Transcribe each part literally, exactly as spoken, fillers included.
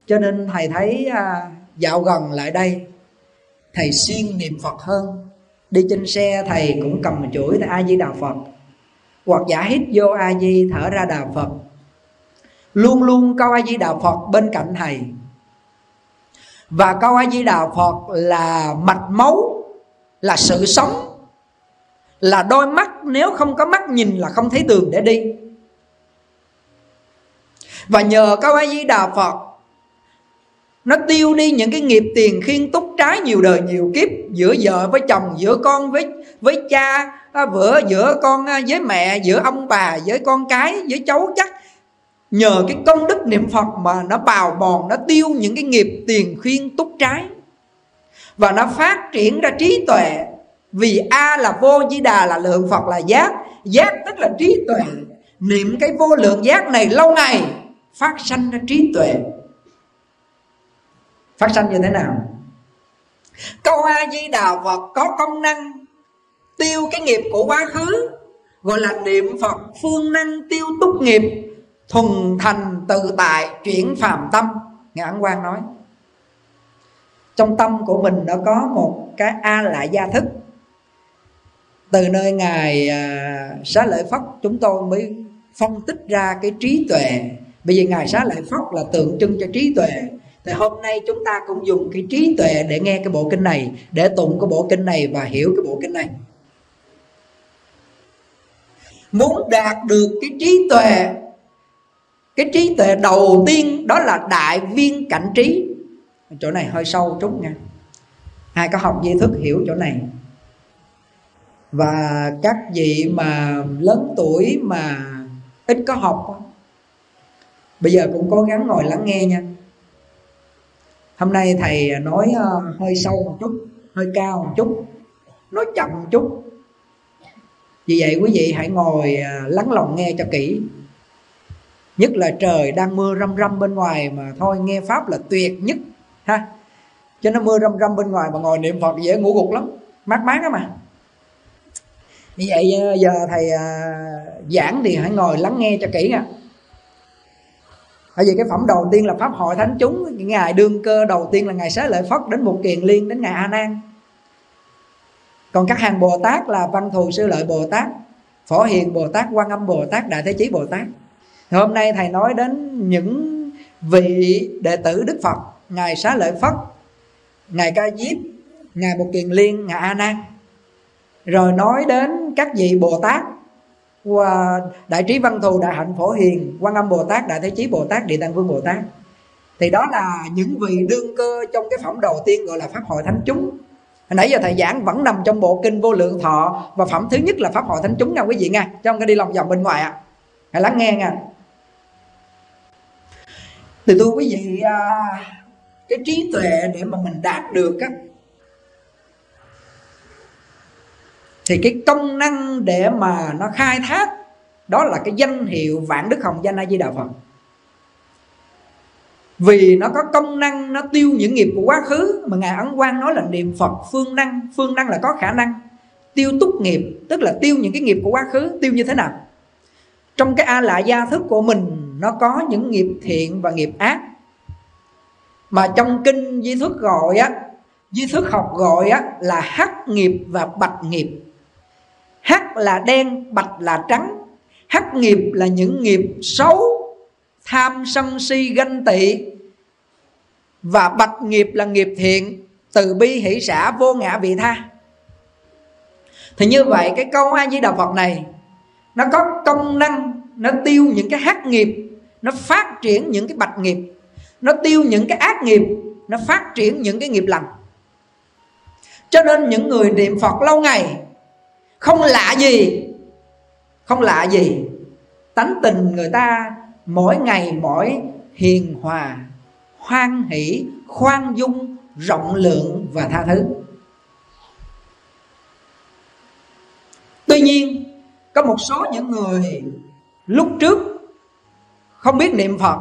Cho nên thầy thấy à, dạo gần lại đây thầy siêng niệm Phật hơn. Đi trên xe thầy cũng cầm một chuỗi A Di Đà Phật, hoặc giả hít vô A Di, thở ra Đà Phật. Luôn luôn câu A Di Đà Phật bên cạnh thầy. Và câu A Di Đà Phật là mạch máu, là sự sống, là đôi mắt, nếu không có mắt nhìn là không thấy đường để đi. Và nhờ câu A Di Đà Phật, nó tiêu đi những cái nghiệp tiền khiên túc trái nhiều đời nhiều kiếp, giữa vợ với chồng, giữa con với với cha, giữa giữa con với mẹ, giữa ông bà với con cái, với cháu chắc. Nhờ cái công đức niệm Phật mà nó bào mòn, nó tiêu những cái nghiệp tiền khiên túc trái, và nó phát triển ra trí tuệ. Vì A là vô, Di Đà là lượng, Phật là giác. Giác tức là trí tuệ. Niệm cái vô lượng giác này lâu ngày phát sanh ra trí tuệ. Phát sanh như thế nào? Câu A Di Đà Phật có công năng tiêu cái nghiệp của quá khứ, gọi là niệm Phật phương năng tiêu túc nghiệp, thuần thành tự tại chuyển phàm tâm. Ngài Ấn Quang nói trong tâm của mình nó có một cái A Lại Gia thức. Từ nơi Ngài à, Xá Lợi Phất chúng tôi mới phân tích ra cái trí tuệ. Bởi vì Ngài Xá Lợi Phất là tượng trưng cho trí tuệ. Thì hôm nay chúng ta cũng dùng cái trí tuệ để nghe cái bộ kinh này, để tụng cái bộ kinh này và hiểu cái bộ kinh này. Muốn đạt được cái trí tuệ, cái trí tuệ đầu tiên đó là đại viên cảnh trí. Chỗ này hơi sâu chút nha, ai có học di thức hiểu chỗ này. Và các vị mà lớn tuổi mà ít có học, bây giờ cũng cố gắng ngồi lắng nghe nha. Hôm nay thầy nói hơi sâu một chút, hơi cao một chút, nói chậm một chút. Vì vậy quý vị hãy ngồi lắng lòng nghe cho kỹ. Nhất là trời đang mưa râm râm bên ngoài mà thôi nghe Pháp là tuyệt nhất ha. Cho nó mưa râm râm bên ngoài mà ngồi niệm Phật dễ ngủ gục lắm, mát mát á mà. Vì vậy giờ thầy giảng thì hãy ngồi lắng nghe cho kỹ nha. Bởi vì cái phẩm đầu tiên là Pháp hội thánh chúng. Ngài đương cơ đầu tiên là Ngài Xá Lợi Phất đến Một Kiền Liên, đến Ngài A Nan. Còn các hàng Bồ Tát là Văn Thù Sư Lợi Bồ Tát, Phổ Hiền Bồ Tát, Quan Âm Bồ Tát, Đại Thế Chí Bồ Tát. Thì hôm nay thầy nói đến những vị đệ tử Đức Phật: Ngài Xá Lợi Phất, Ngài Ca Diếp, Ngài Một Kiền Liên, Ngài A Nan. Rồi nói đến các vị Bồ Tát: Đại Trí Văn Thù, Đại Hạnh Phổ Hiền, Quan Âm Bồ Tát, Đại Thế Chí Bồ Tát, Địa Tạng Vương Bồ Tát. Thì đó là những vị đương cơ trong cái phẩm đầu tiên gọi là Pháp hội thánh chúng. Hồi nãy giờ thầy giảng vẫn nằm trong bộ kinh Vô Lượng Thọ, và phẩm thứ nhất là Pháp hội thánh chúng nha quý vị nha, chứ không có đi lòng vòng bên ngoài ạ. À. Hãy lắng nghe nha. Thì thưa quý vị, cái trí tuệ để mà mình đạt được á, thì cái công năng để mà nó khai thác đó là cái danh hiệu Vạn Đức Hồng Danh A Di Đà Phật. Vì nó có công năng nó tiêu những nghiệp của quá khứ, mà Ngài Ấn Quang nói là niệm Phật phương năng. Phương năng là có khả năng tiêu túc nghiệp, tức là tiêu những cái nghiệp của quá khứ. Tiêu như thế nào? Trong cái A Lại Gia thức của mình nó có những nghiệp thiện và nghiệp ác, mà trong kinh Di Thức gọi á, Di Thức học gọi á là hắc nghiệp và bạch nghiệp. Hắc là đen, bạch là trắng. Hắc nghiệp là những nghiệp xấu, tham sân si ganh tị. Và bạch nghiệp là nghiệp thiện, từ bi hỷ xả vô ngã vị tha. Thì như vậy cái câu A Di Đà Phật này nó có công năng nó tiêu những cái hắc nghiệp, nó phát triển những cái bạch nghiệp. Nó tiêu những cái ác nghiệp, nó phát triển những cái nghiệp lành. Cho nên những người niệm Phật lâu ngày không lạ gì, không lạ gì tánh tình người ta mỗi ngày mỗi hiền hòa, hoan hỷ, khoan dung, rộng lượng và tha thứ. Tuy nhiên có một số những người lúc trước không biết niệm Phật,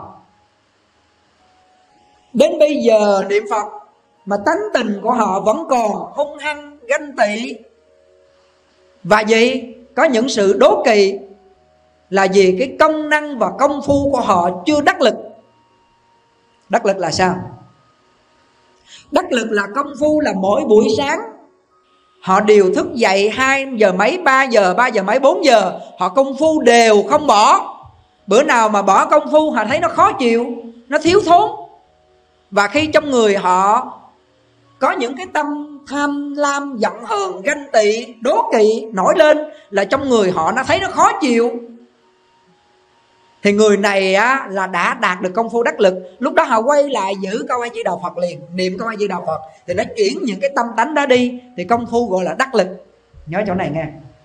đến bây giờ niệm Phật mà tánh tình của họ vẫn còn hung hăng, ganh tị. Và gì? Có những sự đố kỵ, là vì cái công năng và công phu của họ chưa đắc lực. Đắc lực là sao? Đắc lực là công phu là mỗi buổi sáng họ đều thức dậy hai giờ mấy, ba giờ, ba giờ mấy, bốn giờ, họ công phu đều không bỏ. Bữa nào mà bỏ công phu họ thấy nó khó chịu, nó thiếu thốn. Và khi trong người họ có những cái tâm tham lam, giận hờn, ganh tị, đố kỵ nổi lên, là trong người họ nó thấy nó khó chịu, thì người này á, là đã đạt được công phu đắc lực. Lúc đó họ quay lại giữ câu A Di Đà Phật liền, niệm câu A Di Đà Phật, thì nó chuyển những cái tâm tánh đó đi, thì công phu gọi là đắc lực. Nhớ chỗ này nghe.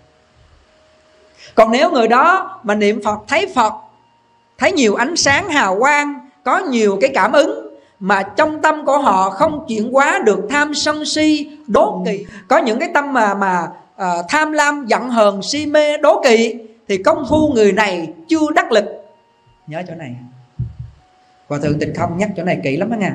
Còn nếu người đó mà niệm Phật, thấy Phật, thấy nhiều ánh sáng hào quang, có nhiều cái cảm ứng, mà trong tâm của họ không chuyển hóa được tham sân si đố kỵ, có những cái tâm mà mà à, tham lam, giận hờn, si mê, đố kỵ, thì công phu người này chưa đắc lực. Nhớ chỗ này. Hòa thượng Tịnh Không nhắc chỗ này kỹ lắm đó nha.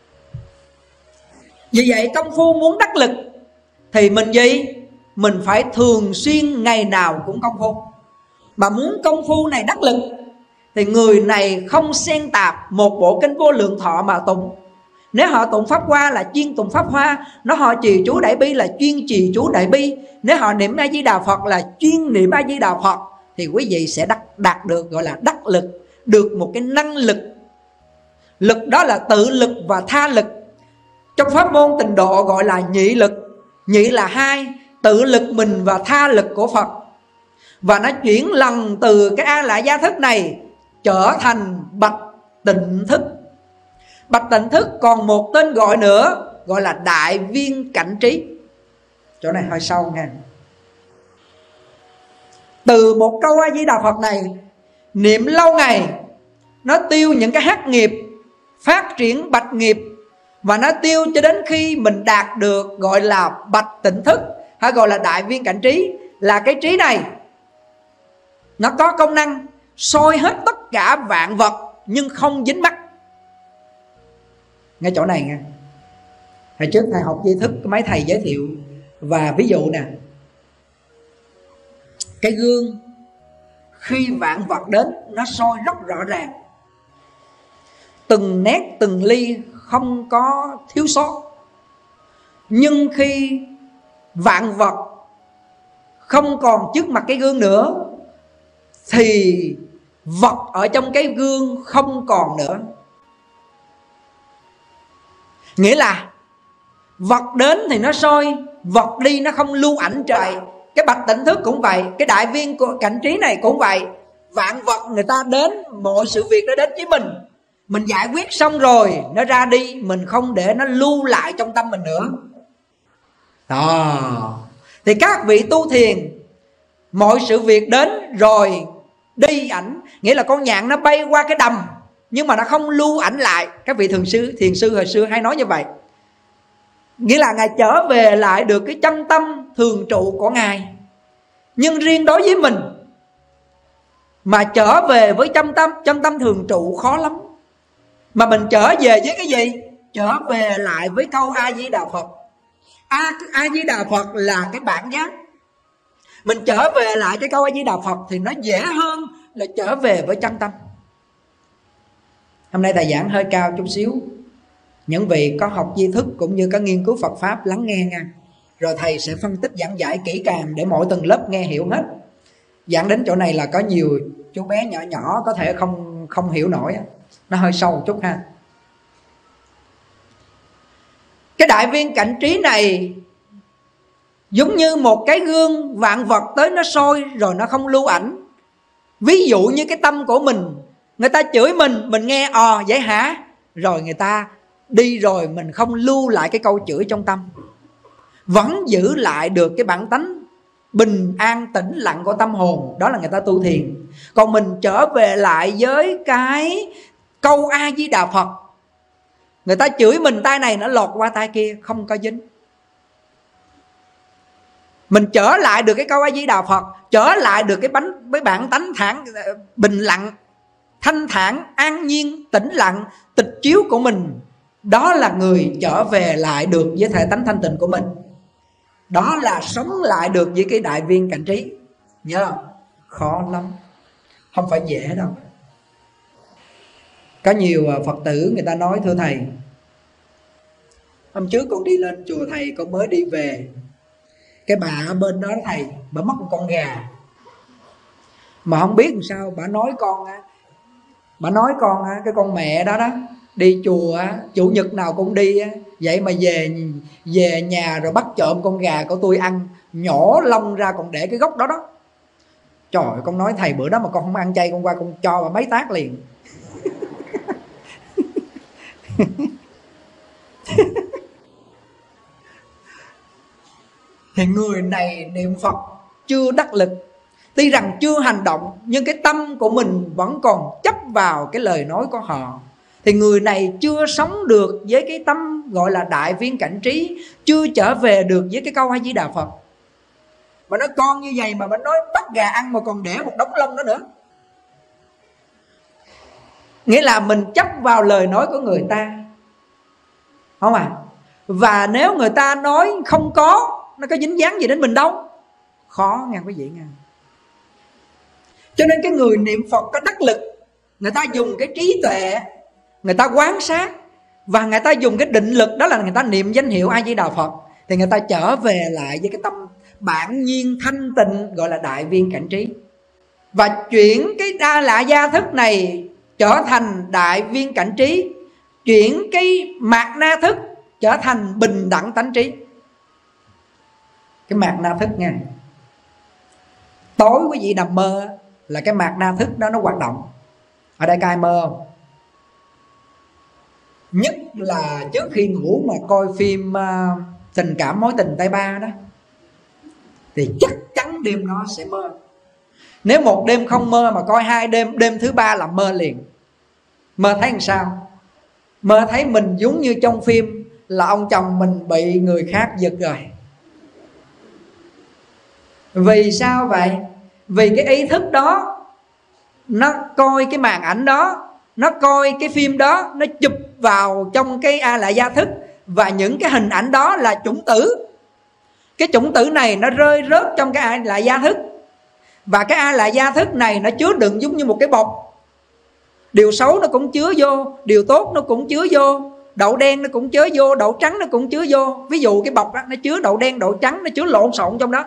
Vì vậy công phu muốn đắc lực thì mình gì? Mình phải thường xuyên, ngày nào cũng công phu. Mà muốn công phu này đắc lực thì người này không xen tạp một bộ kinh Vô Lượng Thọ mà tụng. Nếu họ tụng Pháp Hoa là chuyên tụng Pháp Hoa, nếu họ trì chú Đại Bi là chuyên trì chú Đại Bi, nếu họ niệm A Di Đà Phật là chuyên niệm A Di Đà Phật, thì quý vị sẽ đắc, đạt được gọi là đắc lực, được một cái năng lực. Lực đó là tự lực và tha lực. Trong pháp môn Tịnh Độ gọi là nhị lực. Nhị là hai, tự lực mình và tha lực của Phật. Và nó chuyển lần từ cái A Lại Gia thức này trở thành Bạch Tịnh thức. Bạch Tịnh thức còn một tên gọi nữa, gọi là Đại Viên Cảnh Trí. Chỗ này hơi sâu nha. Từ một câu A Di Đà Phật này, niệm lâu ngày, nó tiêu những cái hắc nghiệp, phát triển bạch nghiệp, và nó tiêu cho đến khi mình đạt được gọi là Bạch Tịnh thức, hay gọi là Đại Viên Cảnh Trí. Là cái trí này nó có công năng soi hết tất cả vạn vật nhưng không dính mắc. Ngay chỗ này nha. Hồi trước thầy học Di Thức, mấy thầy giới thiệu và ví dụ nè, cái gương khi vạn vật đến nó soi rất rõ ràng, từng nét từng ly không có thiếu sót. Nhưng khi vạn vật không còn trước mặt cái gương nữa thì vật ở trong cái gương không còn nữa. Nghĩa là vật đến thì nó soi, vật đi nó không lưu ảnh trời. Cái Bạch Tịnh thức cũng vậy, cái Đại Viên Cảnh Trí này cũng vậy. Vạn vật người ta đến, mọi sự việc nó đến với mình, mình giải quyết xong rồi nó ra đi, mình không để nó lưu lại trong tâm mình nữa. Đó. Thì các vị tu thiền, mọi sự việc đến rồi đi ảnh. Nghĩa là con nhạn nó bay qua cái đầm nhưng mà nó không lưu ảnh lại. Các vị thường sư, thiền sư hồi xưa hay nói như vậy. Nghĩa là Ngài trở về lại được cái chân tâm thường trụ của Ngài. Nhưng riêng đối với mình mà trở về với chân tâm, chân tâm thường trụ khó lắm. Mà mình trở về với cái gì? Trở về lại với câu A Di Đà Phật. A, A Di Đà Phật là cái bản giác. Mình trở về lại cái câu A Di Đà Phật thì nó dễ hơn là trở về với chân tâm. Hôm nay thầy giảng hơi cao chút xíu, những vị có học Di Thức cũng như có nghiên cứu Phật Pháp lắng nghe nha. Rồi thầy sẽ phân tích giảng giải kỹ càng để mỗi tầng lớp nghe hiểu hết. Giảng đến chỗ này là có nhiều chú bé nhỏ nhỏ có thể không, không hiểu nổi, nó hơi sâu chút ha. Cái Đại Viên Cảnh Trí này giống như một cái gương, vạn vật tới nó soi rồi nó không lưu ảnh. Ví dụ như cái tâm của mình, người ta chửi mình, mình nghe ò vậy hả, rồi người ta đi rồi mình không lưu lại cái câu chửi trong tâm, vẫn giữ lại được cái bản tánh bình an tĩnh lặng của tâm hồn. Đó là người ta tu thiền. Còn mình trở về lại với cái câu A Di Đà Phật, người ta chửi mình tay này nó lọt qua tay kia, không có dính. Mình trở lại được cái câu A Di Đà Phật, trở lại được cái bánh với bản tánh thản bình lặng, thanh thản, an nhiên, tĩnh lặng, tịch chiếu của mình. Đó là người trở về lại được với thể tánh thanh tịnh của mình. Đó là sống lại được với cái Đại Viên Cảnh Trí. Nhớ không? Khó lắm, không phải dễ đâu. Có nhiều Phật tử người ta nói: thưa thầy, hôm trước con đi lên chùa thầy, con mới đi về, cái bà ở bên đó thầy, bà mất một con gà, mà không biết làm sao bà nói con á, bà nói con á, cái con mẹ đó đó đi chùa á, chủ nhật nào cũng đi á, vậy mà về về nhà rồi bắt trộm con gà của tôi ăn, nhổ lông ra còn để cái gốc đó đó. Trời ơi, con nói thầy bữa đó mà con không ăn chay, con qua con cho bà mấy tác liền. Thì người này niệm Phật chưa đắc lực, tuy rằng chưa hành động, nhưng cái tâm của mình vẫn còn chấp vào cái lời nói của họ. Thì người này chưa sống được với cái tâm gọi là đại viên cảnh trí, chưa trở về được với cái câu A Di Đà Phật. Mà nói con như vậy mà mình nói bắt gà ăn mà còn để một đống lông đó nữa, nghĩa là mình chấp vào lời nói của người ta, không à? Và nếu người ta nói không có, nó có dính dáng gì đến mình đâu, khó nghe quý vị nghe. Cho nên cái người niệm Phật có đắc lực, người ta dùng cái trí tuệ, người ta quan sát, và người ta dùng cái định lực, đó là người ta niệm danh hiệu A Di Đà Phật, thì người ta trở về lại với cái tâm bản nhiên thanh tịnh, gọi là đại viên cảnh trí, và chuyển cái đa lạ gia thức này trở thành đại viên cảnh trí, chuyển cái mạt na thức trở thành bình đẳng tánh trí. Cái mạt na thức nha, tối quý vị nằm mơ là cái mạt na thức đó nó hoạt động. Ở đây các ai mơ không? Nhất là trước khi ngủ mà coi phim uh, tình cảm mối tình tay ba đó, thì chắc chắn đêm đó sẽ mơ. Nếu một đêm không mơ mà coi hai đêm, đêm thứ ba là mơ liền. Mơ thấy làm sao? Mơ thấy mình giống như trong phim là ông chồng mình bị người khác giật rồi. Vì sao vậy? Vì cái ý thức đó nó coi cái màn ảnh đó, nó coi cái phim đó, nó chụp vào trong cái A Lại Gia thức, và những cái hình ảnh đó là chủng tử. Cái chủng tử này nó rơi rớt trong cái A Lại Gia thức, và cái A Lại Gia thức này nó chứa đựng giống như một cái bọc. Điều xấu nó cũng chứa vô, điều tốt nó cũng chứa vô, đậu đen nó cũng chứa vô, đậu trắng nó cũng chứa vô. Ví dụ cái bọc đó, nó chứa đậu đen, đậu trắng, nó chứa lộn xộn trong đó.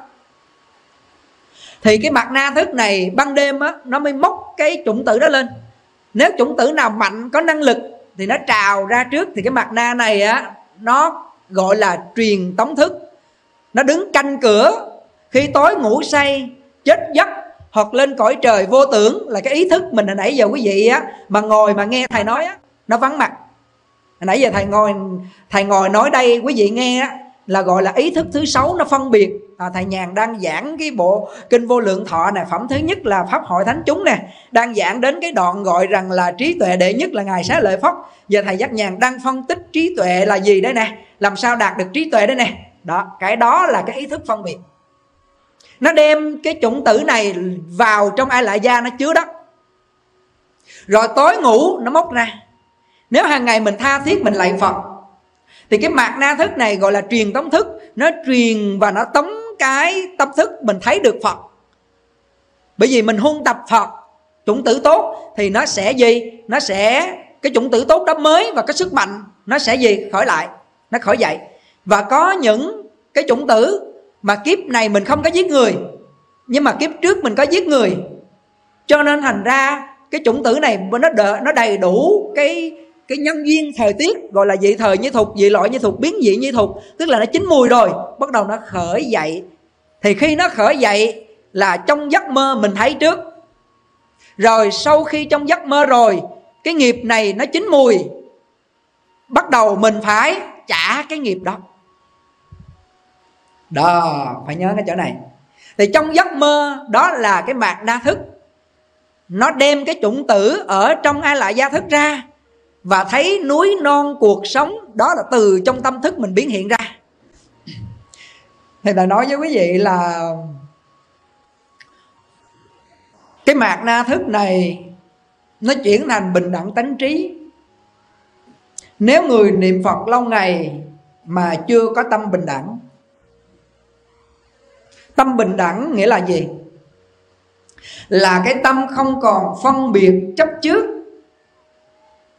Thì cái mặt na thức này ban đêm á, nó mới móc cái chủng tử đó lên. Nếu chủng tử nào mạnh, có năng lực thì nó trào ra trước, thì cái mặt na này á, nó gọi là truyền tống thức. Nó đứng canh cửa, khi tối ngủ say, chết giấc hoặc lên cõi trời vô tưởng, là cái ý thức mình hồi nãy giờ quý vị á mà ngồi mà nghe thầy nói á, nó vắng mặt. Hồi nãy giờ thầy ngồi thầy ngồi nói đây quý vị nghe á, là gọi là ý thức thứ sáu nó phân biệt. À, thầy Nhàn đang giảng cái bộ Kinh Vô Lượng Thọ nè, phẩm thứ nhất là Pháp Hội Thánh Chúng nè, đang giảng đến cái đoạn gọi rằng là trí tuệ đệ nhất là Ngài Xá Lợi Phất. Giờ thầy Giác Nhàn đang phân tích trí tuệ là gì đây nè, làm sao đạt được trí tuệ đây nè. Đó, cái đó là cái ý thức phân biệt. Nó đem cái chủng tử này vào trong A Lại Gia, nó chứa đó. Rồi tối ngủ nó móc ra. Nếu hàng ngày mình tha thiết mình lạy Phật, thì cái mạt na thức này gọi là truyền tống thức. Nó truyền và nó tống cái tâm thức mình thấy được Phật. Bởi vì mình huân tập Phật, chủng tử tốt, thì nó sẽ gì? Nó sẽ, cái chủng tử tốt đó mới và cái sức mạnh nó sẽ gì? Khởi lại, nó khởi dậy. Và có những cái chủng tử mà kiếp này mình không có giết người, nhưng mà kiếp trước mình có giết người, cho nên thành ra cái chủng tử này nó đợi, nó đầy đủ cái cái nhân duyên thời tiết, gọi là dị thời như thục, dị loại như thục, biến dị như thục, tức là nó chín mùi rồi, bắt đầu nó khởi dậy. Thì khi nó khởi dậy là trong giấc mơ mình thấy trước, rồi sau khi trong giấc mơ rồi, cái nghiệp này nó chín mùi, bắt đầu mình phải trả cái nghiệp đó. Đó, phải nhớ cái chỗ này. Thì trong giấc mơ đó là cái mạt na thức, nó đem cái chủng tử ở trong A Lại Gia thức ra, và thấy núi non cuộc sống, đó là từ trong tâm thức mình biến hiện ra. Thì là nói với quý vị là cái mạt na thức này nó chuyển thành bình đẳng tánh trí. Nếu người niệm Phật lâu ngày mà chưa có tâm bình đẳng. Tâm bình đẳng nghĩa là gì? Là cái tâm không còn phân biệt chấp trước,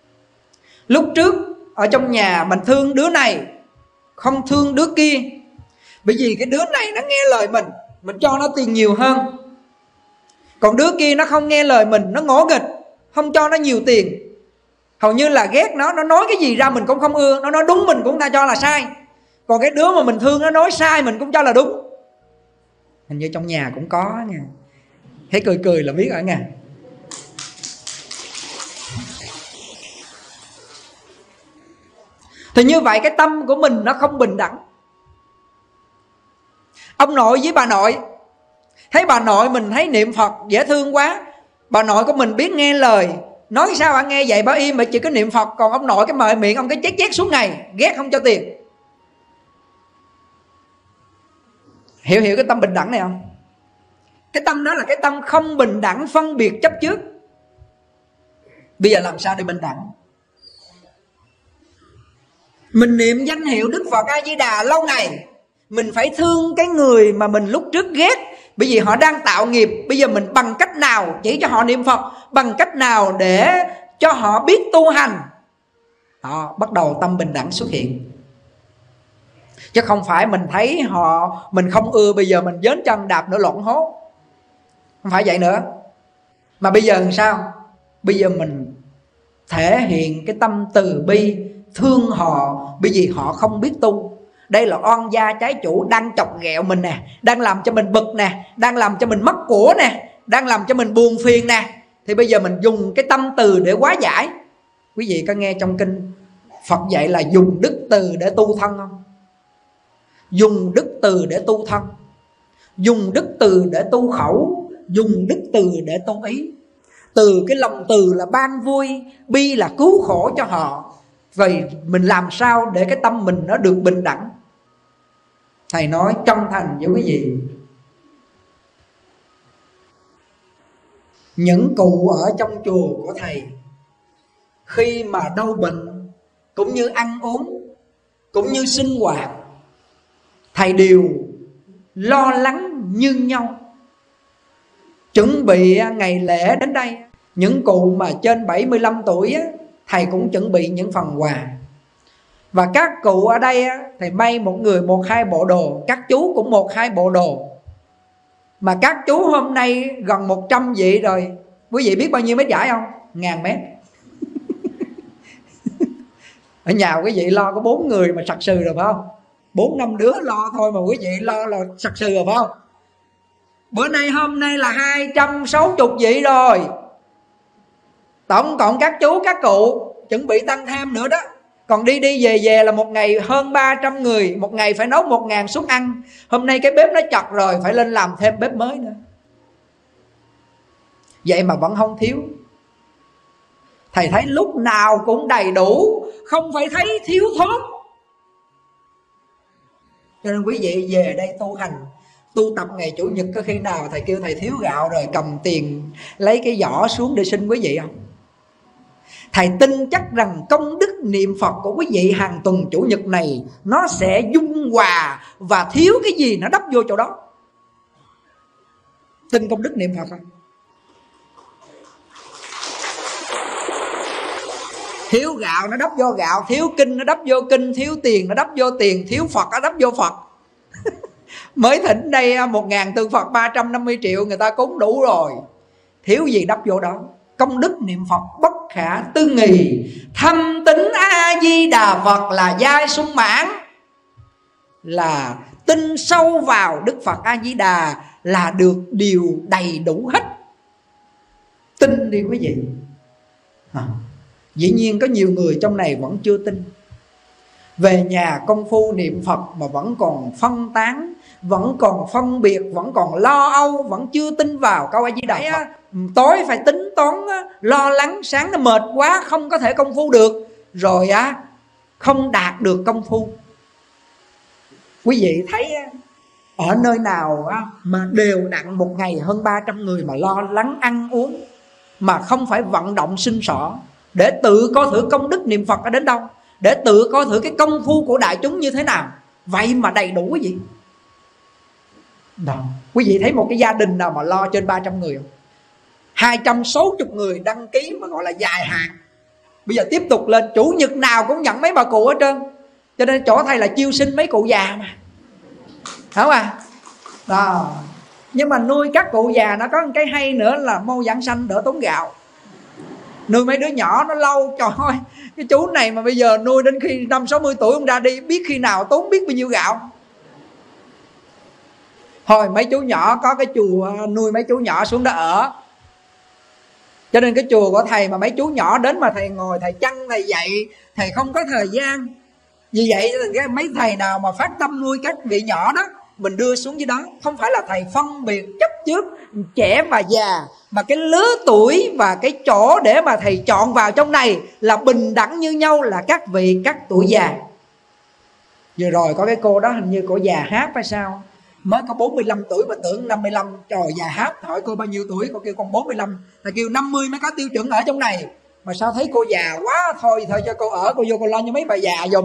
Lúc trước ở trong nhà mình thương đứa này, không thương đứa kia, bởi vì cái đứa này nó nghe lời mình, mình cho nó tiền nhiều hơn. Còn đứa kia nó không nghe lời mình, nó ngỗ nghịch, không cho nó nhiều tiền. Hầu như là ghét nó, nó nói cái gì ra mình cũng không ưa, nó nói đúng mình cũng ta cho là sai. Còn cái đứa mà mình thương nó nói sai mình cũng cho là đúng. Hình như trong nhà cũng có nha. Thấy cười cười là biết ở nhà. Thì như vậy cái tâm của mình nó không bình đẳng. Ông nội với bà nội, thấy bà nội mình thấy niệm Phật dễ thương quá, bà nội của mình biết nghe lời, nói sao bà nghe vậy bà im mà chỉ có niệm Phật. Còn ông nội cái mời miệng ông cái chét chét suốt ngày, ghét không cho tiền. Hiểu hiểu cái tâm bình đẳng này không? Cái tâm đó là cái tâm không bình đẳng, phân biệt chấp trước. Bây giờ làm sao để bình đẳng? Mình niệm danh hiệu Đức Phật A Di Đà lâu ngày, mình phải thương cái người mà mình lúc trước ghét, bởi vì họ đang tạo nghiệp. Bây giờ mình bằng cách nào chỉ cho họ niệm Phật, bằng cách nào để cho họ biết tu hành, họ bắt đầu tâm bình đẳng xuất hiện. Chứ không phải mình thấy họ mình không ưa, bây giờ mình dớn chân đạp nữa lộn hố. Không phải vậy nữa. Mà bây giờ làm sao? Bây giờ mình thể hiện cái tâm từ bi, thương họ, bởi vì họ không biết tu. Đây là oan gia trái chủ đang chọc ghẹo mình nè, đang làm cho mình bực nè, đang làm cho mình mất của nè, đang làm cho mình buồn phiền nè. Thì bây giờ mình dùng cái tâm từ để hóa giải. Quý vị có nghe trong kinh Phật dạy là dùng đức từ để tu thân không? Dùng đức từ để tu thân, dùng đức từ để tu khẩu, dùng đức từ để tu ý. Từ cái lòng từ là ban vui, bi là cứu khổ cho họ. Vậy mình làm sao để cái tâm mình nó được bình đẳng? Thầy nói chân thành với quý vị, những cụ ở trong chùa của thầy khi mà đau bệnh, cũng như ăn uống, cũng như sinh hoạt, thầy đều lo lắng như nhau. Chuẩn bị ngày lễ đến đây, những cụ mà trên bảy mươi lăm tuổi á, thầy cũng chuẩn bị những phần quà. Và các cụ ở đây á, thầy may một người một hai bộ đồ, các chú cũng một hai bộ đồ. Mà các chú hôm nay gần một trăm vị rồi. Quý vị biết bao nhiêu mét giải không? Ngàn mét. Ở nhà quý vị lo có bốn người mà sặc sừ rồi phải không? Bốn năm đứa lo thôi mà quý vị lo là sặc sừ rồi phải không? Bữa nay hôm nay là hai trăm sáu mươi vị rồi. Tổng cộng các chú các cụ chuẩn bị tăng thêm nữa đó. Còn đi đi về về là một ngày hơn ba trăm người, một ngày phải nấu một ngàn suất ăn. Hôm nay cái bếp nó chật rồi, phải lên làm thêm bếp mới nữa. Vậy mà vẫn không thiếu. Thầy thấy lúc nào cũng đầy đủ, không phải thấy thiếu thốn. Cho nên quý vị về đây tu hành, tu tập ngày Chủ nhật, có khi nào thầy kêu thầy thiếu gạo rồi cầm tiền lấy cái giỏ xuống để xin quý vị không? Thầy tin chắc rằng công đức niệm Phật của quý vị hàng tuần Chủ nhật này nó sẽ dung hòa, và thiếu cái gì nó đắp vô chỗ đó. Tin công đức niệm Phật không? Thiếu gạo nó đắp vô gạo, thiếu kinh nó đắp vô kinh, thiếu tiền nó đắp vô tiền, thiếu Phật nó đắp vô Phật. Mới thỉnh đây một ngàn tượng Phật ba trăm năm mươi triệu người ta cúng đủ rồi, thiếu gì đắp vô đó. Công đức niệm Phật bất khả tư nghì, thâm tín A Di Đà Phật là giai sung mãn. Là tin sâu vào Đức Phật A Di Đà là được điều đầy đủ hết. Tin đi quý vị. à, Dĩ nhiên có nhiều người trong này vẫn chưa tin. Về nhà công phu niệm Phật mà vẫn còn phân tán, vẫn còn phân biệt, vẫn còn lo âu, vẫn chưa tin vào câu A Di Đà Phật. Tối phải tính toán, lo lắng, sáng nó mệt quá không có thể công phu được, rồi á không đạt được công phu. Quý vị thấy ở nơi nào mà đều đặn một ngày hơn ba trăm người mà lo lắng ăn uống, mà không phải vận động sinh sỏ để tự coi thử công đức niệm Phật ở đến đâu, để tự coi thử cái công phu của đại chúng như thế nào, vậy mà đầy đủ quý vị. Đó. Quý vị thấy một cái gia đình nào mà lo trên ba trăm người không? hai trăm sáu mươi người đăng ký mà gọi là dài hạn. Bây giờ tiếp tục lên, chủ nhật nào cũng nhận mấy bà cụ hết trơn. Cho nên chỗ thầy là chiêu sinh mấy cụ già mà, đúng không à? Đó. Nhưng mà nuôi các cụ già nó có một cái hay nữa là mau giảng sanh đỡ tốn gạo. Nuôi mấy đứa nhỏ nó lâu, trời ơi, cái chú này mà bây giờ nuôi đến khi năm sáu mươi tuổi ông ra đi, biết khi nào tốn biết bao nhiêu gạo. Thôi mấy chú nhỏ có cái chùa nuôi mấy chú nhỏ xuống đó ở. Cho nên cái chùa của thầy mà mấy chú nhỏ đến mà thầy ngồi thầy chăn thầy dạy, thầy không có thời gian. Vì vậy mấy thầy nào mà phát tâm nuôi các vị nhỏ đó, mình đưa xuống dưới đó. Không phải là thầy phân biệt chấp trước trẻ và già, mà cái lứa tuổi và cái chỗ để mà thầy chọn vào trong này là bình đẳng như nhau, là các vị các tuổi già. Vừa rồi có cái cô đó hình như cô già hát hay sao, mới có bốn mươi lăm tuổi mà tưởng năm mươi lăm. Trời, già hát, hỏi cô bao nhiêu tuổi, cô kêu con bốn mươi lăm. Thầy kêu năm mươi mới có tiêu chuẩn ở trong này. Mà sao thấy cô già quá, thôi thôi cho cô ở, cô vô cô lo cho mấy bà già dùm.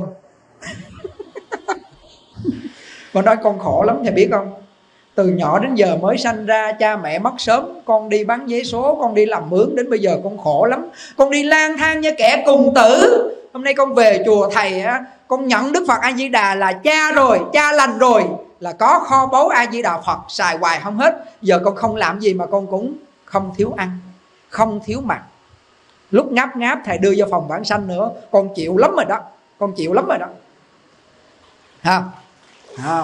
Mà nói con khổ lắm thầy biết không. Từ nhỏ đến giờ mới sanh ra, cha mẹ mất sớm, con đi bán vé số, con đi làm mướn, đến bây giờ con khổ lắm. Con đi lang thang như kẻ cùng tử. Hôm nay con về chùa thầy á, con nhận Đức Phật A Di Đà là cha rồi, cha lành rồi, là có kho báu A Di Đà Phật xài hoài không hết. Giờ con không làm gì mà con cũng không thiếu ăn, không thiếu mặc. Lúc ngáp ngáp thầy đưa vô phòng vãng sanh nữa, con chịu lắm rồi đó, con chịu lắm rồi đó. Ha. À.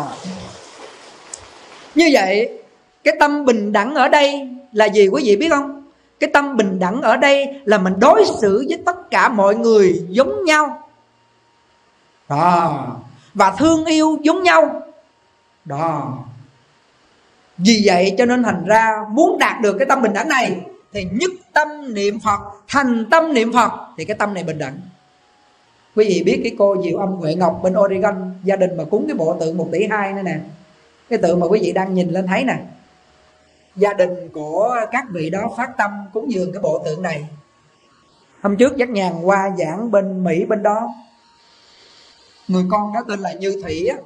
Như vậy cái tâm bình đẳng ở đây là gì quý vị biết không? Cái tâm bình đẳng ở đây là mình đối xử với tất cả mọi người giống nhau đó, và thương yêu giống nhau đó. Vì vậy cho nên thành ra muốn đạt được cái tâm bình đẳng này thì nhất tâm niệm Phật, thành tâm niệm Phật, thì cái tâm này bình đẳng. Quý vị biết cái cô Diệu Âm Huệ Ngọc bên Oregon, gia đình mà cúng cái bộ tượng một tỷ hai nữa nè. Cái tượng mà quý vị đang nhìn lên thấy nè, gia đình của các vị đó phát tâm cúng dường cái bộ tượng này. Hôm trước dắt nhàn qua giảng bên Mỹ bên đó, người con đó tên là Như Thủy á,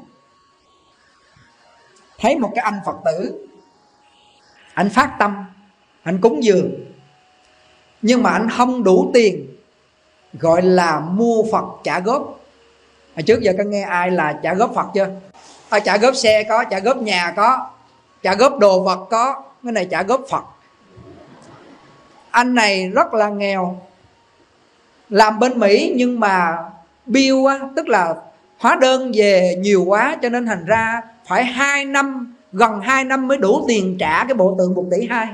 thấy một cái anh Phật tử, anh phát tâm, anh cúng dường, nhưng mà anh không đủ tiền, gọi là mua Phật trả góp. Hồi trước giờ có nghe ai là trả góp Phật chưa? À, trả góp xe có, trả góp nhà có, trả góp đồ vật có, cái này trả góp Phật. Anh này rất là nghèo, làm bên Mỹ nhưng mà bill á, tức là hóa đơn về nhiều quá, cho nên thành ra phải hai năm, gần hai năm mới đủ tiền trả cái bộ tượng một tỷ hai.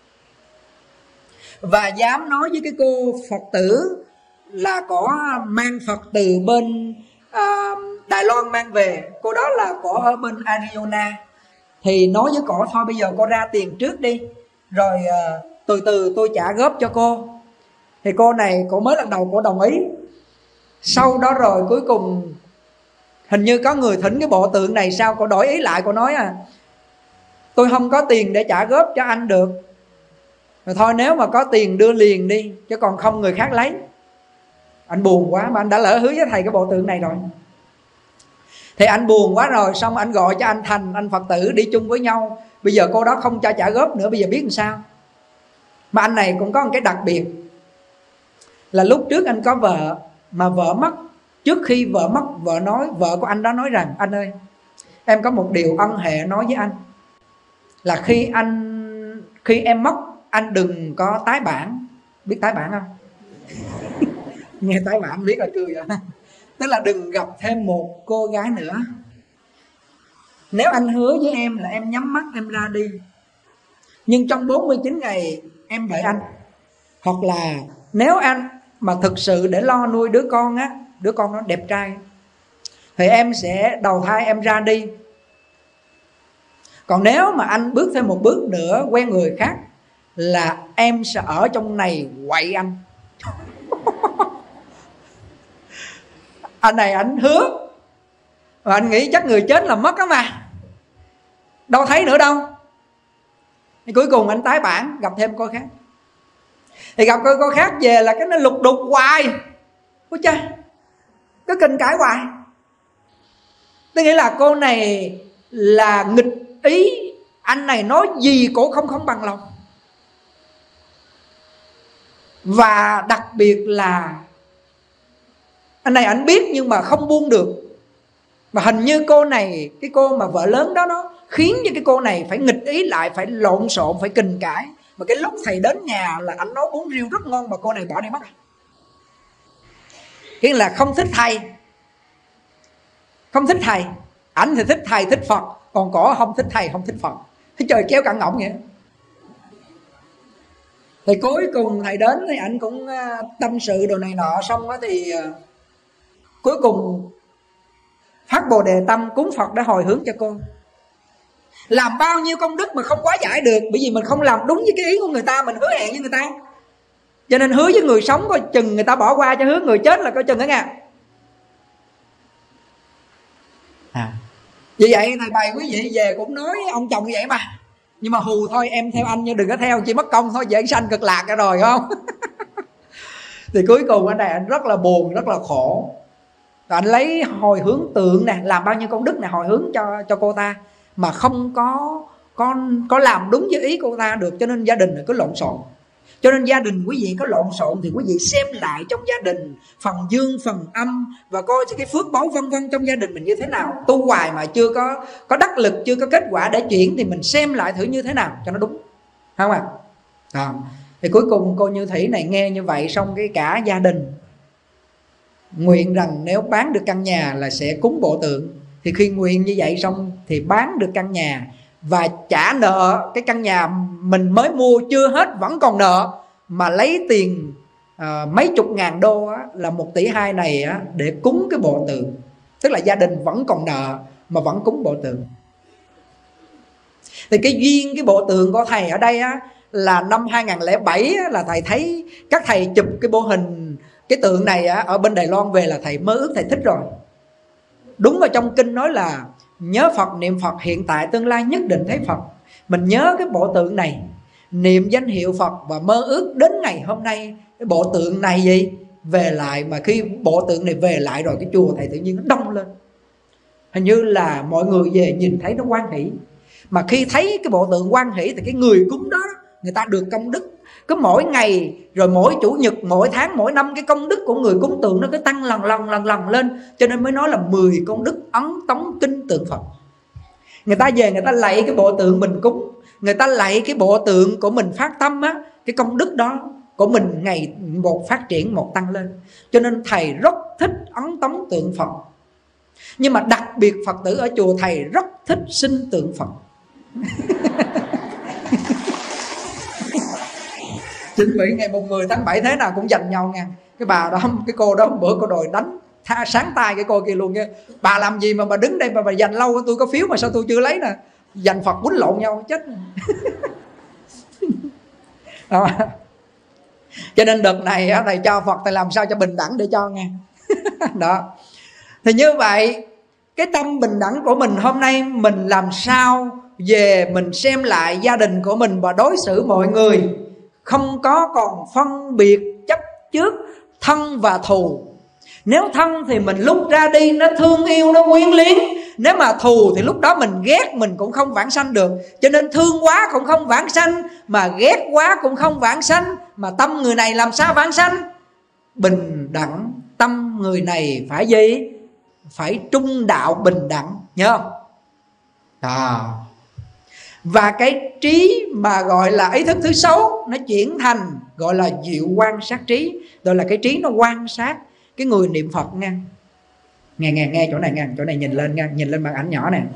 Và dám nói với cái cô Phật tử là có mang Phật từ bên à, Đài Loan mang về, cô đó là cổ ở bên Arizona, thì nói với cổ thôi bây giờ cô ra tiền trước đi, rồi à, từ từ tôi trả góp cho cô. Thì cô này cô mới lần đầu cô đồng ý. Sau đó rồi cuối cùng hình như có người thỉnh cái bộ tượng này, sao cô đổi ý lại, cô nói à tôi không có tiền để trả góp cho anh được, rồi thôi nếu mà có tiền đưa liền đi, chứ còn không người khác lấy. Anh buồn quá, mà anh đã lỡ hứa với thầy cái bộ tượng này rồi. Thì anh buồn quá rồi, xong anh gọi cho anh Thành, anh Phật tử đi chung với nhau. Bây giờ cô đó không cho trả góp nữa, bây giờ biết làm sao. Mà anh này cũng có một cái đặc biệt là lúc trước anh có vợ, mà vợ mất. Trước khi vợ mất, vợ nói, vợ của anh đó nói rằng anh ơi, em có một điều ân hệ nói với anh, là khi anh khi em mất, anh đừng có tái bản. Biết tái bản không? Nghe tái bản biết là cười rồi. Tức là đừng gặp thêm một cô gái nữa. Nếu anh hứa với em là em nhắm mắt em ra đi, nhưng trong bốn mươi chín ngày em đợi anh. Hoặc là nếu anh mà thực sự để lo nuôi đứa con á, đứa con nó đẹp trai, thì em sẽ đầu thai em ra đi. Còn nếu mà anh bước thêm một bước nữa quen người khác, là em sẽ ở trong này quậy anh. Anh này anh hứa, và anh nghĩ chắc người chết là mất đó mà, đâu thấy nữa đâu. Thì cuối cùng anh tái bản, gặp thêm cô khác. Thì gặp cô, cô khác về là cái nó lục đục hoài. Ôi cha, cứ kinh cãi hoài. Tôi nghĩ là cô này là nghịch ý, anh này nói gì cổ không không bằng lòng. Và đặc biệt là Anh này anh biết nhưng mà không buông được. Mà hình như cô này, cái cô mà vợ lớn đó, nó khiến cho cái cô này phải nghịch ý lại, phải lộn xộn, phải kình cãi. Mà cái lúc thầy đến nhà là anh nói bún riêu rất ngon, mà cô này bỏ đi mất. Nghĩa là không thích thầy. Không thích thầy. Ảnh thì thích thầy, thích Phật. Còn cổ không thích thầy, không thích Phật. Thế trời kéo cả ngỗng vậy. Thì cuối cùng thầy đến thì ảnh cũng tâm sự đồ này nọ. Xong đó thì cuối cùng phát Bồ Đề tâm cúng Phật để hồi hướng cho cô. Làm bao nhiêu công đức mà không quá giải được, bởi vì mình không làm đúng với cái ý của người ta, mình hứa hẹn với người ta. Cho nên hứa với người sống coi chừng người ta bỏ qua, cho hứa người chết là coi chừng đó nha. À, vì vậy thầy bày quý vị về cũng nói ông chồng như vậy mà. Nhưng mà hù thôi, em theo anh nhưng đừng có theo, chỉ mất công thôi, dễ sanh cực lạc ra rồi không. Thì cuối cùng anh này anh rất là buồn, rất là khổ. Rồi anh lấy hồi hướng tượng nè, làm bao nhiêu công đức nè, hồi hướng cho cho cô ta, mà không có có có làm đúng với ý cô ta được, cho nên gia đình cứ lộn xộn. Cho nên gia đình quý vị có lộn xộn thì quý vị xem lại trong gia đình phần dương phần âm, và coi cái phước báu vân vân trong gia đình mình như thế nào. Tu hoài mà chưa có có đắc lực, chưa có kết quả để chuyển, thì mình xem lại thử như thế nào cho nó đúng, không à? À, thì cuối cùng cô Như Thủy này nghe như vậy xong, cái cả gia đình nguyện rằng nếu bán được căn nhà là sẽ cúng bộ tượng. Thì khi nguyện như vậy xong thì bán được căn nhà và trả nợ cái căn nhà mình mới mua chưa hết, vẫn còn nợ, mà lấy tiền à, mấy chục ngàn đô á, là một tỷ hai này á, để cúng cái bộ tượng. Tức là gia đình vẫn còn nợ mà vẫn cúng bộ tượng. Thì cái duyên cái bộ tượng của thầy ở đây á, là năm hai không không bảy á, là thầy thấy các thầy chụp cái bộ hình cái tượng này á, ở bên Đài Loan về là thầy mơ ước, thầy thích rồi. Đúng vào trong kinh nói là nhớ Phật, niệm Phật, hiện tại tương lai nhất định thấy Phật. Mình nhớ cái bộ tượng này, niệm danh hiệu Phật, và mơ ước đến ngày hôm nay cái bộ tượng này gì về lại. Mà khi bộ tượng này về lại rồi, cái chùa thầy tự nhiên nó đông lên. Hình như là mọi người về nhìn thấy nó hoan hỷ. Mà khi thấy cái bộ tượng hoan hỷ thì cái người cúng đó người ta được công đức. Cứ mỗi ngày, rồi mỗi chủ nhật, mỗi tháng, mỗi năm, cái công đức của người cúng tượng nó cứ tăng lần lần lần lần lên. Cho nên mới nói là mười công đức ấn tống kinh tượng Phật. Người ta về người ta lạy cái bộ tượng mình cúng, người ta lạy cái bộ tượng của mình phát tâm á, cái công đức đó của mình ngày một phát triển, một tăng lên. Cho nên thầy rất thích ấn tống tượng Phật. Nhưng mà đặc biệt Phật tử ở chùa thầy rất thích sinh tượng Phật. Chuẩn bị ngày mùng mười tháng bảy thế nào cũng giành nhau nha. Cái bà đó, cái cô đó bữa cô đòi đánh tha sáng tay cái cô kia luôn kia. Bà làm gì mà bà đứng đây mà bà giành lâu, tôi có phiếu mà sao tôi chưa lấy nè. Giành Phật quýnh lộn nhau chết. Đó. Cho nên đợt này thầy cho Phật, thầy làm sao cho bình đẳng để cho nha. Đó. Thì như vậy, cái tâm bình đẳng của mình hôm nay mình làm sao về mình xem lại gia đình của mình và đối xử mọi người không có còn phân biệt chấp trước thân và thù. Nếu thân thì mình lúc ra đi nó thương yêu, nó quyến luyến. Nếu mà thù thì lúc đó mình ghét mình cũng không vãng sanh được. Cho nên thương quá cũng không vãng sanh, mà ghét quá cũng không vãng sanh. Mà tâm người này làm sao vãng sanh? Bình đẳng. Tâm người này phải gì? Phải trung đạo bình đẳng. Nhớ không? À. Và cái trí mà gọi là ý thức thứ sáu, nó chuyển thành gọi là diệu quan sát trí. Đó là cái trí nó quan sát cái người niệm Phật nha. Nghe nghe nghe chỗ này nghe, chỗ này nhìn lên nha, nhìn lên màn ảnh nhỏ nè.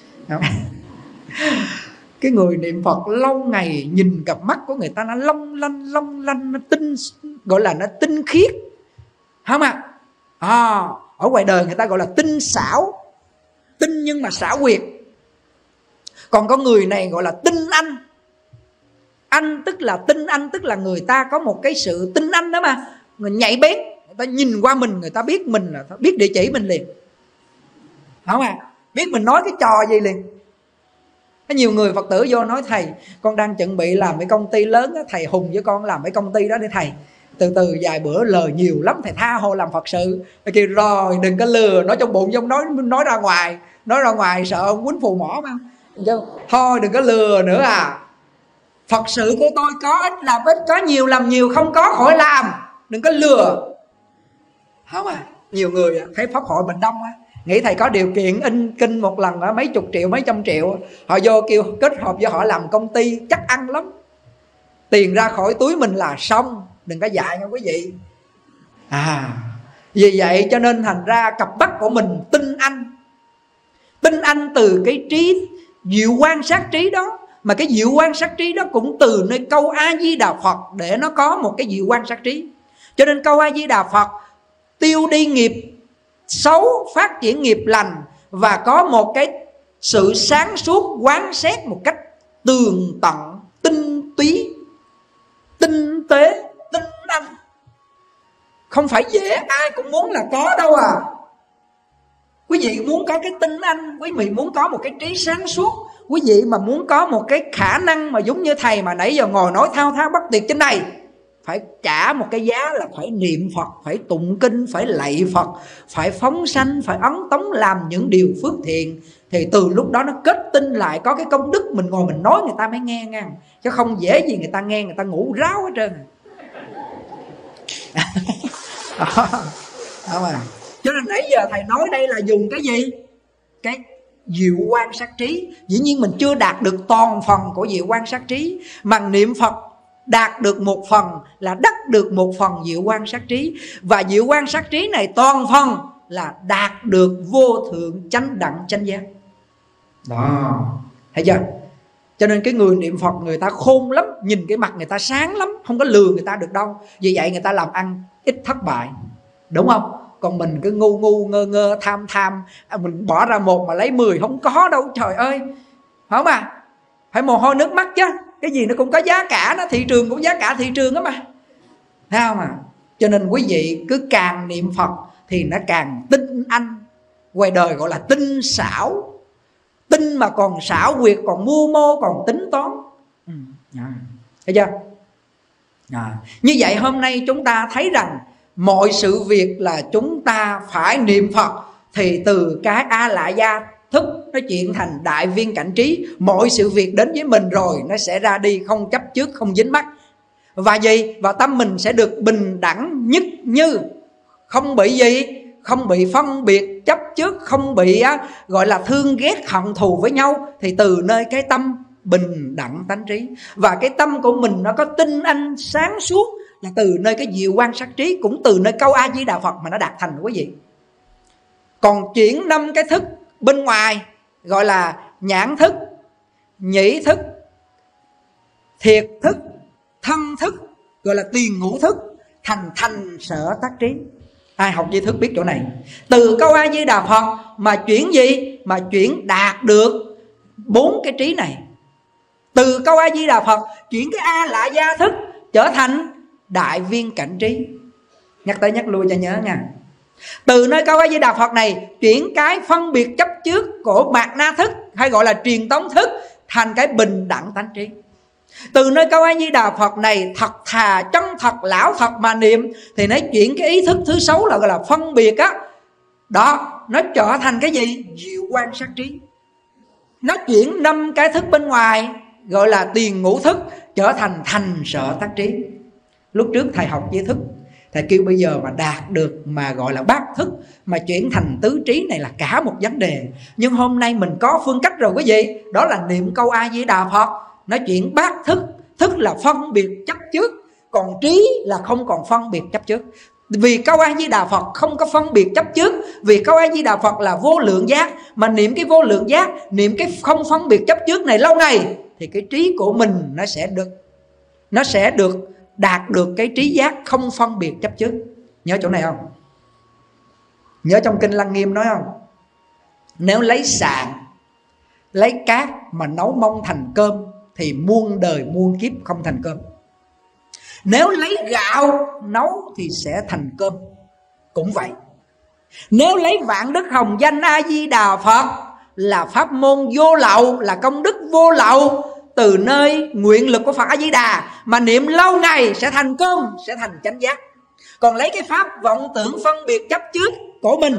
Cái người niệm Phật lâu ngày nhìn cặp mắt của người ta nó long lanh long lanh, nó tinh, gọi là nó tinh khiết, không ạ? À? À, ở ngoài đời người ta gọi là tinh xảo, tinh nhưng mà xảo quyệt. Còn có người này gọi là tinh anh. Anh tức là tinh anh, tức là người ta có một cái sự tinh anh đó mà, người nhạy bén. Người ta nhìn qua mình, người ta biết mình là biết địa chỉ mình liền, không à? Biết mình nói cái trò gì liền. Có nhiều người Phật tử vô nói thầy, con đang chuẩn bị làm cái công ty lớn đó, thầy hùng với con làm cái công ty đó để thầy. Từ từ vài bữa lời nhiều lắm, thầy tha hồ làm Phật sự. Thầy kêu rồi đừng có lừa, nói trong bụng giống nói nói ra ngoài, nói ra ngoài sợ ông quýnh phù mỏ mà. Thôi đừng có lừa nữa à. Phật sự của tôi có ít làm ít, có nhiều làm nhiều, không có khỏi làm. Đừng có lừa, không à? Nhiều người thấy Pháp hội mình đông á, nghĩ thầy có điều kiện in kinh một lần ở mấy chục triệu mấy trăm triệu, họ vô kêu kết hợp với họ làm công ty chắc ăn lắm, tiền ra khỏi túi mình là xong. Đừng có dạy nha quý vị. À vì vậy cho nên thành ra cặp mắt của mình tin anh, tin anh từ cái trí diệu quan sát trí đó. Mà cái diệu quan sát trí đó cũng từ nơi câu A Di Đà Phật để nó có một cái diệu quan sát trí. Cho nên câu A Di Đà Phật tiêu đi nghiệp xấu, phát triển nghiệp lành, và có một cái sự sáng suốt quán xét một cách tường tận, tinh túy, tinh tế, tinh anh. Không phải dễ ai cũng muốn là có đâu à. Quý vị muốn có cái tinh anh, quý vị muốn có một cái trí sáng suốt, quý vị mà muốn có một cái khả năng mà giống như thầy mà nãy giờ ngồi nói thao thao bất tuyệt trên này, phải trả một cái giá là phải niệm Phật, phải tụng kinh, phải lạy Phật, phải phóng sanh, phải ấn tống làm những điều phước thiện. Thì từ lúc đó nó kết tinh lại có cái công đức. Mình ngồi mình nói người ta mới nghe nha, chứ không dễ gì người ta nghe, người ta ngủ ráo hết trơn. Đó mà. Cho nên nãy giờ thầy nói đây là dùng cái gì? Cái diệu quan sát trí. Dĩ nhiên mình chưa đạt được toàn phần của diệu quan sát trí, mà niệm Phật đạt được một phần là đắc được một phần diệu quan sát trí. Và diệu quan sát trí này toàn phần là đạt được vô thượng chánh đẳng chánh giác. Đó, thấy chưa? Cho nên cái người niệm Phật người ta khôn lắm, nhìn cái mặt người ta sáng lắm, không có lừa người ta được đâu. Vì vậy người ta làm ăn ít thất bại, đúng không? Còn mình cứ ngu ngu ngơ ngơ tham tham, mình bỏ ra một mà lấy mười không có đâu, trời ơi. Phải không à? Phải mồ hôi nước mắt chứ. Cái gì nó cũng có giá cả, nó thị trường cũng giá cả thị trường đó mà. Thấy không à? Cho nên quý vị cứ càng niệm Phật thì nó càng tinh anh. Ngoài đời gọi là tinh xảo. Tinh mà còn xảo quyệt, còn mưu mô, còn tính toán. Ừ. À. Thấy chưa? À. Như vậy hôm nay chúng ta thấy rằng mọi sự việc là chúng ta phải niệm Phật, thì từ cái A Lại Gia thức nó chuyển thành đại viên cảnh trí. Mọi sự việc đến với mình rồi nó sẽ ra đi, không chấp trước, không dính mắc. Và gì? Và tâm mình sẽ được bình đẳng nhất như, không bị gì? Không bị phân biệt chấp trước, không bị á, gọi là thương ghét hận thù với nhau. Thì từ nơi cái tâm bình đẳng tánh trí, và cái tâm của mình nó có tinh anh sáng suốt, là từ nơi cái diệu quan sát trí, cũng từ nơi câu A Di Đà Phật mà nó đạt thành quý vị. Còn chuyển năm cái thức bên ngoài gọi là nhãn thức, nhĩ thức, thiệt thức, thân thức, gọi là tiền ngũ thức, thành thành sở tác trí. Ai học di thức biết chỗ này. Từ câu A Di Đà Phật mà chuyển gì? Mà chuyển đạt được bốn cái trí này. Từ câu A Di Đà Phật chuyển cái A Lại Gia thức trở thành đại viên cảnh trí. Nhắc tới nhắc lui cho nhớ nha. Từ nơi câu A Di Đà Phật này chuyển cái phân biệt chấp trước của mạt na thức, hay gọi là truyền tống thức, thành cái bình đẳng tánh trí. Từ nơi câu A Di Đà Phật này thật thà, chân thật, lão thật mà niệm, thì nó chuyển cái ý thức thứ sáu là gọi là phân biệt á. Đó, nó trở thành cái gì? Diệu quan sát trí. Nó chuyển năm cái thức bên ngoài gọi là tiền ngũ thức trở thành thành sở tác trí. Lúc trước thầy học di thức, thầy kêu bây giờ mà đạt được mà gọi là bát thức, mà chuyển thành tứ trí này là cả một vấn đề. Nhưng hôm nay mình có phương cách rồi quý vị. Đó là niệm câu A Di Đà Phật, nó chuyển bát thức. Thức là phân biệt chấp trước, còn trí là không còn phân biệt chấp trước. Vì câu A Di Đà Phật không có phân biệt chấp trước, vì câu A Di Đà Phật là vô lượng giác. Mà niệm cái vô lượng giác, niệm cái không phân biệt chấp trước này lâu ngày, thì cái trí của mình nó sẽ được Nó sẽ được đạt được cái trí giác không phân biệt chấp trước. Nhớ chỗ này không? Nhớ trong kinh Lăng Nghiêm nói không? Nếu lấy sạn, lấy cát mà nấu mông thành cơm, thì muôn đời muôn kiếp không thành cơm. Nếu lấy gạo nấu thì sẽ thành cơm. Cũng vậy. Nếu lấy vạn đức hồng danh A Di Đà Phật là pháp môn vô lậu, là công đức vô lậu, từ nơi nguyện lực của Phật A Di Đà mà niệm lâu ngày sẽ thành cơm, sẽ thành chánh giác. Còn lấy cái pháp vọng tưởng phân biệt chấp trước của mình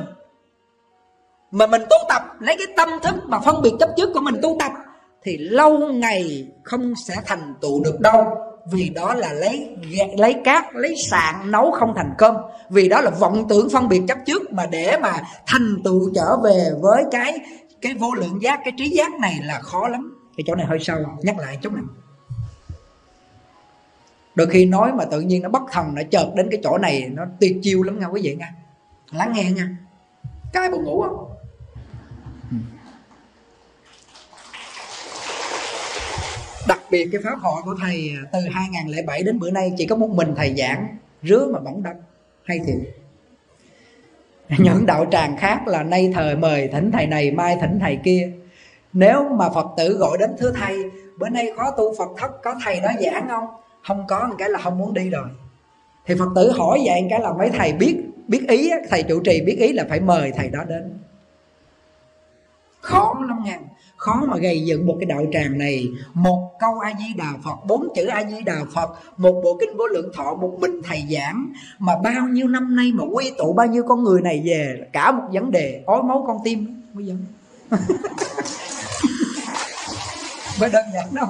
mà mình tu tập, lấy cái tâm thức mà phân biệt chấp trước của mình tu tập, thì lâu ngày không sẽ thành tựu được đâu. vì đó là lấy lấy cát, lấy sạn nấu không thành cơm. Vì đó là vọng tưởng phân biệt chấp trước, mà để mà thành tựu trở về với cái cái vô lượng giác, cái trí giác này là khó lắm. Cái chỗ này hơi sâu, nhắc lại chút này. Đôi khi nói mà tự nhiên nó bất thần, nó chợt đến cái chỗ này, nó tuyệt chiêu lắm nha quý vị nha. Lắng nghe nha, cái buồn ngủ không? Đặc biệt cái pháp hội của thầy từ hai không không bảy đến bữa nay chỉ có một mình thầy giảng, rứa mà bỗng đông, hay thiệt. Những đạo tràng khác là nay thời mời thỉnh thầy này, mai thỉnh thầy kia. Nếu mà Phật tử gọi đến thưa thầy, bữa nay có tu Phật thất, có thầy đó giảng không? Không có một cái là không muốn đi rồi. Thì Phật tử hỏi vậy một cái là mấy thầy biết biết ý, thầy trụ trì biết ý là phải mời thầy đó đến. Khó lắm nha, khó mà gây dựng một cái đạo tràng này. Một câu A Di Đà Phật, bốn chữ A Di Đà Phật, một bộ kinh Vô Lượng Thọ, một mình thầy giảng, mà bao nhiêu năm nay mà quy tụ bao nhiêu con người này về, cả một vấn đề ói máu con tim mới dẫn. Mới đơn giản đâu.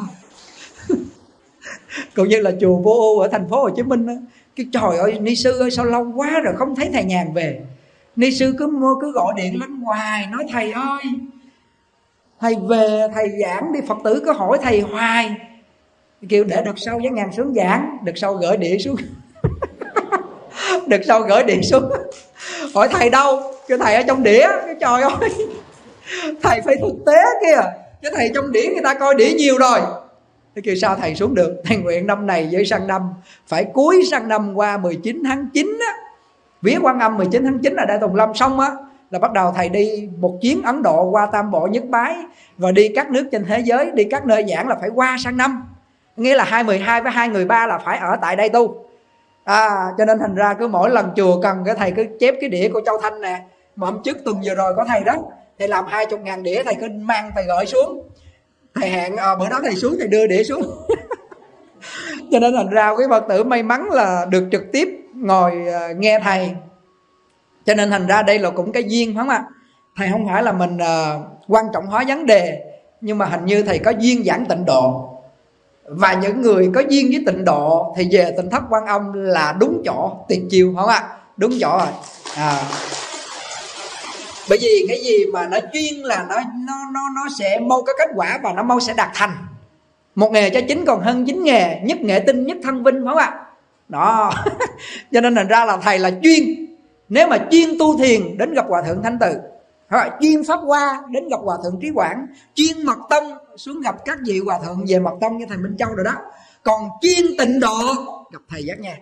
Cũng như là chùa Vô Ưu ở thành phố Hồ Chí Minh đó, cái trời ơi ni sư ơi sao lâu quá rồi không thấy thầy Nhàn về. Ni sư cứ cứ gọi điện lên hoài, nói thầy ơi thầy về thầy giảng đi. Phật tử cứ hỏi thầy hoài, kêu để đợt sau Giác Nhàn xuống giảng, đợt sau gửi điện xuống. Đợt sau gửi điện xuống hỏi thầy đâu, kêu thầy ở trong đĩa. Cái trời ơi, thầy phải thực tế kìa, cái thầy trong đĩa người ta coi đĩa nhiều rồi. Thế kêu sao thầy xuống được. Thầy nguyện năm này với sang năm, phải cuối sang năm qua mười chín tháng chín á, vía Quan Âm mười chín tháng chín là Đại Tùng Lâm xong á, là bắt đầu thầy đi một chuyến Ấn Độ qua Tam Bộ Nhất Bái, và đi các nước trên thế giới, đi các nơi giảng là phải qua sang năm. Nghĩa là hai mười hai với hai mười ba là phải ở tại đây tu. À, cho nên thành ra cứ mỗi lần chùa cần cái thầy cứ chép cái đĩa của Châu Thanh nè. Mà hôm trước tuần vừa rồi có thầy đó, thầy làm hai chục ngàn đĩa, thầy cứ mang thầy gửi xuống. Thầy hẹn à, bữa đó thầy xuống thầy đưa đĩa xuống. Cho nên thành ra quý Phật tử may mắn là được trực tiếp ngồi uh, nghe thầy. Cho nên thành ra đây là cũng cái duyên, phải không ạ? Thầy không phải là mình uh, quan trọng hóa vấn đề, nhưng mà hình như thầy có duyên giảng tịnh độ. Và những người có duyên với tịnh độ thì về Tịnh Thất Quan Âm là đúng chỗ, tuyệt chiêu, phải không ạ? Đúng chỗ rồi. À. Bởi vì cái gì mà nó chuyên là nó nó nó nó sẽ mau có kết quả và nó mau sẽ đạt thành. Một nghề cho chính còn hơn chín nghề, nhất nghệ tinh nhất thân vinh, phải không ạ? Đó. Cho nên thành ra là thầy là chuyên. Nếu mà chuyên tu thiền đến gặp Hòa Thượng Thanh Từ, chuyên pháp hoa đến gặp Hòa Thượng Trí Quảng, chuyên mật tông xuống gặp các vị hòa thượng về mật tông như thầy Minh Châu rồi đó. Còn chuyên tịnh độ gặp thầy Giác Nhàn.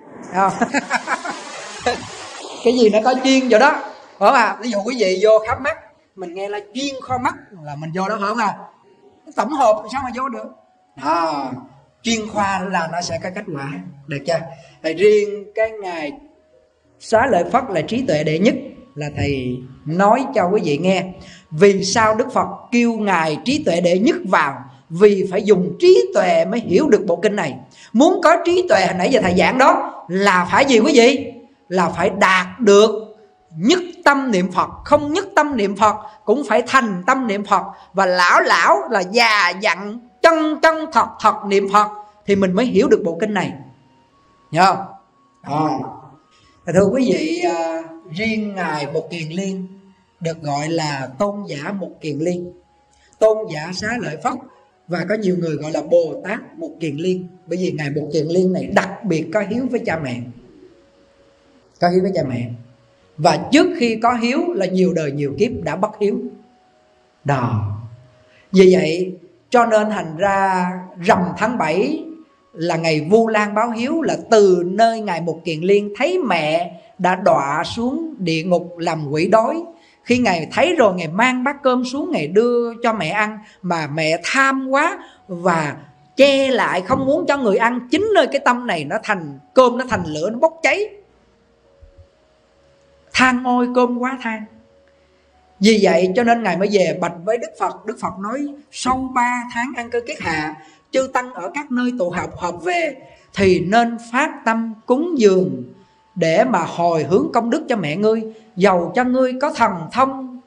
Cái gì nó có chuyên vậy đó, phải không à? Ví dụ quý vị vô khám mắt, mình nghe là chuyên kho mắt là mình vô đó, phải không à? Tổng hợp sao mà vô được. À, chuyên khoa là nó sẽ có kết quả, được chưa? Thầy riêng cái ngày Xá Lợi Phất là trí tuệ đệ nhất là thầy nói cho quý vị nghe. Vì sao Đức Phật kêu ngài trí tuệ đệ nhất vào? Vì phải dùng trí tuệ mới hiểu được bộ kinh này. Muốn có trí tuệ hồi nãy giờ thầy giảng đó là phải gì quý vị? Là phải đạt được nhất tâm niệm Phật. Không nhất tâm niệm Phật cũng phải thành tâm niệm Phật. Và lão lão là già dặn chân chân thật thật niệm Phật thì mình mới hiểu được bộ kinh này. Nhớ không? À. Thưa quý vị, à, riêng ngài Một Kiền Liên được gọi là tôn giả Một Kiền Liên, tôn giả Xá Lợi Phất, và có nhiều người gọi là Bồ Tát Một Kiền Liên. Bởi vì ngài Một Kiền Liên này đặc biệt có hiếu với cha mẹ, có hiếu với cha mẹ. Và trước khi có hiếu là nhiều đời nhiều kiếp đã bất hiếu đó. Vì vậy cho nên thành ra rằm tháng bảy là ngày Vu Lan báo hiếu, là từ nơi ngài Một Kiền Liên thấy mẹ đã đọa xuống địa ngục làm quỷ đói. Khi ngài thấy rồi, ngài mang bát cơm xuống, ngài đưa cho mẹ ăn, mà mẹ tham quá và che lại không muốn cho người ăn. Chính nơi cái tâm này nó thành cơm, nó thành lửa, nó bốc cháy. Than ôi cơm quá than. Vì vậy cho nên ngài mới về bạch với Đức Phật. Đức Phật nói sau ba tháng ăn cơm kiết hạ, chư tăng ở các nơi tụ họp họp về thì nên phát tâm cúng dường để mà hồi hướng công đức cho mẹ ngươi. Dầu cho ngươi có thần thông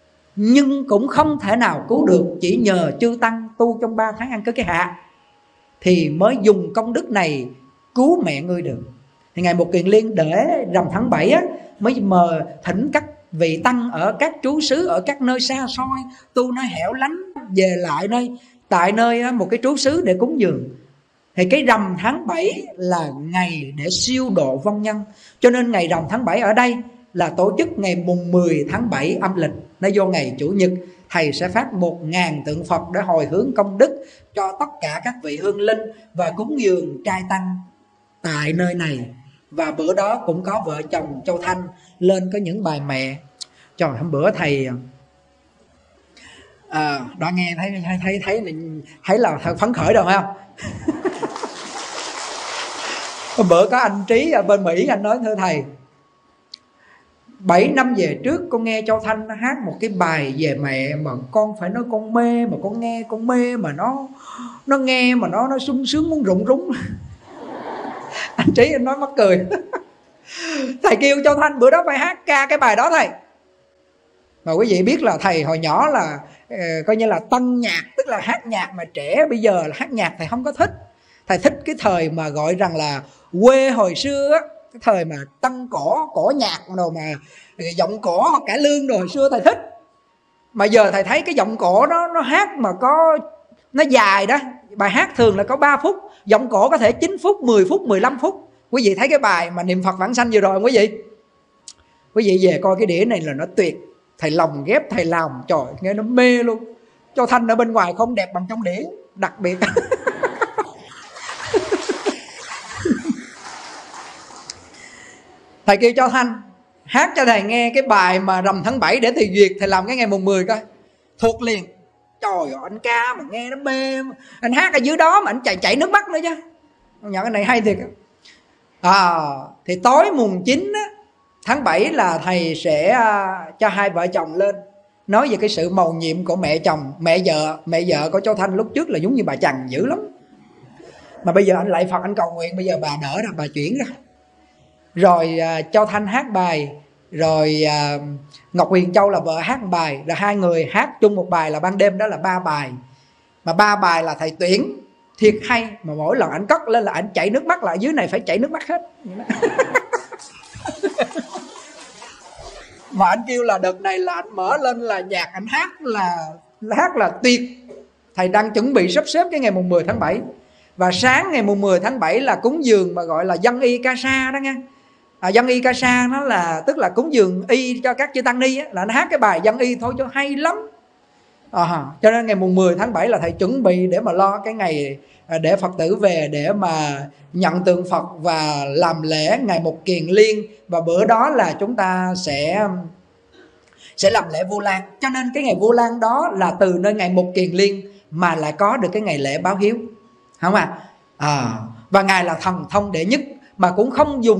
nhưng cũng không thể nào cứu được, chỉ nhờ chư tăng tu trong ba tháng ăn cơm kiết hạ. thì mới dùng công đức này cứu mẹ ngươi được. Thì Ngài Mục Kiền Liên để rằm tháng bảy á, mới mời thỉnh các vị tăng ở các trú xứ ở các nơi xa xôi, tu nơi hẻo lánh, về lại nơi tại nơi á, một cái trú xứ để cúng dường. Thì cái rằm tháng bảy là ngày để siêu độ vong nhân, cho nên ngày rằm tháng bảy ở đây là tổ chức ngày mùng mười tháng bảy âm lịch. Nó vô ngày Chủ nhật, thầy sẽ phát một ngàn tượng Phật để hồi hướng công đức cho tất cả các vị hương linh và cúng dường trai tăng tại nơi này. Và bữa đó cũng có vợ chồng Châu Thanh lên có những bài mẹ. Trời, hôm bữa thầy à, đó nghe thấy thấy thấy thấy thấy là phấn khởi rồi phải không? Hôm bữa có anh Trí ở bên Mỹ, anh nói thưa thầy, bảy năm về trước con nghe Châu Thanh nó hát một cái bài về mẹ mà con phải nói con mê, mà con nghe con mê mà nó nó nghe mà nó nó sung sướng muốn rụng rúng. Anh Trí anh nói mắc cười. Thầy kêu Châu Thanh bữa đó phải hát ca cái bài đó thầy. Mà quý vị biết là thầy hồi nhỏ là uh, coi như là tân nhạc, tức là hát nhạc mà trẻ bây giờ là hát nhạc thầy không có thích. Thầy thích cái thời mà gọi rằng là quê hồi xưa á, cái thời mà tân cổ, cổ nhạc rồi mà giọng cổ cải lương rồi hồi xưa thầy thích. Mà giờ thầy thấy cái giọng cổ đó nó hát mà có nó dài đó, bài hát thường là có ba phút, giọng cổ có thể chín phút, mười phút, mười lăm phút. Quý vị thấy cái bài mà niệm Phật vãng sanh vừa rồi không quý vị? Quý vị về coi cái đĩa này là nó tuyệt. Thầy lòng ghép thầy làm, trời nghe nó mê luôn. Châu Thanh ở bên ngoài không đẹp bằng trong đĩa, đặc biệt. Thầy kêu Châu Thanh hát cho thầy nghe cái bài mà rằm tháng bảy để thầy duyệt, thầy làm cái ngày mùng mười coi. Thuộc liền. Trời ơi, anh ca mà nghe nó mê. Anh hát ở dưới đó mà anh chảy chảy nước mắt nữa chứ. Nhận cái này hay thiệt. À, thì tối mùng chín á, tháng bảy là thầy sẽ uh, cho hai vợ chồng lên nói về cái sự mầu nhiệm của mẹ chồng, mẹ vợ. Mẹ vợ của Châu Thanh lúc trước là giống như bà Trần dữ lắm. Mà bây giờ anh lạy Phật, anh cầu nguyện, bây giờ bà đỡ ra, bà chuyển ra. Rồi uh, Châu Thanh hát bài, rồi uh, Ngọc Huyền Châu là vợ hát một bài, rồi hai người hát chung một bài là ban đêm, đó là ba bài. Mà ba bài là thầy tuyển thiệt hay, mà mỗi lần anh cất lên là anh chảy nước mắt, lại dưới này phải chảy nước mắt hết. Mà anh kêu là đợt này là anh mở lên là nhạc anh hát là hát là tuyệt. Thầy đang chuẩn bị sắp xếp cái ngày mùng mười tháng bảy. Và sáng ngày mùng mười tháng bảy là cúng dường mà gọi là dân y ca sa đó nghe. À, dân y ca sa nó là tức là cúng dường y cho các chư tăng ni á, là anh hát cái bài dân y thôi cho hay lắm. À, cho nên ngày mùng mười tháng bảy là thầy chuẩn bị để mà lo cái ngày để Phật tử về để mà nhận tượng Phật và làm lễ ngày Mục Kiền Liên. Và bữa đó là chúng ta sẽ sẽ làm lễ Vu Lan. Cho nên cái ngày Vu Lan đó là từ nơi ngày Mục Kiền Liên mà lại có được cái ngày lễ báo hiếu, không à? À, và ngài là thần thông đệ nhất mà cũng không dùng.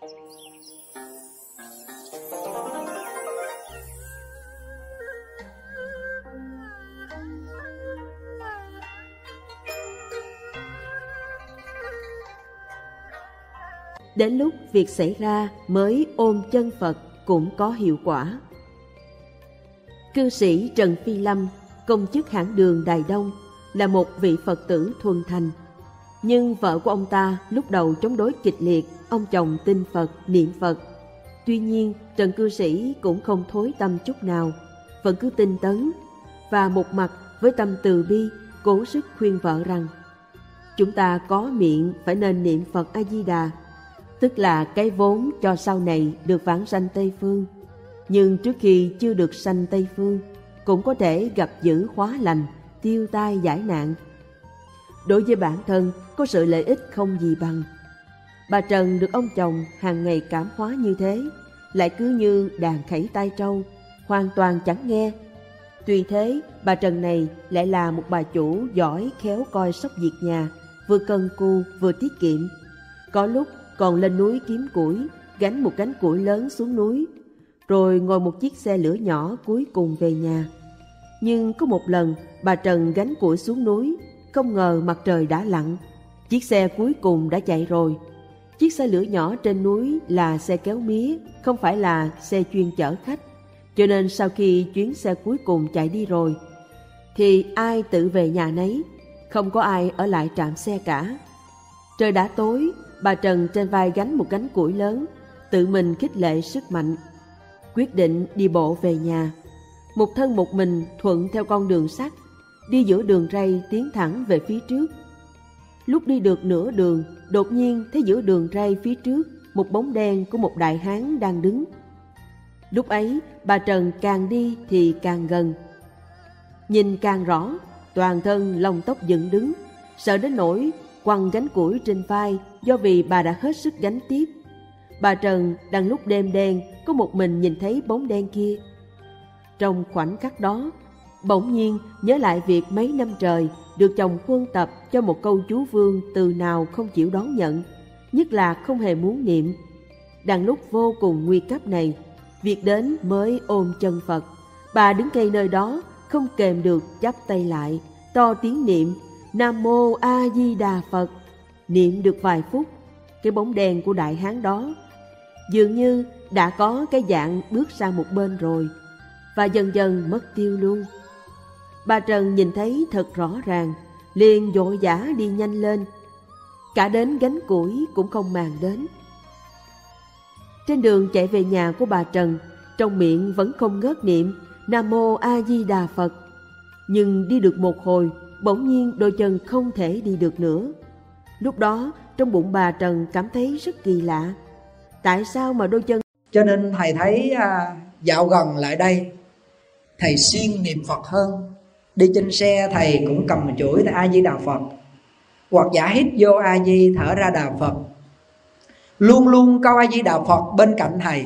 Đến lúc việc xảy ra mới ôm chân Phật cũng có hiệu quả. Cư sĩ Trần Phi Lâm, công chức hãng đường Đài Đông, là một vị Phật tử thuần thành. Nhưng vợ của ông ta lúc đầu chống đối kịch liệt, ông chồng tin Phật, niệm Phật. Tuy nhiên, Trần cư sĩ cũng không thối tâm chút nào, vẫn cứ tinh tấn, và một mặt với tâm từ bi, cố sức khuyên vợ rằng chúng ta có miệng phải nên niệm Phật A-di-đà, tức là cái vốn cho sau này được vãng sanh Tây Phương. Nhưng trước khi chưa được sanh Tây Phương, cũng có thể gặp dữ hóa lành, tiêu tai giải nạn. Đối với bản thân, có sự lợi ích không gì bằng. Bà Trần được ông chồng hàng ngày cảm hóa như thế, lại cứ như đàn khẩy tai trâu, hoàn toàn chẳng nghe. Tuy thế, bà Trần này lại là một bà chủ giỏi khéo coi sóc việc nhà, vừa cần cù vừa tiết kiệm. Có lúc còn lên núi kiếm củi, gánh một gánh củi lớn xuống núi, rồi ngồi một chiếc xe lửa nhỏ cuối cùng về nhà. Nhưng có một lần bà Trần gánh củi xuống núi, không ngờ mặt trời đã lặn, chiếc xe cuối cùng đã chạy rồi. Chiếc xe lửa nhỏ trên núi là xe kéo mía, không phải là xe chuyên chở khách. Cho nên sau khi chuyến xe cuối cùng chạy đi rồi, thì ai tự về nhà nấy, không có ai ở lại trạm xe cả. Trời đã tối, bà Trần trên vai gánh một gánh củi lớn, tự mình khích lệ sức mạnh, quyết định đi bộ về nhà. Một thân một mình thuận theo con đường sắt, đi giữa đường ray tiến thẳng về phía trước. Lúc đi được nửa đường, đột nhiên thấy giữa đường ray phía trước một bóng đen của một đại hán đang đứng. Lúc ấy bà Trần càng đi thì càng gần, nhìn càng rõ, toàn thân lông tóc dựng đứng, sợ đến nỗi quăng gánh củi trên vai do vì bà đã hết sức gánh tiếp. Bà Trần đang lúc đêm đen có một mình nhìn thấy bóng đen kia. Trong khoảnh khắc đó, bỗng nhiên nhớ lại việc mấy năm trời được chồng huân tập cho một câu chú vương từ nào không chịu đón nhận, nhất là không hề muốn niệm. Đang lúc vô cùng nguy cấp này, việc đến mới ôm chân Phật. Bà đứng cây nơi đó không kềm được chắp tay lại, to tiếng niệm Nam Mô A Di Đà Phật. Niệm được vài phút, cái bóng đen của đại hán đó dường như đã có cái dạng bước sang một bên rồi, và dần dần mất tiêu luôn. Bà Trần nhìn thấy thật rõ ràng, liền vội vã đi nhanh lên, cả đến gánh củi cũng không màng đến. Trên đường chạy về nhà của bà Trần, trong miệng vẫn không ngớt niệm Nam Mô A Di Đà Phật. Nhưng đi được một hồi, bỗng nhiên đôi chân không thể đi được nữa. Lúc đó trong bụng bà Trần cảm thấy rất kỳ lạ. Tại sao mà đôi chân... Cho nên thầy thấy à, dạo gần lại đây thầy siêng niệm Phật hơn. Đi trên xe thầy cũng cầm chuỗi A Di Đà Phật, hoặc giả hít vô A Di, thở ra Đà Phật. Luôn luôn câu A Di Đà Phật bên cạnh thầy.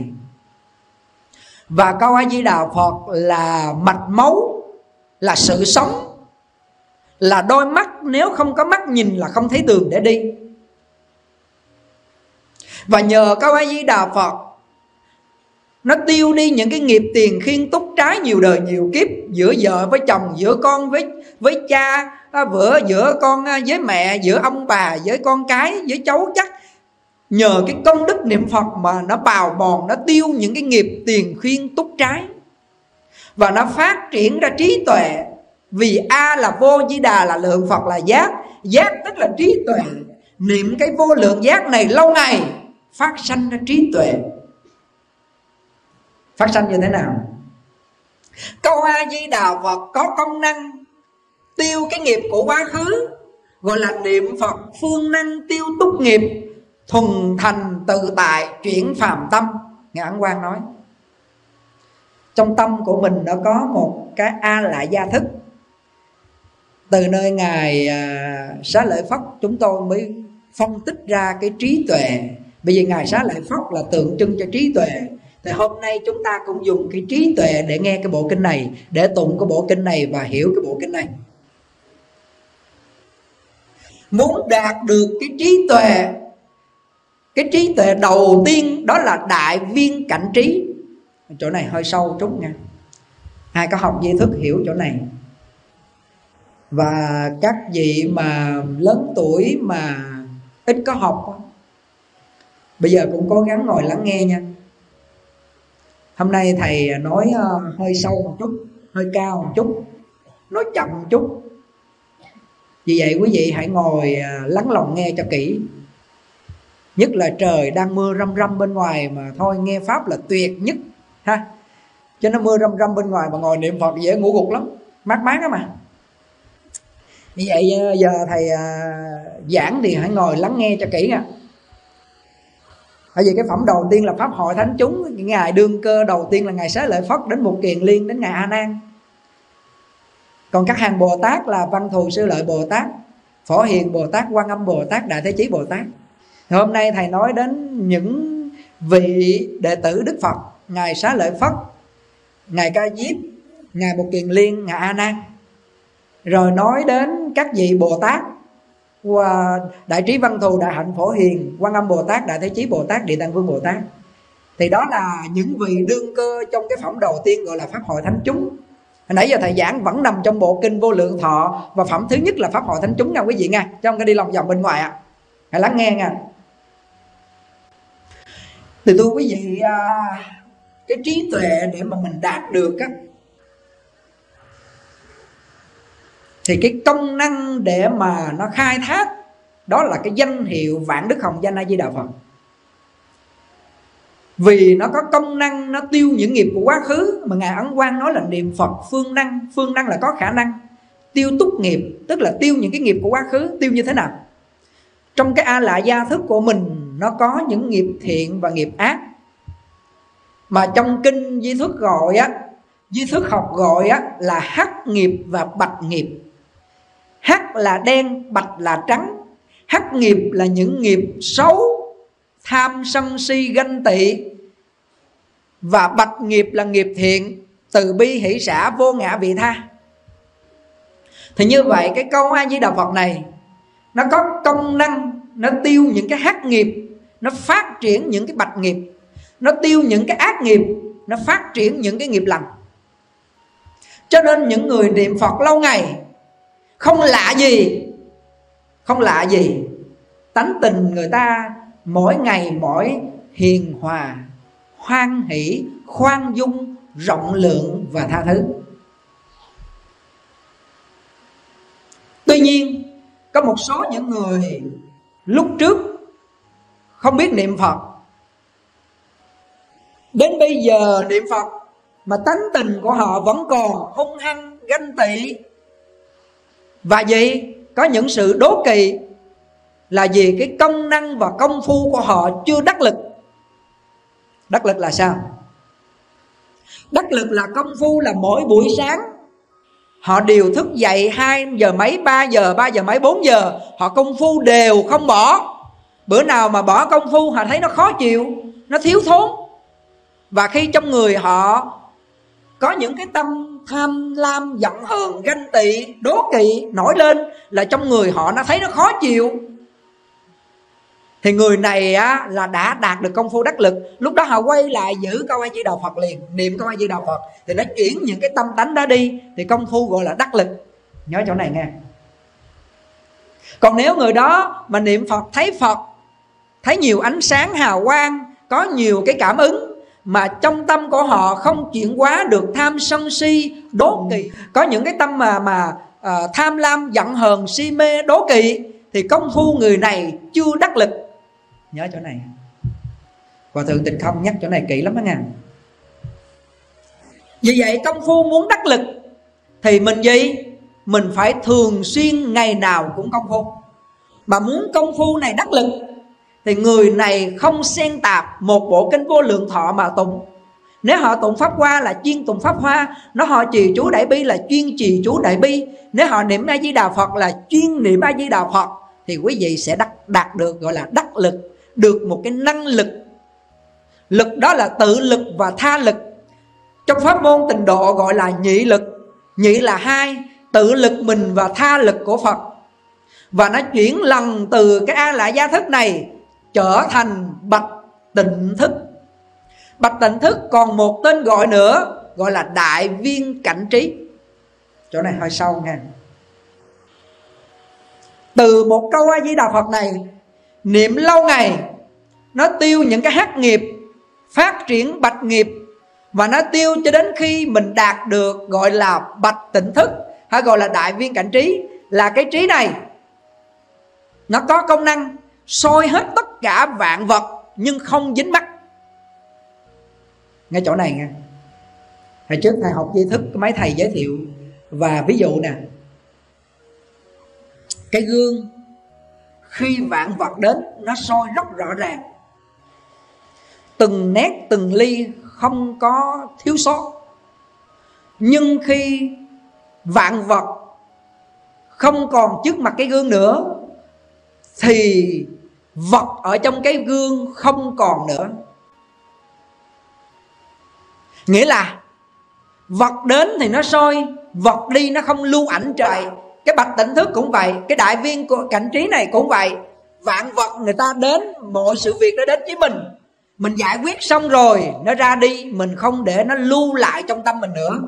Và câu A Di Đà Phật là mạch máu, là sự sống, là đôi mắt, nếu không có mắt nhìn là không thấy đường để đi. Và nhờ câu A Di Đà Phật, nó tiêu đi những cái nghiệp tiền khiên túc trái nhiều đời nhiều kiếp, giữa vợ với chồng, giữa con với với cha, vợ giữa con với mẹ, giữa ông bà với con cái, với cháu chắc. Nhờ cái công đức niệm Phật mà nó bào mòn, nó tiêu những cái nghiệp tiền khiên túc trái, và nó phát triển ra trí tuệ. Vì A là vô, Di Đà là lượng, Phật là giác. Giác tức là trí tuệ. Niệm cái vô lượng giác này lâu ngày phát sanh ra trí tuệ. Phát sanh như thế nào? Câu A Di Đà Phật có công năng tiêu cái nghiệp của quá khứ, gọi là niệm Phật phương năng tiêu túc nghiệp, thuần thành tự tại chuyển phàm tâm. Ngài Ấn Quang nói trong tâm của mình nó có một cái A lại gia thức. Từ nơi Ngài à, Xá Lợi Phất chúng tôi mới phân tích ra cái trí tuệ. Bởi vì Ngài Xá Lợi Phất là tượng trưng cho trí tuệ. Thì hôm nay chúng ta cũng dùng cái trí tuệ để nghe cái bộ kinh này, để tụng cái bộ kinh này và hiểu cái bộ kinh này. Muốn đạt được cái trí tuệ, cái trí tuệ đầu tiên đó là đại viên cảnh trí. Chỗ này hơi sâu chút nha, ai có học di thức hiểu chỗ này. Và các vị mà lớn tuổi mà ít có học, bây giờ cũng cố gắng ngồi lắng nghe nha. Hôm nay thầy nói hơi sâu một chút, hơi cao một chút, nói chậm một chút. Vì vậy quý vị hãy ngồi lắng lòng nghe cho kỹ. Nhất là trời đang mưa râm râm bên ngoài mà thôi nghe Pháp là tuyệt nhất ha. Cho nó mưa râm râm bên ngoài mà ngồi niệm Phật dễ ngủ gục lắm, mát mát đó mà. Vì vậy giờ thầy giảng thì hãy ngồi lắng nghe cho kỹ nha. Bởi vì cái phẩm đầu tiên là Pháp hội thánh chúng. Ngài đương cơ đầu tiên là Ngài Xá Lợi Phất đến Một Kiền Liên, đến Ngài A Nan. Còn các hàng Bồ Tát là Văn Thù Sư Lợi Bồ Tát, Phổ Hiền Bồ Tát, Quan Âm Bồ Tát, Đại Thế Chí Bồ Tát. Thì hôm nay thầy nói đến những vị đệ tử Đức Phật: Ngài Xá Lợi Phất, Ngài Ca Diếp, Ngài Một Kiền Liên, Ngài A Nan. Rồi nói đến các vị Bồ Tát: Đại Trí Văn Thù, Đại Hạnh Phổ Hiền, Quan Âm Bồ Tát, Đại Thế Chí Bồ Tát, Địa Tạng Vương Bồ Tát. Thì đó là những vị đương cơ trong cái phẩm đầu tiên gọi là Pháp hội thánh chúng. Hồi nãy giờ thầy giảng vẫn nằm trong bộ kinh Vô Lượng Thọ, và phẩm thứ nhất là Pháp hội thánh chúng nha quý vị nha, chứ không có đi lòng vòng bên ngoài ạ. À. Hãy lắng nghe nha. Thì thưa quý vị, cái trí tuệ để mà mình đạt được á, thì cái công năng để mà nó khai thác đó là cái danh hiệu Vạn Đức Hồng Danh A Di Đà Phật. Vì nó có công năng nó tiêu những nghiệp của quá khứ, mà Ngài Ấn Quang nói là niệm Phật phương năng. Phương năng là có khả năng tiêu túc nghiệp, tức là tiêu những cái nghiệp của quá khứ. Tiêu như thế nào? Trong cái A Lại Gia thức của mình nó có những nghiệp thiện và nghiệp ác, mà trong kinh Di Thức gọi á, Di Thức học gọi á là hắc nghiệp và bạch nghiệp. Hắc là đen, bạch là trắng. Hắc nghiệp là những nghiệp xấu, tham sân si ganh tị, và bạch nghiệp là nghiệp thiện, từ bi hỷ xả vô ngã vị tha. Thì như vậy cái câu A Di Đà Phật này nó có công năng nó tiêu những cái hắc nghiệp, nó phát triển những cái bạch nghiệp, nó tiêu những cái ác nghiệp, nó phát triển những cái nghiệp lành. Cho nên những người niệm Phật lâu ngày không lạ gì, không lạ gì tánh tình người ta mỗi ngày mỗi hiền hòa, hoan hỷ, khoan dung, rộng lượng và tha thứ. Tuy nhiên có một số những người lúc trước không biết niệm Phật, đến bây giờ niệm Phật mà tánh tình của họ vẫn còn hung hăng, ganh tị. Và gì? Có những sự đố kỵ. Là vì cái công năng và công phu của họ chưa đắc lực. Đắc lực là sao? Đắc lực là công phu là mỗi buổi sáng họ đều thức dậy hai giờ mấy, ba giờ, ba giờ mấy, bốn giờ. Họ công phu đều không bỏ. Bữa nào mà bỏ công phu họ thấy nó khó chịu, nó thiếu thốn. Và khi trong người họ có những cái tâm tham lam, giận hờn, ganh tị, đố kỵ nổi lên, là trong người họ nó thấy nó khó chịu, thì người này á, là đã đạt được công phu đắc lực. Lúc đó họ quay lại giữ câu A Di Đà Phật liền, niệm câu A Di Đà Phật, thì nó chuyển những cái tâm tánh đó đi, thì công phu gọi là đắc lực. Nhớ chỗ này nghe. Còn nếu người đó mà niệm Phật thấy Phật, thấy nhiều ánh sáng hào quang, có nhiều cái cảm ứng, mà trong tâm của họ không chuyển hóa được tham sân si đố kỵ, có những cái tâm mà mà à, tham lam, giận hờn, si mê, đố kỵ, thì công phu người này chưa đắc lực. Nhớ chỗ này. Hòa Thượng Tịnh Không nhắc chỗ này kỹ lắm đó nha. Vì vậy công phu muốn đắc lực thì mình gì? Mình phải thường xuyên ngày nào cũng công phu. Mà muốn công phu này đắc lực thì người này không xen tạp một bộ kinh Vô Lượng Thọ mà tụng. Nếu họ tụng Pháp Hoa là chuyên tụng Pháp Hoa, nếu họ trì chú Đại Bi là chuyên trì chú Đại Bi, nếu họ niệm A Di Đà Phật là chuyên niệm A Di Đà Phật, thì quý vị sẽ đắc, đạt được gọi là đắc lực, được một cái năng lực. Lực đó là tự lực và tha lực. Trong pháp môn Tịnh Độ gọi là nhị lực. Nhị là hai, tự lực mình và tha lực của Phật. Và nó chuyển lần từ cái A Lại Gia thức này trở thành bạch tịnh thức. Bạch tịnh thức còn một tên gọi nữa, gọi là đại viên cảnh trí. Chỗ này hơi sâu nha. Từ một câu A Di Đà Phật này niệm lâu ngày, nó tiêu những cái hắc nghiệp, phát triển bạch nghiệp, và nó tiêu cho đến khi mình đạt được gọi là bạch tịnh thức, hay gọi là đại viên cảnh trí. Là cái trí này nó có công năng soi hết tất cả vạn vật nhưng không dính mắc. Ngay chỗ này nghe. Hồi trước thầy học Di Thức, mấy thầy giới thiệu và ví dụ nè. Cái gương khi vạn vật đến nó soi rất rõ ràng, từng nét từng ly không có thiếu sót. Nhưng khi vạn vật không còn trước mặt cái gương nữa thì vật ở trong cái gương không còn nữa. Nghĩa là vật đến thì nó soi, vật đi nó không lưu ảnh trời. Cái bạch tịnh thức cũng vậy, cái đại viên của cảnh trí này cũng vậy. Vạn vật người ta đến, mọi sự việc nó đến với mình, mình giải quyết xong rồi nó ra đi, mình không để nó lưu lại trong tâm mình nữa.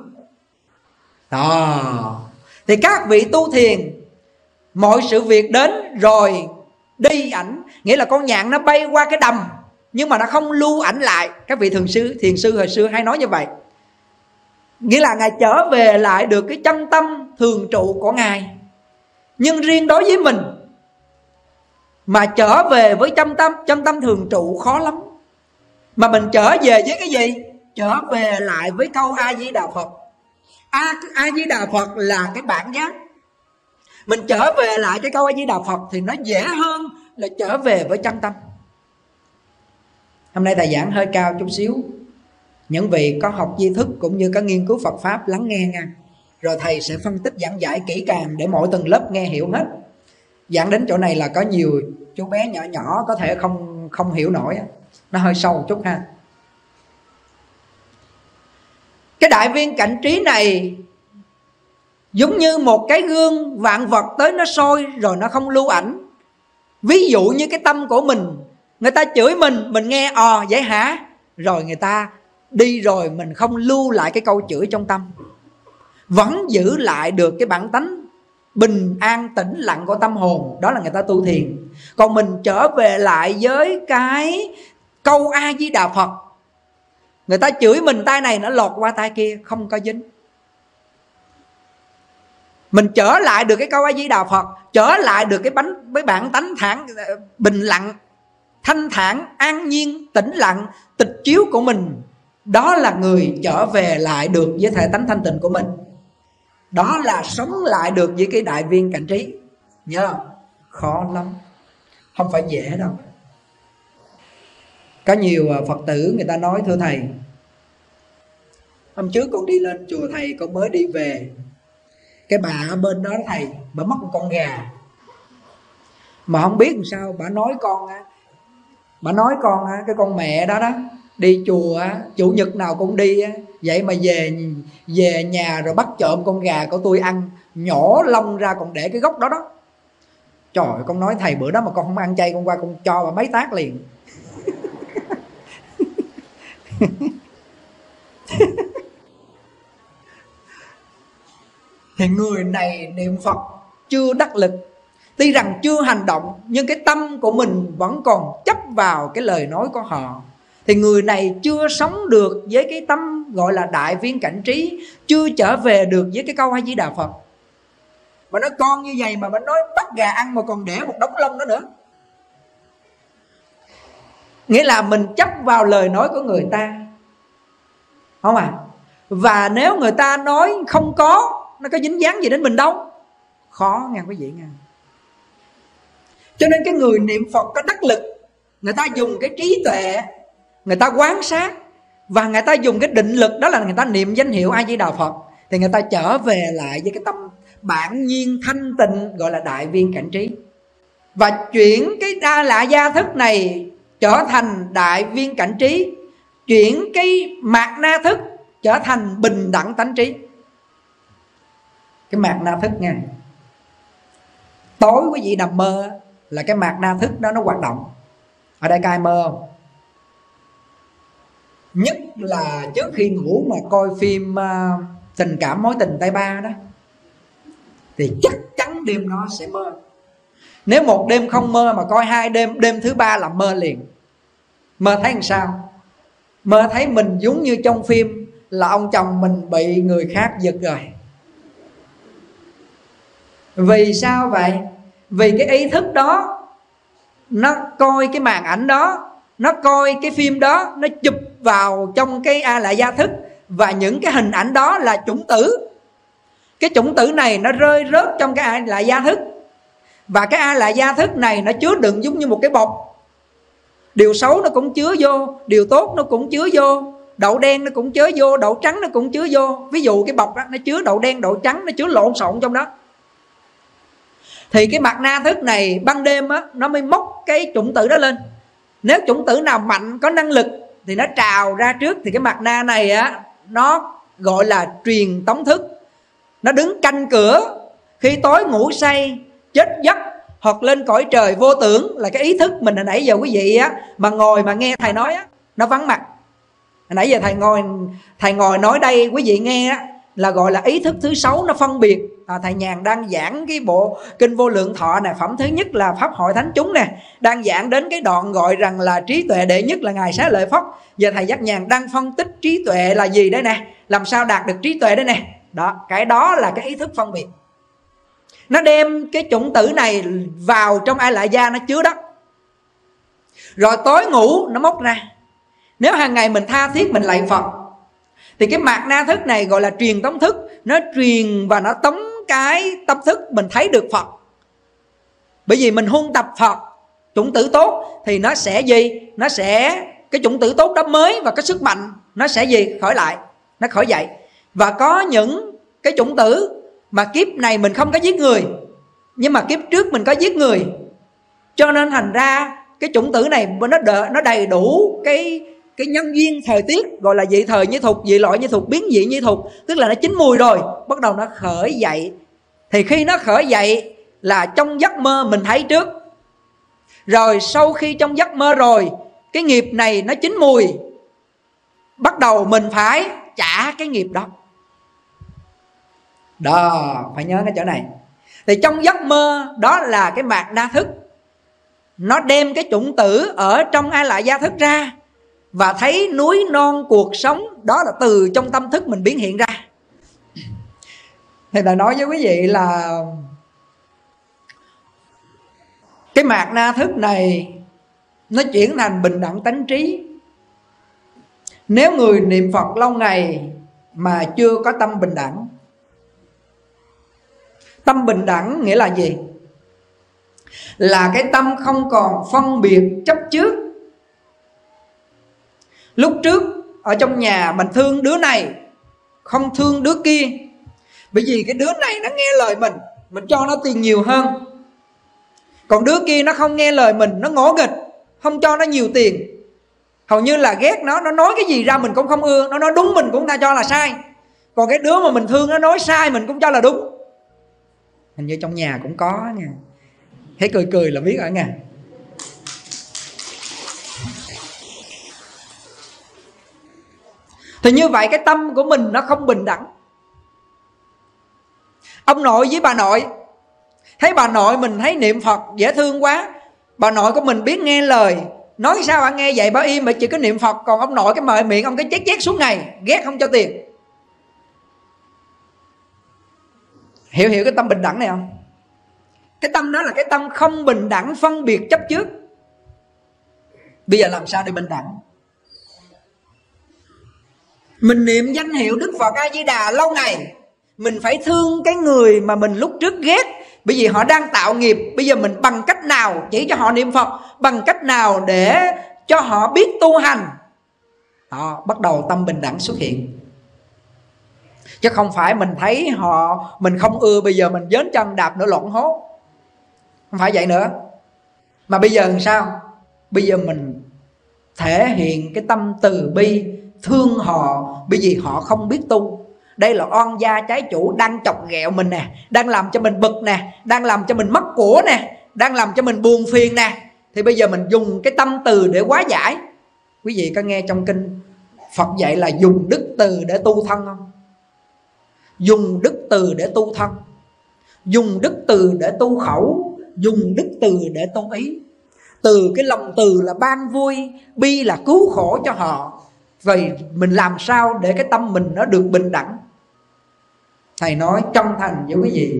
Đó. Thì các vị tu thiền, mọi sự việc đến rồi đi ảnh. Nghĩa là con nhạn nó bay qua cái đầm nhưng mà nó không lưu ảnh lại. Các vị thường sư, thiền sư hồi xưa hay nói như vậy. Nghĩa là Ngài trở về lại được cái chân tâm thường trụ của Ngài. Nhưng riêng đối với mình mà trở về với chân tâm chân tâm thường trụ khó lắm. Mà mình trở về với cái gì? Trở về lại với câu A Di Đà Phật. A, A Di Đà Phật là cái bản giác. Mình trở về lại cái câu A Di Đà Phật thì nó dễ hơn là trở về với chân tâm. Hôm nay thầy giảng hơi cao chút xíu, những vị có học tri thức cũng như có nghiên cứu Phật Pháp lắng nghe nha. Rồi thầy sẽ phân tích giảng giải kỹ càng để mỗi từng lớp nghe hiểu hết. Giảng đến chỗ này là có nhiều chú bé nhỏ nhỏ có thể không không hiểu nổi, nó hơi sâu một chút ha. Cái đại viên cảnh trí này giống như một cái gương vạn vật tới nó soi rồi nó không lưu ảnh. Ví dụ như cái tâm của mình, người ta chửi mình, mình nghe ò vậy hả, rồi người ta đi rồi mình không lưu lại cái câu chửi trong tâm, vẫn giữ lại được cái bản tánh bình an tĩnh lặng của tâm hồn. Đó là người ta tu thiền. Còn mình trở về lại với cái câu A Di Đà Phật, người ta chửi mình tay này nó lọt qua tay kia, không có dính. Mình trở lại được cái câu A Di Đà Phật, trở lại được cái bánh với bản tánh thản bình lặng, thanh thản, an nhiên, tĩnh lặng, tịch chiếu của mình. Đó là người trở về lại được với thể tánh thanh tịnh của mình. Đó là sống lại được với cái đại viên cảnh trí. Nhớ không? Khó lắm, không phải dễ đâu. Có nhiều Phật tử người ta nói: thưa thầy, hôm trước con đi lên chùa thầy, con mới đi về, cái bà ở bên đó thầy, bà mất một con gà. Mà không biết làm sao bà nói con á, bà nói con á, cái con mẹ đó đó đi chùa á, chủ nhật nào cũng đi á, vậy mà về về nhà rồi bắt trộm con gà của tôi ăn, nhổ lông ra còn để cái gốc đó đó. Trời ơi, con nói thầy bữa đó mà con không ăn chay, con qua con cho bà mấy tát liền. Thì người này niệm Phật chưa đắc lực, tuy rằng chưa hành động nhưng cái tâm của mình vẫn còn chấp vào cái lời nói của họ. Thì người này chưa sống được với cái tâm gọi là đại viên cảnh trí, chưa trở về được với cái câu A Di Đà Phật. Mà nói con như vậy mà mình nói bắt gà ăn mà còn để một đống lông đó nữa. Nghĩa là mình chấp vào lời nói của người ta, không à? Và nếu người ta nói không có, nó có dính dáng gì đến mình đâu. Khó nghe quý vị nghe. Cho nên cái người niệm Phật có đắc lực, người ta dùng cái trí tuệ, người ta quan sát, và người ta dùng cái định lực, đó là người ta niệm danh hiệu A Di Đà Phật, thì người ta trở về lại với cái tâm bản nhiên thanh tịnh gọi là đại viên cảnh trí. Và chuyển cái đa lạ gia thức này trở thành đại viên cảnh trí, chuyển cái mạt na thức trở thành bình đẳng tánh trí. Cái mạt na thức nha, tối quý vị nằm mơ là cái mạt na thức đó nó hoạt động. Ở đây có ai mơ không? Nhất là trước khi ngủ mà coi phim uh, tình cảm mối tình tay ba đó, thì chắc chắn đêm đó sẽ mơ. Nếu một đêm không mơ mà coi hai đêm, đêm thứ ba là mơ liền. Mơ thấy làm sao? Mơ thấy mình giống như trong phim là ông chồng mình bị người khác giật rồi. Vì sao vậy? Vì cái ý thức đó nó coi cái màn ảnh đó, nó coi cái phim đó, nó chụp vào trong cái A Lại Gia thức. Và những cái hình ảnh đó là chủng tử. Cái chủng tử này nó rơi rớt trong cái A Lại Gia thức. Và cái A Lại Gia thức này nó chứa đựng giống như một cái bọc. Điều xấu nó cũng chứa vô, điều tốt nó cũng chứa vô, đậu đen nó cũng chứa vô, đậu trắng nó cũng chứa vô. Ví dụ cái bọc đó, nó chứa đậu đen, đậu trắng, nó chứa lộn xộn trong đó. Thì cái mặt na thức này ban đêm á, nó mới móc cái chủng tử đó lên. Nếu chủng tử nào mạnh, có năng lực thì nó trào ra trước. Thì cái mặt na này á, nó gọi là truyền tống thức. Nó đứng canh cửa. Khi tối ngủ say, chết giấc hoặc lên cõi trời vô tưởng, là cái ý thức mình hồi nãy giờ quý vị á, mà ngồi mà nghe thầy nói á, nó vắng mặt. Hồi nãy giờ thầy ngồi Thầy ngồi nói đây quý vị nghe á, là gọi là ý thức thứ sáu nó phân biệt à, thầy Nhàn đang giảng cái bộ Kinh Vô Lượng Thọ nè, phẩm thứ nhất là Pháp hội thánh chúng nè, đang giảng đến cái đoạn gọi rằng là trí tuệ đệ nhất là Ngài Xá Lợi Phất. Giờ thầy Giác Nhàn đang phân tích trí tuệ là gì đây nè, làm sao đạt được trí tuệ đây nè. Đó, cái đó là cái ý thức phân biệt. Nó đem cái chủng tử này vào trong A Lại Gia, nó chứa đó. Rồi tối ngủ nó móc ra. Nếu hàng ngày mình tha thiết mình lạy Phật thì cái mạt na thức này gọi là truyền tống thức, nó truyền và nó tống cái tâm thức mình thấy được Phật. Bởi vì mình huân tập Phật, chủng tử tốt thì nó sẽ gì? Nó sẽ, cái chủng tử tốt đó mới và cái sức mạnh nó sẽ gì? Khởi lại, nó khởi dậy. Và có những cái chủng tử mà kiếp này mình không có giết người, nhưng mà kiếp trước mình có giết người, cho nên thành ra cái chủng tử này nó đợi, nó đầy đủ cái cái nhân duyên thời tiết, gọi là dị thời như thục, dị loại như thục, biến dị như thục, tức là nó chín mùi rồi, bắt đầu nó khởi dậy. Thì khi nó khởi dậy là trong giấc mơ mình thấy trước, rồi sau khi trong giấc mơ rồi cái nghiệp này nó chín mùi, bắt đầu mình phải trả cái nghiệp đó. Đó, phải nhớ cái chỗ này. Thì trong giấc mơ đó là cái mạt na thức, nó đem cái chủng tử ở trong A Lại Gia thức ra và thấy núi non cuộc sống, đó là từ trong tâm thức mình biến hiện ra. Thì ta nói với quý vị là cái mạt na thức này nó chuyển thành bình đẳng tánh trí. Nếu người niệm Phật lâu ngày mà chưa có tâm bình đẳng. Tâm bình đẳng nghĩa là gì? Là cái tâm không còn phân biệt chấp trước. Lúc trước ở trong nhà mình thương đứa này, không thương đứa kia, bởi vì cái đứa này nó nghe lời mình, mình cho nó tiền nhiều hơn. Còn đứa kia nó không nghe lời mình, nó ngỗ nghịch, không cho nó nhiều tiền. Hầu như là ghét nó, nó nói cái gì ra mình cũng không ưa, nó nói đúng mình cũng ta cho là sai. Còn cái đứa mà mình thương nó nói sai mình cũng cho là đúng. Hình như trong nhà cũng có nha. Thấy cười cười là biết ở nha. Thì như vậy cái tâm của mình nó không bình đẳng. Ông nội với bà nội, thấy bà nội mình thấy niệm Phật dễ thương quá, bà nội của mình biết nghe lời, nói sao bà nghe vậy, bà im mà chỉ có niệm Phật. Còn ông nội cái mời miệng ông cái chét chét suốt ngày, ghét không cho tiền. Hiểu hiểu cái tâm bình đẳng này không? Cái tâm đó là cái tâm không bình đẳng, phân biệt chấp trước. Bây giờ làm sao để bình đẳng? Mình niệm danh hiệu Đức Phật A Di Đà lâu ngày, mình phải thương cái người mà mình lúc trước ghét, bởi vì họ đang tạo nghiệp. Bây giờ mình bằng cách nào chỉ cho họ niệm Phật, bằng cách nào để cho họ biết tu hành, họ bắt đầu tâm bình đẳng xuất hiện. Chứ không phải mình thấy họ mình không ưa, bây giờ mình dớn chân đạp nữa lộn hố. Không phải vậy nữa. Mà bây giờ làm sao? Bây giờ mình thể hiện cái tâm từ bi, thương họ, bởi vì họ không biết tu. Đây là oan gia trái chủ đang chọc ghẹo mình nè, đang làm cho mình bực nè, đang làm cho mình mất của nè, đang làm cho mình buồn phiền nè. Thì bây giờ mình dùng cái tâm từ để hóa giải. Quý vị có nghe trong kinh Phật dạy là dùng đức từ để tu thân không? Dùng đức từ để tu thân, dùng đức từ để tu khẩu, dùng đức từ để tu ý. Từ cái lòng từ là ban vui, bi là cứu khổ cho họ. Vậy mình làm sao để cái tâm mình nó được bình đẳng? Thầy nói chân thành với quý vị,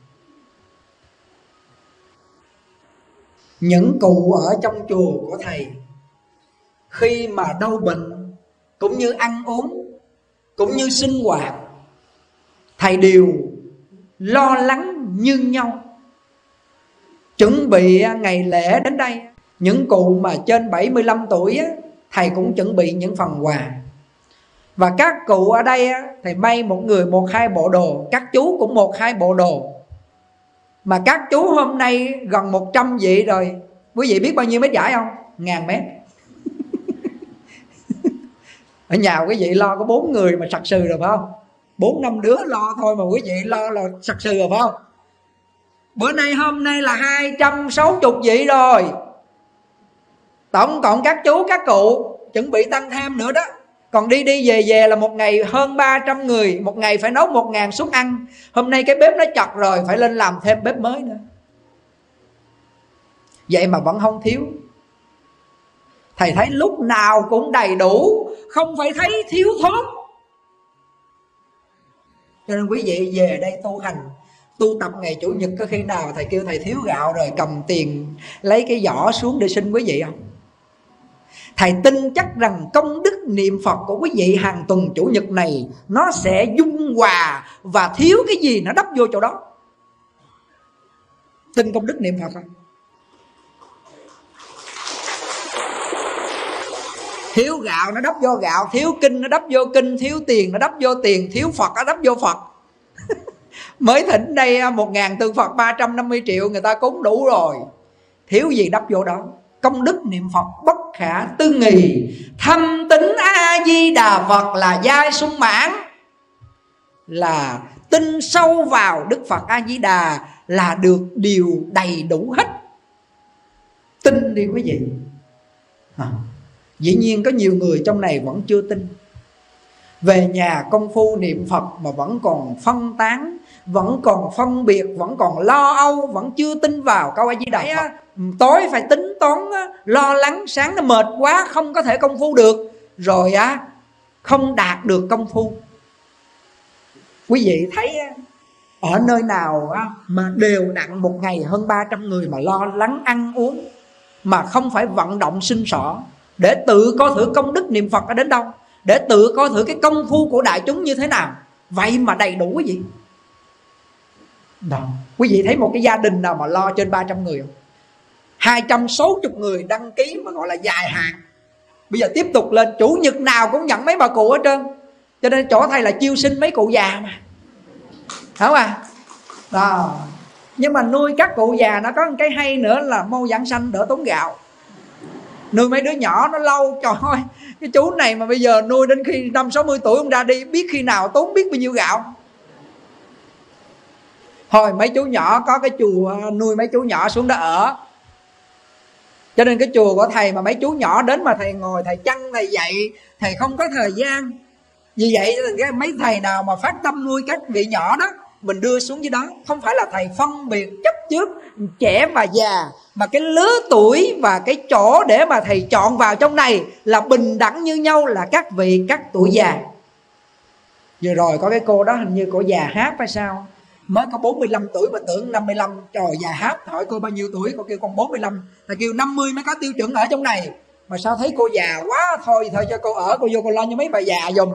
những cụ ở trong chùa của thầy khi mà đau bệnh, cũng như ăn uống, cũng như sinh hoạt, thầy đều lo lắng như nhau. Chuẩn bị ngày lễ đến đây, những cụ mà trên bảy mươi lăm tuổi á, thầy cũng chuẩn bị những phần quà. Và các cụ ở đây á, thầy may một người một hai bộ đồ, các chú cũng một hai bộ đồ. Mà các chú hôm nay gần một trăm vị rồi. Quý vị biết bao nhiêu mét giải không? Ngàn mét. Ở nhà quý vị lo có bốn người mà sặc sừ rồi phải không? Bốn năm đứa lo thôi mà quý vị lo là sặc sừ rồi phải không? Bữa nay hôm nay là hai trăm sáu mươi vị rồi. Tổng cộng các chú các cụ chuẩn bị tăng thêm nữa đó Còn đi đi về về là một ngày hơn ba trăm người, một ngày phải nấu một ngàn suất ăn. Hôm nay cái bếp nó chật rồi, phải lên làm thêm bếp mới nữa. Vậy mà vẫn không thiếu. Thầy thấy lúc nào cũng đầy đủ, không phải thấy thiếu thốn. Cho nên quý vị về đây tu hành, tu tập ngày Chủ nhật, có khi nào thầy kêu thầy thiếu gạo rồi cầm tiền lấy cái giỏ xuống để xin quý vị không? Thầy tin chắc rằng công đức niệm Phật của quý vị hàng tuần Chủ nhật này nó sẽ dung hòa, và thiếu cái gì nó đắp vô chỗ đó. Tin công đức niệm Phật không? Thiếu gạo nó đắp vô gạo, thiếu kinh nó đắp vô kinh, thiếu tiền nó đắp vô tiền, thiếu Phật nó đắp vô Phật. Mới thỉnh đây một ngàn tượng Phật ba trăm năm mươi triệu người ta cúng đủ rồi, thiếu gì đắp vô đó. Công đức niệm Phật bất khả tư nghì, thâm tín A Di Đà Phật là giai sung mãn, là tin sâu vào Đức Phật A Di Đà là được điều đầy đủ hết. Tin đi quý vị. à, Dĩ nhiên có nhiều người trong này vẫn chưa tin. Về nhà công phu niệm Phật mà vẫn còn phân tán, vẫn còn phân biệt, vẫn còn lo âu, vẫn chưa tin vào câu A Di Đà Phật. Tối phải tính toán, lo lắng, sáng nó mệt quá không có thể công phu được, rồi á không đạt được công phu. Quý vị thấy ở nơi nào mà đều đặn một ngày hơn ba trăm người mà lo lắng ăn uống, mà không phải vận động sinh sỏ để tự coi thử công đức niệm Phật ở đến đâu, để tự coi thử cái công phu của đại chúng như thế nào, vậy mà đầy đủ quý vị. Đó. Quý vị thấy một cái gia đình nào mà lo trên ba trăm người không? Hai trăm sáu mươi người đăng ký mà gọi là dài hạn. Bây giờ tiếp tục lên, Chủ nhật nào cũng nhận mấy bà cụ hết trơn. Cho nên chỗ thầy là chiêu sinh mấy cụ già mà, không à? Đó. Nhưng mà nuôi các cụ già nó có một cái hay nữa là mau giảng sanh đỡ tốn gạo. Nuôi mấy đứa nhỏ nó lâu, trời ơi, cái chú này mà bây giờ nuôi đến khi năm sáu mươi tuổi ông ra đi, biết khi nào tốn biết bao nhiêu gạo. Thôi mấy chú nhỏ có cái chùa nuôi mấy chú nhỏ xuống đó ở. Cho nên cái chùa của thầy mà mấy chú nhỏ đến mà thầy ngồi thầy chăn thầy dạy, thầy không có thời gian. Vì vậy mấy thầy nào mà phát tâm nuôi các vị nhỏ đó, mình đưa xuống dưới đó. Không phải là thầy phân biệt chấp trước trẻ và già, mà cái lứa tuổi và cái chỗ để mà thầy chọn vào trong này là bình đẳng như nhau, là các vị các tuổi già. Vừa rồi có cái cô đó hình như cô già hát hay sao, mới có bốn mươi lăm tuổi mà tưởng năm mươi lăm. Trời, già hát, hỏi cô bao nhiêu tuổi, cô kêu con bốn mươi lăm. Thầy kêu năm mươi mới có tiêu chuẩn ở trong này. Mà sao thấy cô già quá, thôi thôi cho cô ở, cô vô cô lo cho mấy bà già dùm.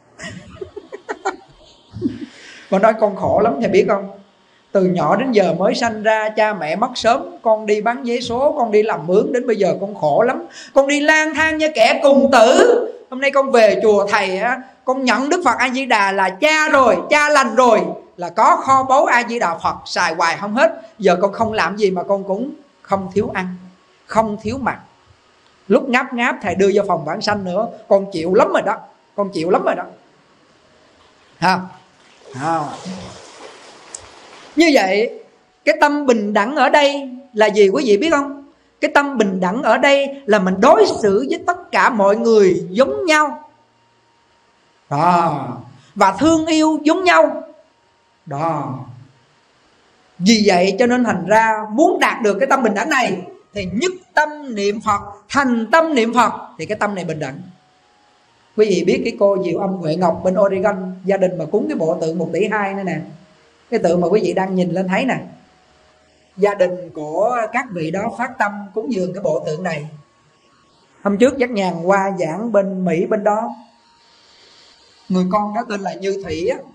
Con nói con khổ lắm thầy biết không? Từ nhỏ đến giờ mới sanh ra, cha mẹ mất sớm, con đi bán vé số, con đi làm mướn, đến bây giờ con khổ lắm. Con đi lang thang như kẻ cùng tử. Hôm nay con về chùa thầy á, con nhận Đức Phật A Di Đà là cha rồi, cha lành rồi, là có kho báu A Di Đà Phật xài hoài không hết. Giờ con không làm gì mà con cũng không thiếu ăn, không thiếu mặc. Lúc ngáp ngáp thầy đưa vô phòng vãng sanh nữa, con chịu lắm rồi đó, con chịu lắm rồi đó. Ha. À. Như vậy cái tâm bình đẳng ở đây là gì quý vị biết không? Cái tâm bình đẳng ở đây là mình đối xử với tất cả mọi người giống nhau đó, và thương yêu giống nhau đó. Vì vậy cho nên thành ra muốn đạt được cái tâm bình đẳng này thì nhất tâm niệm Phật, thành tâm niệm Phật thì cái tâm này bình đẳng. Quý vị biết cái cô Diệu Âm Huệ Ngọc bên Oregon, gia đình mà cúng cái bộ tượng một tỷ hai nữa nè, cái tượng mà quý vị đang nhìn lên thấy nè, gia đình của các vị đó phát tâm cúng dường cái bộ tượng này. Hôm trước dắt nhàn qua giảng bên Mỹ bên đó, người con đó tên là Như Thị á,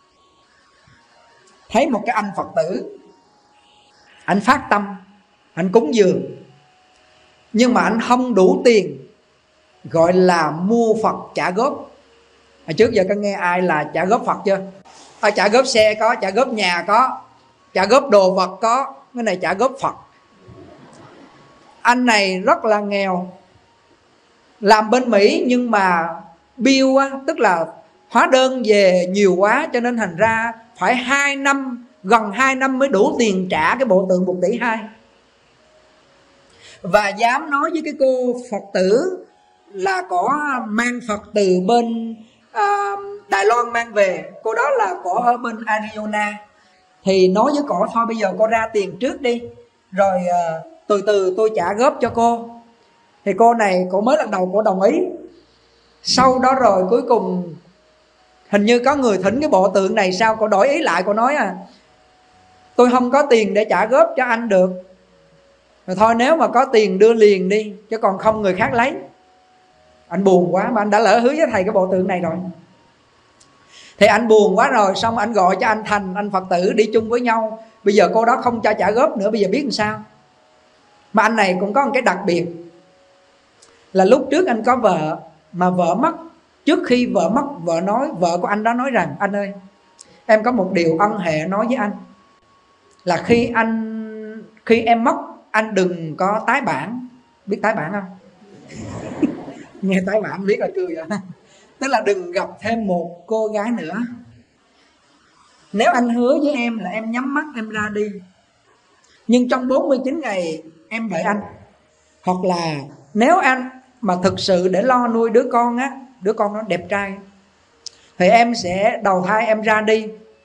thấy một cái anh Phật tử, anh phát tâm, anh cúng dường, nhưng mà anh không đủ tiền gọi là mua Phật trả góp. Hồi trước giờ có nghe ai là trả góp Phật chưa? À, trả góp xe có, trả góp nhà có, trả góp đồ vật có, cái này trả góp Phật. Anh này rất là nghèo, làm bên Mỹ nhưng mà bill á, tức là hóa đơn về nhiều quá, cho nên thành ra phải hai năm, gần hai năm mới đủ tiền trả cái bộ tượng một tỷ hai. Và dám nói với cái cô Phật tử là có mang Phật từ bên à, Đài Loan mang về. Cô đó là cổ ở bên Arizona. Thì nói với cổ thôi bây giờ cô ra tiền trước đi, rồi à, từ từ tôi trả góp cho cô. Thì cô này cô mới lần đầu cô đồng ý. Sau đó rồi cuối cùng hình như có người thỉnh cái bộ tượng này, sao cô đổi ý lại, cô nói à tôi không có tiền để trả góp cho anh được, rồi thôi nếu mà có tiền đưa liền đi, chứ còn không người khác lấy. Anh buồn quá mà anh đã lỡ hứa với thầy cái bộ tượng này rồi. Thì anh buồn quá rồi, xong anh gọi cho anh Thành, anh Phật tử đi chung với nhau. Bây giờ cô đó không cho trả góp nữa, bây giờ biết làm sao. Mà anh này cũng có một cái đặc biệt là lúc trước anh có vợ, mà vợ mất. Trước khi vợ mất, vợ nói vợ của anh đó nói rằng anh ơi, em có một điều ân hệ nói với anh, là khi anh khi em mất anh đừng có tái bản. Biết tái bản không? Nghe tái bản biết là cười rồi. Tức là đừng gặp thêm một cô gái nữa. Nếu anh hứa với em là em nhắm mắt em ra đi, nhưng trong bốn mươi chín ngày em đợi anh. Hoặc là nếu anh mà thực sự để lo nuôi đứa con á, đứa con nó đẹp trai, thì em sẽ đầu thai em ra đi.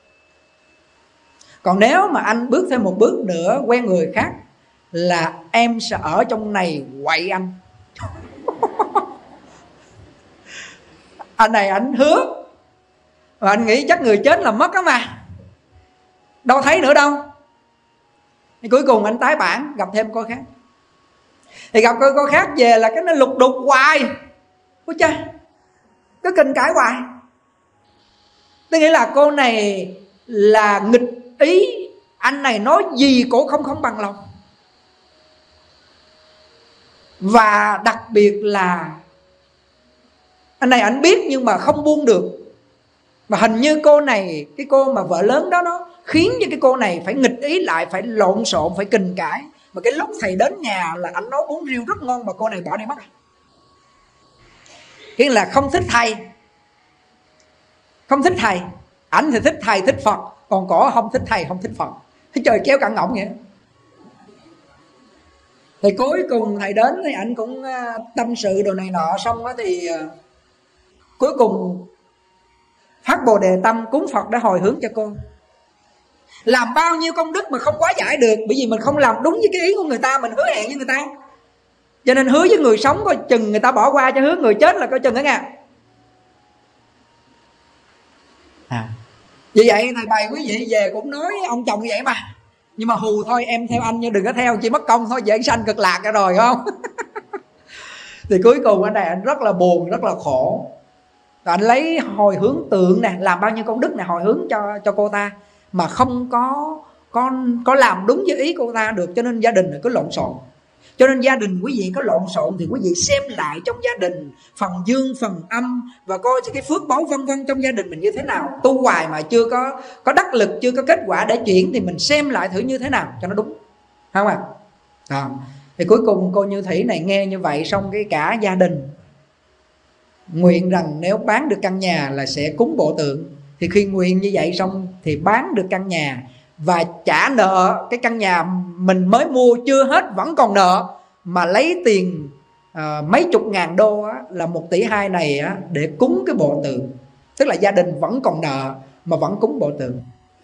Còn nếu mà anh bước thêm một bước nữa quen người khác, là em sẽ ở trong này quậy anh. Anh này anh hứa, và anh nghĩ chắc người chết là mất đó mà, đâu thấy nữa đâu. Thì cuối cùng anh tái bản, gặp thêm cô khác. Thì gặp cô, cô khác về là cái nó lục đục hoài. Ôi cha, cứ kinh cãi hoài. Tôi nghĩ là cô này là nghịch ý, anh này nói gì cổ không không bằng lòng. Và đặc biệt là anh này anh biết nhưng mà không buông được. Và hình như cô này, cái cô mà vợ lớn đó, nó khiến cho cái cô này phải nghịch ý lại, phải lộn xộn, phải kình cãi. Mà cái lúc thầy đến nhà là anh nấu bún riêu rất ngon, mà cô này bỏ đi mất. Nghĩa là không thích thầy. Không thích thầy. Ảnh thì thích thầy, thích Phật. Còn cổ không thích thầy, không thích Phật. Thế trời kéo cặn ngỗng vậy. Thì cuối cùng thầy đến thì ảnh cũng tâm sự đồ này nọ. Xong đó thì cuối cùng phát Bồ Đề tâm cúng Phật để hồi hướng cho cô. Làm bao nhiêu công đức mà không quá giải được, bởi vì mình không làm đúng với cái ý của người ta, mình hứa hẹn với người ta. Cho nên hứa với người sống coi chừng người ta bỏ qua, cho hứa người chết là coi chừng đó nha. À. Vì vậy thầy bày quý vị về cũng nói ông chồng như vậy mà. Nhưng mà hù thôi, em theo anh nhưng đừng có theo, chỉ mất công thôi, vậy sanh cực lạc ra rồi không. Thì cuối cùng anh này anh rất là buồn, rất là khổ. Rồi anh lấy hồi hướng tượng nè, làm bao nhiêu công đức nè, hồi hướng cho cho cô ta, mà không có có có làm đúng với ý cô ta được, cho nên gia đình cứ lộn xộn. Cho nên gia đình quý vị có lộn xộn thì quý vị xem lại trong gia đình phần dương phần âm, và coi cái phước báu vân vân trong gia đình mình như thế nào. Tu hoài mà chưa có có đắc lực, chưa có kết quả để chuyển, thì mình xem lại thử như thế nào cho nó đúng, không à? À, thì cuối cùng cô Như Thủy này nghe như vậy, xong cái cả gia đình nguyện rằng nếu bán được căn nhà là sẽ cúng bộ tượng. Thì khi nguyện như vậy xong thì bán được căn nhà và trả nợ cái căn nhà mình mới mua chưa hết, vẫn còn nợ, mà lấy tiền à, mấy chục ngàn đô á, là một tỷ hai này á, để cúng cái bộ tượng. Tức là gia đình vẫn còn nợ mà vẫn cúng bộ tượng.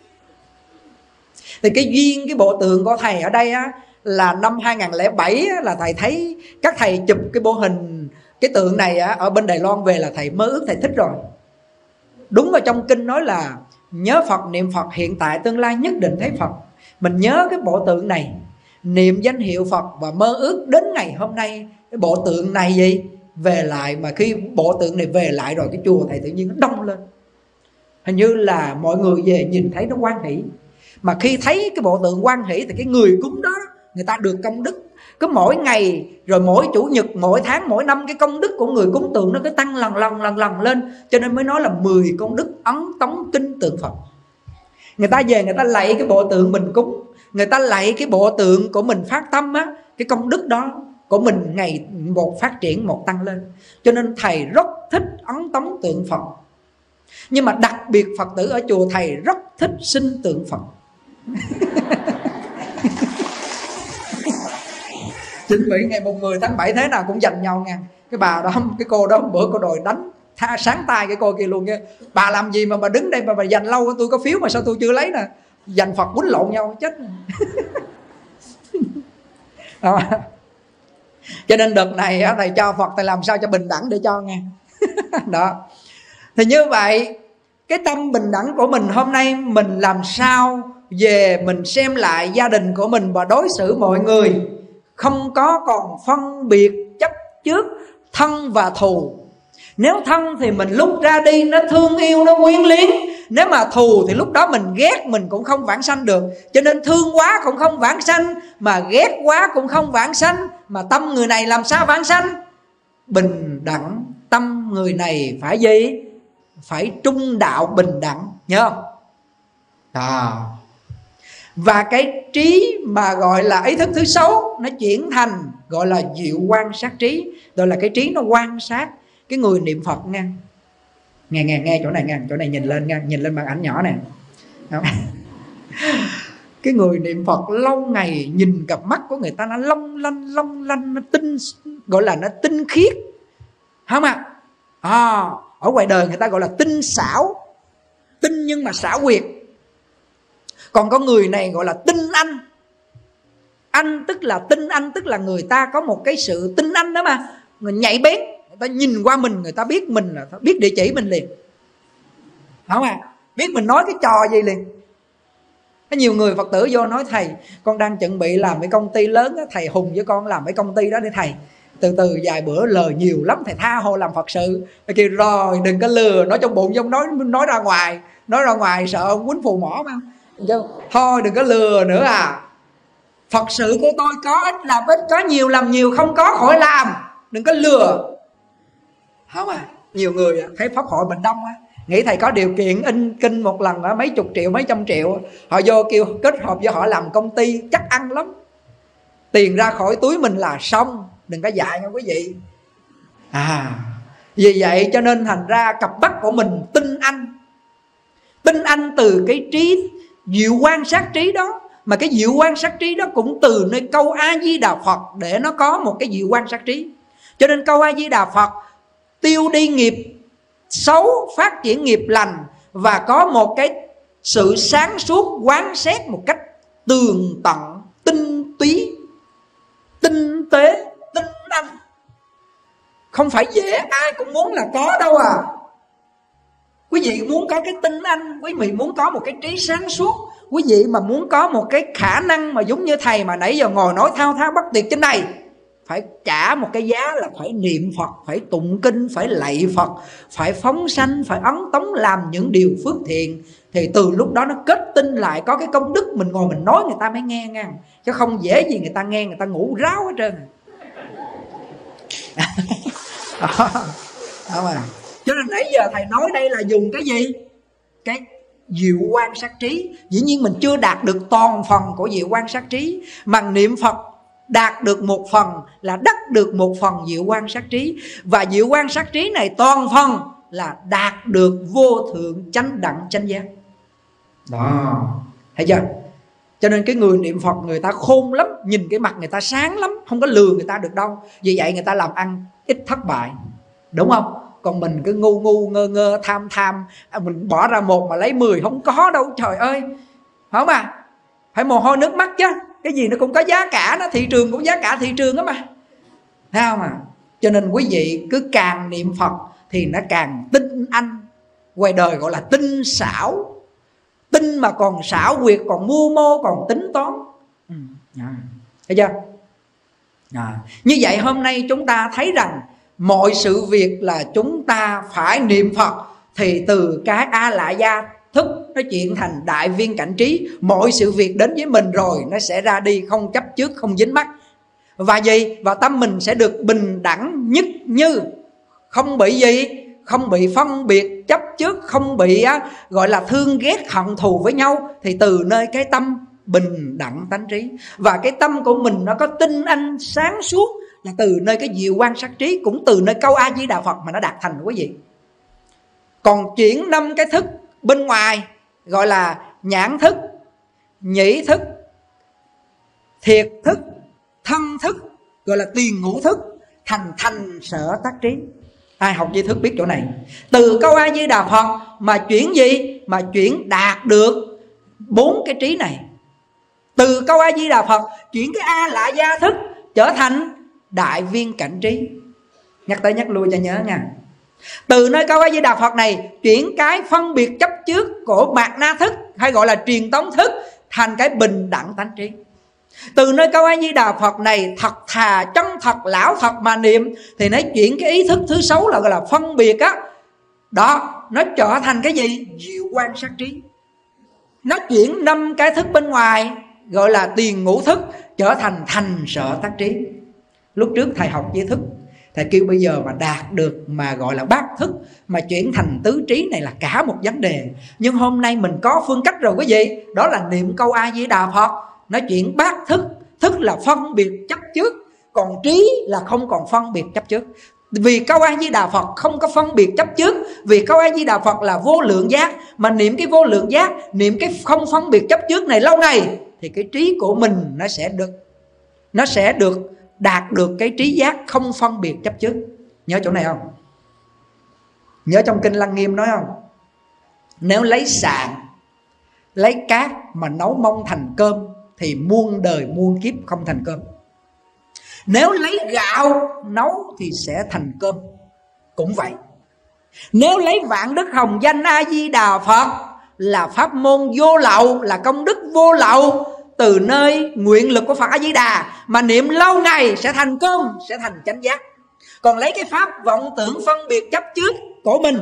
Thì cái duyên cái bộ tượng của thầy ở đây á, là năm hai không không bảy á, là thầy thấy các thầy chụp cái bộ hình cái tượng này á, ở bên Đài Loan về là thầy mơ ước, thầy thích rồi. Đúng vào trong kinh nói là nhớ Phật niệm Phật, hiện tại tương lai nhất định thấy Phật. Mình nhớ cái bộ tượng này, niệm danh hiệu Phật, và mơ ước đến ngày hôm nay cái bộ tượng này gì về lại. Mà khi bộ tượng này về lại rồi, cái chùa thầy tự nhiên nó đông lên. Hình như là mọi người về nhìn thấy nó hoan hỷ. Mà khi thấy cái bộ tượng hoan hỷ thì cái người cúng đó người ta được công đức. Cứ mỗi ngày, rồi mỗi chủ nhật, mỗi tháng, mỗi năm, cái công đức của người cúng tượng nó cứ tăng lần lần lần lần lên. Cho nên mới nói là mười công đức ấn tống kinh tượng Phật. Người ta về người ta lạy cái bộ tượng mình cúng, người ta lạy cái bộ tượng của mình phát tâm á, cái công đức đó của mình ngày một phát triển, một tăng lên. Cho nên thầy rất thích ấn tống tượng Phật. Nhưng mà đặc biệt Phật tử ở chùa thầy rất thích sinh tượng Phật. Chuẩn bị ngày mùng mười tháng bảy thế nào cũng dành nhau nha. Cái bà đó, cái cô đó bữa cô đòi đánh tha sáng tay cái cô kia luôn nha. Bà làm gì mà bà đứng đây mà bà dành lâu, tôi có phiếu mà sao tôi chưa lấy nè. Dành Phật quýnh lộn nhau chết. Cho nên đợt này thầy cho Phật, thầy làm sao cho bình đẳng để cho nghe. Đó. Thì như vậy cái tâm bình đẳng của mình hôm nay mình làm sao về mình xem lại gia đình của mình và đối xử mọi người không có còn phân biệt chấp trước thân và thù. Nếu thân thì mình lúc ra đi nó thương yêu, nó quyến luyến. Nếu mà thù thì lúc đó mình ghét mình cũng không vãng sanh được. Cho nên thương quá cũng không vãng sanh, mà ghét quá cũng không vãng sanh. Mà tâm người này làm sao vãng sanh? Bình đẳng. Tâm người này phải gì? Phải trung đạo bình đẳng. Nhớ không? À. Và cái trí mà gọi là ý thức thứ sáu nó chuyển thành gọi là diệu quan sát trí. Đó là cái trí nó quan sát cái người niệm Phật nha. Nghe nghe nghe chỗ này nghe, chỗ này nhìn lên nha, nhìn lên màn ảnh nhỏ nè. Cái người niệm Phật lâu ngày nhìn cặp mắt của người ta nó long lanh long lanh, nó tinh, gọi là nó tinh khiết, không ạ? À? À, ở ngoài đời người ta gọi là tinh xảo, tinh nhưng mà xảo quyệt. Còn có người này gọi là tinh anh. Anh tức là tinh anh, tức là người ta có một cái sự tinh anh đó mà, người nhạy bén. Người ta nhìn qua mình, người ta biết mình là biết địa chỉ mình liền, không à? Biết mình nói cái trò gì liền. Có nhiều người Phật tử vô nói thầy, con đang chuẩn bị làm cái công ty lớn đó, thầy hùng với con làm cái công ty đó để thầy. Từ từ vài bữa lời nhiều lắm, thầy tha hồ làm Phật sự. Thầy kêu rồi đừng có lừa, nói trong bụng giống nói nói ra ngoài, nói ra ngoài sợ ông quýnh phù mỏ mà. Thôi đừng có lừa nữa à. Phật sự của tôi có ít làm ít, có nhiều làm nhiều, không có khỏi làm, đừng có lừa. Không à, nhiều người thấy pháp hội Bình Đông á, nghĩ thầy có điều kiện in kinh một lần á mấy chục triệu, mấy trăm triệu, họ vô kêu kết hợp với họ làm công ty chắc ăn lắm, tiền ra khỏi túi mình là xong. Đừng có dạy nha quý vị. À, vì vậy cho nên thành ra cặp mắt của mình tinh anh. Tinh anh từ cái trí diệu quan sát trí đó. Mà cái diệu quan sát trí đó cũng từ nơi câu A Di Đà Phật để nó có một cái diệu quan sát trí. Cho nên câu A Di Đà Phật tiêu đi nghiệp xấu, phát triển nghiệp lành, và có một cái sự sáng suốt quán xét một cách tường tận, tinh túy, tinh tế, tinh anh. Không phải dễ ai cũng muốn là có đâu à. Quý vị muốn có cái tinh anh, quý vị muốn có một cái trí sáng suốt, quý vị mà muốn có một cái khả năng mà giống như thầy mà nãy giờ ngồi nói thao thao bất tuyệt trên này, phải trả một cái giá là phải niệm Phật, phải tụng kinh, phải lạy Phật, phải phóng sanh, phải ấn tống làm những điều phước thiện. Thì từ lúc đó nó kết tinh lại có cái công đức. Mình ngồi mình nói người ta mới nghe nha, chứ không dễ gì người ta nghe, người ta ngủ ráo hết trơn. Đó, đó mà. Cho nên nãy giờ thầy nói đây là dùng cái gì? Cái diệu quan sát trí. Dĩ nhiên mình chưa đạt được toàn phần của diệu quan sát trí, mà niệm Phật đạt được một phần là đắc được một phần diệu quan sát trí. Và diệu quan sát trí này toàn phần là đạt được vô thượng chánh đẳng chánh giác. Đó, thấy chưa? Cho nên cái người niệm Phật người ta khôn lắm, nhìn cái mặt người ta sáng lắm, không có lừa người ta được đâu. Vì vậy người ta làm ăn ít thất bại, đúng không? Còn mình cứ ngu ngu ngơ ngơ tham tham, mình bỏ ra một mà lấy mười không có đâu, trời ơi. Phải không à? Phải mồ hôi nước mắt chứ. Cái gì nó cũng có giá cả đó, thị trường cũng giá cả thị trường đó mà. Thấy không à? Cho nên quý vị cứ càng niệm Phật thì nó càng tinh anh. Ngoài đời gọi là tinh xảo. Tinh mà còn xảo quyệt, còn mưu mô, còn tính toán. Ừ. À. Thấy chưa? À. Như vậy hôm nay chúng ta thấy rằng mọi sự việc là chúng ta phải niệm Phật, thì từ cái A Lại Gia thức nó chuyển thành đại viên cảnh trí. Mọi sự việc đến với mình rồi nó sẽ ra đi, không chấp trước, không dính mắc. Và gì? Và tâm mình sẽ được bình đẳng nhất như, không bị gì? Không bị phân biệt chấp trước, không bị á, gọi là thương ghét hận thù với nhau. Thì từ nơi cái tâm bình đẳng tánh trí, và cái tâm của mình nó có tinh anh sáng suốt, là từ nơi cái diệu quan sát trí, cũng từ nơi câu A Di Đà Phật mà nó đạt thành quý vị. Còn chuyển năm cái thức bên ngoài gọi là nhãn thức, nhĩ thức, thiệt thức, thân thức, gọi là tiền ngũ thức, thành thành sở tác trí. Ai học tri thức biết chỗ này. Từ câu A Di Đà Phật mà chuyển gì? Mà chuyển đạt được bốn cái trí này. Từ câu A Di Đà Phật chuyển cái A Lại Gia thức trở thành đại viên cảnh trí. Nhắc tới nhắc lui cho nhớ nha. Từ nơi câu A Di Đà Phật này chuyển cái phân biệt chấp trước của mạt na thức hay gọi là truyền tống thức thành cái bình đẳng tánh trí. Từ nơi câu A Di Đà Phật này thật thà chân thật lão thật mà niệm thì nó chuyển cái ý thức thứ sáu là gọi là phân biệt á. Đó, nó trở thành cái gì? Diệu quan sát trí. Nó chuyển năm cái thức bên ngoài gọi là tiền ngũ thức trở thành thành sở tác trí. Lúc trước thầy học tri thức, thầy kêu bây giờ mà đạt được mà gọi là bát thức, mà chuyển thành tứ trí này là cả một vấn đề. Nhưng hôm nay mình có phương cách rồi quý vị. Đó là niệm câu A Di Đà Phật, nó chuyển bát thức. Thức là phân biệt chấp trước, còn trí là không còn phân biệt chấp trước. Vì câu A Di Đà Phật không có phân biệt chấp trước. Vì câu A Di Đà Phật là vô lượng giác. Mà niệm cái vô lượng giác, niệm cái không phân biệt chấp trước này lâu ngày, thì cái trí của mình nó sẽ được Nó sẽ được đạt được cái trí giác không phân biệt chấp trước. Nhớ chỗ này không? Nhớ trong Kinh Lăng Nghiêm nói không? Nếu lấy sạn, lấy cát mà nấu mông thành cơm thì muôn đời muôn kiếp không thành cơm. Nếu lấy gạo nấu thì sẽ thành cơm. Cũng vậy. Nếu lấy vạn đức hồng danh A Di Đà Phật là pháp môn vô lậu, là công đức vô lậu, từ nơi nguyện lực của Phật A Di Đà mà niệm lâu ngày sẽ thành cơm, sẽ thành chánh giác. Còn lấy cái pháp vọng tưởng phân biệt chấp trước của mình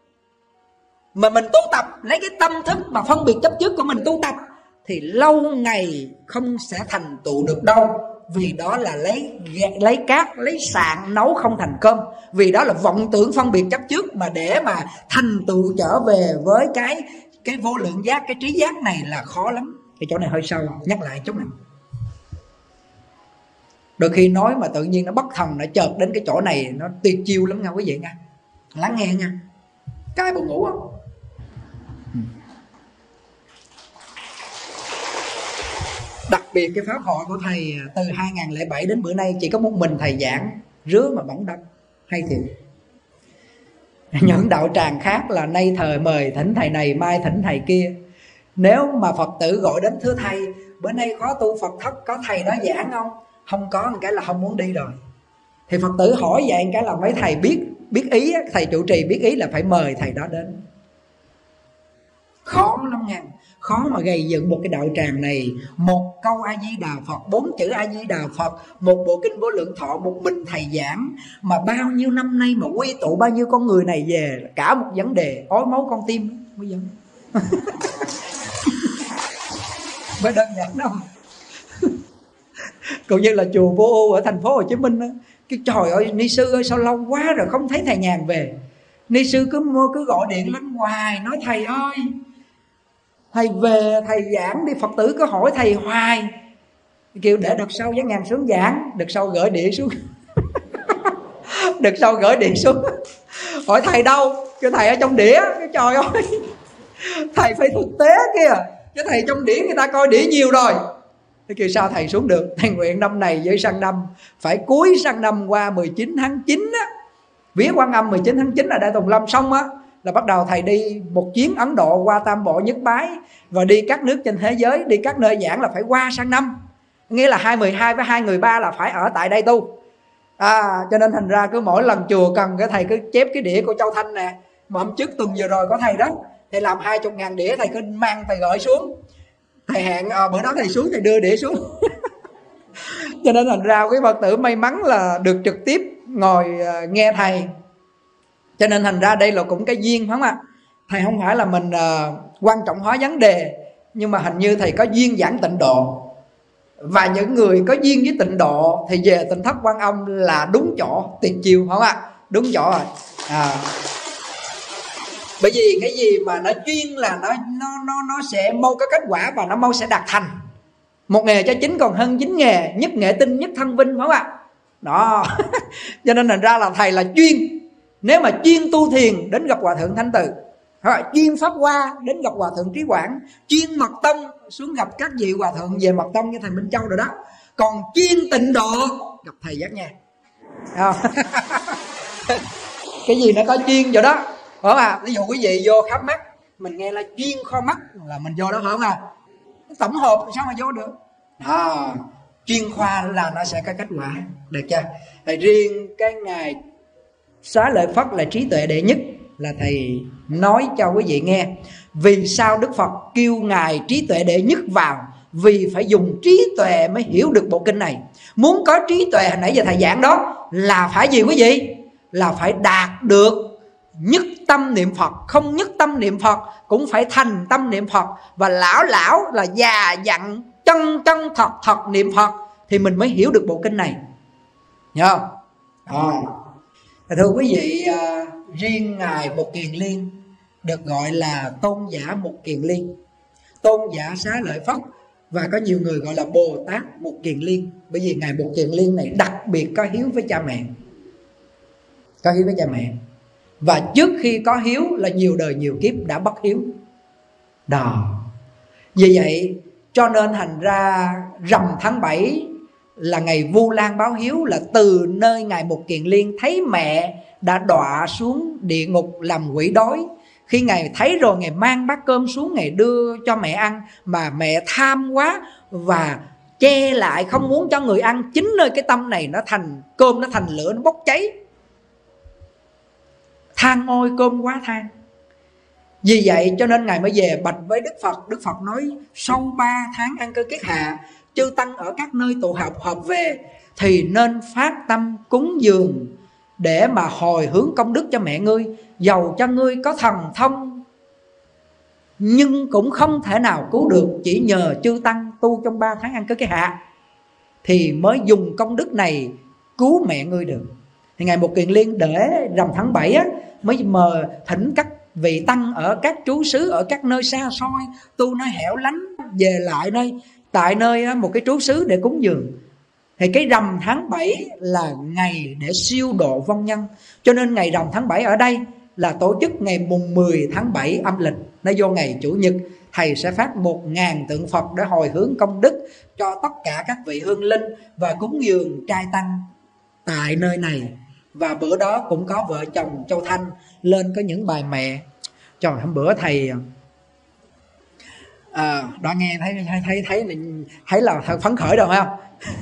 mà mình tu tập, lấy cái tâm thức mà phân biệt chấp trước của mình tu tập thì lâu ngày không sẽ thành tựu được đâu. Vì đó là lấy lấy cát, lấy sạn nấu không thành cơm. Vì đó là vọng tưởng phân biệt chấp trước, mà để mà thành tựu trở về với cái cái vô lượng giác, cái trí giác này là khó lắm. Cái chỗ này hơi sâu, nhắc lại chút này. Đôi khi nói mà tự nhiên nó bất thần, nó chợt đến cái chỗ này nó tuyệt chiêu lắm nha quý vị nha. Lắng nghe nha. Cái buồn ngủ không? Đặc biệt cái pháp hội của thầy từ hai không không bảy đến bữa nay chỉ có một mình thầy giảng rứa mà bỏng đâm. Hay thiệt. Những đạo tràng khác là nay thời mời thỉnh thầy này, mai thỉnh thầy kia. Nếu mà Phật tử gọi đến thưa thầy, bữa nay khó tu Phật thất, có thầy đó giảng không? Không có một cái là không muốn đi rồi. Thì Phật tử hỏi vậy cái là mấy thầy biết biết ý, thầy trụ trì biết ý là phải mời thầy đó đến. Khó lắm nha. Khó mà gây dựng một cái đạo tràng này. Một câu A Di Đà Phật, bốn chữ A Di Đà Phật, một bộ kinh Vô Lượng Thọ, một mình thầy giảng. Mà bao nhiêu năm nay mà quy tụ bao nhiêu con người này về, cả một vấn đề ói máu con tim. Bây giờ mới đơn giản đâu. Cũng như là chùa Vô Ưu ở thành phố Hồ Chí Minh đó. Cái trời ơi, ni sư ơi sao lâu quá rồi không thấy thầy Nhàn về. Ni sư cứ mua cứ gọi điện lên hoài, nói thầy ơi thầy về, thầy giảng đi. Phật tử cứ hỏi thầy hoài, kêu để đợt sau Giác Nhàn xuống giảng. Đợt sau gửi đĩa xuống. Đợt sau gửi đĩa xuống. Hỏi thầy đâu? Kêu thầy ở trong đĩa. Cái trời ơi, thầy phải thực tế kìa, chứ thầy trong đĩa người ta coi đĩa nhiều rồi. Thế kêu sao thầy xuống được? Thầy nguyện năm này với sang năm, phải cuối sang năm qua mười chín tháng chín á, vía Quan Âm mười chín tháng chín là Đại Tùng Lâm xong á, là bắt đầu thầy đi một chuyến Ấn Độ qua Tam Bộ Nhất Bái, và đi các nước trên thế giới, đi các nơi giảng là phải qua sang năm. Nghĩa là hai mười hai với hai người ba là phải ở tại đây tu. À, cho nên thành ra cứ mỗi lần chùa cần cái thầy cứ chép cái đĩa của Châu Thanh nè. Mà hôm trước tuần vừa rồi có thầy đó, thầy làm hai mươi ngàn đĩa, thầy cứ mang thầy gọi xuống. Thầy hẹn à, bữa đó thầy xuống thầy đưa đĩa xuống. Cho nên thành ra cái Phật tử may mắn là được trực tiếp ngồi uh, nghe thầy. Cho nên thành ra đây là cũng cái duyên, phải không ạ? Thầy không phải là mình uh, quan trọng hóa vấn đề, nhưng mà hình như thầy có duyên giảng Tịnh Độ. Và những người có duyên với Tịnh Độ thì về Tịnh Thất Quan Âm là đúng chỗ, tuyệt chiêu, phải không ạ? Đúng chỗ rồi. À. Bởi vì cái gì mà nó chuyên là nó nó nó nó sẽ mau có kết quả và nó mau sẽ đạt thành. Một nghề cho chính còn hơn chín nghề, nhất nghệ tinh nhất thân vinh, phải không ạ? Đó. Cho nên thành ra là thầy là chuyên. Nếu mà chuyên tu thiền đến gặp Hòa Thượng Thanh Từ, chuyên Pháp Hoa đến gặp Hòa Thượng Trí Quảng, chuyên Mật Tông xuống gặp các vị Hòa Thượng về Mật Tông như thầy Minh Châu rồi đó. Còn chuyên Tịnh Độ gặp thầy Giác Nhàn. Không? Cái gì nó có chuyên chỗ đó, phải không à? Ví dụ quý vị vô khám mắt, mình nghe là chuyên khoa mắt là mình vô đó, phải không à? Tổng hợp sao mà vô được? À, chuyên khoa là nó sẽ có kết quả, được chưa? Thầy riêng cái ngày Xá Lợi Phất là trí tuệ đệ nhất là thầy nói cho quý vị nghe. Vì sao Đức Phật kêu ngài trí tuệ đệ nhất vào? Vì phải dùng trí tuệ mới hiểu được bộ kinh này. Muốn có trí tuệ hồi nãy giờ thầy giảng đó là phải gì quý vị? Là phải đạt được nhất tâm niệm Phật. Không nhất tâm niệm Phật cũng phải thành tâm niệm Phật. Và lão lão là già dặn chân chân thật thật niệm Phật thì mình mới hiểu được bộ kinh này. Nhớ không? Rồi. Thưa quý vị, à, riêng ngài Một Kiền Liên được gọi là tôn giả Một Kiền Liên, tôn giả Xá Lợi Phất, và có nhiều người gọi là Bồ Tát Một Kiền Liên. Bởi vì ngài Một Kiền Liên này đặc biệt có hiếu với cha mẹ, có hiếu với cha mẹ. Và trước khi có hiếu là nhiều đời nhiều kiếp đã bất hiếu đó. Vì vậy cho nên thành ra rằm tháng bảy là ngày Vu Lan báo hiếu, là từ nơi ngài Một Kiền Liên thấy mẹ đã đọa xuống địa ngục làm quỷ đói. Khi ngài thấy rồi, ngài mang bát cơm xuống, ngài đưa cho mẹ ăn, mà mẹ tham quá và che lại không muốn cho người ăn. Chính nơi cái tâm này nó thành cơm, nó thành lửa, nó bốc cháy. Than ôi cơm quá than. Vì vậy cho nên ngài mới về bạch với Đức Phật. Đức Phật nói sau ba tháng ăn cơ kiết hạ, chư tăng ở các nơi tụ họp họp về thì nên phát tâm cúng dường để mà hồi hướng công đức cho mẹ ngươi. Dầu cho ngươi có thần thông nhưng cũng không thể nào cứu được, chỉ nhờ chư tăng tu trong ba tháng ăn cơ kiết hạ thì mới dùng công đức này cứu mẹ ngươi được. Thì ngài Một Kiền Liên để rằm tháng bảy á, mới mời thỉnh các vị tăng ở các trú xứ, ở các nơi xa xôi, tu nơi hẻo lánh, về lại nơi tại nơi một cái trú xứ để cúng dường. Thì cái rằm tháng bảy là ngày để siêu độ vong nhân. Cho nên ngày rằm tháng bảy ở đây là tổ chức ngày mùng mười tháng bảy âm lịch, nó vô ngày Chủ nhật. Thầy sẽ phát một ngàn tượng Phật để hồi hướng công đức cho tất cả các vị hương linh và cúng dường trai tăng tại nơi này. Và bữa đó cũng có vợ chồng Châu Thanh lên có những bài mẹ. Trời, hôm bữa thầy à, đó nghe thấy thấy thấy thấy thấy là thật phấn khởi rồi không?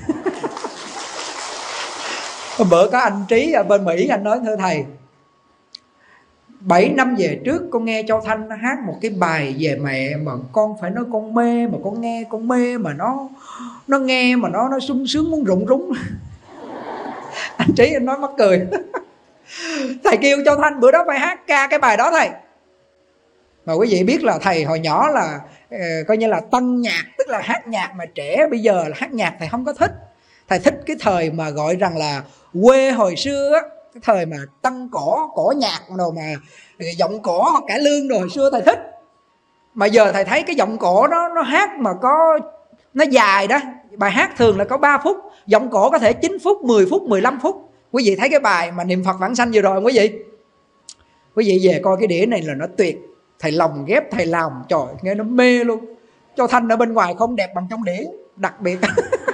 Hôm bữa có anh Trí ở bên Mỹ, anh nói thưa thầy, bảy năm về trước con nghe Châu Thanh nó hát một cái bài về mẹ mà con phải nói con mê, mà con nghe con mê mà nó nó nghe mà nó nó sung sướng muốn rụng rúng. Anh Trí anh nói mắc cười. Thầy kêu Châu Thanh bữa đó phải hát ca cái bài đó thầy. Mà quý vị biết là thầy hồi nhỏ là uh, coi như là tân nhạc, tức là hát nhạc mà trẻ. Bây giờ là hát nhạc thầy không có thích. Thầy thích cái thời mà gọi rằng là quê hồi xưa á, cái thời mà tân cổ, cổ nhạc đồ mà giọng cổ hoặc cải lương đồ hồi xưa thầy thích. Mà giờ thầy thấy cái giọng cổ đó nó hát mà có nó dài đó, bài hát thường là có ba phút, giọng cổ có thể chín phút, mười phút, mười lăm phút. Quý vị thấy cái bài mà niệm Phật vãng sanh vừa rồi không quý vị? Quý vị về coi cái đĩa này là nó tuyệt. Thầy lồng ghép, thầy làm, trời, nghe nó mê luôn. Châu Thanh ở bên ngoài không đẹp bằng trong đĩa, đặc biệt.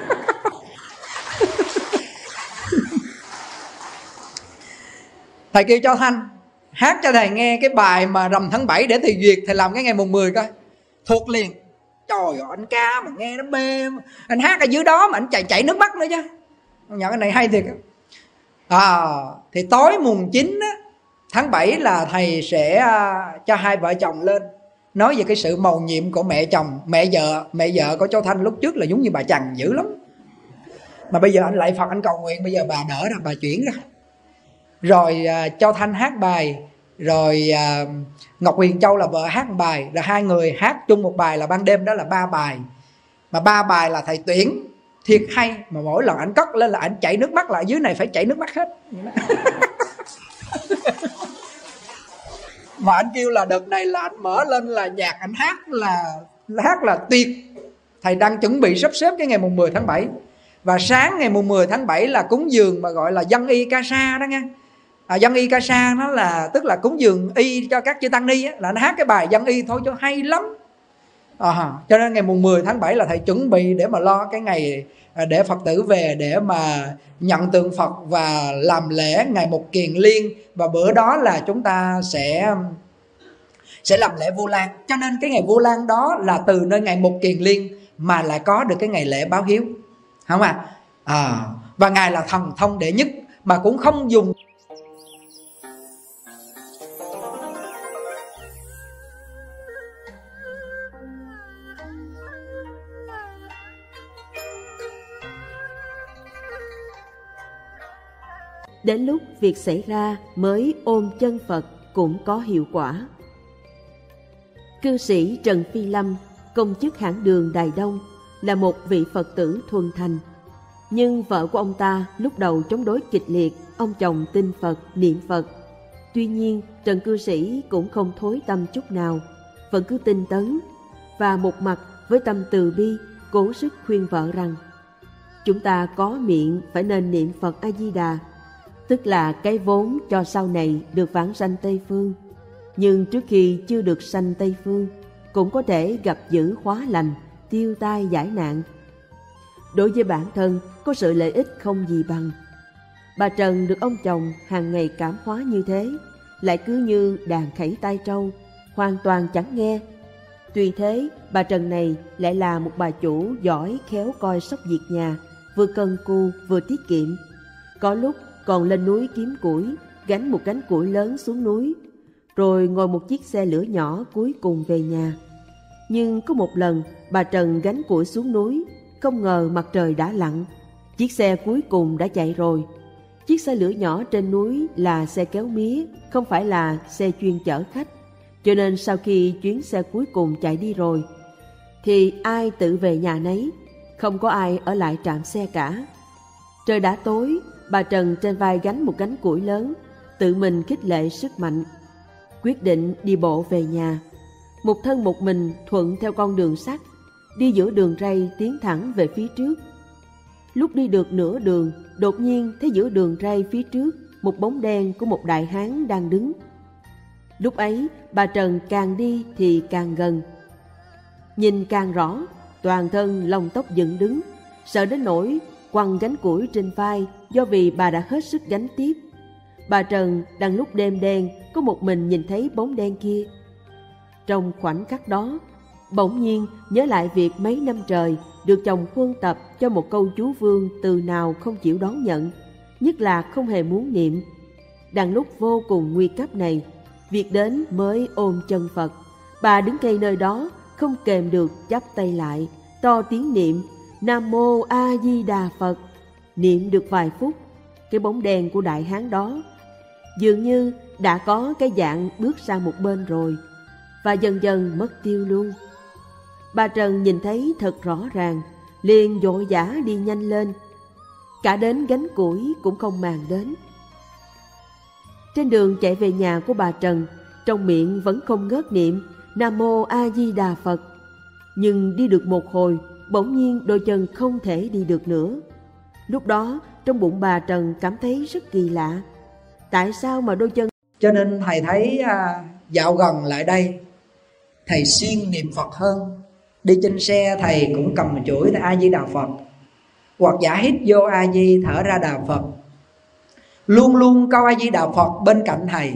Thầy kêu Châu Thanh hát cho thầy nghe cái bài mà rằm tháng bảy để thầy duyệt, thầy làm cái ngày mùng mười coi. Thuộc liền. Trời ơi, anh ca mà nghe nó mê. Anh hát ở dưới đó mà anh chảy chảy nước mắt nữa chứ. Nhận cái này hay thiệt. À, thì tối mùng chín á, tháng bảy là thầy sẽ uh, cho hai vợ chồng lên nói về cái sự mầu nhiệm của mẹ chồng, mẹ vợ. Mẹ vợ của Châu Thanh lúc trước là giống như bà Trần dữ lắm. Mà bây giờ anh lạy Phật, anh cầu nguyện, bây giờ bà đỡ rồi, bà chuyển ra. Rồi uh, Châu Thanh hát bài, rồi uh, Ngọc Huyền Châu là vợ hát một bài, rồi hai người hát chung một bài là ban đêm đó là ba bài. Mà ba bài là thầy tuyển thiệt hay, mà mỗi lần anh cất lên là anh chảy nước mắt, là ở dưới này phải chảy nước mắt hết. Mà anh kêu là đợt này là anh mở lên là nhạc anh hát là, là hát là tuyệt. Thầy đang chuẩn bị sắp xếp cái ngày mùng mười tháng bảy. Và sáng ngày mùng mười tháng bảy là cúng dường mà gọi là dân y ca sa đó nghe. À, dân y ca sa nó là tức là cúng dường y cho các chư tăng ni á, là nó hát cái bài dân y thôi cho hay lắm. À, cho nên ngày mùng mười tháng bảy là thầy chuẩn bị để mà lo cái ngày để Phật tử về để mà nhận tượng Phật và làm lễ ngày Một Kiền Liên. Và bữa đó là chúng ta sẽ sẽ làm lễ Vu Lan. Cho nên cái ngày Vu Lan đó là từ nơi ngày Một Kiền Liên mà lại có được cái ngày lễ báo hiếu, không ạ? À? À, và ngài là thần thông đệ nhất mà cũng không dùng. Đến lúc việc xảy ra mới ôm chân Phật cũng có hiệu quả. Cư sĩ Trần Phi Lâm, công chức hãng đường Đài Đông, là một vị Phật tử thuần thành. Nhưng vợ của ông ta lúc đầu chống đối kịch liệt ông chồng tin Phật, niệm Phật. Tuy nhiên, Trần cư sĩ cũng không thối tâm chút nào, vẫn cứ tinh tấn, và một mặt với tâm từ bi, cố sức khuyên vợ rằng chúng ta có miệng phải nên niệm Phật A-di-đà, tức là cái vốn cho sau này được vãng sanh Tây Phương. Nhưng trước khi chưa được sanh Tây Phương, cũng có thể gặp dữ hóa lành, tiêu tai giải nạn. Đối với bản thân, có sự lợi ích không gì bằng. Bà Trần được ông chồng hàng ngày cảm hóa như thế, lại cứ như đàn khẩy tai trâu, hoàn toàn chẳng nghe. Tuy thế, bà Trần này lại là một bà chủ giỏi khéo coi sóc việc nhà, vừa cần cù vừa tiết kiệm. Có lúc còn lên núi kiếm củi, gánh một gánh củi lớn xuống núi, rồi ngồi một chiếc xe lửa nhỏ cuối cùng về nhà. Nhưng có một lần bà Trần gánh củi xuống núi, không ngờ mặt trời đã lặn, chiếc xe cuối cùng đã chạy rồi. Chiếc xe lửa nhỏ trên núi là xe kéo mía, không phải là xe chuyên chở khách. Cho nên sau khi chuyến xe cuối cùng chạy đi rồi, thì ai tự về nhà nấy, không có ai ở lại trạm xe cả. Trời đã tối, bà Trần trên vai gánh một gánh củi lớn, tự mình khích lệ sức mạnh, quyết định đi bộ về nhà. Một thân một mình thuận theo con đường sắt, đi giữa đường ray tiến thẳng về phía trước. Lúc đi được nửa đường, đột nhiên thấy giữa đường ray phía trước một bóng đen của một đại hán đang đứng. Lúc ấy bà Trần càng đi thì càng gần, nhìn càng rõ, toàn thân lông tóc dựng đứng, sợ đến nỗi quăng gánh củi trên vai, do vì bà đã hết sức gánh tiếp. Bà Trần đang lúc đêm đen có một mình nhìn thấy bóng đen kia. Trong khoảnh khắc đó, bỗng nhiên nhớ lại việc mấy năm trời được chồng khuân tập cho một câu chú vương từ nào không chịu đón nhận, nhất là không hề muốn niệm. Đang lúc vô cùng nguy cấp này, việc đến mới ôm chân Phật. Bà đứng cây nơi đó không kềm được chắp tay lại, to tiếng niệm Nam Mô A Di Đà Phật. Niệm được vài phút, cái bóng đen của đại hán đó dường như đã có cái dạng bước sang một bên rồi, và dần dần mất tiêu luôn. Bà Trần nhìn thấy thật rõ ràng, liền vội vã đi nhanh lên, cả đến gánh củi cũng không màng đến. Trên đường chạy về nhà của bà Trần, trong miệng vẫn không ngớt niệm Nam Mô A Di Đà Phật. Nhưng đi được một hồi, bỗng nhiên đôi chân không thể đi được nữa. Lúc đó trong bụng bà Trần cảm thấy rất kỳ lạ, tại sao mà đôi chân... Cho nên thầy thấy à, dạo gần lại đây thầy siêng niệm Phật hơn. Đi trên xe thầy cũng cầm một chuỗi A Di Đà Phật, hoặc giả hít vô A Di, thở ra Đà Phật. Luôn luôn câu A Di Đà Phật bên cạnh thầy.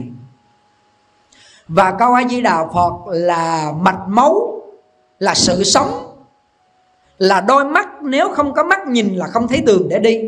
Và câu A Di Đà Phật là mạch máu, là sự sống, là đôi mắt, nếu không có mắt nhìn là không thấy đường để đi.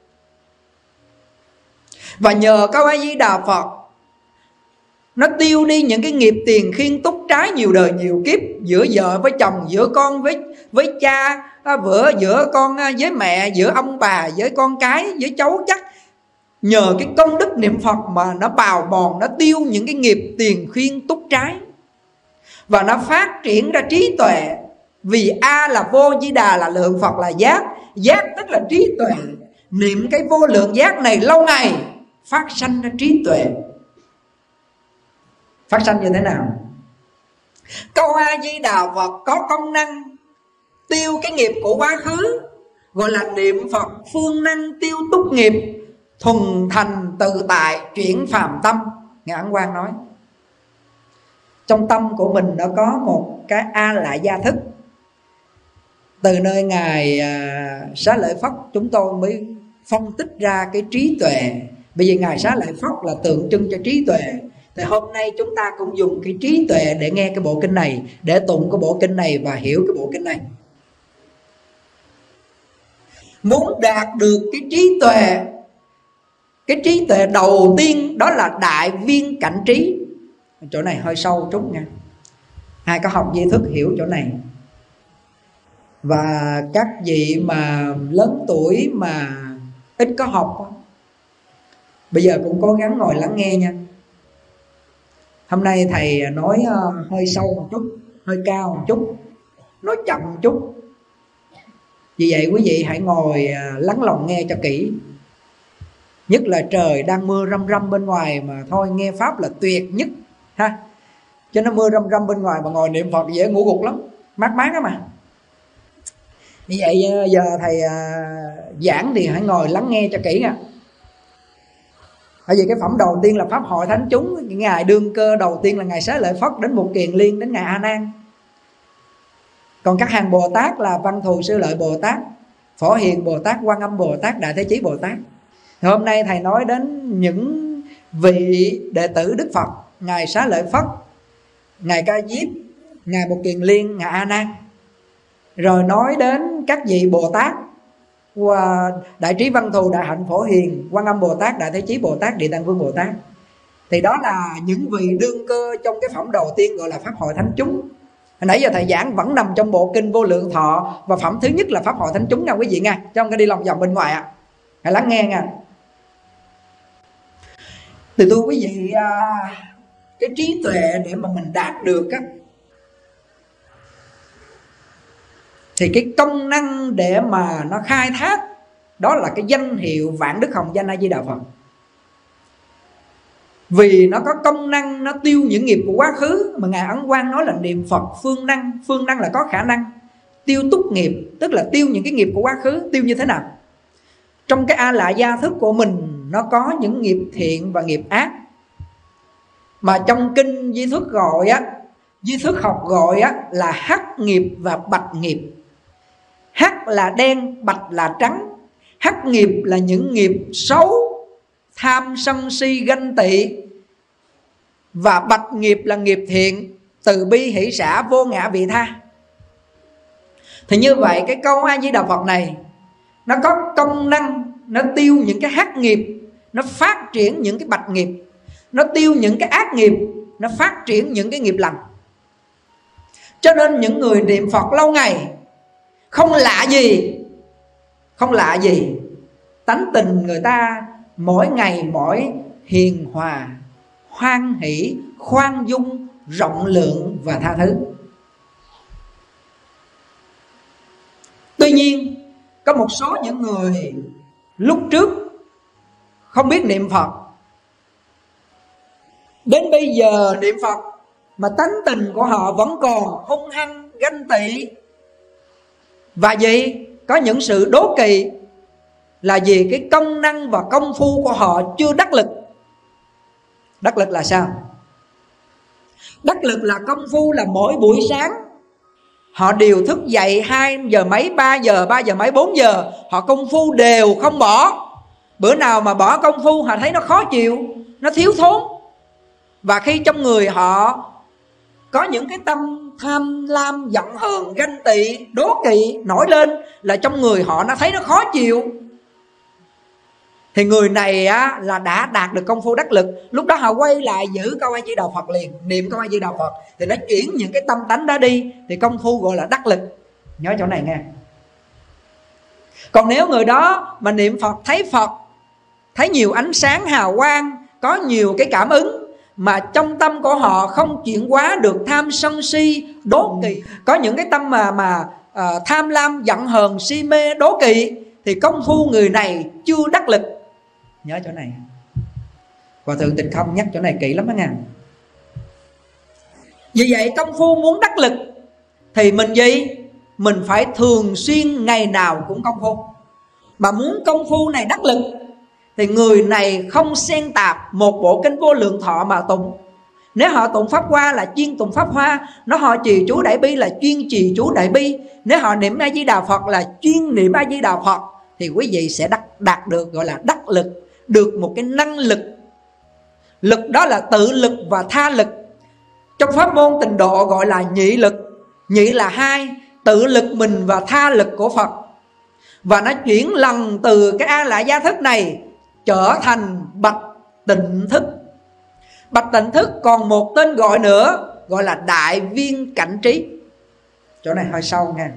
Và nhờ câu A Di Đà Phật, nó tiêu đi những cái nghiệp tiền khiên túc trái nhiều đời nhiều kiếp, giữa vợ với chồng, giữa con với với cha, vợ giữa con với mẹ, giữa ông bà với con cái, với cháu chắc. Nhờ cái công đức niệm Phật mà nó bào mòn, nó tiêu những cái nghiệp tiền khiên túc trái, và nó phát triển ra trí tuệ. Vì A là vô, Di Đà là lượng, Phật là giác. Giác tức là trí tuệ. Niệm cái vô lượng giác này lâu ngày phát sanh ra trí tuệ. Phát sanh như thế nào? Câu A Di Đà Phật có công năng tiêu cái nghiệp của quá khứ, gọi là niệm Phật phương năng tiêu túc nghiệp, thuần thành tự tại chuyển phàm tâm. Ngài Ấn Quang nói trong tâm của mình nó có một cái A Lại Gia thức. Từ nơi Ngài à, Xá Lợi Phất chúng tôi mới phân tích ra cái trí tuệ. Bởi vì Ngài Xá Lợi Phất là tượng trưng cho trí tuệ, thì hôm nay chúng ta cũng dùng cái trí tuệ để nghe cái bộ kinh này, để tụng cái bộ kinh này và hiểu cái bộ kinh này. Muốn đạt được cái trí tuệ, cái trí tuệ đầu tiên đó là đại viên cảnh trí. Chỗ này hơi sâu chút nha, ai có học duy thức hiểu chỗ này. Và các vị mà lớn tuổi mà ít có học, bây giờ cũng cố gắng ngồi lắng nghe nha. Hôm nay thầy nói hơi sâu một chút, hơi cao một chút, nói chậm một chút. Vì vậy quý vị hãy ngồi lắng lòng nghe cho kỹ. Nhất là trời đang mưa râm râm bên ngoài mà thôi nghe pháp là tuyệt nhất ha. Cho nó mưa râm râm bên ngoài mà ngồi niệm Phật dễ ngủ gục lắm, mát mát đó mà. Vì vậy giờ thầy giảng thì hãy ngồi lắng nghe cho kỹ nha. Bởi vì cái phẩm đầu tiên là pháp hội thánh chúng. Ngài đương cơ đầu tiên là Ngài Xá Lợi Phất, đến Một Kiền Liên, đến Ngài A Nan. Còn các hàng Bồ Tát là Văn Thù Sư Lợi Bồ Tát, Phổ Hiền Bồ Tát, Quan Âm Bồ Tát, Đại Thế Chí Bồ Tát. Thì hôm nay thầy nói đến những vị đệ tử Đức Phật: Ngài Xá Lợi Phất, Ngài Ca Diếp, Ngài Một Kiền Liên, Ngài A Nan. Rồi nói đến các vị Bồ Tát: Đại Trí Văn Thù, Đại Hạnh Phổ Hiền, Quan Âm Bồ Tát, Đại Thế Chí Bồ Tát, Địa Tạng Vương Bồ Tát. Thì đó là những vị đương cơ trong cái phẩm đầu tiên gọi là pháp hội thánh chúng. Hồi nãy giờ thầy giảng vẫn nằm trong bộ kinh Vô Lượng Thọ, và phẩm thứ nhất là pháp hội thánh chúng nha quý vị nha, chứ không có đi lòng vòng bên ngoài ạ. À. Hãy lắng nghe nha. Thì thưa quý vị, cái trí tuệ để mà mình đạt được á, thì cái công năng để mà nó khai thác đó là cái danh hiệu Vạn Đức Hồng Danh A Di Đà Phật. Vì nó có công năng nó tiêu những nghiệp của quá khứ, mà Ngài Ấn Quang nói là niệm Phật phương năng. Phương năng là có khả năng tiêu túc nghiệp, tức là tiêu những cái nghiệp của quá khứ. Tiêu như thế nào? Trong cái A Lại Gia thức của mình nó có những nghiệp thiện và nghiệp ác, mà trong kinh Di Thức gọi á, Di Thức học gọi á là hắc nghiệp và bạch nghiệp. Hắc là đen, bạch là trắng. Hắc nghiệp là những nghiệp xấu, tham sân si ganh tị, và bạch nghiệp là nghiệp thiện, từ bi hỷ xả vô ngã vị tha. Thì như vậy cái câu A Di Đà Phật này nó có công năng nó tiêu những cái hắc nghiệp, nó phát triển những cái bạch nghiệp. Nó tiêu những cái ác nghiệp, nó phát triển những cái nghiệp lành. Cho nên những người niệm Phật lâu ngày không lạ gì, không lạ gì tánh tình người ta mỗi ngày mỗi hiền hòa, hoan hỷ, khoan dung, rộng lượng và tha thứ. Tuy nhiên có một số những người lúc trước không biết niệm Phật, đến bây giờ niệm Phật mà tánh tình của họ vẫn còn hung hăng, ganh tị. Và gì? Có những sự đố kỵ, là vì cái công năng và công phu của họ chưa đắc lực. Đắc lực là sao? Đắc lực là công phu là mỗi buổi sáng họ đều thức dậy hai giờ mấy, ba giờ, ba giờ mấy, bốn giờ. Họ công phu đều không bỏ. Bữa nào mà bỏ công phu họ thấy nó khó chịu, nó thiếu thốn. Và khi trong người họ có những cái tâm tham lam, giận hờn, ganh tị, đố kỵ nổi lên, là trong người họ nó thấy nó khó chịu, thì người này á, là đã đạt được công phu đắc lực. Lúc đó họ quay lại giữ câu A Di Đà Phật liền, niệm câu A Di Đà Phật, thì nó chuyển những cái tâm tánh đó đi, thì công phu gọi là đắc lực. Nhớ chỗ này nghe. Còn nếu người đó mà niệm Phật, thấy Phật, thấy nhiều ánh sáng hào quang, có nhiều cái cảm ứng, mà trong tâm của họ không chuyển hóa được tham sân si đố kỵ, có những cái tâm mà mà à, tham lam, giận hờn, si mê, đố kỵ, thì công phu người này chưa đắc lực. Nhớ chỗ này. Hòa Thượng Tịnh Không nhắc chỗ này kỹ lắm đó nha. Vì vậy công phu muốn đắc lực thì mình gì? Mình phải thường xuyên ngày nào cũng công phu. Mà muốn công phu này đắc lực thì người này không xen tạp một bộ kinh Vô Lượng Thọ mà tụng. Nếu họ tụng Pháp Hoa là chuyên tụng Pháp Hoa, nếu họ trì chú Đại Bi là chuyên trì chú Đại Bi, nếu họ niệm A Di Đà Phật là chuyên niệm A Di Đà Phật, thì quý vị sẽ đạt, đạt được gọi là đắc lực, được một cái năng lực. Lực đó là tự lực và tha lực. Trong pháp môn Tịnh Độ gọi là nhị lực. Nhị là hai, tự lực mình và tha lực của Phật. Và nó chuyển lần từ cái A Lại Gia thức này trở thành Bạch Tịnh thức. Bạch Tịnh thức còn một tên gọi nữa, gọi là Đại Viên Cảnh Trí. Chỗ này hơi sâu nha.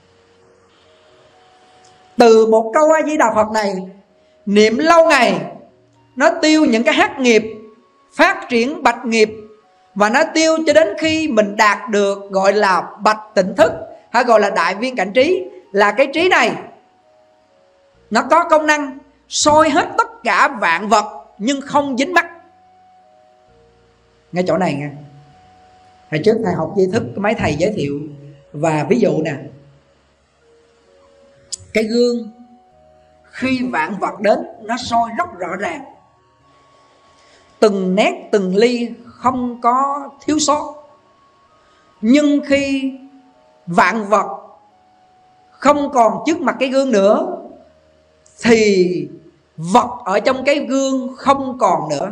Từ một câu A Di Đà Phật này, niệm lâu ngày, nó tiêu những cái hắc nghiệp, phát triển bạch nghiệp, và nó tiêu cho đến khi mình đạt được gọi là Bạch Tịnh thức, hay gọi là Đại Viên Cảnh Trí. Là cái trí này nó có công năng soi hết tất cả vạn vật nhưng không dính mắc. Ngay chỗ này nha, hồi trước thầy học Di Thức, mấy thầy giới thiệu và ví dụ nè, cái gương khi vạn vật đến nó soi rất rõ ràng, từng nét từng ly không có thiếu sót. Nhưng khi vạn vật không còn trước mặt cái gương nữa, thì vật ở trong cái gương không còn nữa.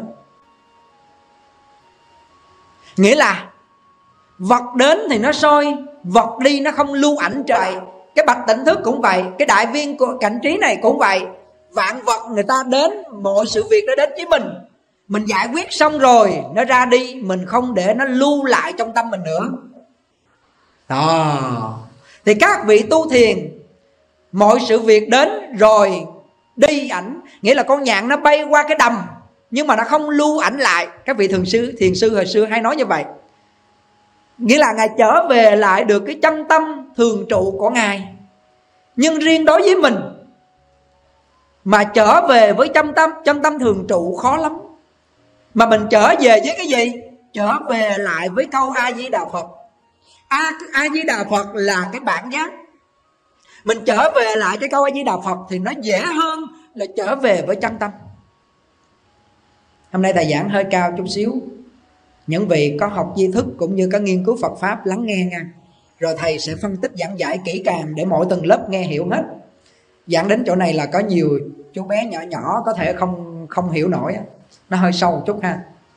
Nghĩa là vật đến thì nó soi, vật đi nó không lưu ảnh trời. Cái Bạch Tịnh thức cũng vậy, cái Đại Viên Cảnh Trí này cũng vậy. Vạn vật người ta đến, mọi sự việc nó đến với mình, mình giải quyết xong rồi nó ra đi, mình không để nó lưu lại trong tâm mình nữa. Đó. Thì các vị tu thiền, mọi sự việc đến rồi đi ảnh. Nghĩa là con nhạn nó bay qua cái đầm, nhưng mà nó không lưu ảnh lại. Các vị thường sư, thiền sư hồi xưa hay nói như vậy. Nghĩa là Ngài trở về lại được cái chân tâm thường trụ của Ngài. Nhưng riêng đối với mình mà trở về với chân tâm, chân tâm thường trụ khó lắm. Mà mình trở về với cái gì? Trở về lại với câu A Di Đà Phật. A, A Di Đà Phật là cái bản giác. Mình trở về lại cái câu A Di Đà Phật thì nó dễ hơn là trở về với chân tâm. Hôm nay thầy giảng hơi cao chút xíu, những vị có học Di Thức cũng như có nghiên cứu Phật Pháp lắng nghe nha. Rồi thầy sẽ phân tích giảng giải kỹ càng để mỗi tầng lớp nghe hiểu hết. Giảng đến chỗ này là có nhiều chú bé nhỏ nhỏ có thể không không hiểu nổi, nó hơi sâu một chút ha.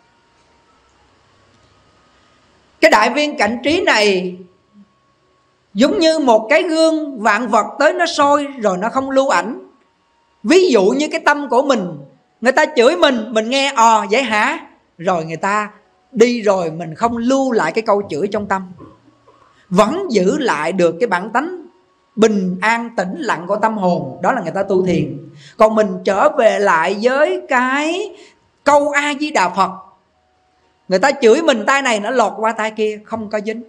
Cái Đại Viên Cảnh Trí này giống như một cái gương, vạn vật tới nó soi rồi nó không lưu ảnh. Ví dụ như cái tâm của mình, người ta chửi mình, mình nghe ò vậy hả, rồi người ta đi rồi, mình không lưu lại cái câu chửi trong tâm, vẫn giữ lại được cái bản tánh bình an tĩnh lặng của tâm hồn. Đó là người ta tu thiền. Còn mình trở về lại với cái câu A Di Đà Phật, người ta chửi mình tay này nó lọt qua tay kia, không có dính.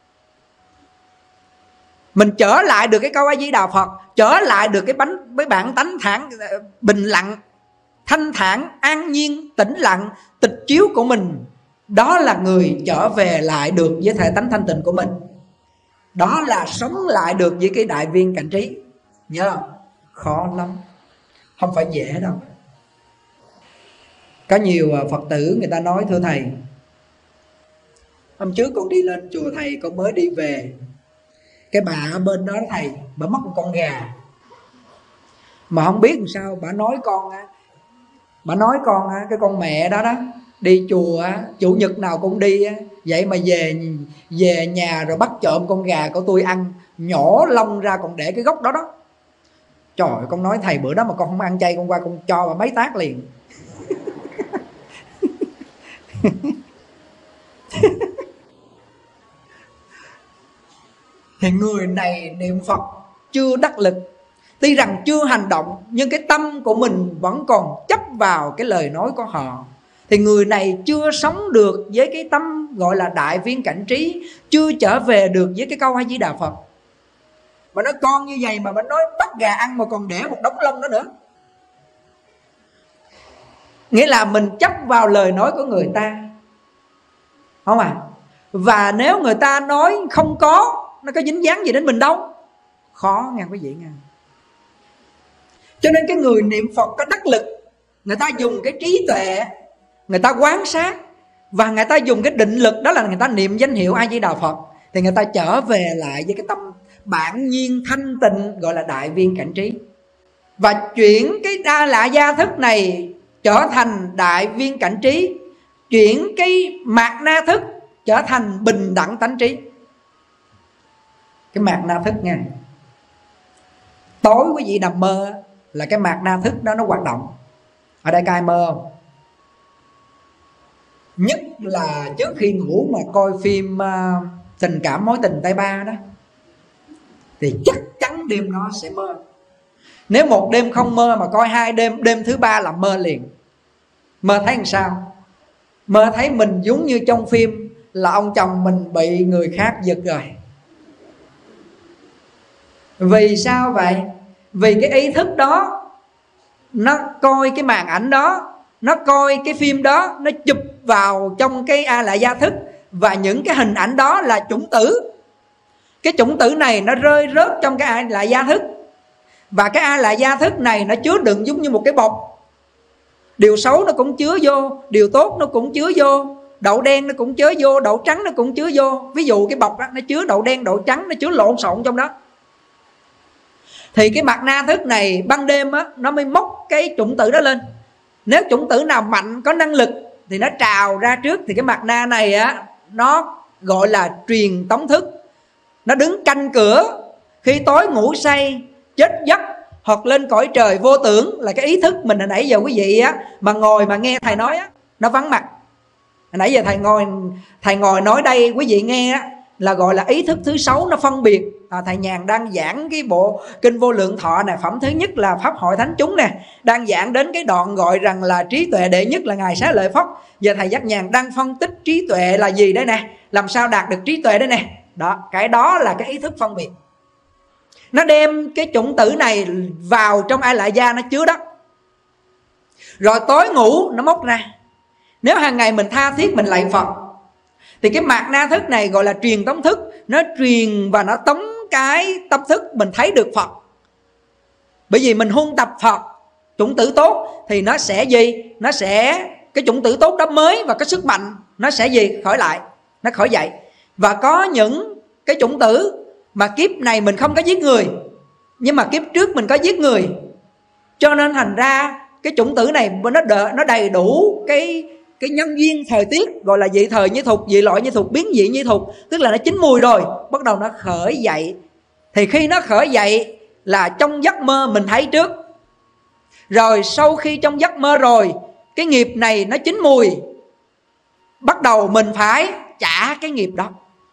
Mình trở lại được cái câu A Di Đà Phật, trở lại được cái bánh với bản tánh thản bình lặng, thanh thản, an nhiên, tĩnh lặng, tịch chiếu của mình. Đó là người trở về lại được với thể tánh thanh tịnh của mình. Đó là sống lại được với cái Đại Viên Cảnh Trí. Nhớ không? Khó lắm, không phải dễ đâu. Có nhiều Phật tử người ta nói: thưa thầy, hôm trước con đi lên chùa thầy, con mới đi về, cái bà ở bên đó thầy, bà mất một con gà, mà không biết làm sao bà nói con á, bà nói con á, cái con mẹ đó đó đi chùa á, chủ nhật nào cũng đi á, vậy mà về về nhà rồi bắt trộm con gà của tôi ăn, nhổ lông ra còn để cái gốc đó đó. Trời ơi, con nói thầy bữa đó mà con không ăn chay, con qua con cho bà mấy tát liền. Thì người này niệm Phật chưa đắc lực, tuy rằng chưa hành động, nhưng cái tâm của mình vẫn còn chấp vào cái lời nói của họ. Thì người này chưa sống được với cái tâm gọi là Đại Viên Cảnh Trí, chưa trở về được với cái câu A Di Đà Phật. Mà nói con như vậy mà mình nói bắt gà ăn mà còn để một đống lông đó nữa. Nghĩa là mình chấp vào lời nói của người ta, không à? Và nếu người ta nói không có, nó có dính dáng gì đến mình đâu. Khó nghe quý vị nghe. Cho nên cái người niệm Phật có đắc lực, người ta dùng cái trí tuệ, người ta quan sát, và người ta dùng cái định lực đó là người ta niệm danh hiệu A Di Đà Phật, thì người ta trở về lại với cái tâm bản nhiên thanh tịnh, gọi là đại viên cảnh trí. Và chuyển cái đa lạ gia thức này trở thành đại viên cảnh trí, chuyển cái mạt na thức trở thành bình đẳng tánh trí. Cái mạt na thức nha, tối quý vị nằm mơ là cái mạt na thức đó nó hoạt động. Ở đây có ai mơ không? Nhất là trước khi ngủ mà coi phim uh, tình cảm mối tình tay ba đó, thì chắc chắn đêm đó sẽ mơ. Nếu một đêm không mơ mà coi hai đêm, đêm thứ ba là mơ liền. Mơ thấy làm sao? Mơ thấy mình giống như trong phim là ông chồng mình bị người khác giật rồi. Vì sao vậy? Vì cái ý thức đó nó coi cái màn ảnh đó, nó coi cái phim đó, nó chụp vào trong cái A Lại Gia thức, và những cái hình ảnh đó là chủng tử. Cái chủng tử này nó rơi rớt trong cái A Lại Gia thức, và cái A Lại Gia thức này nó chứa đựng giống như một cái bọc. Điều xấu nó cũng chứa vô, điều tốt nó cũng chứa vô, đậu đen nó cũng chứa vô, đậu trắng nó cũng chứa vô. Ví dụ cái bọc đó, nó chứa đậu đen, đậu trắng, nó chứa lộn xộn trong đó. Thì cái mặt na thức này ban đêm á, nó mới móc cái chủng tử đó lên. Nếu chủng tử nào mạnh, có năng lực thì nó trào ra trước, thì cái mặt na này á, nó gọi là truyền tống thức. Nó đứng canh cửa. Khi tối ngủ say, chết giấc hoặc lên cõi trời vô tưởng, là cái ý thức mình hồi nãy giờ quý vị á, mà ngồi mà nghe thầy nói á, nó vắng mặt. Hồi nãy giờ thầy ngồi thầy ngồi nói đây quý vị nghe á, là gọi là ý thức thứ sáu nó phân biệt. à, Thầy Nhàn đang giảng cái bộ Kinh Vô Lượng Thọ này, phẩm thứ nhất là Pháp Hội Thánh Chúng nè, đang giảng đến cái đoạn gọi rằng là trí tuệ đệ nhất là Ngài Xá Lợi Phất. Giờ thầy Giác Nhàn đang phân tích trí tuệ là gì đấy nè, làm sao đạt được trí tuệ đấy nè. Đó, cái đó là cái ý thức phân biệt. Nó đem cái chủng tử này vào trong A Lại Gia, nó chứa đó. Rồi tối ngủ nó móc ra. Nếu hàng ngày mình tha thiết mình lạy Phật, thì cái mạt na thức này gọi là truyền tống thức. Nó truyền và nó tống cái tâm thức mình thấy được Phật. Bởi vì mình huân tập Phật, chủng tử tốt, thì nó sẽ gì? Nó sẽ, cái chủng tử tốt đó mới và cái sức mạnh nó sẽ gì? Khởi lại, nó khởi dậy. Và có những cái chủng tử mà kiếp này mình không có giết người, nhưng mà kiếp trước mình có giết người, cho nên thành ra cái chủng tử này nó đợi, nó đầy đủ cái cái nhân duyên thời tiết, gọi là dị thời như thục, dị loại như thục, biến dị như thục, tức là nó chín mùi rồi, bắt đầu nó khởi dậy. Thì khi nó khởi dậy là trong giấc mơ mình thấy trước, rồi sau khi trong giấc mơ rồi, cái nghiệp này nó chín mùi, bắt đầu mình phải trả cái nghiệp đó.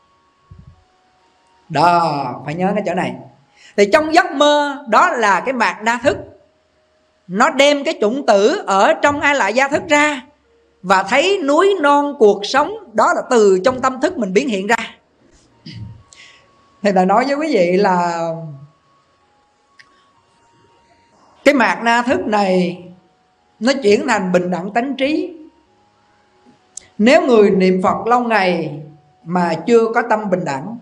Đó, phải nhớ cái chỗ này. Thì trong giấc mơ đó là cái mạt na thức, nó đem cái chủng tử ở trong A Lại Gia thức ra, và thấy núi non cuộc sống đó là từ trong tâm thức mình biến hiện ra. Thì thầy nói với quý vị là cái mạt na thức này nó chuyển thành bình đẳng tánh trí. Nếu người niệm Phật lâu ngày mà chưa có tâm bình đẳng.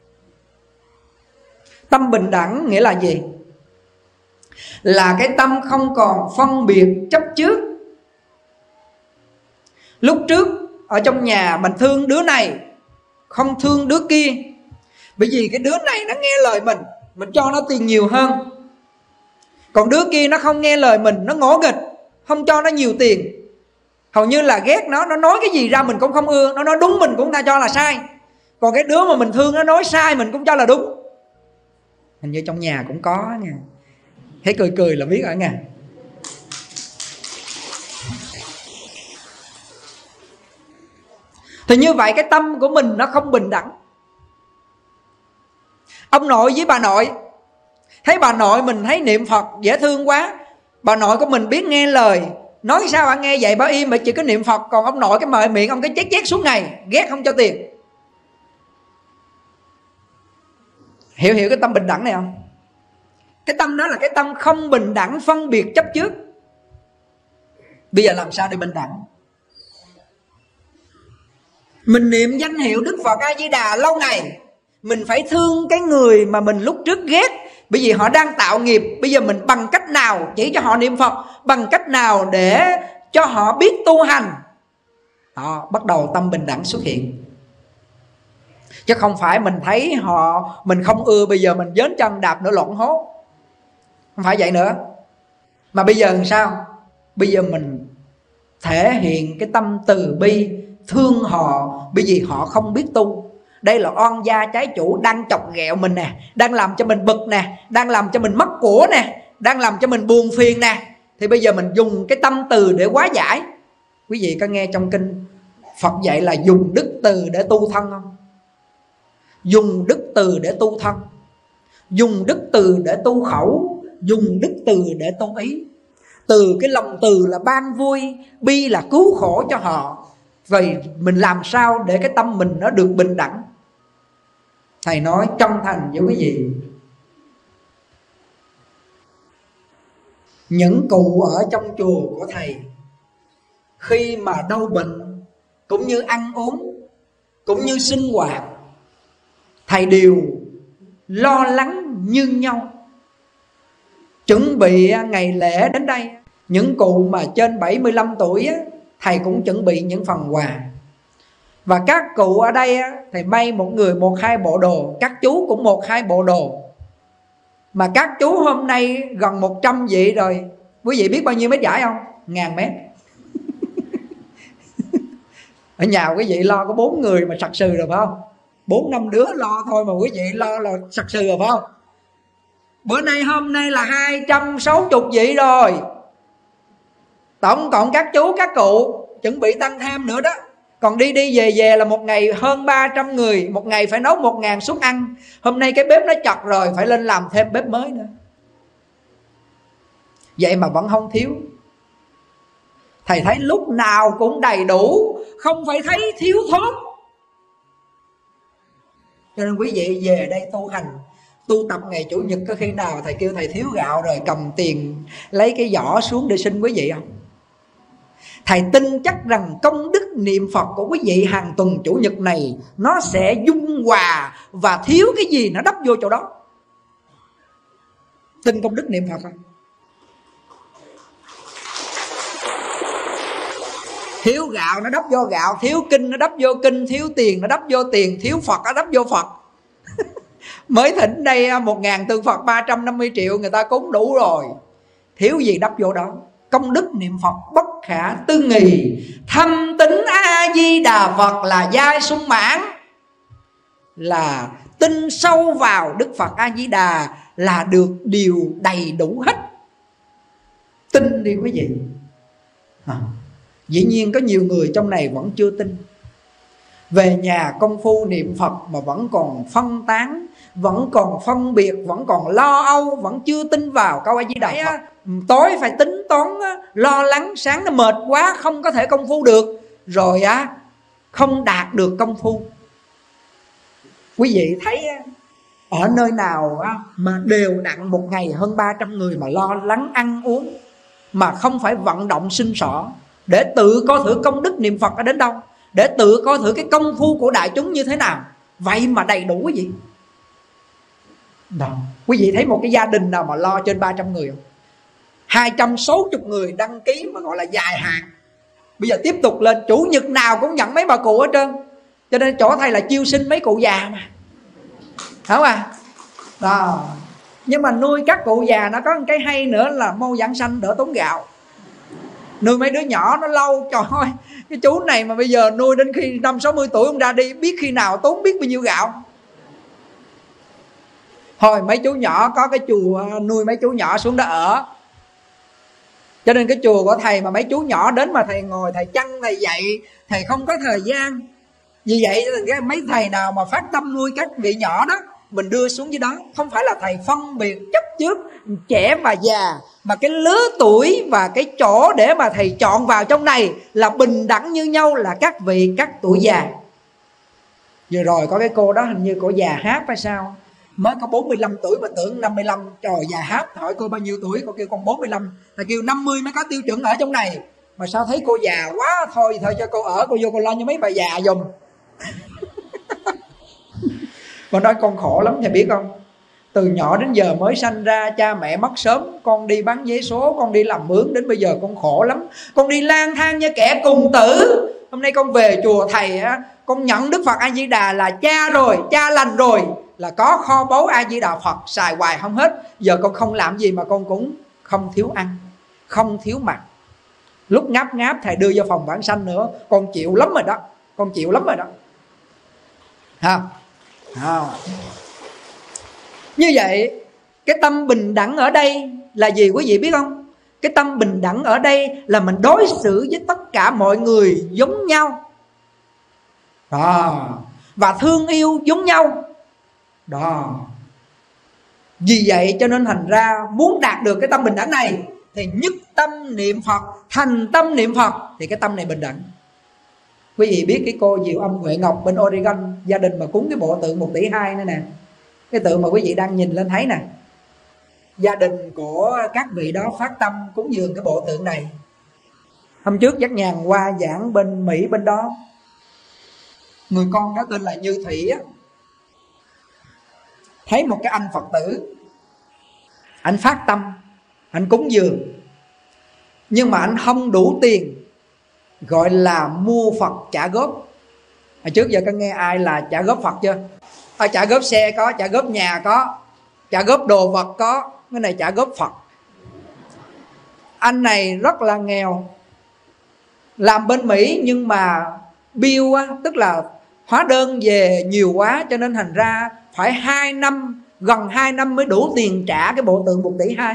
Tâm bình đẳng nghĩa là gì? Là cái tâm không còn phân biệt chấp trước. Lúc trước ở trong nhà mình thương đứa này, không thương đứa kia, bởi vì cái đứa này nó nghe lời mình, mình cho nó tiền nhiều hơn. Còn đứa kia nó không nghe lời mình, nó ngỗ nghịch, không cho nó nhiều tiền. Hầu như là ghét nó, nó nói cái gì ra mình cũng không ưa, nó nói đúng mình cũng ta cho là sai. Còn cái đứa mà mình thương nó nói sai mình cũng cho là đúng. Hình như trong nhà cũng có nha. Thấy cười cười là biết ở nhà. Thì như vậy cái tâm của mình nó không bình đẳng. Ông nội với bà nội, thấy bà nội mình thấy niệm Phật dễ thương quá, bà nội của mình biết nghe lời, nói sao bà nghe vậy bà im mà chỉ có niệm Phật. Còn ông nội cái mời miệng ông cái chét chét suốt ngày, ghét không cho tiền. Hiểu hiểu cái tâm bình đẳng này không? Cái tâm đó là cái tâm không bình đẳng, phân biệt chấp trước. Bây giờ làm sao để bình đẳng? Mình niệm danh hiệu Đức Phật A Di Đà lâu ngày, mình phải thương cái người mà mình lúc trước ghét, bởi vì họ đang tạo nghiệp. Bây giờ mình bằng cách nào chỉ cho họ niệm Phật, bằng cách nào để cho họ biết tu hành. họ bắt đầu tâm bình đẳng xuất hiện. Chứ không phải mình thấy họ mình không ưa, bây giờ mình dớn chân đạp nữa lộn hố. Không phải vậy nữa. Mà bây giờ làm sao? Bây giờ mình thể hiện cái tâm từ bi, thương họ, bởi vì họ không biết tu. Đây là oan gia trái chủ, đang chọc ghẹo mình nè, đang làm cho mình bực nè, đang làm cho mình mất của nè, đang làm cho mình buồn phiền nè. Thì bây giờ mình dùng cái tâm từ để hóa giải. Quý vị có nghe trong kinh Phật dạy là dùng đức từ để tu thân không? Dùng đức từ để tu thân, dùng đức từ để tu khẩu, dùng đức từ để tu ý. Từ cái lòng từ là ban vui, bi là cứu khổ cho họ. Vậy mình làm sao để cái tâm mình nó được bình đẳng? Thầy nói chân thành với quý vị, những cụ ở trong chùa của thầy khi mà đau bệnh, cũng như ăn uống, cũng như sinh hoạt, thầy đều lo lắng như nhau. Chuẩn bị ngày lễ đến đây, những cụ mà trên bảy mươi lăm tuổi á, thầy cũng chuẩn bị những phần quà. Và các cụ ở đây á, thầy may một người một hai bộ đồ, các chú cũng một hai bộ đồ. Mà các chú hôm nay gần một trăm vị rồi. Quý vị biết bao nhiêu mét giải không? Ngàn mét. Ở nhà quý vị lo có bốn người mà sặc sừ rồi phải không? Bốn năm đứa lo thôi mà quý vị lo là sặc sừ rồi phải không? Bữa nay hôm nay là hai trăm sáu mươi vị rồi. Tổng cộng các chú các cụ chuẩn bị tăng thêm nữa đó. Còn đi đi về về là một ngày hơn ba trăm người. Một ngày phải nấu một ngàn suất ăn. Hôm nay cái bếp nó chật rồi, phải lên làm thêm bếp mới nữa. Vậy mà vẫn không thiếu. Thầy thấy lúc nào cũng đầy đủ, không phải thấy thiếu thốn. Cho nên quý vị về đây tu hành, tu tập ngày Chủ nhật, có khi nào thầy kêu thầy thiếu gạo rồi cầm tiền lấy cái giỏ xuống để xin quý vị không? Thầy tin chắc rằng công đức niệm Phật của quý vị hàng tuần Chủ nhật này nó sẽ dung hòa, và thiếu cái gì nó đắp vô chỗ đó. Tin công đức niệm Phật không? Thiếu gạo nó đắp vô gạo, thiếu kinh nó đắp vô kinh, thiếu tiền nó đắp vô tiền, thiếu Phật nó đắp vô Phật. Mới thỉnh đây một ngàn tượng Phật ba trăm năm mươi triệu người ta cúng đủ rồi, thiếu gì đắp vô đó. Công đức niệm Phật bất khả tư nghì, thâm tín A Di Đà Phật là giai sung mãn. Là tin sâu vào Đức Phật A Di Đà là được điều đầy đủ hết. Tin đi quý vị. à. Dĩ nhiên có nhiều người trong này vẫn chưa tin. Về nhà công phu niệm Phật mà vẫn còn phân tán, vẫn còn phân biệt, vẫn còn lo âu, vẫn chưa tin vào câu A Di Đà Phật. Tối phải tính toán, lo lắng, sáng nó mệt quá không có thể công phu được, rồi á không đạt được công phu. Quý vị thấy ở nơi nào mà đều đặn một ngày hơn ba trăm người mà lo lắng ăn uống, mà không phải vận động sinh sỏ để tự coi thử công đức niệm Phật ở đến đâu, để tự coi thử cái công phu của đại chúng như thế nào. Vậy mà đầy đủ quý vị. Đó. Quý vị thấy một cái gia đình nào mà lo trên ba trăm người không? hai trăm sáu mươi người đăng ký mà gọi là dài hạn. Bây giờ tiếp tục lên, Chủ nhật nào cũng nhận mấy bà cụ hết trơn. Cho nên chỗ thầy là chiêu sinh mấy cụ già mà, không à? Đó. Nhưng mà nuôi các cụ già nó có một cái hay nữa là mau giảng sanh đỡ tốn gạo. Nuôi mấy đứa nhỏ nó lâu, trời ơi, cái chú này mà bây giờ nuôi đến khi năm sáu mươi tuổi ông ra đi, biết khi nào tốn biết bao nhiêu gạo. Thôi mấy chú nhỏ có cái chùa nuôi mấy chú nhỏ xuống đó ở. Cho nên cái chùa của thầy mà mấy chú nhỏ đến mà thầy ngồi thầy chăn thầy dạy, thầy không có thời gian. Vì vậy cái mấy thầy nào mà phát tâm nuôi các vị nhỏ đó, mình đưa xuống dưới đó. Không phải là thầy phân biệt chấp trước trẻ và già, mà cái lứa tuổi và cái chỗ để mà thầy chọn vào trong này là bình đẳng như nhau, là các vị các tuổi già. Vừa rồi có cái cô đó hình như cô già hát hay sao, mới có bốn mươi lăm tuổi mà tưởng năm mươi lăm. Trời, già hát, hỏi cô bao nhiêu tuổi, cô kêu con bốn mươi lăm. Thầy kêu năm mươi mới có tiêu chuẩn ở trong này. Mà sao thấy cô già quá, thôi thôi cho cô ở, cô vô cô lo cho mấy bà già dùm. Con nói con khổ lắm, thầy biết không? Từ nhỏ đến giờ mới sanh ra, cha mẹ mất sớm, con đi bán vé số, con đi làm mướn, đến bây giờ con khổ lắm. Con đi lang thang như kẻ cùng tử, hôm nay con về chùa thầy á, con nhận Đức Phật A Di Đà là cha rồi, cha lành rồi, là có kho báu A Di Đà Phật xài hoài không hết. Giờ con không làm gì mà con cũng không thiếu ăn, không thiếu mặc. Lúc ngáp ngáp thầy đưa vô phòng vãng sanh nữa, con chịu lắm rồi đó, con chịu lắm rồi đó. Ha. À. Như vậy cái tâm bình đẳng ở đây là gì quý vị biết không? Cái tâm bình đẳng ở đây là mình đối xử với tất cả mọi người giống nhau đó, và thương yêu giống nhau đó. Vì vậy cho nên thành ra muốn đạt được cái tâm bình đẳng này thì nhất tâm niệm Phật, thành tâm niệm Phật thì cái tâm này bình đẳng. Quý vị biết cái cô Diệu Âm Huệ Ngọc bên Oregon, gia đình mà cúng cái bộ tượng một tỷ hai nữa nè, cái tượng mà quý vị đang nhìn lên thấy nè, gia đình của các vị đó phát tâm cúng dường cái bộ tượng này. Hôm trước dắt nhàn qua giảng bên Mỹ bên đó, người con đó tên là Như Thị á, thấy một cái anh Phật tử, anh phát tâm, anh cúng dường, nhưng mà anh không đủ tiền, gọi là mua Phật trả góp. Hồi trước giờ có nghe ai là trả góp Phật chưa? À, trả góp xe có, trả góp nhà có, trả góp đồ vật có, cái này trả góp Phật. Anh này rất là nghèo, làm bên Mỹ nhưng mà bill á, tức là hóa đơn về nhiều quá, cho nên thành ra phải hai năm, gần hai năm mới đủ tiền trả cái bộ tượng một tỷ hai.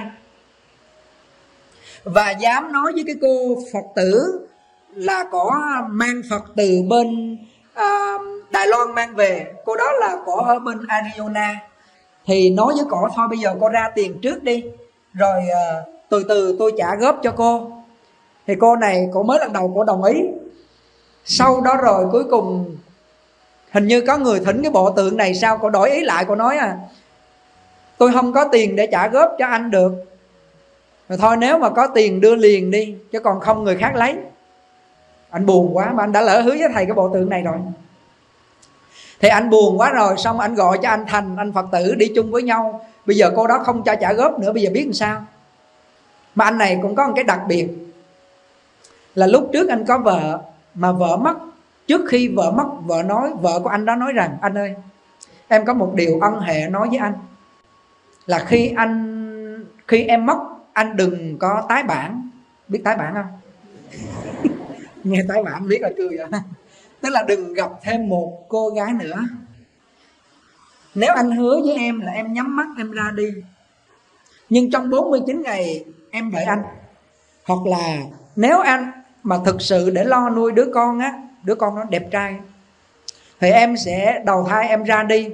Và dám nói với cái cô Phật tử là có mang Phật từ bên uh, Đài Loan mang về, cô đó là có ở bên Arizona, thì nói với cổ thôi bây giờ cô ra tiền trước đi, rồi uh, từ từ tôi trả góp cho cô. Thì cô này cô mới lần đầu cô đồng ý, sau đó rồi cuối cùng hình như có người thỉnh cái bộ tượng này, sao cô đổi ý lại, cô nói à tôi không có tiền để trả góp cho anh được, rồi thôi nếu mà có tiền đưa liền đi, chứ còn không người khác lấy. Anh buồn quá, mà anh đã lỡ hứa với thầy cái bộ tượng này rồi. Thì anh buồn quá rồi, xong anh gọi cho anh Thành, anh Phật tử đi chung với nhau. Bây giờ cô đó không cho trả góp nữa, bây giờ biết làm sao. Mà anh này cũng có một cái đặc biệt là lúc trước anh có vợ, mà vợ mất. Trước khi vợ mất, vợ nói, vợ của anh đó nói rằng anh ơi, em có một điều ân hệ nói với anh, là khi anh khi em mất, anh đừng có tái bản. Biết tái bản không? Nghe tái bản biết là cười rồi. Tức là đừng gặp thêm một cô gái nữa. Nếu anh hứa với em là em nhắm mắt em ra đi, nhưng trong bốn mươi chín ngày em đợi anh. Hoặc là nếu anh mà thực sự để lo nuôi đứa con á, đứa con nó đẹp trai, thì em sẽ đầu thai em ra đi.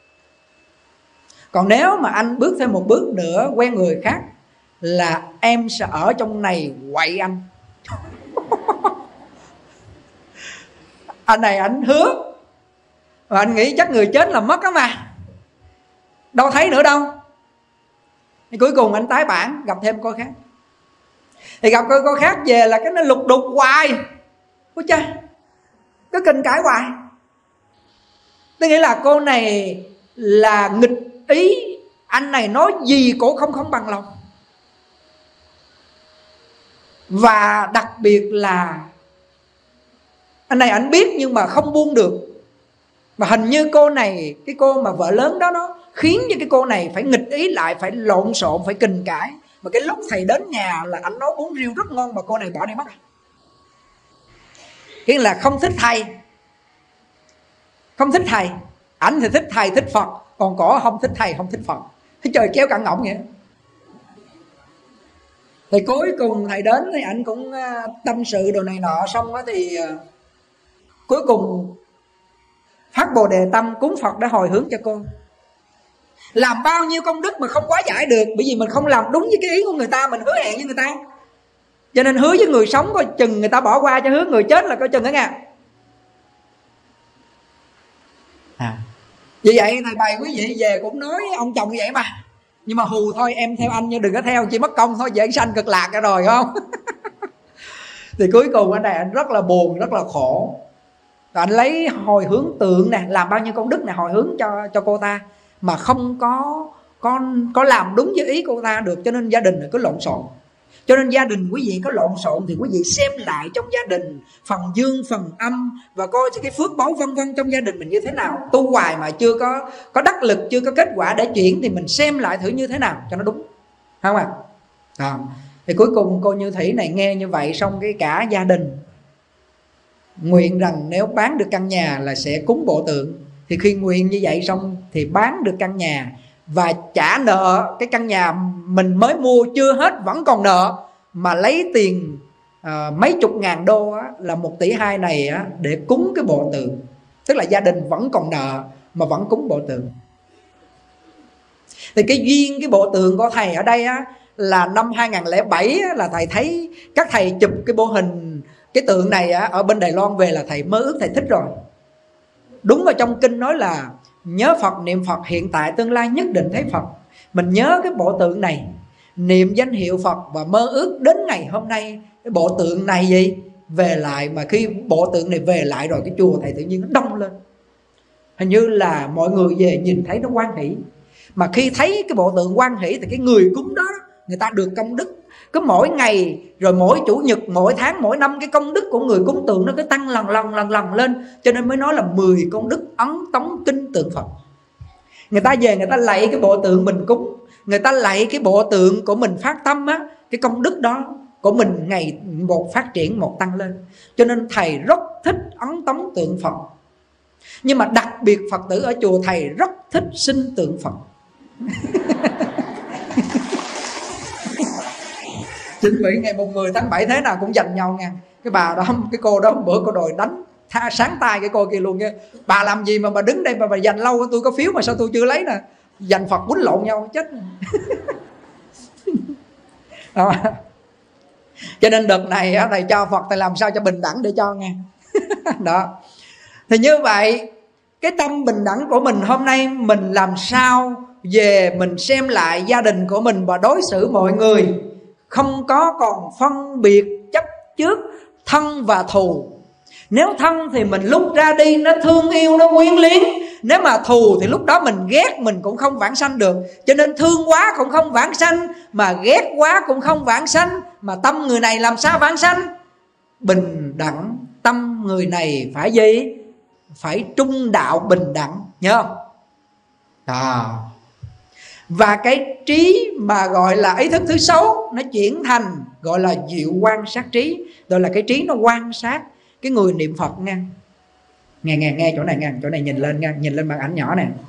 Còn nếu mà anh bước thêm một bước nữa quen người khác, là em sẽ ở trong này quậy anh. Anh này anh hứa, và anh nghĩ chắc người chết là mất đó mà, đâu thấy nữa đâu. Thì cuối cùng anh tái bản, gặp thêm cô khác. Thì gặp cô, cô khác về là cái nó lục đục hoài. Ôi cha, cứ kinh cãi hoài. Tức nghĩa là cô này là nghịch ý, anh này nói gì cổ không không bằng lòng. Và đặc biệt là anh này anh biết nhưng mà không buông được. Mà hình như cô này, cái cô mà vợ lớn đó, nó khiến cho cái cô này phải nghịch ý lại, phải lộn xộn, phải kình cãi. Mà cái lúc thầy đến nhà là anh nấu bún riêu rất ngon, mà cô này bỏ đi mất. Nghĩa là không thích thầy, không thích thầy. Ảnh thì thích thầy, thích Phật, còn cổ không thích thầy, không thích Phật. Thế trời kéo cẳng ngỗng vậy. Thì cuối cùng thầy đến thì ảnh cũng tâm sự đồ này nọ, xong đó thì cuối cùng phát Bồ Đề tâm cúng Phật để hồi hướng cho cô. Làm bao nhiêu công đức mà không quá giải được, bởi vì mình không làm đúng với cái ý của người ta, mình hứa hẹn với người ta. Cho nên hứa với người sống coi chừng người ta bỏ qua, cho hứa người chết là coi chừng đó nha. À. Vì vậy thầy bày quý vị về cũng nói ông chồng như vậy mà. Nhưng mà hù thôi, em theo anh nhưng đừng có theo, chỉ mất công thôi, vậy anh sanh cực lạc ra rồi không. Thì cuối cùng anh này anh rất là buồn, rất là khổ. Rồi anh lấy hồi hướng tượng nè, làm bao nhiêu công đức nè, hồi hướng cho cho cô ta, mà không có có có làm đúng với ý cô ta được, cho nên gia đình cứ lộn xộn. Cho nên gia đình quý vị có lộn xộn thì quý vị xem lại trong gia đình phần dương phần âm, và coi cái phước báu vân vân trong gia đình mình như thế nào. Tu hoài mà chưa có có đắc lực, chưa có kết quả để chuyển, thì mình xem lại thử như thế nào cho nó đúng, không ạ? À? À, thì cuối cùng cô Như Thủy này nghe như vậy xong cái cả gia đình nguyện rằng nếu bán được căn nhà là sẽ cúng bộ tượng. Thì khi nguyện như vậy xong thì bán được căn nhà và trả nợ cái căn nhà mình mới mua chưa hết vẫn còn nợ, mà lấy tiền à, mấy chục ngàn đô á, là một tỷ hai này á, để cúng cái bộ tượng. Tức là gia đình vẫn còn nợ mà vẫn cúng bộ tượng. Thì cái duyên cái bộ tượng của thầy ở đây á, là năm hai không không bảy á, là thầy thấy các thầy chụp cái bộ hình cái tượng này á, ở bên Đài Loan về là thầy mơ ước, thầy thích rồi. Đúng vào trong kinh nói là nhớ Phật niệm Phật hiện tại tương lai nhất định thấy Phật. Mình nhớ cái bộ tượng này, niệm danh hiệu Phật và mơ ước đến ngày hôm nay cái bộ tượng này gì về lại. Mà khi bộ tượng này về lại rồi, cái chùa thầy tự nhiên nó đông lên. Hình như là mọi người về nhìn thấy nó hoan hỷ. Mà khi thấy cái bộ tượng hoan hỷ thì cái người cúng đó người ta được công đức. Cứ mỗi ngày rồi mỗi chủ nhật, mỗi tháng, mỗi năm, cái công đức của người cúng tượng nó cứ tăng lần lần lần lần lên. Cho nên mới nói là mười công đức ấn tống kinh tượng Phật. Người ta về người ta lạy cái bộ tượng mình cúng, người ta lạy cái bộ tượng của mình phát tâm á, cái công đức đó của mình ngày một phát triển, một tăng lên. Cho nên thầy rất thích ấn tống tượng Phật. Nhưng mà đặc biệt Phật tử ở chùa thầy rất thích sinh tượng Phật. Chính vì ngày mùng mười tháng bảy thế nào cũng giành nhau nha. Cái bà đó, cái cô đó bữa cô đòi đánh tha, sáng tay cái cô kia luôn nha. Bà làm gì mà bà đứng đây mà bà giành lâu, tôi có phiếu mà sao tôi chưa lấy nè. Giành Phật quýnh lộn nhau chết. Đó. Cho nên đợt này thầy cho Phật thầy làm sao cho bình đẳng để cho nghe. Đó. Thì như vậy cái tâm bình đẳng của mình hôm nay mình làm sao về mình xem lại gia đình của mình và đối xử mọi người không có còn phân biệt chấp trước thân và thù. Nếu thân thì mình lúc ra đi nó thương yêu, nó quyến luyến. Nếu mà thù thì lúc đó mình ghét mình cũng không vãng sanh được. Cho nên thương quá cũng không vãng sanh, mà ghét quá cũng không vãng sanh. Mà tâm người này làm sao vãng sanh? Bình đẳng. Tâm người này phải gì? Phải trung đạo bình đẳng. Nhớ không? À. Và cái trí mà gọi là ý thức thứ sáu nó chuyển thành gọi là diệu quan sát trí. Đó là cái trí nó quan sát cái người niệm Phật nha. Nghe nghe nghe chỗ này nha, chỗ này nhìn lên nha, nhìn lên màn ảnh nhỏ nè.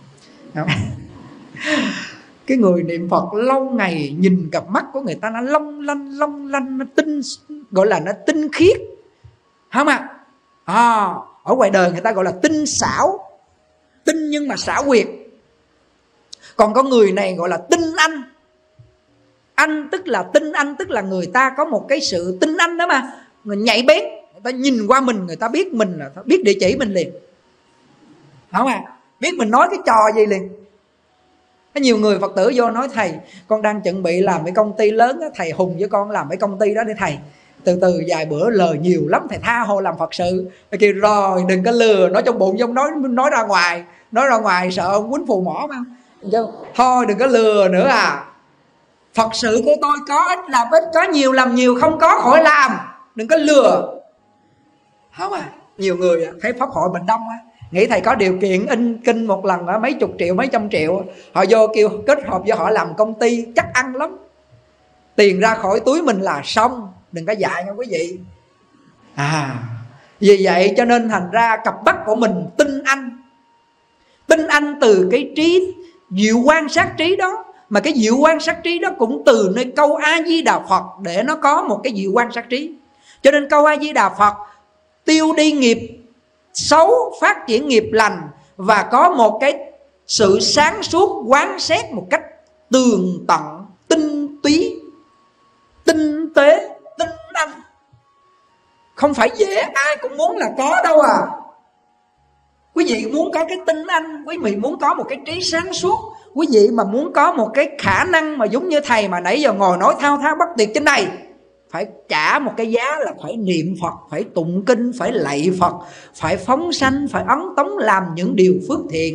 Cái người niệm Phật lâu ngày nhìn cặp mắt của người ta nó long lanh long lanh, nó tinh, gọi là nó tinh khiết, không ạ? À? À, ở ngoài đời người ta gọi là tinh xảo, tinh nhưng mà xảo quyệt. Còn có người này gọi là tinh anh. Anh tức là tinh anh, tức là người ta có một cái sự tinh anh đó mà, người nhạy bén. Người ta nhìn qua mình, người ta biết mình là biết địa chỉ mình liền, không à? Biết mình nói cái trò gì liền. Có nhiều người Phật tử vô nói thầy, con đang chuẩn bị làm cái công ty lớn, thầy hùng với con làm cái công ty đó đi thầy. Từ từ vài bữa lời nhiều lắm, thầy tha hồ làm Phật sự. Kêu rồi đừng có lừa, nói trong bụng giống nói nói ra ngoài, nói ra ngoài sợ ông quýnh phù mỏ mà. Thôi đừng có lừa nữa à. Phật sự của tôi có ít làm ít, có nhiều làm nhiều, không có khỏi làm, đừng có lừa. Không à, nhiều người thấy pháp hội mình đông á, nghĩ thầy có điều kiện in kinh một lần á, mấy chục triệu, mấy trăm triệu, họ vô kêu kết hợp với họ làm công ty chắc ăn lắm, tiền ra khỏi túi mình là xong. Đừng có dạy nha quý vị. À, vì vậy cho nên thành ra cặp mắt của mình tinh anh. Tinh anh từ cái trí diệu quan sát trí đó. Mà cái diệu quan sát trí đó cũng từ nơi câu A-di-đà Phật để nó có một cái diệu quan sát trí. Cho nên câu A-di-đà Phật tiêu đi nghiệp xấu, phát triển nghiệp lành, và có một cái sự sáng suốt quán xét một cách tường tận, tinh túy, tinh tế, tinh anh. Không phải dễ ai cũng muốn là có đâu à. Quý vị muốn có cái tinh anh, quý vị muốn có một cái trí sáng suốt, quý vị mà muốn có một cái khả năng mà giống như thầy mà nãy giờ ngồi nói thao thao bất tuyệt trên này, phải trả một cái giá là phải niệm Phật, phải tụng kinh, phải lạy Phật, phải phóng sanh, phải ấn tống làm những điều phước thiện,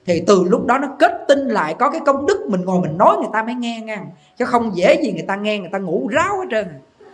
thì từ lúc đó nó kết tinh lại có cái công đức. Mình ngồi mình nói người ta mới nghe nha, chứ không dễ gì người ta nghe, người ta ngủ ráo hết trơn.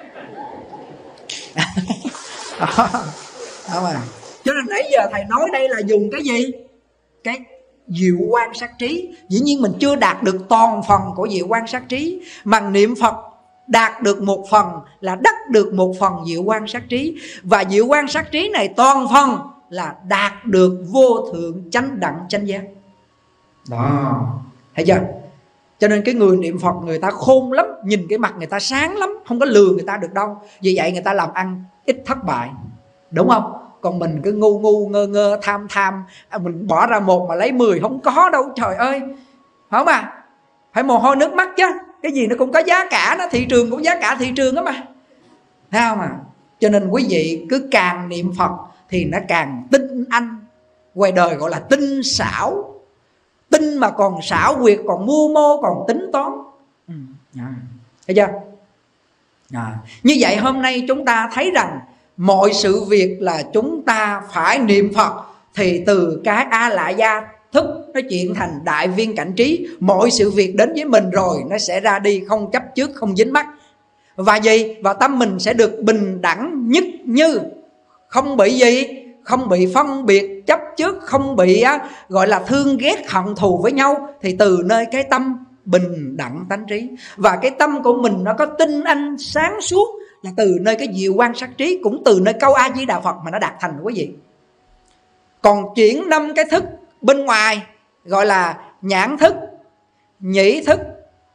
Đó mà. Cho nên nãy giờ thầy nói đây là dùng cái gì? Cái diệu quan sát trí. Dĩ nhiên mình chưa đạt được toàn phần của diệu quan sát trí, mà niệm Phật đạt được một phần là đắc được một phần diệu quan sát trí. Và diệu quan sát trí này toàn phần là đạt được vô thượng chánh đẳng chánh giác. Đó, thấy chưa? Cho nên cái người niệm Phật người ta khôn lắm, nhìn cái mặt người ta sáng lắm, không có lừa người ta được đâu. Vì vậy người ta làm ăn ít thất bại, đúng không? Còn mình cứ ngu ngu ngơ ngơ tham tham, mình bỏ ra một mà lấy mười không có đâu, trời ơi. Phải không à? Phải mồ hôi nước mắt chứ. Cái gì nó cũng có giá cả, nó thị trường cũng giá cả thị trường đó mà. Thấy không à? Cho nên quý vị cứ càng niệm Phật thì nó càng tinh anh. Ngoài đời gọi là tinh xảo. Tinh mà còn xảo quyệt, còn mưu mô, còn tính toán. Ừ, à, thấy chưa? À, như vậy hôm nay chúng ta thấy rằng mọi sự việc là chúng ta phải niệm Phật, thì từ cái A Lại Gia thức nó chuyển thành đại viên cảnh trí. Mọi sự việc đến với mình rồi nó sẽ ra đi, không chấp trước, không dính mắc. Và gì? Và tâm mình sẽ được bình đẳng nhất như, không bị gì? Không bị phân biệt chấp trước, không bị á, gọi là thương ghét hận thù với nhau. Thì từ nơi cái tâm bình đẳng tánh trí, và cái tâm của mình nó có tinh anh sáng suốt, là từ nơi cái diệu quan sát trí, cũng từ nơi câu A Di Đà Phật mà nó đạt thành quý vị. Còn chuyển năm cái thức bên ngoài gọi là nhãn thức, nhĩ thức,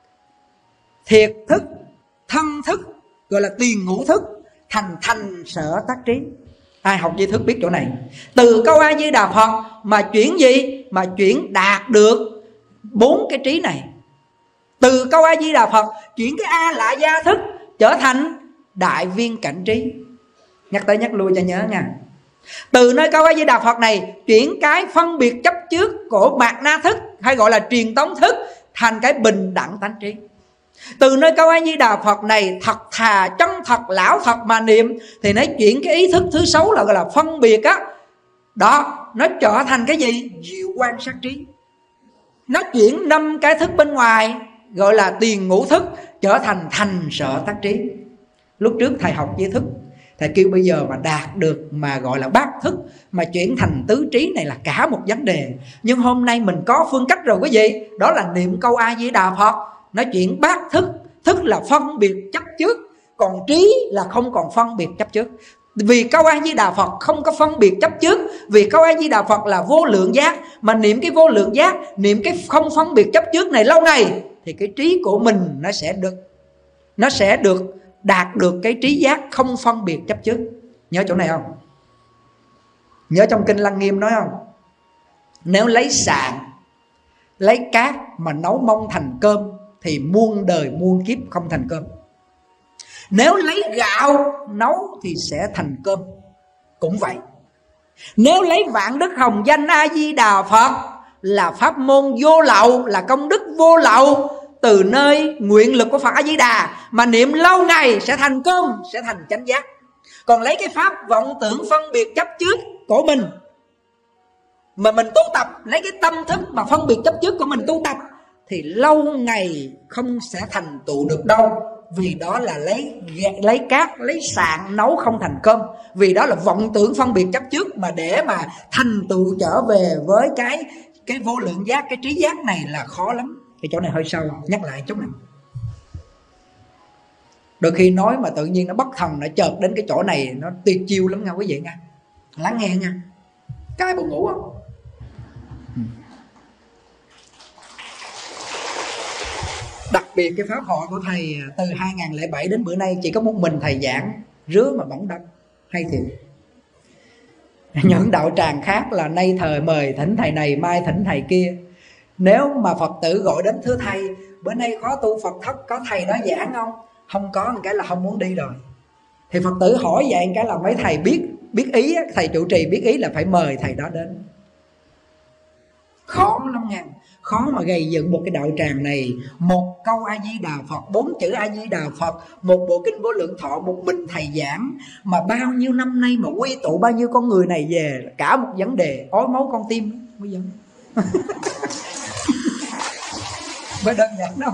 thiệt thức, thân thức, gọi là tiền ngũ thức, thành thành sở tác trí. Ai học di thức biết chỗ này. Từ câu A Di Đà Phật mà chuyển gì? Mà chuyển đạt được bốn cái trí này. Từ câu A Di Đà Phật chuyển cái A Lại Gia thức trở thành đại viên cảnh trí. Nhắc tới nhắc lui cho nhớ nha. Từ nơi câu A Di Đà Phật này chuyển cái phân biệt chấp trước của mạt na thức, hay gọi là truyền tống thức, thành cái bình đẳng tánh trí. Từ nơi câu A Di Đà Phật này thật thà, chân thật, lão thật mà niệm, thì nó chuyển cái ý thức thứ sáu là gọi là phân biệt á. Đó, nó trở thành cái gì? Diệu quan sát trí. Nó chuyển năm cái thức bên ngoài gọi là tiền ngũ thức trở thành thành sở tác trí. Lúc trước thầy học di thức, thầy kêu bây giờ mà đạt được mà gọi là bát thức, mà chuyển thành tứ trí này là cả một vấn đề. Nhưng hôm nay mình có phương cách rồi quý vị. Đó là niệm câu A Di Đà Phật, nó chuyển bát thức. Thức là phân biệt chấp trước, còn trí là không còn phân biệt chấp trước. Vì câu A Di Đà Phật không có phân biệt chấp trước, vì câu A Di Đà Phật là vô lượng giác. Mà niệm cái vô lượng giác, niệm cái không phân biệt chấp trước này lâu ngày, thì cái trí của mình nó sẽ được Nó sẽ được đạt được cái trí giác không phân biệt chấp trước. Nhớ chỗ này không? Nhớ trong Kinh Lăng Nghiêm nói không? Nếu lấy sạn, lấy cát mà nấu mông thành cơm, thì muôn đời muôn kiếp không thành cơm. Nếu lấy gạo nấu thì sẽ thành cơm. Cũng vậy. Nếu lấy vạn đức hồng danh A Di Đà Phật là pháp môn vô lậu, là công đức vô lậu, từ nơi nguyện lực của Phật A Di Đà mà niệm lâu ngày sẽ thành cơm, sẽ thành chánh giác. Còn lấy cái pháp vọng tưởng phân biệt chấp trước của mình mà mình tu tập, lấy cái tâm thức mà phân biệt chấp trước của mình tu tập, thì lâu ngày không sẽ thành tựu được đâu. Vì đó là lấy lấy cát, lấy sạn nấu không thành cơm. Vì đó là vọng tưởng phân biệt chấp trước, mà để mà thành tựu trở về với cái cái vô lượng giác, cái trí giác này là khó lắm. Cái chỗ này hơi sâu, nhắc lại chút này. Đôi khi nói mà tự nhiên nó bất thần, nó chợt đến cái chỗ này, nó tuyệt chiêu lắm nha quý vị nha. Lắng nghe nha. Cái buồn ngủ không? Đặc biệt cái pháp hội của thầy từ hai không không bảy đến bữa nay chỉ có một mình thầy giảng, rứa mà bỏng đông. Hay thiệt. Những đạo tràng khác là nay thời mời thỉnh thầy này, mai thỉnh thầy kia. Nếu mà Phật tử gọi đến thưa thầy, bữa nay khó tu Phật thất, có thầy đó giảng không? Không có, một cái là không muốn đi rồi. Thì Phật tử hỏi vậy, một cái là mấy thầy biết biết ý, thầy trụ trì biết ý là phải mời thầy đó đến. Khó lắm nha. Khó mà gây dựng một cái đạo tràng này. Một câu A Di Đà Phật, bốn chữ A Di Đà Phật, một bộ kinh Vô Lượng Thọ, một mình thầy giảng, mà bao nhiêu năm nay mà quy tụ bao nhiêu con người này về, cả một vấn đề ói máu con tim. Mới đơn giản đâu.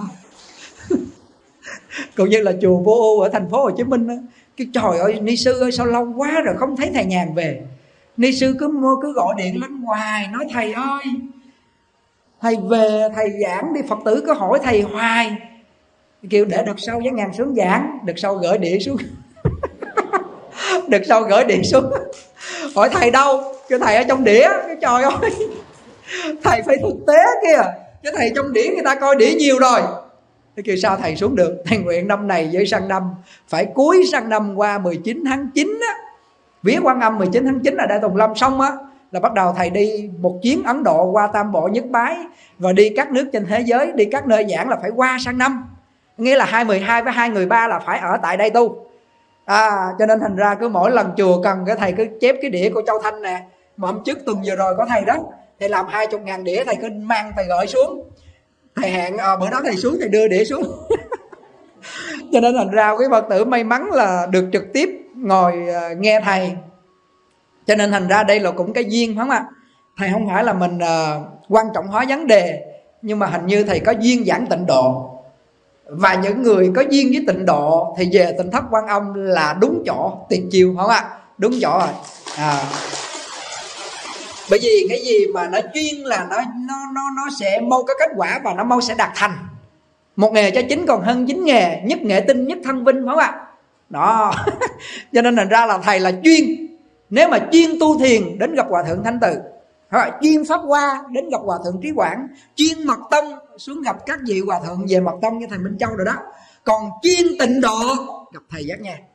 Cũng như là chùa Vô Ưu ở thành phố Hồ Chí Minh đó. Cái trời ơi, ni sư ơi sao lâu quá rồi không thấy thầy Nhàn về. Ni sư cứ cứ gọi điện lên hoài, nói thầy ơi thầy về, thầy giảng đi. Phật tử cứ hỏi thầy hoài, kêu để đợt sau Giác Nhàn xuống giảng. Đợt sau gửi đĩa xuống. Đợt sau gửi đĩa xuống, hỏi thầy đâu, kêu thầy ở trong đĩa. Cái trời ơi, thầy phải thực tế kìa, cái thầy trong đĩa người ta coi đĩa nhiều rồi. Thế kêu sao thầy xuống được. Thầy nguyện năm này với sang năm, phải cuối sang năm qua mười chín tháng chín á, vía Quan Âm mười chín tháng chín là Đại Tùng Lâm xong á, là bắt đầu thầy đi một chuyến Ấn Độ qua Tam Bộ Nhất Bái, và đi các nước trên thế giới, đi các nơi giảng là phải qua sang năm. Nghĩa là hai mười hai với hai mười ba là phải ở tại đây tu. À, cho nên thành ra cứ mỗi lần chùa cần cái thầy cứ chép cái đĩa của Châu Thanh nè. Mà hôm trước tuần vừa rồi có thầy đó, thầy làm hai chục ngàn đĩa, thầy cứ mang thầy gọi xuống. Thầy hẹn à, bữa đó thầy xuống thầy đưa đĩa xuống. Cho nên thành ra cái Phật tử may mắn là được trực tiếp ngồi uh, nghe thầy. Cho nên thành ra đây là cũng cái duyên, phải không ạ? Thầy không phải là mình uh, quan trọng hóa vấn đề, nhưng mà hình như thầy có duyên giảng tịnh độ. Và những người có duyên với tịnh độ thì về Tịnh Thất Quan Âm là đúng chỗ, tuyệt chiêu, phải không ạ? Đúng chỗ rồi. À. Bởi vì cái gì mà nó chuyên là nó nó nó nó sẽ mau có kết quả và nó mau sẽ đạt thành. Một nghề cho chính còn hơn chín nghề, nhất nghệ tinh nhất thân vinh, phải không ạ? Đó. Cho nên thành ra là thầy là chuyên. Nếu mà chuyên tu thiền đến gặp Hòa Thượng Thanh Từ, chuyên pháp hoa đến gặp Hòa Thượng Trí Quảng, chuyên mật tông xuống gặp các vị hòa thượng về mật tông như thầy Minh Châu rồi đó. Còn chuyên tịnh độ gặp thầy Giác Nhàn.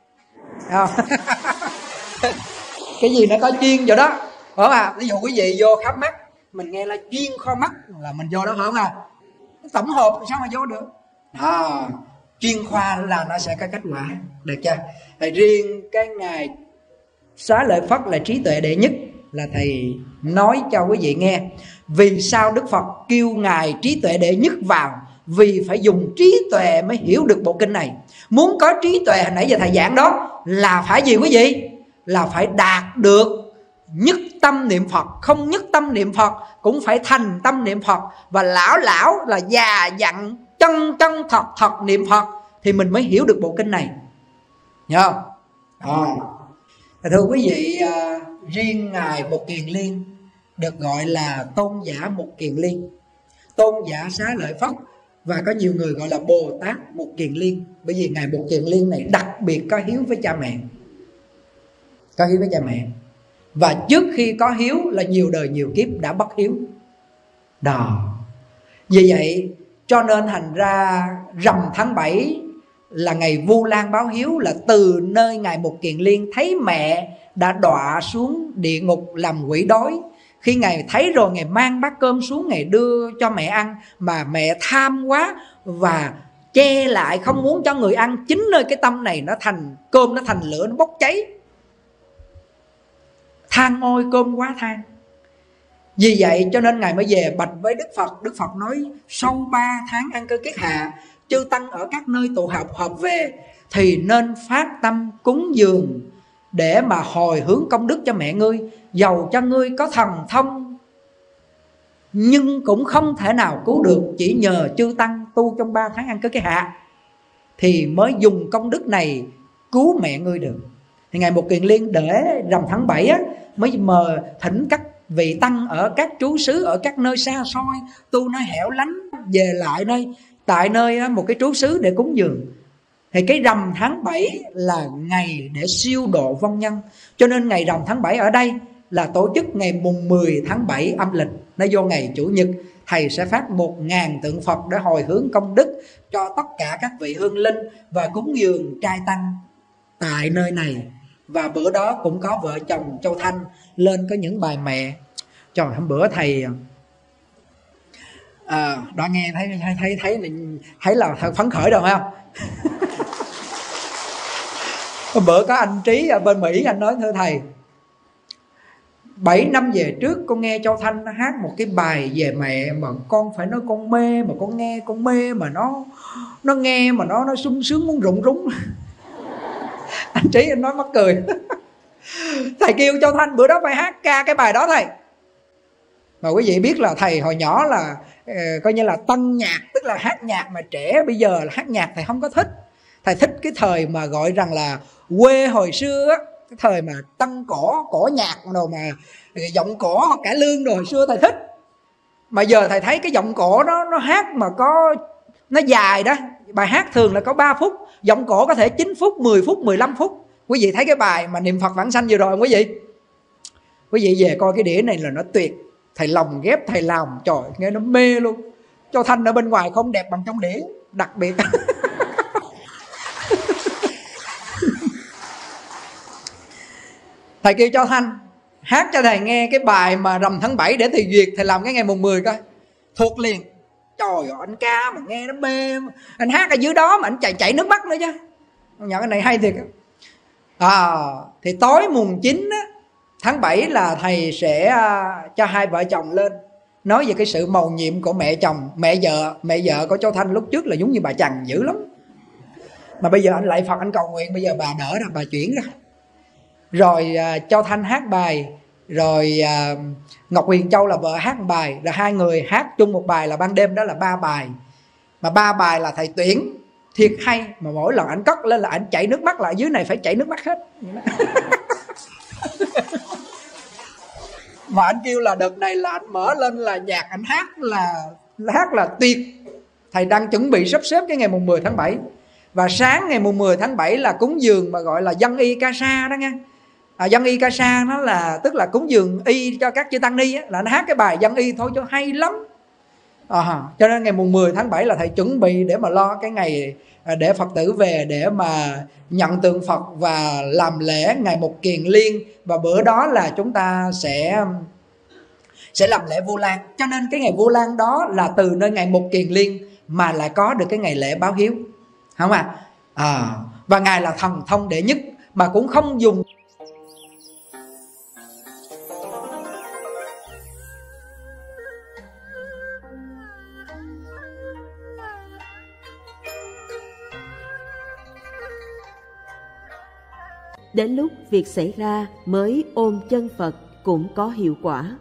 Cái gì nó có chuyên vậy đó, phải không ạ? Ví dụ quý vị vô khám mắt, mình nghe là chuyên kho mắt là mình vô đó, phải không ạ? Tổng hợp sao mà vô được? À, chuyên khoa là nó sẽ có kết quả, được chưa? Thầy riêng cái ngày Xá Lợi Phất là trí tuệ đệ nhất là thầy nói cho quý vị nghe. Vì sao Đức Phật kêu ngài trí tuệ đệ nhất vào? Vì phải dùng trí tuệ mới hiểu được bộ kinh này. Muốn có trí tuệ hồi nãy giờ thầy giảng đó là phải gì quý vị? Là phải đạt được nhất tâm niệm Phật. Không nhất tâm niệm Phật cũng phải thành tâm niệm Phật. Và lão lão là già dặn chân chân thật thật niệm Phật thì mình mới hiểu được bộ kinh này. Nhớ không? À. Thưa quý vị, à, riêng ngài Một Kiền Liên được gọi là tôn giả Một Kiền Liên, tôn giả Xá Lợi Phất, và có nhiều người gọi là Bồ Tát Một Kiền Liên. Bởi vì ngài Một Kiền Liên này đặc biệt có hiếu với cha mẹ, có hiếu với cha mẹ. Và trước khi có hiếu là nhiều đời nhiều kiếp đã bất hiếu đó. Vì vậy cho nên thành ra rằm tháng bảy là ngày Vu Lan báo hiếu, là từ nơi ngài Một Kiền Liên thấy mẹ đã đọa xuống địa ngục làm quỷ đói. Khi ngài thấy rồi, ngài mang bát cơm xuống, ngài đưa cho mẹ ăn, mà mẹ tham quá và che lại không muốn cho người ăn. Chính nơi cái tâm này nó thành cơm, nó thành lửa, nó bốc cháy. Than ôi cơm quá than. Vì vậy cho nên ngài mới về bạch với Đức Phật. Đức Phật nói sau ba tháng ăn cơ kiết hạ, chư tăng ở các nơi tụ họp họp về thì nên phát tâm cúng dường để mà hồi hướng công đức cho mẹ ngươi. Dầu cho ngươi có thần thông nhưng cũng không thể nào cứu được, chỉ nhờ chư tăng tu trong ba tháng ăn cơ kiết hạ thì mới dùng công đức này cứu mẹ ngươi được. Thì ngài Một Kiền Liên để rằm tháng bảy á, mới mời thỉnh các vị tăng ở các trú xứ, ở các nơi xa xôi tu nơi hẻo lánh về lại nơi tại nơi một cái trú xứ để cúng dường. Thì cái rằm tháng bảy là ngày để siêu độ vong nhân. Cho nên ngày rằm tháng bảy ở đây là tổ chức ngày mùng mười tháng bảy âm lịch, nó vô ngày Chủ nhật. Thầy sẽ phát một ngàn tượng Phật để hồi hướng công đức cho tất cả các vị hương linh và cúng dường trai tăng tại nơi này. Và bữa đó cũng có vợ chồng Châu Thanh lên có những bài mẹ. Trời, hôm bữa thầy à, đó nghe thấy thấy thấy thấy thấy là phấn khởi rồi phải không? Hôm bữa có anh Trí ở bên Mỹ, anh nói thưa thầy, bảy năm về trước con nghe Châu Thanh nó hát một cái bài về mẹ mà con phải nói con mê, mà con nghe con mê mà nó nó nghe mà nó nó sung sướng muốn rụng rúng. Anh Trí anh nói mắc cười. Thầy kêu Châu Thanh bữa đó phải hát ca cái bài đó thầy. Mà quý vị biết là thầy hồi nhỏ là uh, coi như là tân nhạc, tức là hát nhạc mà trẻ. Bây giờ là hát nhạc thầy không có thích. Thầy thích cái thời mà gọi rằng là quê hồi xưa á, cái thời mà tân cổ, cổ nhạc đồ mà giọng cổ hoặc cải lương đồ hồi xưa thầy thích. Mà giờ thầy thấy cái giọng cổ đó nó hát mà có nó dài đó, bài hát thường là có ba phút, giọng cổ có thể chín phút, mười phút, mười lăm phút. Quý vị thấy cái bài mà niệm Phật vãng sanh vừa rồi không quý vị? Quý vị về coi cái đĩa này là nó tuyệt. Thầy lồng ghép, thầy làm trời nghe nó mê luôn. Cho Thanh ở bên ngoài không đẹp bằng trong đĩa, đặc biệt. Thầy kêu cho Thanh hát cho thầy nghe cái bài mà rằm tháng bảy để thầy duyệt. Thầy làm cái ngày mùng mười coi, thuộc liền. Trời ơi, anh ca mà nghe nó mê. Anh hát ở dưới đó mà anh chảy chảy nước mắt nữa chứ. Nhận cái này hay thiệt. À, thì tối mùng chín á, tháng bảy là thầy sẽ uh, cho hai vợ chồng lên nói về cái sự mầu nhiệm của mẹ chồng, mẹ vợ. Mẹ vợ của Châu Thanh lúc trước là giống như bà Trần dữ lắm. Mà bây giờ anh lạy Phật, anh cầu nguyện, bây giờ bà đỡ ra, bà chuyển ra. Rồi uh, Châu Thanh hát bài, rồi uh, Ngọc Huyền Châu là vợ hát một bài, rồi hai người hát chung một bài là ban đêm, đó là ba bài. Mà ba bài là thầy tuyển thiệt hay, mà mỗi lần anh cất lên là anh chảy nước mắt, là ở dưới này phải chảy nước mắt hết. Mà anh kêu là đợt này là anh mở lên là nhạc anh hát là hát là tuyệt. Thầy đang chuẩn bị sắp xếp cái ngày mùng mười tháng bảy. Và sáng ngày mùng mười tháng bảy là cúng dường mà gọi là dân y ca sa đó nghe. À, dân y ca sa nó là tức là cúng dường y cho các chư tăng ni á, là nó hát cái bài dân y thôi cho hay lắm. À, cho nên ngày mùng mười tháng bảy là thầy chuẩn bị để mà lo cái ngày để Phật tử về để mà nhận tượng Phật và làm lễ ngày một kiền liên. Và bữa đó là chúng ta sẽ sẽ làm lễ Vu Lan. Cho nên cái ngày Vu Lan đó là từ nơi ngày một kiền liên mà lại có được cái ngày lễ báo hiếu, không à? À, và ngài là thần thông đệ nhất mà cũng không dùng. Đến lúc việc xảy ra mới ôm chân Phật cũng có hiệu quả.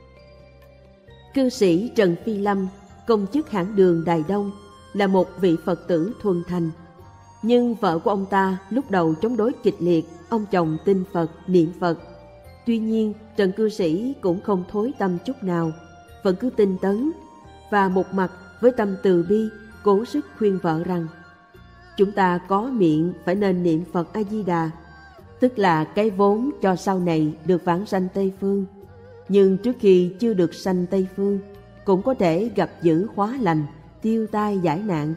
Cư sĩ Trần Phi Lâm, công chức hãng đường Đài Đông, là một vị Phật tử thuần thành. Nhưng vợ của ông ta lúc đầu chống đối kịch liệt ông chồng tin Phật, niệm Phật. Tuy nhiên, Trần cư sĩ cũng không thối tâm chút nào, vẫn cứ tinh tấn, và một mặt với tâm từ bi cố sức khuyên vợ rằng chúng ta có miệng phải nên niệm Phật A-di-đà, tức là cái vốn cho sau này được vãng sanh Tây Phương. Nhưng trước khi chưa được sanh Tây Phương, cũng có thể gặp dữ hóa lành, tiêu tai giải nạn.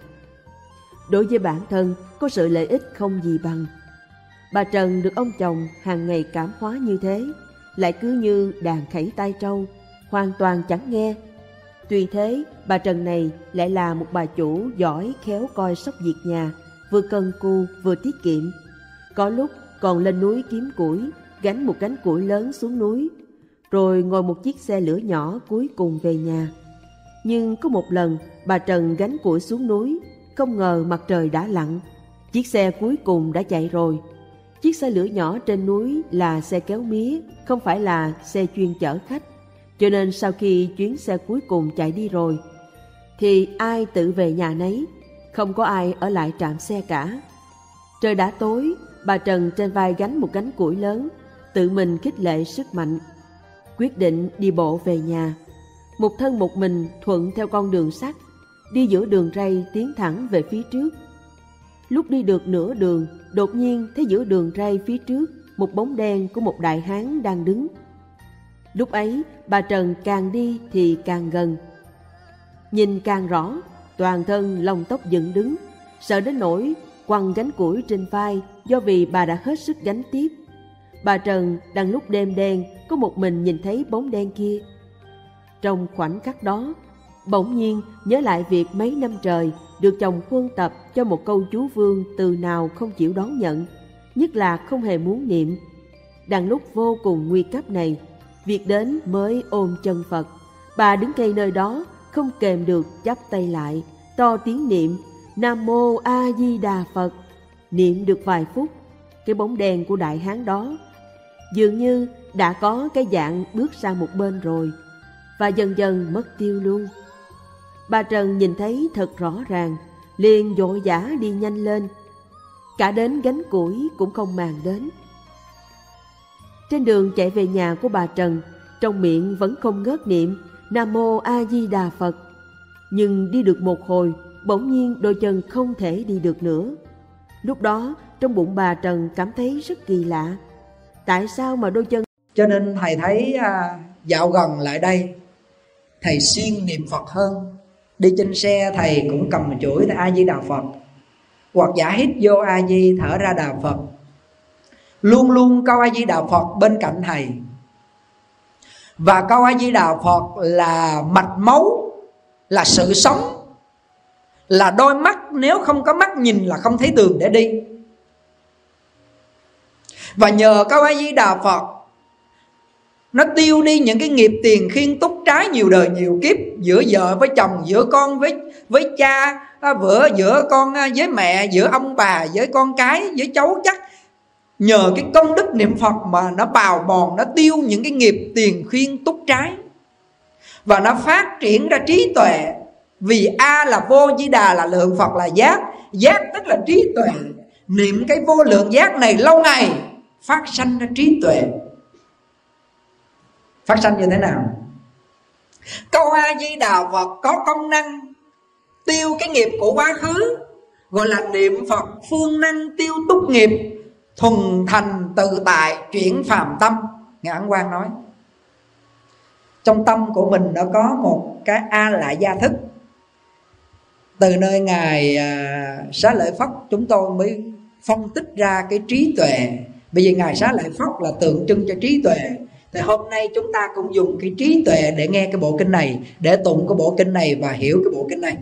Đối với bản thân, có sự lợi ích không gì bằng. Bà Trần được ông chồng hàng ngày cảm hóa như thế, lại cứ như đàn khẩy tai trâu, hoàn toàn chẳng nghe. Tuy thế, bà Trần này lại là một bà chủ giỏi khéo coi sóc việc nhà, vừa cần cù vừa tiết kiệm. Có lúc còn lên núi kiếm củi, gánh một gánh củi lớn xuống núi, rồi ngồi một chiếc xe lửa nhỏ cuối cùng về nhà. Nhưng có một lần bà Trần gánh củi xuống núi, không ngờ mặt trời đã lặn, chiếc xe cuối cùng đã chạy rồi. Chiếc xe lửa nhỏ trên núi là xe kéo mía, không phải là xe chuyên chở khách. Cho nên sau khi chuyến xe cuối cùng chạy đi rồi, thì ai tự về nhà nấy, không có ai ở lại trạm xe cả. Trời đã tối, bà Trần trên vai gánh một gánh củi lớn, tự mình khích lệ sức mạnh, quyết định đi bộ về nhà. Một thân một mình thuận theo con đường sắt, đi giữa đường ray tiến thẳng về phía trước. Lúc đi được nửa đường, đột nhiên thấy giữa đường ray phía trước một bóng đen của một đại hán đang đứng. Lúc ấy bà Trần càng đi thì càng gần, nhìn càng rõ, toàn thân lông tóc dựng đứng, sợ đến nỗi quăng gánh củi trên vai, do vì bà đã hết sức gánh tiếp. Bà Trần đang lúc đêm đen có một mình nhìn thấy bóng đen kia. Trong khoảnh khắc đó, bỗng nhiên nhớ lại việc mấy năm trời được chồng huân tập cho một câu chú vương từ nào không chịu đón nhận, nhất là không hề muốn niệm. Đang lúc vô cùng nguy cấp này, việc đến mới ôm chân Phật. Bà đứng cây nơi đó không kềm được chắp tay lại, to tiếng niệm Nam Mô A Di Đà Phật. Niệm được vài phút, cái bóng đen của đại hán đó dường như đã có cái dạng bước sang một bên rồi. và dần dần mất tiêu luôn. Bà Trần nhìn thấy thật rõ ràng, liền vội vã đi nhanh lên. Cả đến gánh củi cũng không màng đến. Trên đường chạy về nhà của bà Trần, trong miệng vẫn không ngớt niệm Nam Mô A Di Đà Phật. Nhưng đi được một hồi, bỗng nhiên đôi chân không thể đi được nữa. Lúc đó trong bụng bà Trần cảm thấy rất kỳ lạ. Tại sao mà đôi chân... Cho nên thầy thấy à, dạo gần lại đây thầy siêng niệm Phật hơn. Đi trên xe thầy cũng cầm chuỗi A Di Đà Phật, hoặc giả hít vô A Di, thở ra Đà Phật. Luôn luôn câu A Di Đà Phật bên cạnh thầy. Và câu A Di Đà Phật là mạch máu, là sự sống, là đôi mắt, nếu không có mắt nhìn là không thấy đường để đi. Và nhờ câu A Di Đà Phật, nó tiêu đi những cái nghiệp tiền khiên túc trái nhiều đời nhiều kiếp, giữa vợ với chồng, giữa con với với cha, vợ giữa con với mẹ, giữa ông bà với con cái, với cháu chắc. Nhờ cái công đức niệm Phật mà nó bào mòn, nó tiêu những cái nghiệp tiền khiên túc trái, và nó phát triển ra trí tuệ. Vì A là vô, Di Đà là lượng, Phật là giác. Giác tức là trí tuệ. Niệm cái vô lượng giác này lâu ngày phát sanh ra trí tuệ. Phát sanh như thế nào? Câu A Di Đà Phật có công năng tiêu cái nghiệp của quá khứ, gọi là niệm Phật phương năng tiêu túc nghiệp, thuần thành tự tại chuyển phàm tâm. Ngài Ấn Quang nói trong tâm của mình nó có một cái A Lại Gia thức. Từ nơi Ngài à, Xá Lợi Phất chúng tôi mới phân tích ra cái trí tuệ. Bởi vì Ngài Xá Lợi Phất là tượng trưng cho trí tuệ. Thì hôm nay chúng ta cũng dùng cái trí tuệ để nghe cái bộ kinh này, để tụng cái bộ kinh này và hiểu cái bộ kinh này.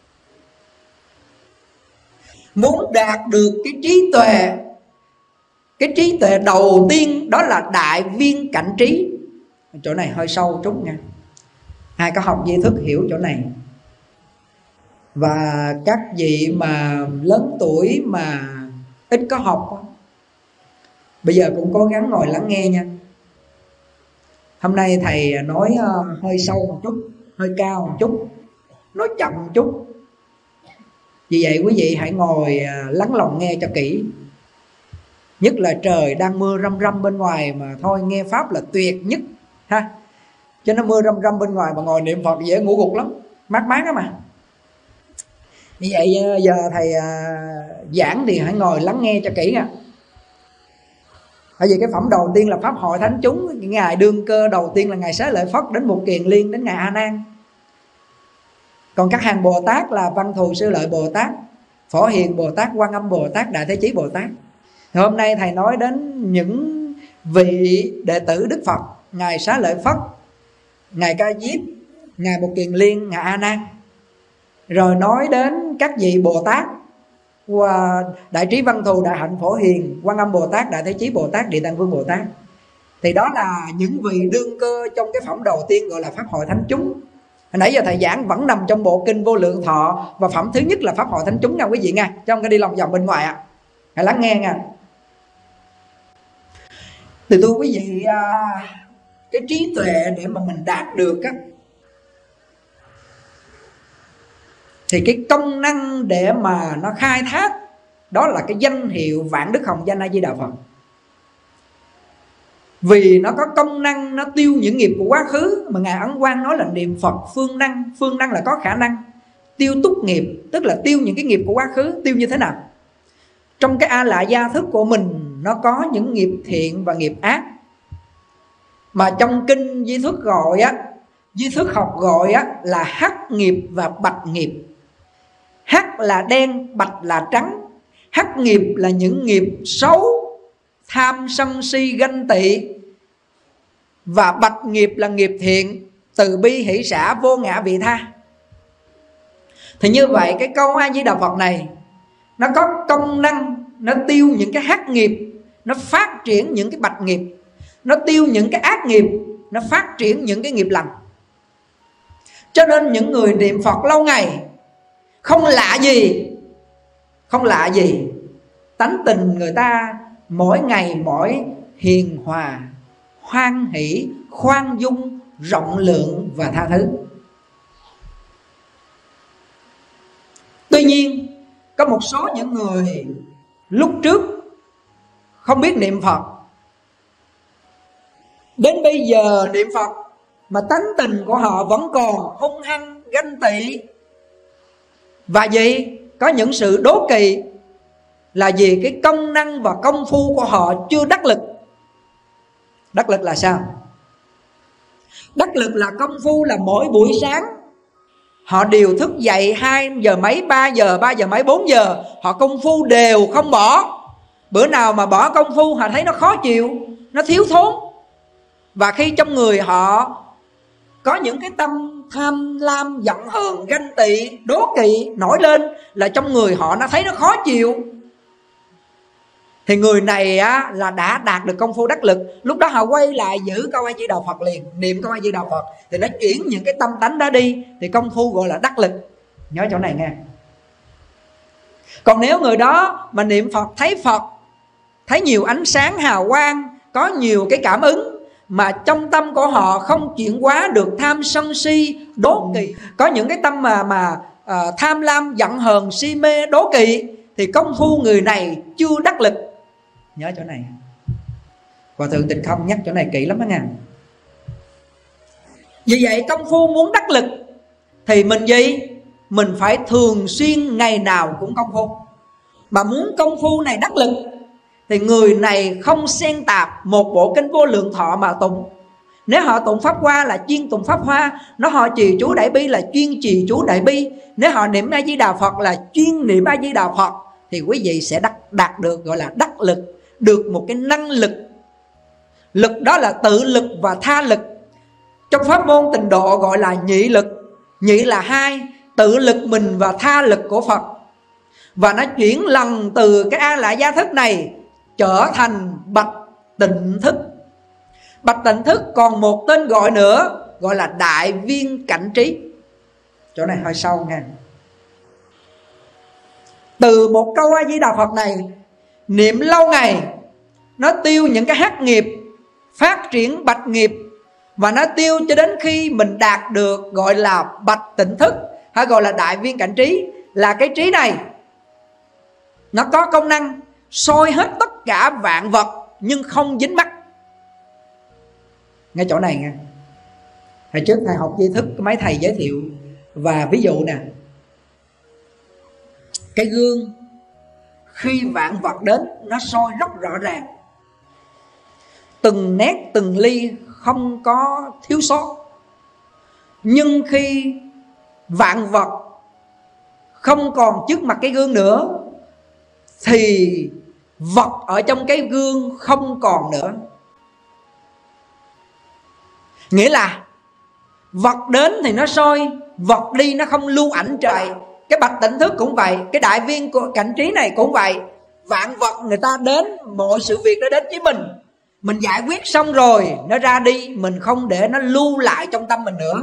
Muốn đạt được cái trí tuệ, cái trí tuệ đầu tiên đó là đại viên cảnh trí. Chỗ này hơi sâu chút nha, ai có học di thức hiểu chỗ này. Và các vị mà lớn tuổi mà ít có học, bây giờ cũng cố gắng ngồi lắng nghe nha. Hôm nay thầy nói hơi sâu một chút, hơi cao một chút, nói chậm một chút. Vì vậy quý vị hãy ngồi lắng lòng nghe cho kỹ. Nhất là trời đang mưa râm râm bên ngoài mà thôi nghe Pháp là tuyệt nhất ha. Cho nó mưa râm râm bên ngoài mà ngồi niệm Phật dễ ngủ gục lắm, mát mát đó mà. Vì vậy giờ thầy giảng thì hãy ngồi lắng nghe cho kỹ nha. Bởi vì cái phẩm đầu tiên là Pháp hội thánh chúng. Ngài đương cơ đầu tiên là Ngài Xá Lợi Phất đến Một Kiền Liên, đến Ngài A Nan. Còn các hàng Bồ Tát là Văn Thù Sư Lợi Bồ Tát, Phổ Hiền Bồ Tát, Quan Âm Bồ Tát, Đại Thế Chí Bồ Tát. Thì hôm nay thầy nói đến những vị đệ tử Đức Phật: Ngài Xá Lợi Phất, Ngài Ca Diếp, Ngài Một Kiền Liên, Ngài A Nan. Rồi nói đến các vị Bồ Tát: Đại Trí Văn Thù, Đại Hạnh Phổ Hiền, Quan Âm Bồ Tát, Đại Thế Chí Bồ Tát, Địa Tạng Vương Bồ Tát. Thì đó là những vị đương cơ trong cái phẩm đầu tiên gọi là Pháp hội thánh chúng. Hồi nãy giờ thầy giảng vẫn nằm trong bộ kinh Vô Lượng Thọ, và phẩm thứ nhất là Pháp hội thánh chúng nha quý vị nha, chứ không có đi lòng vòng bên ngoài ạ. À. Hãy lắng nghe nha. Thì thưa quý vị, cái trí tuệ để mà mình đạt được á, thì cái công năng để mà nó khai thác đó là cái danh hiệu Vạn Đức Hồng Danh A Di Đà Phật. Vì nó có công năng nó tiêu những nghiệp của quá khứ, mà Ngài Ấn Quang nói là niệm Phật phương năng. Phương năng là có khả năng tiêu túc nghiệp, tức là tiêu những cái nghiệp của quá khứ. Tiêu như thế nào? Trong cái A Lại Gia thức của mình nó có những nghiệp thiện và nghiệp ác, mà trong kinh Di Thức gọi á, Di Thức học gọi á là hắc nghiệp và bạch nghiệp. Hắc là đen, bạch là trắng. Hắc nghiệp là những nghiệp xấu, tham sân si ganh tị. Và bạch nghiệp là nghiệp thiện, từ bi hỷ xả vô ngã vị tha. Thì như vậy cái câu A Di Đà Phật này nó có công năng nó tiêu những cái hắc nghiệp, nó phát triển những cái bạch nghiệp. Nó tiêu những cái ác nghiệp, nó phát triển những cái nghiệp lành. Cho nên những người niệm Phật lâu ngày không lạ gì, không lạ gì tánh tình người ta mỗi ngày mỗi hiền hòa, hoan hỷ, khoan dung, rộng lượng và tha thứ. Tuy nhiên có một số những người lúc trước không biết niệm Phật, đến bây giờ niệm Phật mà tánh tình của họ vẫn còn hung hăng, ganh tị. Và gì? Có những sự đố kỵ, là vì cái công năng và công phu của họ chưa đắc lực. Đắc lực là sao? Đắc lực là công phu là mỗi buổi sáng họ đều thức dậy hai giờ mấy, ba giờ, ba giờ mấy, bốn giờ. Họ công phu đều không bỏ. Bữa nào mà bỏ công phu họ thấy nó khó chịu, nó thiếu thốn. Và khi trong người họ có những cái tâm tham lam, giận hờn, ganh tị, đố kỵ nổi lên, là trong người họ nó thấy nó khó chịu, thì người này á, là đã đạt được công phu đắc lực. Lúc đó họ quay lại giữ câu A Di Đà Phật liền, niệm câu A Di Đà Phật, thì nó chuyển những cái tâm tánh đó đi, thì công phu gọi là đắc lực. Nhớ chỗ này nghe. Còn nếu người đó mà niệm Phật, thấy Phật, thấy nhiều ánh sáng hào quang, có nhiều cái cảm ứng, mà trong tâm của họ không chuyển hóa được tham sân si đố kỵ, có những cái tâm mà mà à, tham lam, giận hờn, si mê, đố kỵ, thì công phu người này chưa đắc lực. Nhớ chỗ này. Hòa thượng Tịnh Không nhắc chỗ này kỹ lắm đó nha. Vì vậy công phu muốn đắc lực thì mình gì? Mình phải thường xuyên, ngày nào cũng công phu. Mà muốn công phu này đắc lực thì người này không xen tạp một bộ kinh Vô Lượng Thọ mà tụng. Nếu họ tụng Pháp Hoa là chuyên tụng Pháp Hoa, nếu họ trì chú Đại Bi là chuyên trì chú Đại Bi, nếu họ niệm A Di Đà Phật là chuyên niệm A Di Đà Phật, thì quý vị sẽ đắc, đạt được gọi là đắc lực, được một cái năng lực. Lực đó là tự lực và tha lực. Trong pháp môn Tịnh Độ gọi là nhị lực. Nhị là hai, tự lực mình và tha lực của Phật. Và nó chuyển lần từ cái A Lại Gia thức này trở thành Bạch Tịnh thức. Bạch Tịnh thức còn một tên gọi nữa, gọi là Đại Viên Cảnh Trí. Chỗ này hơi sâu nha. Từ một câu A Di Đà Phật này, niệm lâu ngày, nó tiêu những cái hắc nghiệp, phát triển bạch nghiệp, và nó tiêu cho đến khi mình đạt được gọi là Bạch Tịnh thức, hay gọi là Đại Viên Cảnh Trí. Là cái trí này nó có công năng soi hết tất cả vạn vật nhưng không dính mắc. Ngay chỗ này nha. Hồi trước thầy học Di Thức, mấy thầy giới thiệu và ví dụ nè, cái gương khi vạn vật đến nó soi rất rõ ràng, từng nét từng ly không có thiếu sót. Nhưng khi vạn vật không còn trước mặt cái gương nữa thì vật ở trong cái gương không còn nữa. Nghĩa là vật đến thì nó soi, vật đi nó không lưu ảnh trời. Cái Bạch Tịnh thức cũng vậy, cái Đại Viên Cảnh Trí này cũng vậy. Vạn vật người ta đến, mọi sự việc nó đến với mình, mình giải quyết xong rồi nó ra đi, mình không để nó lưu lại trong tâm mình nữa.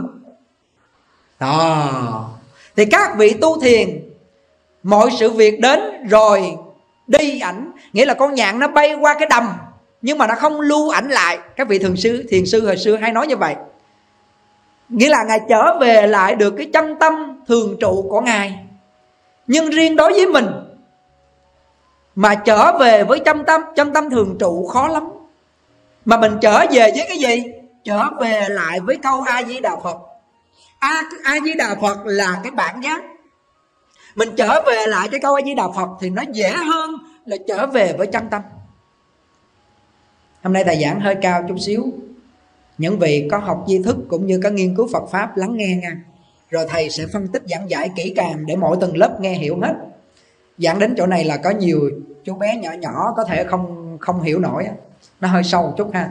Đó. Thì các vị tu thiền, mọi sự việc đến rồi đi ảnh. Nghĩa là con nhạn nó bay qua cái đầm nhưng mà nó không lưu ảnh lại. Các vị thường sư, thiền sư hồi xưa hay nói như vậy. Nghĩa là Ngài trở về lại được cái chân tâm thường trụ của Ngài. Nhưng riêng đối với mình mà trở về với chân tâm, chân tâm thường trụ khó lắm. Mà mình trở về với cái gì? Trở về lại với câu A Di Đà Phật. A, A Di Đà Phật là cái bản giác. Mình trở về lại cái câu A Di Đà Phật thì nó dễ hơn là trở về với chân tâm. Hôm nay thầy giảng hơi cao chút xíu, những vị có học Di Thức cũng như có nghiên cứu Phật Pháp lắng nghe nha. Rồi thầy sẽ phân tích giảng giải kỹ càng để mỗi tầng lớp nghe hiểu hết. Giảng đến chỗ này là có nhiều chú bé nhỏ nhỏ có thể không, không hiểu nổi, nó hơi sâu chút ha.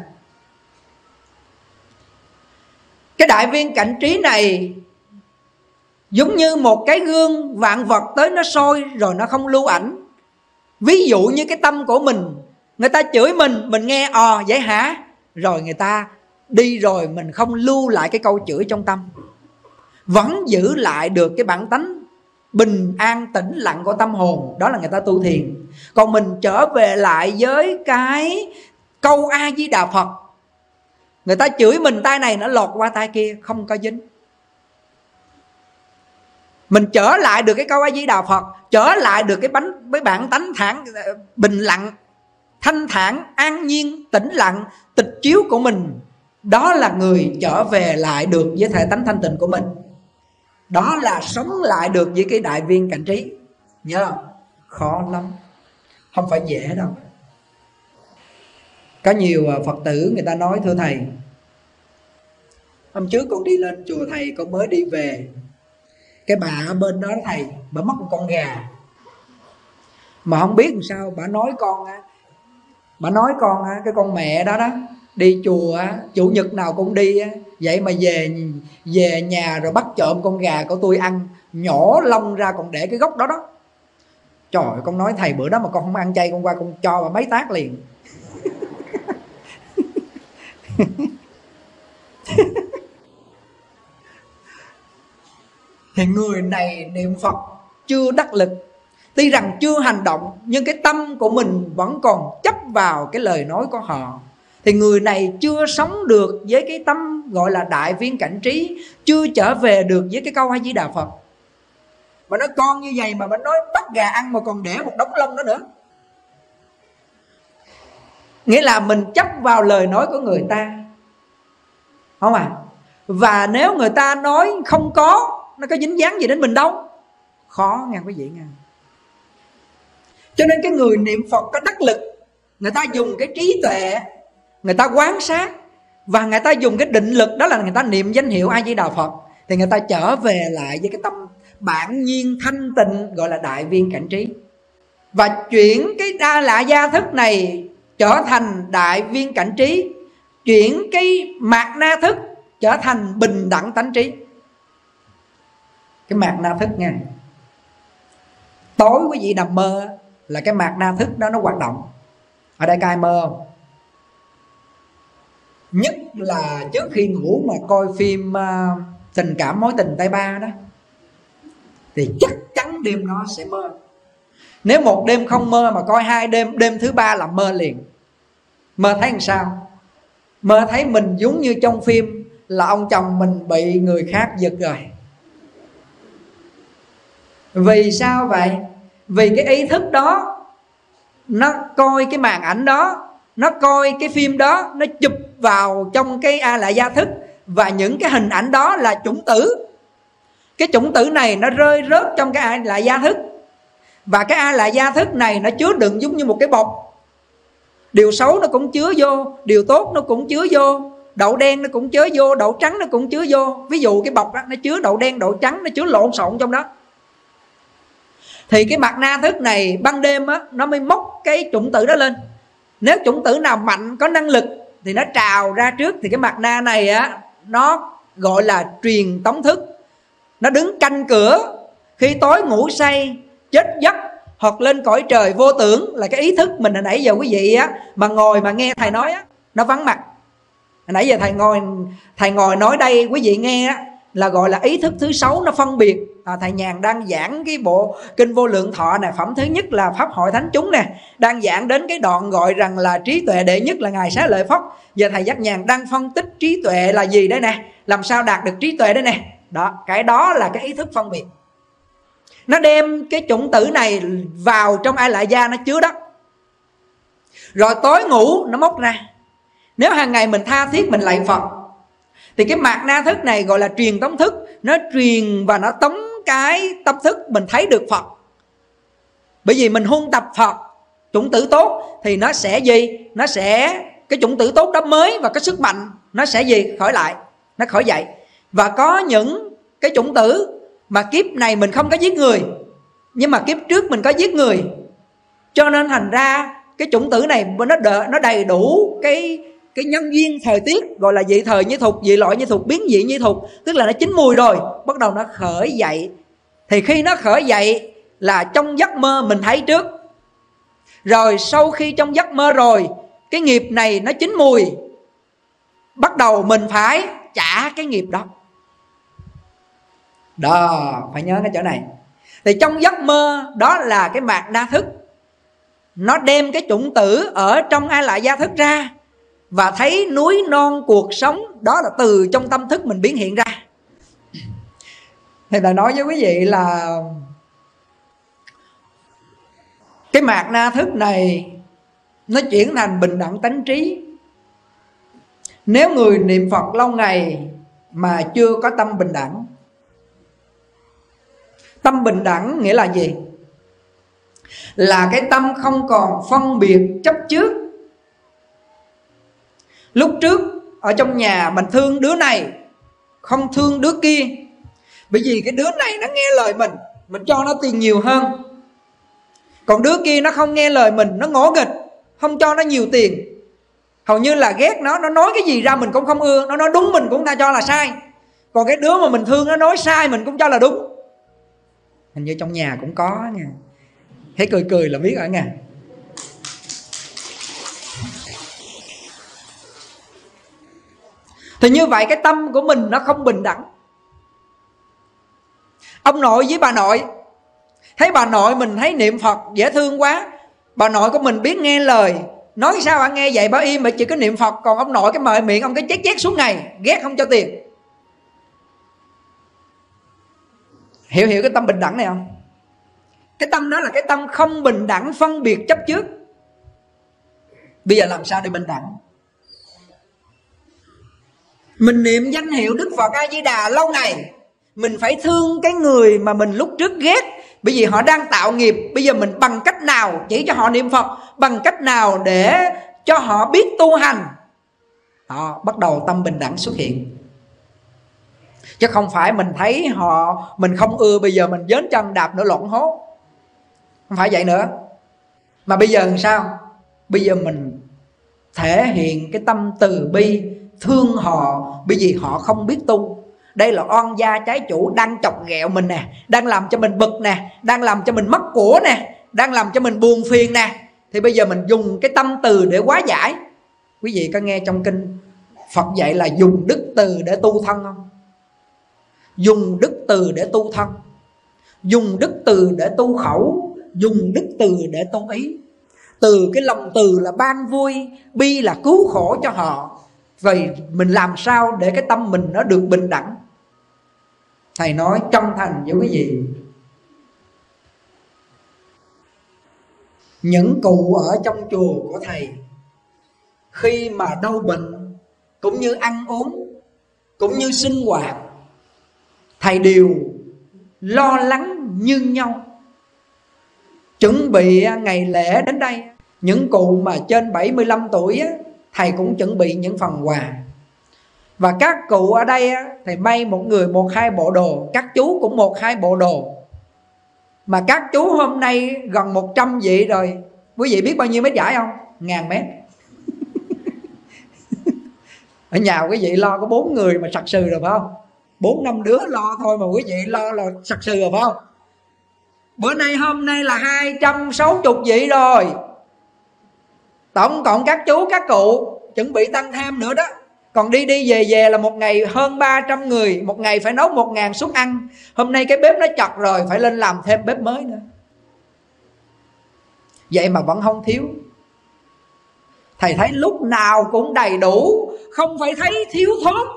Cái Đại Viên Cảnh Trí này giống như một cái gương, vạn vật tới nó soi rồi nó không lưu ảnh. Ví dụ như cái tâm của mình, người ta chửi mình, mình nghe ò vậy hả, rồi người ta đi rồi mình không lưu lại cái câu chửi trong tâm, vẫn giữ lại được cái bản tánh bình an tĩnh lặng của tâm hồn. Đó là người ta tu thiền. Còn mình trở về lại với cái câu A Di Đà Phật Người ta chửi mình tay này nó lọt qua tay kia, không có dính. Mình trở lại được cái câu A Di Đà Phật, trở lại được cái bánh với bản tánh thản bình lặng, thanh thản, an nhiên, tĩnh lặng, tịch chiếu của mình. Đó là người trở về lại được với thể tánh thanh tịnh của mình. Đó là sống lại được với cái đại viên cảnh trí. Nhớ không? Khó lắm, không phải dễ đâu. Có nhiều Phật tử người ta nói: thưa thầy, hôm trước con đi lên chùa thầy, con mới đi về, cái bà ở bên đó thầy, bà mất một con gà, mà không biết làm sao bà nói con á, bà nói con á, cái con mẹ đó đó đi chùa á, chủ nhật nào cũng đi á, vậy mà về về nhà rồi bắt trộm con gà của tôi ăn, nhổ lông ra còn để cái gốc đó đó. Trời ơi, con nói thầy bữa đó mà con không ăn chay, con qua con cho bà mấy tác liền. Thì người này niệm Phật chưa đắc lực, tuy rằng chưa hành động, nhưng cái tâm của mình vẫn còn chấp vào cái lời nói của họ. Thì người này chưa sống được với cái tâm gọi là đại viên cảnh trí, chưa trở về được với cái câu A Di Đà Phật. Mà nói con như vậy mà mình nói bắt gà ăn mà còn để một đống lông đó nữa, nghĩa là mình chấp vào lời nói của người ta, không à? Và nếu người ta nói không có, nó có dính dáng gì đến mình đâu, khó nghe quý vị nghe. Cho nên cái người niệm Phật có đắc lực, người ta dùng cái trí tuệ, người ta quan sát, và người ta dùng cái định lực, đó là người ta niệm danh hiệu A Di Đà Phật, thì người ta trở về lại với cái tâm bản nhiên thanh tịnh, gọi là đại viên cảnh trí. Và chuyển cái đa lạ gia thức này trở thành đại viên cảnh trí, chuyển cái mạt na thức trở thành bình đẳng tánh trí. Cái mạt na thức nha, tối quý vị nằm mơ là cái mạt na thức đó nó hoạt động. Ở đây có ai mơ không? Nhất là trước khi ngủ mà coi phim uh, tình cảm mối tình tay ba đó, thì chắc chắn đêm đó sẽ mơ. Nếu một đêm không mơ mà coi hai đêm, đêm thứ ba là mơ liền. Mơ thấy làm sao? Mơ thấy mình giống như trong phim là ông chồng mình bị người khác giật rồi. Vì sao vậy? Vì cái ý thức đó nó coi cái màn ảnh đó, nó coi cái phim đó, nó chụp vào trong cái A Lại Gia thức, và những cái hình ảnh đó là chủng tử. Cái chủng tử này nó rơi rớt trong cái A Lại Gia thức, và cái A Lại Gia thức này nó chứa đựng giống như một cái bọc. Điều xấu nó cũng chứa vô, điều tốt nó cũng chứa vô, đậu đen nó cũng chứa vô, đậu trắng nó cũng chứa vô. Ví dụ cái bọc đó, nó chứa đậu đen, đậu trắng, nó chứa lộn xộn trong đó. Thì cái mặt na thức này ban đêm á, nó mới móc cái chủng tử đó lên. Nếu chủng tử nào mạnh, có năng lực thì nó trào ra trước. Thì cái mặt na này á, nó gọi là truyền tống thức. Nó đứng canh cửa. Khi tối ngủ say, chết giấc, hoặc lên cõi trời vô tưởng, là cái ý thức mình hồi nãy giờ quý vị á, mà ngồi mà nghe thầy nói á, nó vắng mặt. Hồi nãy giờ thầy ngồi thầy ngồi nói đây quý vị nghe á, là gọi là ý thức thứ sáu nó phân biệt. À, thầy Nhàn đang giảng cái bộ Kinh Vô Lượng Thọ nè, phẩm thứ nhất là Pháp Hội Thánh Chúng nè, đang giảng đến cái đoạn gọi rằng là trí tuệ đệ nhất là Ngài Xá Lợi Phất. Giờ thầy Giác Nhàn đang phân tích trí tuệ là gì đây nè, làm sao đạt được trí tuệ đây nè. Đó, cái đó là cái ý thức phân biệt. Nó đem cái chủng tử này vào trong A Lại Gia, nó chứa đó. Rồi tối ngủ nó móc ra. Nếu hàng ngày mình tha thiết mình lạy Phật, thì cái mạt na thức này gọi là truyền tống thức. Nó truyền và nó tống cái tâm thức mình thấy được Phật. Bởi vì mình huân tập Phật, chủng tử tốt, thì nó sẽ gì? Nó sẽ, cái chủng tử tốt đó mới và có sức mạnh, nó sẽ gì? Khởi lại, nó khởi dậy. Và có những cái chủng tử mà kiếp này mình không có giết người, nhưng mà kiếp trước mình có giết người, cho nên thành ra cái chủng tử này nó đợi, nó đầy đủ cái cái nhân duyên thời tiết, gọi là dị thời như thục, dị loại như thục, biến dị như thục, tức là nó chín mùi rồi, bắt đầu nó khởi dậy. Thì khi nó khởi dậy là trong giấc mơ mình thấy trước, rồi sau khi trong giấc mơ rồi, cái nghiệp này nó chín mùi, bắt đầu mình phải trả cái nghiệp đó. Đó, phải nhớ cái chỗ này. Thì trong giấc mơ đó là cái mạt na thức, nó đem cái chủng tử ở trong A Lại Gia thức ra, và thấy núi non cuộc sống. Đó là từ trong tâm thức mình biến hiện ra. Thì là nói với quý vị là cái mạt na thức này nó chuyển thành bình đẳng tánh trí. Nếu người niệm Phật lâu ngày mà chưa có tâm bình đẳng. Tâm bình đẳng nghĩa là gì? Là cái tâm không còn phân biệt chấp trước. Lúc trước ở trong nhà mình thương đứa này, không thương đứa kia, bởi vì cái đứa này nó nghe lời mình, mình cho nó tiền nhiều hơn. Còn đứa kia nó không nghe lời mình, nó ngỗ nghịch, không cho nó nhiều tiền. Hầu như là ghét nó, nó nói cái gì ra mình cũng không ưa. Nó nói đúng mình cũng ta cho là sai. Còn cái đứa mà mình thương nó nói sai mình cũng cho là đúng. Hình như trong nhà cũng có nha. Thấy cười cười là biết ở nhà. Thì như vậy cái tâm của mình nó không bình đẳng. Ông nội với bà nội, thấy bà nội mình thấy niệm Phật dễ thương quá, bà nội của mình biết nghe lời, nói sao bà nghe vậy bà im mà chỉ có niệm Phật. Còn ông nội cái mời miệng ông cái chét chét suốt ngày, ghét không cho tiền. Hiểu hiểu cái tâm bình đẳng này không? Cái tâm đó là cái tâm không bình đẳng, phân biệt chấp trước. Bây giờ làm sao để bình đẳng? Mình niệm danh hiệu Đức Phật A Di Đà lâu ngày, mình phải thương cái người mà mình lúc trước ghét, bởi vì họ đang tạo nghiệp. Bây giờ mình bằng cách nào chỉ cho họ niệm Phật, bằng cách nào để cho họ biết tu hành, họ bắt đầu tâm bình đẳng xuất hiện. Chứ không phải mình thấy họ mình không ưa, bây giờ mình dớn chân đạp nữa lộn hố. Không phải vậy nữa. Mà bây giờ làm sao? Bây giờ mình thể hiện cái tâm từ bi, thương họ, bởi vì họ không biết tu. Đây là oan gia trái chủ đang chọc ghẹo mình nè, đang làm cho mình bực nè, đang làm cho mình mất của nè, đang làm cho mình buồn phiền nè. Thì bây giờ mình dùng cái tâm từ để hóa giải. Quý vị có nghe trong kinh Phật dạy là dùng đức từ để tu thân không? Dùng đức từ để tu thân, dùng đức từ để tu khẩu, dùng đức từ để tu ý. Từ cái lòng từ là ban vui, bi là cứu khổ cho họ. Vậy mình làm sao để cái tâm mình nó được bình đẳng? Thầy nói chân thành với quý vị, những cụ ở trong chùa của thầy khi mà đau bệnh, cũng như ăn uống, cũng như sinh hoạt, thầy đều lo lắng như nhau. Chuẩn bị ngày lễ đến đây, những cụ mà trên bảy mươi lăm tuổi á, thầy cũng chuẩn bị những phần quà. Và các cụ ở đây á, thầy may một người một hai bộ đồ, các chú cũng một hai bộ đồ. Mà các chú hôm nay gần một trăm vị rồi. Quý vị biết bao nhiêu mét giải không? Ngàn mét. Ở nhà quý vị lo có bốn người mà sặc sừ rồi phải không? Bốn năm đứa lo thôi mà quý vị lo là sặc sừ rồi phải không? Bữa nay hôm nay là hai trăm sáu mươi vị rồi. Tổng cộng các chú các cụ chuẩn bị tăng thêm nữa đó. Còn đi đi về về là một ngày hơn ba trăm người, một ngày phải nấu một ngàn suất ăn. Hôm nay cái bếp nó chật rồi, phải lên làm thêm bếp mới nữa. Vậy mà vẫn không thiếu. Thầy thấy lúc nào cũng đầy đủ, không phải thấy thiếu thốn.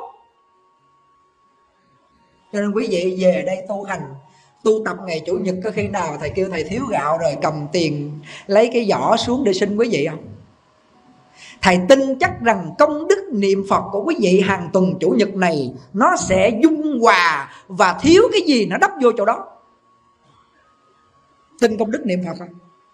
Cho nên quý vị về đây tu hành, tu tập ngày Chủ nhật, có khi nào thầy kêu thầy thiếu gạo rồi cầm tiền lấy cái giỏ xuống để xin quý vị không? Thầy tin chắc rằng công đức niệm Phật của quý vị hàng tuần Chủ nhật này nó sẽ dung hòa, và thiếu cái gì nó đắp vô chỗ đó. Tin công đức niệm Phật không?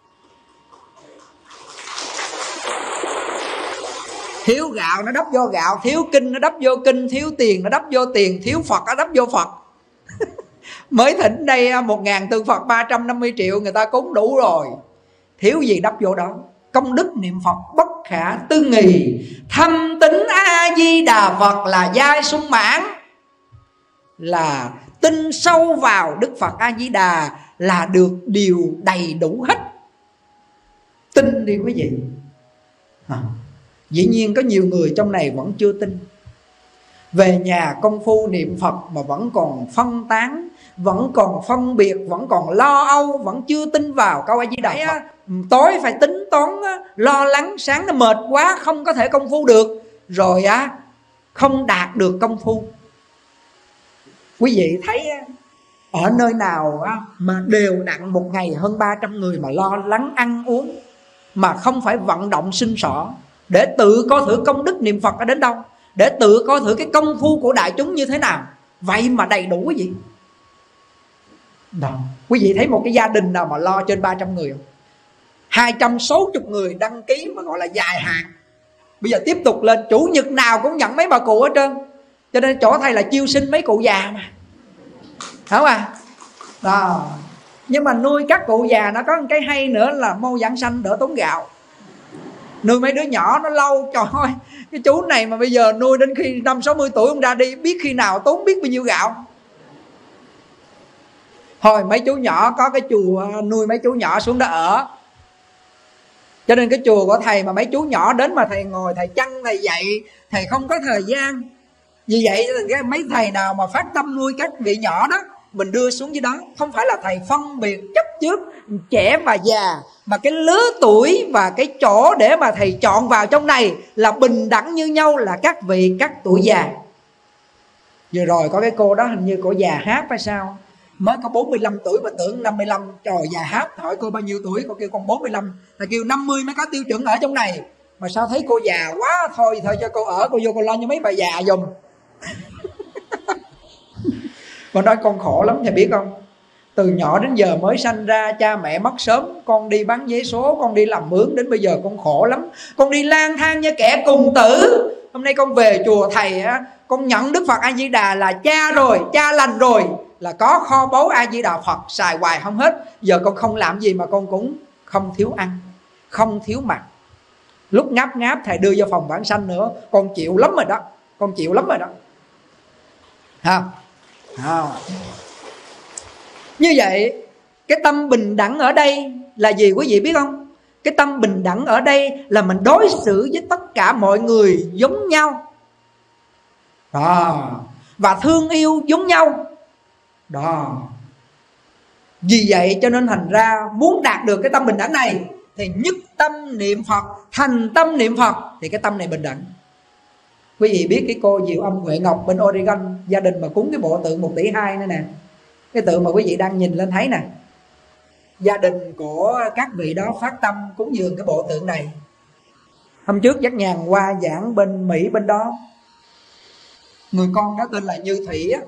Thiếu gạo nó đắp vô gạo, thiếu kinh nó đắp vô kinh, thiếu tiền nó đắp vô tiền, thiếu Phật nó đắp vô Phật. Mới thỉnh đây một ngàn tượng Phật ba trăm năm mươi triệu người ta cúng đủ rồi, thiếu gì đắp vô đó. Công đức niệm Phật bất khả tư nghì, thâm tín A Di Đà Phật là giai sung mãn. Là tin sâu vào Đức Phật A Di Đà là được điều đầy đủ hết. Tin đi quý vị. à, Dĩ nhiên có nhiều người trong này vẫn chưa tin. Về nhà công phu niệm Phật mà vẫn còn phân tán, vẫn còn phân biệt, vẫn còn lo âu, vẫn chưa tin vào câu A Di Đà Phật. Tối phải tính toán, lo lắng, sáng nó mệt quá không có thể công phu được, rồi á không đạt được công phu. Quý vị thấy ở nơi nào mà đều đặn một ngày hơn ba trăm người mà lo lắng ăn uống, mà không phải vận động sinh sỏ để tự coi thử công đức niệm Phật ở đến đâu, để tự coi thử cái công phu của đại chúng như thế nào, vậy mà đầy đủ quý vị. Đó. Quý vị thấy một cái gia đình nào mà lo trên ba trăm người không? hai trăm sáu mươi người đăng ký mà gọi là dài hạn. Bây giờ tiếp tục lên, chủ nhật nào cũng nhận mấy bà cụ hết trơn. Cho nên chỗ thầy là chiêu sinh mấy cụ già mà, đúng không à? Đó. Nhưng mà nuôi các cụ già nó có một cái hay nữa là mau giảng sanh đỡ tốn gạo. Nuôi mấy đứa nhỏ nó lâu, trời ơi, cái chú này mà bây giờ nuôi đến khi năm sáu mươi tuổi ông ra đi, biết khi nào tốn biết bao nhiêu gạo. Thôi mấy chú nhỏ có cái chùa nuôi mấy chú nhỏ xuống đó ở. Cho nên cái chùa của thầy mà mấy chú nhỏ đến mà thầy ngồi thầy chăn thầy dạy, thầy không có thời gian. Vì vậy cái mấy thầy nào mà phát tâm nuôi các vị nhỏ đó, mình đưa xuống dưới đó. Không phải là thầy phân biệt chấp trước trẻ và già, mà cái lứa tuổi và cái chỗ để mà thầy chọn vào trong này là bình đẳng như nhau, là các vị các tuổi già. Vừa rồi có cái cô đó hình như cô già hát hay sao, mới có bốn mươi lăm tuổi mà tưởng năm mươi lăm. Trời, già hát, hỏi cô bao nhiêu tuổi, cô kêu con bốn mươi lăm. Thầy kêu năm mươi mới có tiêu chuẩn ở trong này. Mà sao thấy cô già quá, thôi thôi cho cô ở, cô vô cô lo như mấy bà già dùm. Mà nói con khổ lắm thầy biết không? Từ nhỏ đến giờ mới sanh ra, cha mẹ mất sớm, con đi bán vé số, con đi làm mướn, đến bây giờ con khổ lắm. Con đi lang thang như kẻ cùng tử. Hôm nay con về chùa thầy á, con nhận Đức Phật A Di Đà là cha rồi, cha lành rồi, là có kho báu A Di Đà Phật xài hoài không hết. Giờ con không làm gì mà con cũng không thiếu ăn, không thiếu mặc. Lúc ngáp ngáp thầy đưa vô phòng vãng sanh nữa, con chịu lắm rồi đó, con chịu lắm rồi đó. Ha. À. Như vậy cái tâm bình đẳng ở đây là gì quý vị biết không? Cái tâm bình đẳng ở đây là mình đối xử với tất cả mọi người giống nhau đó, và thương yêu giống nhau đó. Vì vậy cho nên thành ra muốn đạt được cái tâm bình đẳng này thì nhất tâm niệm Phật, thành tâm niệm Phật thì cái tâm này bình đẳng. Quý vị biết cái cô Diệu Âm Huệ Ngọc bên Oregon, gia đình mà cúng cái bộ tượng một tỷ hai nữa nè. Cái tượng mà quý vị đang nhìn lên thấy nè, gia đình của các vị đó phát tâm cúng dường cái bộ tượng này. Hôm trước dắt nhàn qua giảng bên Mỹ bên đó, người con đó tên là Như Thủy á,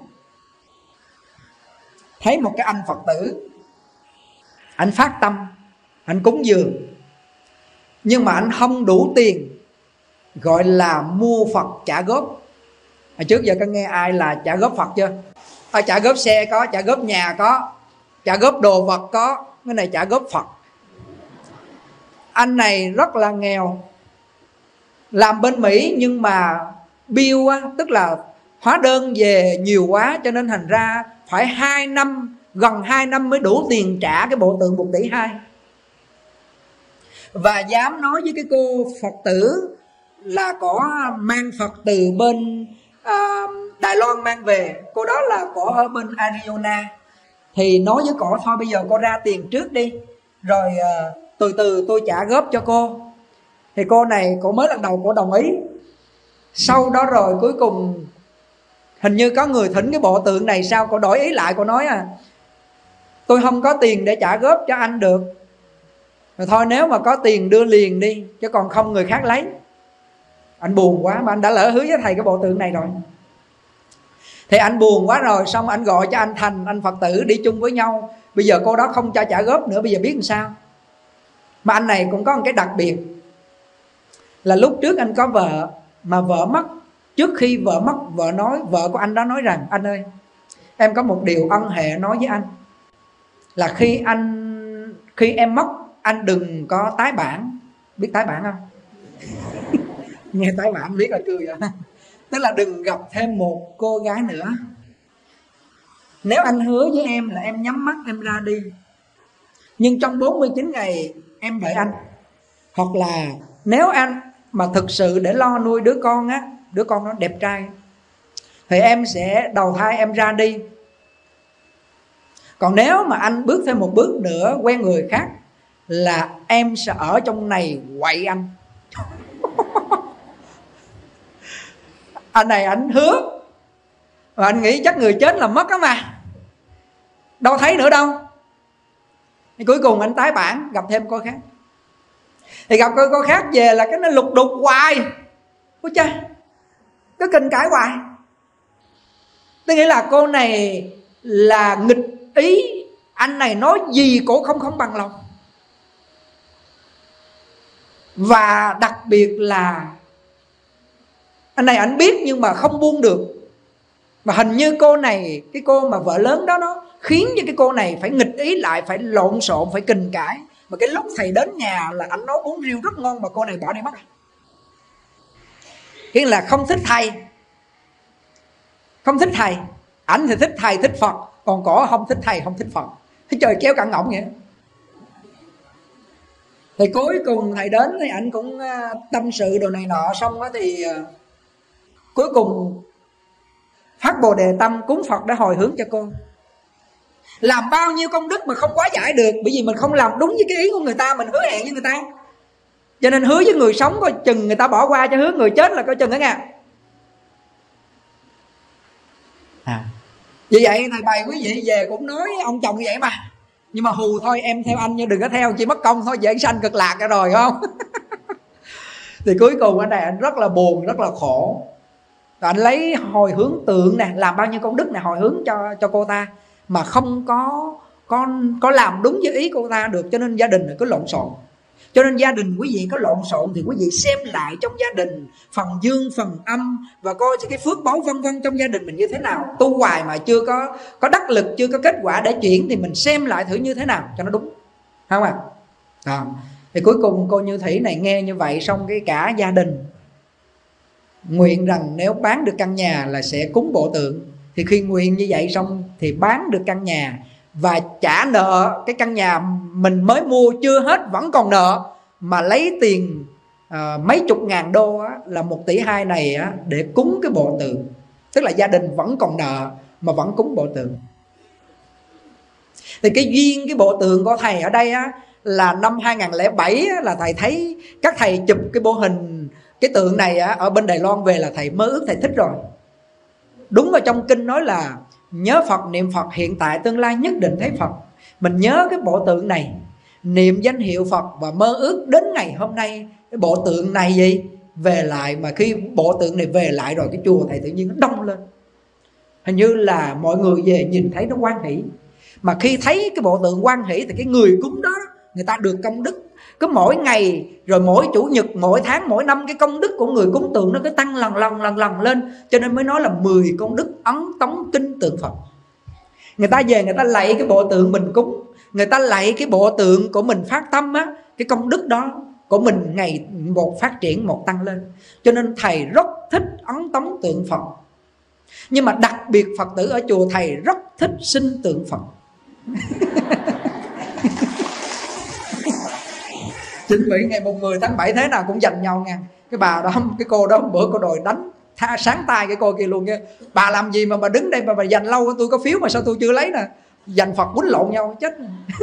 thấy một cái anh Phật tử, anh phát tâm, anh cúng dường, nhưng mà anh không đủ tiền, gọi là mua Phật trả góp. Hồi trước giờ có nghe ai là trả góp Phật chưa? À, trả góp xe có, trả góp nhà có, trả góp đồ vật có, cái này trả góp Phật. Anh này rất là nghèo, làm bên Mỹ nhưng mà bill á, tức là hóa đơn về nhiều quá, cho nên thành ra phải hai năm, gần hai năm mới đủ tiền trả cái bộ tượng một tỷ hai. Và dám nói với cái cô Phật tử là có mang Phật từ bên à, Đài Loan mang về, cô đó là có ở bên Arizona, thì nói với cổ thôi bây giờ cô ra tiền trước đi, rồi à, từ từ tôi trả góp cho cô. Thì cô này cô mới lần đầu cô đồng ý, sau đó rồi cuối cùng hình như có người thỉnh cái bộ tượng này, sao cô đổi ý lại, cô nói à tôi không có tiền để trả góp cho anh được, rồi thôi nếu mà có tiền đưa liền đi, chứ còn không người khác lấy. Anh buồn quá, mà anh đã lỡ hứa với thầy cái bộ tượng này rồi. Thì anh buồn quá rồi, xong anh gọi cho anh Thành, anh Phật tử đi chung với nhau. Bây giờ cô đó không cho trả góp nữa, bây giờ biết làm sao. Mà anh này cũng có một cái đặc biệt là lúc trước anh có vợ, mà vợ mất. Trước khi vợ mất, vợ nói, vợ của anh đó nói rằng anh ơi, em có một điều ân hệ nói với anh, là khi anh khi em mất, anh đừng có tái bản. Biết tái bản không? Nghe tái bản biết là cười rồi. Tức là đừng gặp thêm một cô gái nữa. Nếu anh hứa với em là em nhắm mắt em ra đi, nhưng trong bốn mươi chín ngày em đợi anh. Hoặc là nếu anh mà thực sự để lo nuôi đứa con á, đứa con nó đẹp trai, thì em sẽ đầu thai em ra đi, Còn nếu mà anh bước thêm một bước nữa quen người khác là em sẽ ở trong này quậy anh. Anh này anh hứa, và anh nghĩ chắc người chết là mất đó mà, đâu thấy nữa đâu. Thì cuối cùng anh tái bản, gặp thêm cô khác. Thì gặp cô, cô khác về là cái nó lục đục hoài. Ôi cha, cứ kinh cãi hoài. Tôi nghĩ là cô này là nghịch ý, anh này nói gì cổ không không bằng lòng. Và đặc biệt là anh này anh biết nhưng mà không buông được. Mà hình như cô này, cái cô mà vợ lớn đó, nó khiến cho cái cô này phải nghịch ý lại, phải lộn xộn, phải kình cãi. Mà cái lúc thầy đến nhà là anh nấu bún riêu rất ngon mà cô này bỏ đi mất. Nghĩa là không thích thầy. Không thích thầy. Ảnh thì thích thầy, thích Phật. Còn cổ không thích thầy, không thích Phật. Thế trời kéo cả ngỗng vậy. Thì cuối cùng thầy đến thì ảnh cũng tâm sự đồ này nọ. Xong đó thì cuối cùng phát Bồ Đề tâm cúng Phật để hồi hướng cho cô. Làm bao nhiêu công đức mà không quá giải được, bởi vì mình không làm đúng với cái ý của người ta, mình hứa hẹn với người ta. Cho nên hứa với người sống coi chừng người ta bỏ qua, cho hứa người chết là coi chừng đó nha. À, vì vậy thầy bày quý vị về cũng nói ông chồng như vậy mà. Nhưng mà hù thôi, em theo anh nhưng đừng có theo, chỉ mất công thôi, dễ sanh cực lạc ra rồi không. Thì cuối cùng anh này anh rất là buồn, rất là khổ. Rồi anh lấy hồi hướng tượng nè, làm bao nhiêu công đức nè, hồi hướng cho cho cô ta, mà không có có có làm đúng với ý cô ta được, cho nên gia đình cứ lộn xộn. Cho nên gia đình quý vị có lộn xộn thì quý vị xem lại trong gia đình phần dương phần âm, và coi cái phước báu vân vân trong gia đình mình như thế nào. Tu hoài mà chưa có có đắc lực, chưa có kết quả để chuyển, thì mình xem lại thử như thế nào cho nó đúng, không à? À, thì cuối cùng cô Như Thủy này nghe như vậy xong cái cả gia đình nguyện rằng nếu bán được căn nhà là sẽ cúng bộ tượng. Thì khi nguyện như vậy xong thì bán được căn nhà và trả nợ cái căn nhà mình mới mua chưa hết, vẫn còn nợ, mà lấy tiền à, mấy chục ngàn đô á, là một tỷ hai này á, để cúng cái bộ tượng. Tức là gia đình vẫn còn nợ mà vẫn cúng bộ tượng. Thì cái duyên cái bộ tượng của thầy ở đây á, là năm hai không không bảy á, là thầy thấy các thầy chụp cái bộ hình cái tượng này á, ở bên Đài Loan về là thầy mơ ước, thầy thích rồi. Đúng vào trong kinh nói là nhớ Phật niệm Phật, hiện tại tương lai nhất định thấy Phật. Mình nhớ cái bộ tượng này, niệm danh hiệu Phật, và mơ ước đến ngày hôm nay cái bộ tượng này gì về lại. Mà khi bộ tượng này về lại rồi, cái chùa thầy tự nhiên nó đông lên. Hình như là mọi người về nhìn thấy nó hoan hỷ. Mà khi thấy cái bộ tượng hoan hỷ thì cái người cúng đó người ta được công đức. Cứ mỗi ngày, rồi mỗi chủ nhật, mỗi tháng, mỗi năm, cái công đức của người cúng tượng nó cứ tăng lần lần lần lần lên. Cho nên mới nói là mười công đức ấn tống kinh tượng Phật. Người ta về người ta lạy cái bộ tượng mình cúng, người ta lạy cái bộ tượng của mình phát tâm á, cái công đức đó của mình ngày một phát triển, một tăng lên. Cho nên thầy rất thích ấn tống tượng Phật. Nhưng mà đặc biệt Phật tử ở chùa thầy rất thích sinh tượng Phật. Chính vì ngày mùng mười tháng bảy thế nào cũng giành nhau nha. Cái bà đó, cái cô đó bữa cô đòi đánh tha sáng tay cái cô kia luôn kia. Bà làm gì mà bà đứng đây mà bà giành lâu, tôi có phiếu mà sao tôi chưa lấy nè. Giành Phật quýnh lộn nhau chết.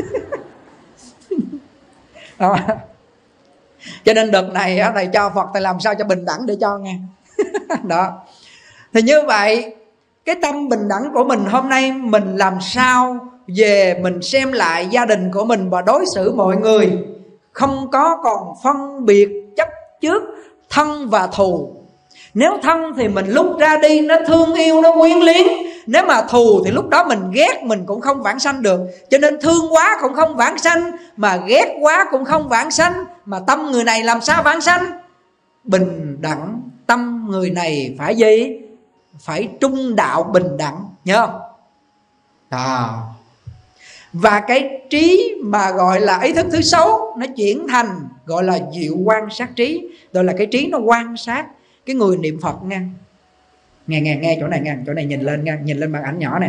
Đó. Cho nên đợt này thầy cho Phật thầy làm sao cho bình đẳng để cho nghe. Đó. Thì như vậy cái tâm bình đẳng của mình hôm nay mình làm sao về mình xem lại gia đình của mình và đối xử mọi người không có còn phân biệt chấp trước thân và thù. Nếu thân thì mình lúc ra đi nó thương yêu, nó quyến luyến. Nếu mà thù thì lúc đó mình ghét mình cũng không vãng sanh được. Cho nên thương quá cũng không vãng sanh, mà ghét quá cũng không vãng sanh. Mà tâm người này làm sao vãng sanh? Bình đẳng. Tâm người này phải gì? Phải trung đạo bình đẳng. Nhớ không? À. Và cái trí mà gọi là ý thức thứ sáu nó chuyển thành gọi là diệu quan sát trí. Đó là cái trí nó quan sát cái người niệm Phật nha. Nghe nghe nghe chỗ này nghe, chỗ này nhìn lên nha, nhìn lên màn ảnh nhỏ nè.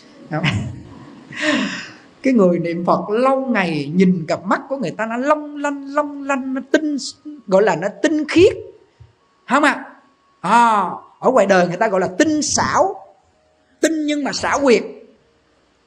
Cái người niệm Phật lâu ngày nhìn cặp mắt của người ta nó long lanh long lanh, nó tinh, gọi là nó tinh khiết, không ạ? À? À, ở ngoài đời người ta gọi là tinh xảo, tinh nhưng mà xảo quyệt.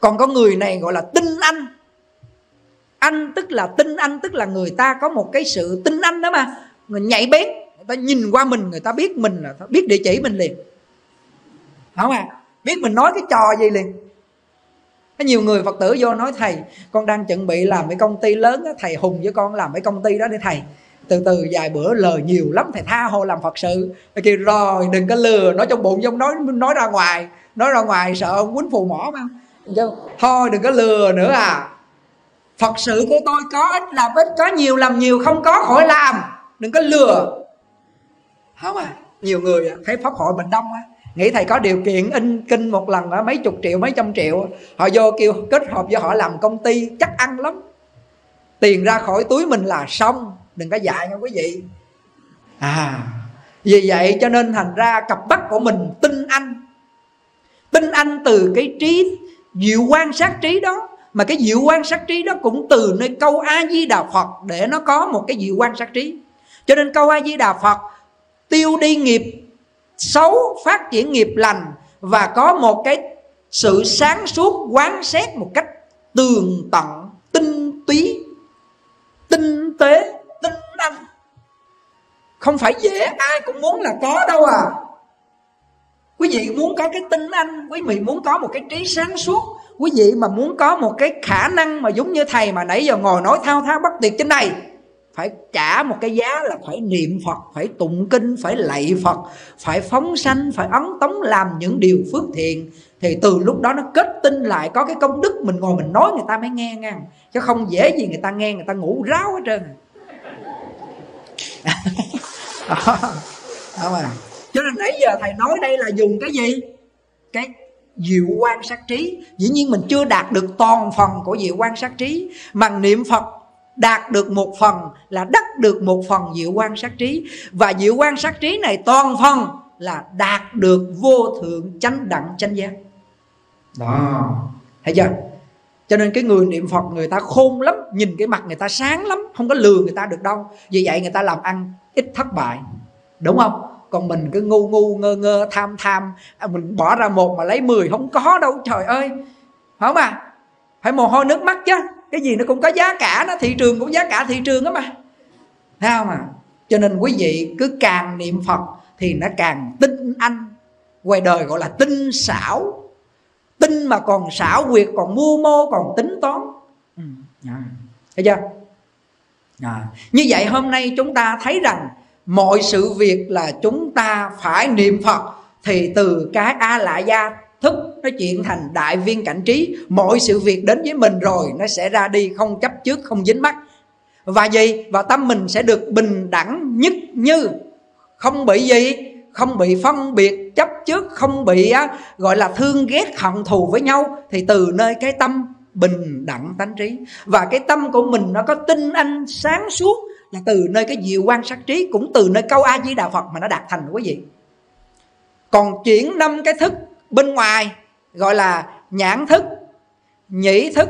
Còn có người này gọi là tinh anh. Anh tức là tinh anh, tức là người ta có một cái sự tinh anh đó mà, người nhạy bén, người ta nhìn qua mình, người ta biết mình là biết địa chỉ mình liền, không à, biết mình nói cái trò gì liền. Có nhiều người Phật tử vô nói thầy, con đang chuẩn bị làm cái công ty lớn đó, thầy hùng với con làm cái công ty đó để thầy, từ từ vài bữa lời nhiều lắm, thầy tha hồ làm Phật sự. Kêu rồi đừng có lừa, nói trong bụng trong nói nói ra ngoài, nói ra ngoài sợ ông quýnh phù mỏ mà. Thôi đừng có lừa nữa à, Phật sự của tôi có ít làm ít, có nhiều làm nhiều, không có khỏi làm, đừng có lừa. Không à, nhiều người thấy pháp hội mình đông á, nghĩ thầy có điều kiện in kinh một lần á mấy chục triệu mấy trăm triệu, họ vô kêu kết hợp với họ làm công ty chắc ăn lắm, tiền ra khỏi túi mình là xong. Đừng có dạy nha quý vị. À, vì vậy cho nên thành ra cặp mắt của mình tinh anh. Tinh anh từ cái trí diệu quan sát trí đó, mà cái diệu quan sát trí đó cũng từ nơi câu A Di Đà Phật để nó có một cái diệu quan sát trí. Cho nên câu A Di Đà Phật tiêu đi nghiệp xấu, phát triển nghiệp lành, và có một cái sự sáng suốt quán xét một cách tường tận, tinh túy, tinh tế, tinh anh. Không phải dễ ai cũng muốn là có đâu à. Quý vị muốn có cái tinh anh, quý vị muốn có một cái trí sáng suốt, quý vị mà muốn có một cái khả năng mà giống như thầy mà nãy giờ ngồi nói thao thao bất tuyệt trên đây, phải trả một cái giá là phải niệm Phật, phải tụng kinh, phải lạy Phật, phải phóng sanh, phải ấn tống làm những điều phước thiện. Thì từ lúc đó nó kết tinh lại có cái công đức, mình ngồi mình nói người ta mới nghe nha. Chứ không dễ gì người ta nghe, người ta ngủ ráo hết trơn. Đó mà. Cho nên nãy giờ thầy nói đây là dùng cái gì? Cái diệu quan sát trí. Dĩ nhiên mình chưa đạt được toàn phần của diệu quan sát trí, mà niệm Phật đạt được một phần là đắc được một phần diệu quan sát trí. Và diệu quan sát trí này toàn phần là đạt được vô thượng chánh đẳng chánh giác. Đó, thấy chưa? Cho nên cái người niệm Phật người ta khôn lắm, nhìn cái mặt người ta sáng lắm, không có lừa người ta được đâu. Vì vậy người ta làm ăn ít thất bại, đúng không? Còn mình cứ ngu ngu ngơ ngơ tham tham, mình bỏ ra một mà lấy mười không có đâu, trời ơi. Phải không à? Phải mồ hôi nước mắt chứ. Cái gì nó cũng có giá cả, nó thị trường cũng giá cả thị trường đó mà. Thấy không à? Cho nên quý vị cứ càng niệm Phật thì nó càng tinh anh. Ngoài đời gọi là tinh xảo. Tinh mà còn xảo quyệt, còn mưu mô, còn tính toán. Ừ. À. Thấy chưa? À. Như vậy hôm nay chúng ta thấy rằng mọi sự việc là chúng ta phải niệm Phật, thì từ cái A Lại Gia thức nó chuyển thành đại viên cảnh trí. Mọi sự việc đến với mình rồi nó sẽ ra đi, không chấp trước, không dính mắc. Và gì? Và tâm mình sẽ được bình đẳng nhất như, không bị gì? Không bị phân biệt chấp trước, không bị á, gọi là thương ghét hận thù với nhau. Thì từ nơi cái tâm bình đẳng tánh trí, và cái tâm của mình nó có tinh anh sáng suốt, là từ nơi cái diệu quan sát trí, cũng từ nơi câu A Di Đà Phật mà nó đạt thành quý vị. Còn chuyển năm cái thức bên ngoài gọi là nhãn thức, nhĩ thức,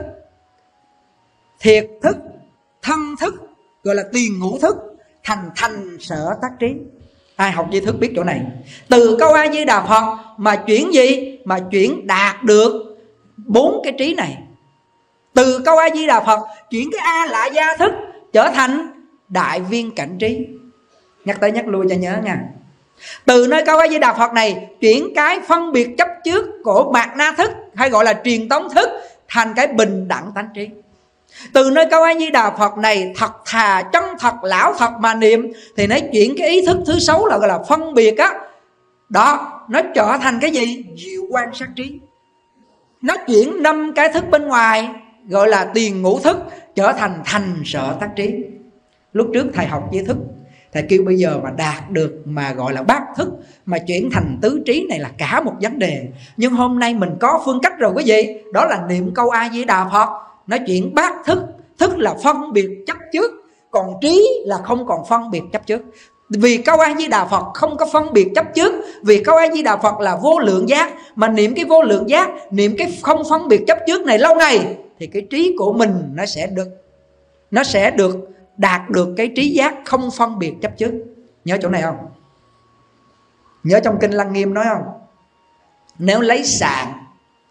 thiệt thức, thân thức, gọi là tiền ngũ thức, thành thành sở tác trí. Ai học tri thức biết chỗ này. Từ câu A Di Đà Phật mà chuyển gì? Mà chuyển đạt được bốn cái trí này. Từ câu A Di Đà Phật chuyển cái A Lại Gia thức trở thành đại viên cảnh trí. Nhắc tới nhắc lui cho nhớ nha. Từ nơi câu A Di Đà Phật này chuyển cái phân biệt chấp trước của mạt na thức, hay gọi là truyền tống thức, thành cái bình đẳng tánh trí. Từ nơi câu A Di Đà Phật này thật thà, chân thật, lão thật mà niệm, thì nó chuyển cái ý thức thứ sáu là gọi là phân biệt á. Đó, nó trở thành cái gì? Diệu quan sát trí. Nó chuyển năm cái thức bên ngoài gọi là tiền ngũ thức trở thành thành sở tác trí. Lúc trước thầy học tri thức, thầy kêu bây giờ mà đạt được mà gọi là bát thức, mà chuyển thành tứ trí này là cả một vấn đề. Nhưng hôm nay mình có phương cách rồi quý vị. Đó là niệm câu A Di Đà Phật, nó chuyển bát thức. Thức là phân biệt chấp trước, còn trí là không còn phân biệt chấp trước. Vì câu A Di Đà Phật không có phân biệt chấp trước, vì câu A Di Đà Phật là vô lượng giác. Mà niệm cái vô lượng giác, niệm cái không phân biệt chấp trước này lâu ngày, thì cái trí của mình nó sẽ được Nó sẽ được đạt được cái trí giác không phân biệt chấp trước. Nhớ chỗ này không? Nhớ trong kinh Lăng Nghiêm nói không? Nếu lấy sạn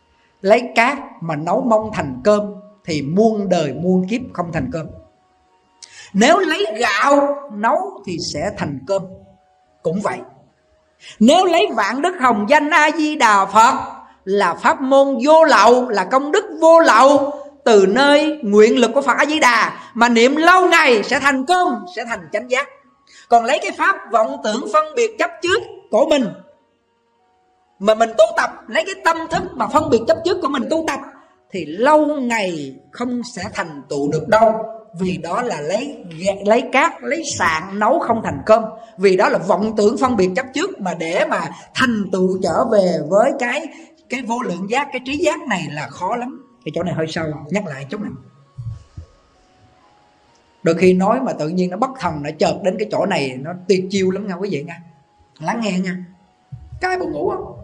lấy cát mà nấu mông thành cơm thì muôn đời muôn kiếp không thành cơm. Nếu lấy gạo nấu thì sẽ thành cơm, cũng vậy. Nếu lấy vạn đức hồng danh A Di Đà Phật là pháp môn vô lậu, là công đức vô lậu, từ nơi nguyện lực của Phật A Di Đà mà niệm lâu ngày sẽ thành cơm, sẽ thành chánh giác. Còn lấy cái pháp vọng tưởng phân biệt chấp trước của mình mà mình tu tập, lấy cái tâm thức mà phân biệt chấp trước của mình tu tập thì lâu ngày không sẽ thành tựu được đâu. Vì đó là lấy lấy cát, lấy sạn nấu không thành cơm. Vì đó là vọng tưởng phân biệt chấp trước, mà để mà thành tựu trở về với cái cái vô lượng giác, cái trí giác này là khó lắm. Cái chỗ này hơi sâu, nhắc lại chút này. Đôi khi nói mà tự nhiên nó bất thần, nó chợt đến cái chỗ này, nó tuyệt chiêu lắm nha quý vị nha. Lắng nghe nha. Cái buồn ngủ không?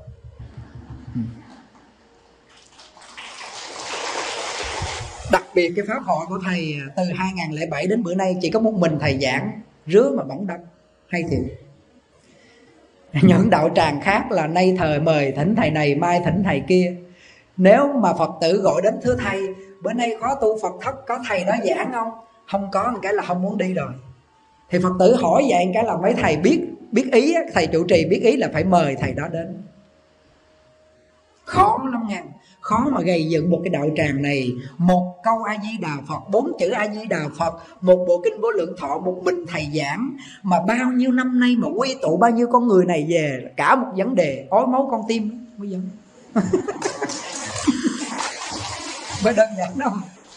Đặc biệt cái pháp hội của thầy từ hai không không bảy đến bữa nay chỉ có một mình thầy giảng, rứa mà bỏng đông, hay thiệt. Những đạo tràng khác là nay thời mời thỉnh thầy này, mai thỉnh thầy kia. Nếu mà Phật tử gọi đến thưa thầy, bữa nay có tu Phật thất, có thầy đó giảng không? Không có, một cái là không muốn đi rồi. Thì Phật tử hỏi vậy một cái là mấy thầy biết biết ý, thầy trụ trì biết ý là phải mời thầy đó đến. Khó lắm nha. Khó mà gây dựng một cái đạo tràng này. Một câu A Di Đà Phật, bốn chữ A Di Đà Phật, một bộ kinh Vô Lượng Thọ, một mình thầy giảng, mà bao nhiêu năm nay mà quy tụ bao nhiêu con người này về, cả một vấn đề ói máu con tim. Bây giờ mới đơn giản đâu.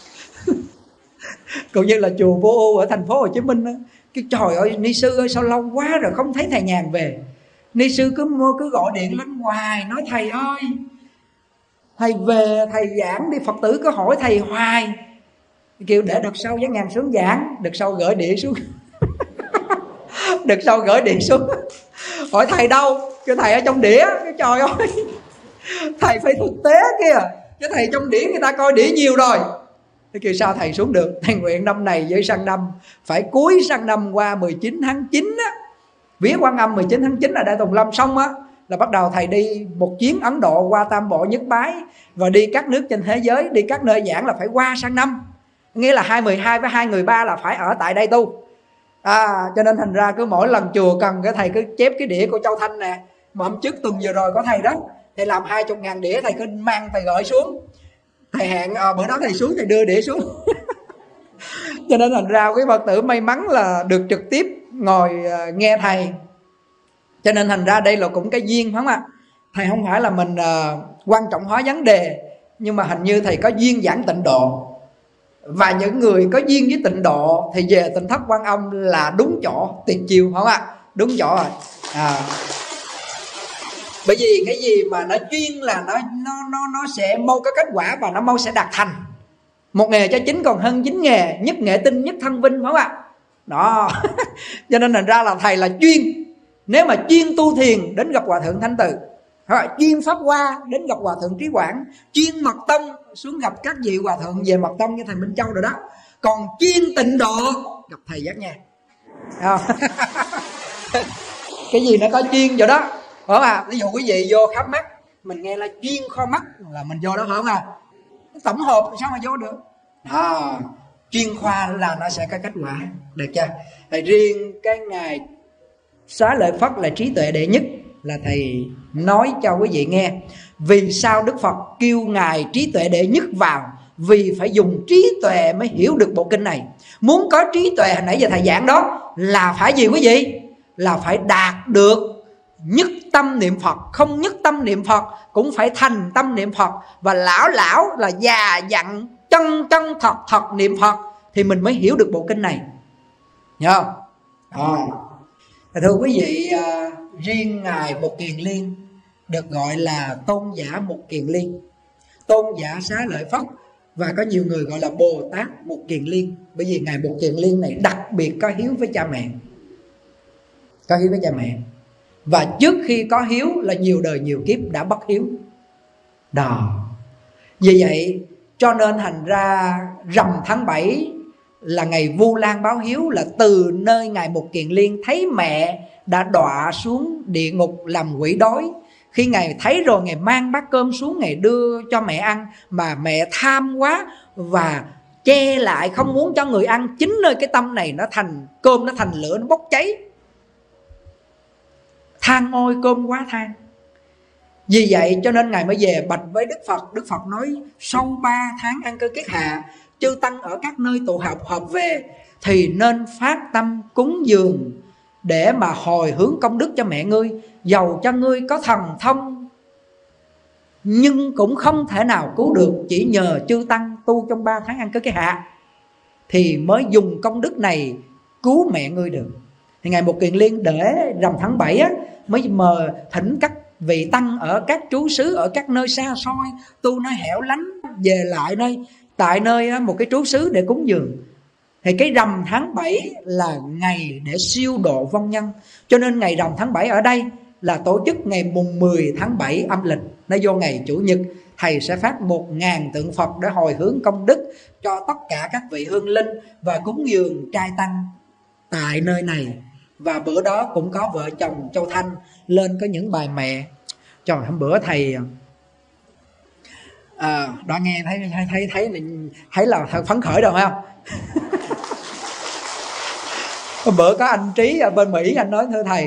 Cũng như là chùa Vô Ưu ở thành phố Hồ Chí Minh đó. Cái trời ơi, ni sư ơi sao lâu quá rồi không thấy thầy Nhàn về. Ni sư cứ cứ gọi điện lên hoài, nói thầy ơi thầy về, thầy giảng đi. Phật tử cứ hỏi thầy hoài, kêu để đợt sau Giác Nhàn xuống giảng, đợt sau gửi điện xuống đợt sau gửi điện xuống hỏi thầy đâu, kêu thầy ở trong đĩa. Cái trời ơi, thầy phải thực tế kìa, cái thầy trong đĩa người ta coi đĩa nhiều rồi. Thế kêu sao thầy xuống được. Thầy nguyện năm này với sang năm, phải cuối sang năm qua mười chín tháng chín á, vía Quan Âm mười chín tháng chín là Đại Tùng Lâm xong á, là bắt đầu thầy đi một chuyến Ấn Độ qua Tam Bộ Nhất Bái, và đi các nước trên thế giới, đi các nơi giảng là phải qua sang năm. Nghĩa là hai mười hai với hai mười ba là phải ở tại đây tu. À, cho nên thành ra cứ mỗi lần chùa cần cái thầy cứ chép cái đĩa của Châu Thanh nè. Mà hôm trước tuần vừa rồi có thầy đó, thầy làm hai mươi ngàn đĩa, thầy cứ mang thầy gửi xuống. Thầy hẹn à, bữa đó thầy xuống thầy đưa đĩa xuống. Cho nên thành ra quý Phật tử may mắn là được trực tiếp ngồi uh, nghe thầy. Cho nên thành ra đây là cũng cái duyên, phải không ạ? Thầy không phải là mình uh, quan trọng hóa vấn đề, nhưng mà hình như thầy có duyên giảng Tịnh Độ. Và những người có duyên với Tịnh Độ thì về Tịnh Thất Quan Âm là đúng chỗ, tuyệt chiêu, phải không ạ? Đúng chỗ rồi. À. Bởi vì cái gì mà nó chuyên là nó nó nó nó sẽ mau có kết quả và nó mau sẽ đạt thành. Một nghề cho chính còn hơn chín nghề, nhất nghệ tinh nhất thân vinh, phải không ạ? Đó. Cho nên thành ra là thầy là chuyên. Nếu mà chuyên tu thiền đến gặp Hòa Thượng Thanh Từ, chuyên pháp hoa đến gặp Hòa Thượng Trí Quảng, chuyên mật tông xuống gặp các vị Hòa Thượng về mật tông như thầy Minh Châu rồi đó. Còn chuyên Tịnh Độ gặp thầy Giác Nhàn. Cái gì nó có chuyên vậy đó, phải không ạ? Ví dụ quý vị vô khám mắt, mình nghe là chuyên kho mắt là mình vô đó, phải không ạ? Tổng hợp sao mà vô được. À, chuyên khoa là nó sẽ có kết quả, được chưa? Thầy riêng cái ngày Xá Lợi Phất là trí tuệ đệ nhất là thầy nói cho quý vị nghe. Vì sao Đức Phật kêu ngài trí tuệ đệ nhất vào? Vì phải dùng trí tuệ mới hiểu được bộ kinh này. Muốn có trí tuệ hồi nãy giờ thầy giảng đó là phải gì quý vị? Là phải đạt được nhất tâm niệm Phật. Không nhất tâm niệm Phật cũng phải thành tâm niệm Phật. Và lão lão là già dặn chân chân thật thật niệm Phật thì mình mới hiểu được bộ kinh này. Nhớ không? À. Thưa quý vị, à, riêng ngài Một Kiền Liên được gọi là tôn giả Một Kiền Liên, tôn giả Xá Lợi Phất, và có nhiều người gọi là Bồ Tát Một Kiền Liên. Bởi vì ngài Một Kiền Liên này đặc biệt có hiếu với cha mẹ, có hiếu với cha mẹ. Và trước khi có hiếu là nhiều đời nhiều kiếp đã bất hiếu đó. Vì vậy cho nên thành ra rằm tháng bảy là ngày Vu Lan báo hiếu, là từ nơi ngài Một Kiền Liên thấy mẹ đã đọa xuống địa ngục làm quỷ đói. Khi Ngài thấy rồi, Ngài mang bát cơm xuống, Ngài đưa cho mẹ ăn, mà mẹ tham quá và che lại không muốn cho người ăn. Chính nơi cái tâm này nó thành cơm, nó thành lửa, nó bốc cháy. Than ôi cơm quá than. Vì vậy cho nên Ngài mới về bạch với Đức Phật. Đức Phật nói sau ba tháng ăn cơm kiết hạ, chư tăng ở các nơi tụ họp họp về thì nên phát tâm cúng dường để mà hồi hướng công đức cho mẹ ngươi. Dầu cho ngươi có thần thông nhưng cũng không thể nào cứu được, chỉ nhờ chư tăng tu trong ba tháng ăn cơm kiết hạ thì mới dùng công đức này cứu mẹ ngươi được. Thì Ngài Một Kiền Liên để rằm tháng bảy á, mới mời thỉnh các vị tăng ở các trú xứ, ở các nơi xa xôi, tu nơi hẻo lánh, về lại nơi tại nơi một cái trú xứ để cúng dường. Thì cái rằm tháng bảy là ngày để siêu độ vong nhân, cho nên ngày rằm tháng bảy ở đây là tổ chức ngày mùng mười tháng bảy âm lịch. Nó vô ngày Chủ nhật, Thầy sẽ phát một ngàn tượng Phật để hồi hướng công đức cho tất cả các vị hương linh và cúng dường trai tăng tại nơi này. Và bữa đó cũng có vợ chồng Châu Thanh lên có những bài mẹ. Trời, hôm bữa thầy à, đó nghe thấy thấy thấy thấy thấy là phấn khởi rồi phải không? Hôm bữa có anh Trí ở bên Mỹ, anh nói thưa thầy,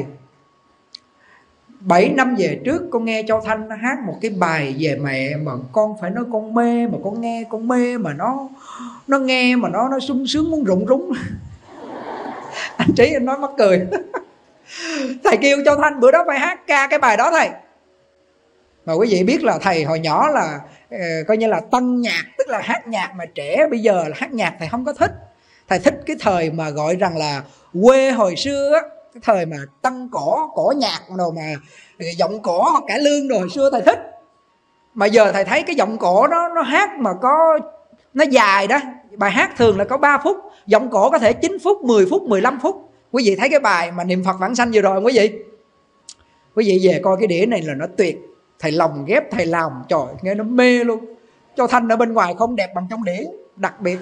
bảy năm về trước con nghe Châu Thanh hát một cái bài về mẹ mà con phải nói con mê, mà con nghe con mê mà nó nó nghe mà nó nó sung sướng muốn rụng rúng. Anh Trí anh nói mắc cười. Thầy kêu Châu Thanh bữa đó phải hát ca cái bài đó thầy. Mà quý vị biết là thầy hồi nhỏ là uh, coi như là tân nhạc, tức là hát nhạc mà trẻ. Bây giờ là hát nhạc thầy không có thích. Thầy thích cái thời mà gọi rằng là quê hồi xưa á, cái thời mà tân cổ, cổ nhạc rồi mà giọng cổ hoặc cải lương rồi hồi xưa thầy thích. Mà giờ thầy thấy cái giọng cổ đó nó hát mà có nó dài đó, bài hát thường là có ba phút, giọng cổ có thể chín phút, mười phút, mười lăm phút. Quý vị thấy cái bài mà niệm Phật vãng sanh vừa rồi không quý vị? Quý vị về coi cái đĩa này là nó tuyệt. Thầy lòng ghép thầy làm, trời nghe nó mê luôn. Châu Thanh ở bên ngoài không đẹp bằng trong đĩa, đặc biệt.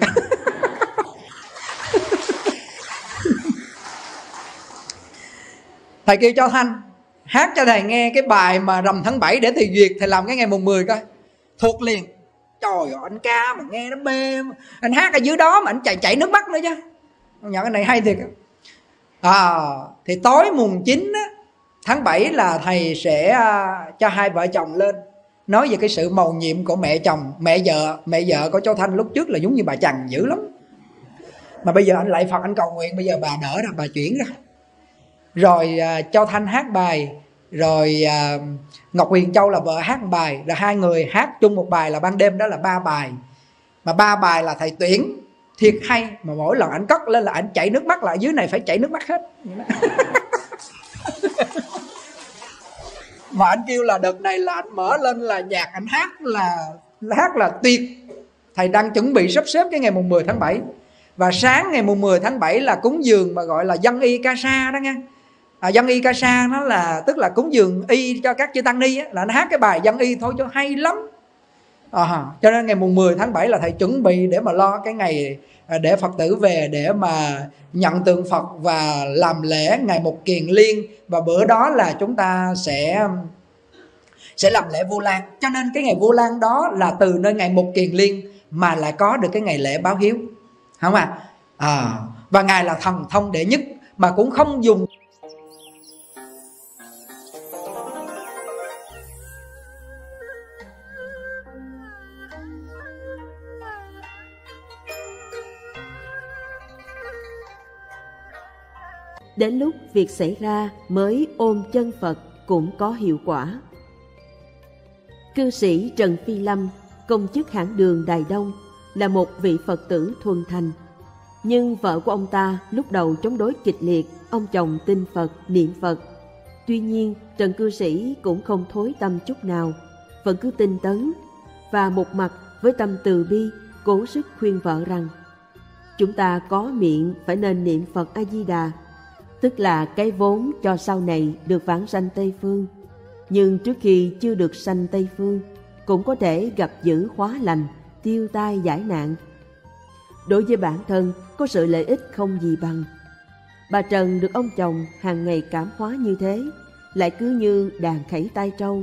Thầy kêu Châu Thanh hát cho thầy nghe cái bài mà rằm tháng bảy để thầy duyệt, thầy làm cái ngày mùng mười coi. Thuộc liền. Trời ơi, anh ca mà nghe nó mê. Anh hát ở dưới đó mà anh chảy chảy nước mắt nữa chứ. Nhận cái này hay thiệt. À, thì tối mùng chín á, tháng bảy là thầy sẽ uh, cho hai vợ chồng lên nói về cái sự mầu nhiệm của mẹ chồng, mẹ vợ. Mẹ vợ của Châu Thanh lúc trước là giống như bà Trần dữ lắm. Mà bây giờ anh lạy Phật, anh cầu nguyện, bây giờ bà đỡ ra, bà chuyển ra. Rồi uh, Châu Thanh hát bài, rồi uh, Ngọc Huyền Châu là vợ hát một bài, rồi hai người hát chung một bài là ban đêm, đó là ba bài. Mà ba bài là thầy tuyển thiệt hay, mà mỗi lần anh cất lên là anh chảy nước mắt, lại dưới này phải chảy nước mắt hết. Mà anh kêu là đợt này là anh mở lên là nhạc anh hát là hát là tuyệt. Thầy đang chuẩn bị sắp xếp cái ngày mùng mười tháng bảy. Và sáng ngày mùng mười tháng bảy là cúng dường mà gọi là dân y ca sa đó nghe. À, dân y ca sa nó là tức là cúng dường y cho các chư tăng ni á, là anh hát cái bài dân y thôi cho hay lắm. À, cho nên ngày mùng mười tháng bảy là thầy chuẩn bị để mà lo cái ngày để Phật tử về để mà nhận tượng Phật và làm lễ ngày Một Kiền Liên. Và bữa đó là chúng ta sẽ sẽ làm lễ Vu Lan. Cho nên cái ngày Vu Lan đó là từ nơi ngày Một Kiền Liên mà lại có được cái ngày lễ báo hiếu, không à? À, và Ngài là thần thông đệ nhất mà cũng không dùng. Đến lúc việc xảy ra mới ôm chân Phật cũng có hiệu quả. Cư sĩ Trần Phi Lâm, công chức hãng đường Đài Đông, là một vị Phật tử thuần thành. Nhưng vợ của ông ta lúc đầu chống đối kịch liệt, ông chồng tin Phật, niệm Phật. Tuy nhiên, Trần cư sĩ cũng không thối tâm chút nào, vẫn cứ tinh tấn, và một mặt với tâm từ bi, cố sức khuyên vợ rằng chúng ta có miệng phải nên niệm Phật A-di-đà, tức là cái vốn cho sau này được vãng sanh Tây Phương. Nhưng trước khi chưa được sanh Tây Phương, cũng có thể gặp dữ hóa lành, tiêu tai giải nạn. Đối với bản thân, có sự lợi ích không gì bằng. Bà Trần được ông chồng hàng ngày cảm hóa như thế, lại cứ như đàn khẩy tai trâu,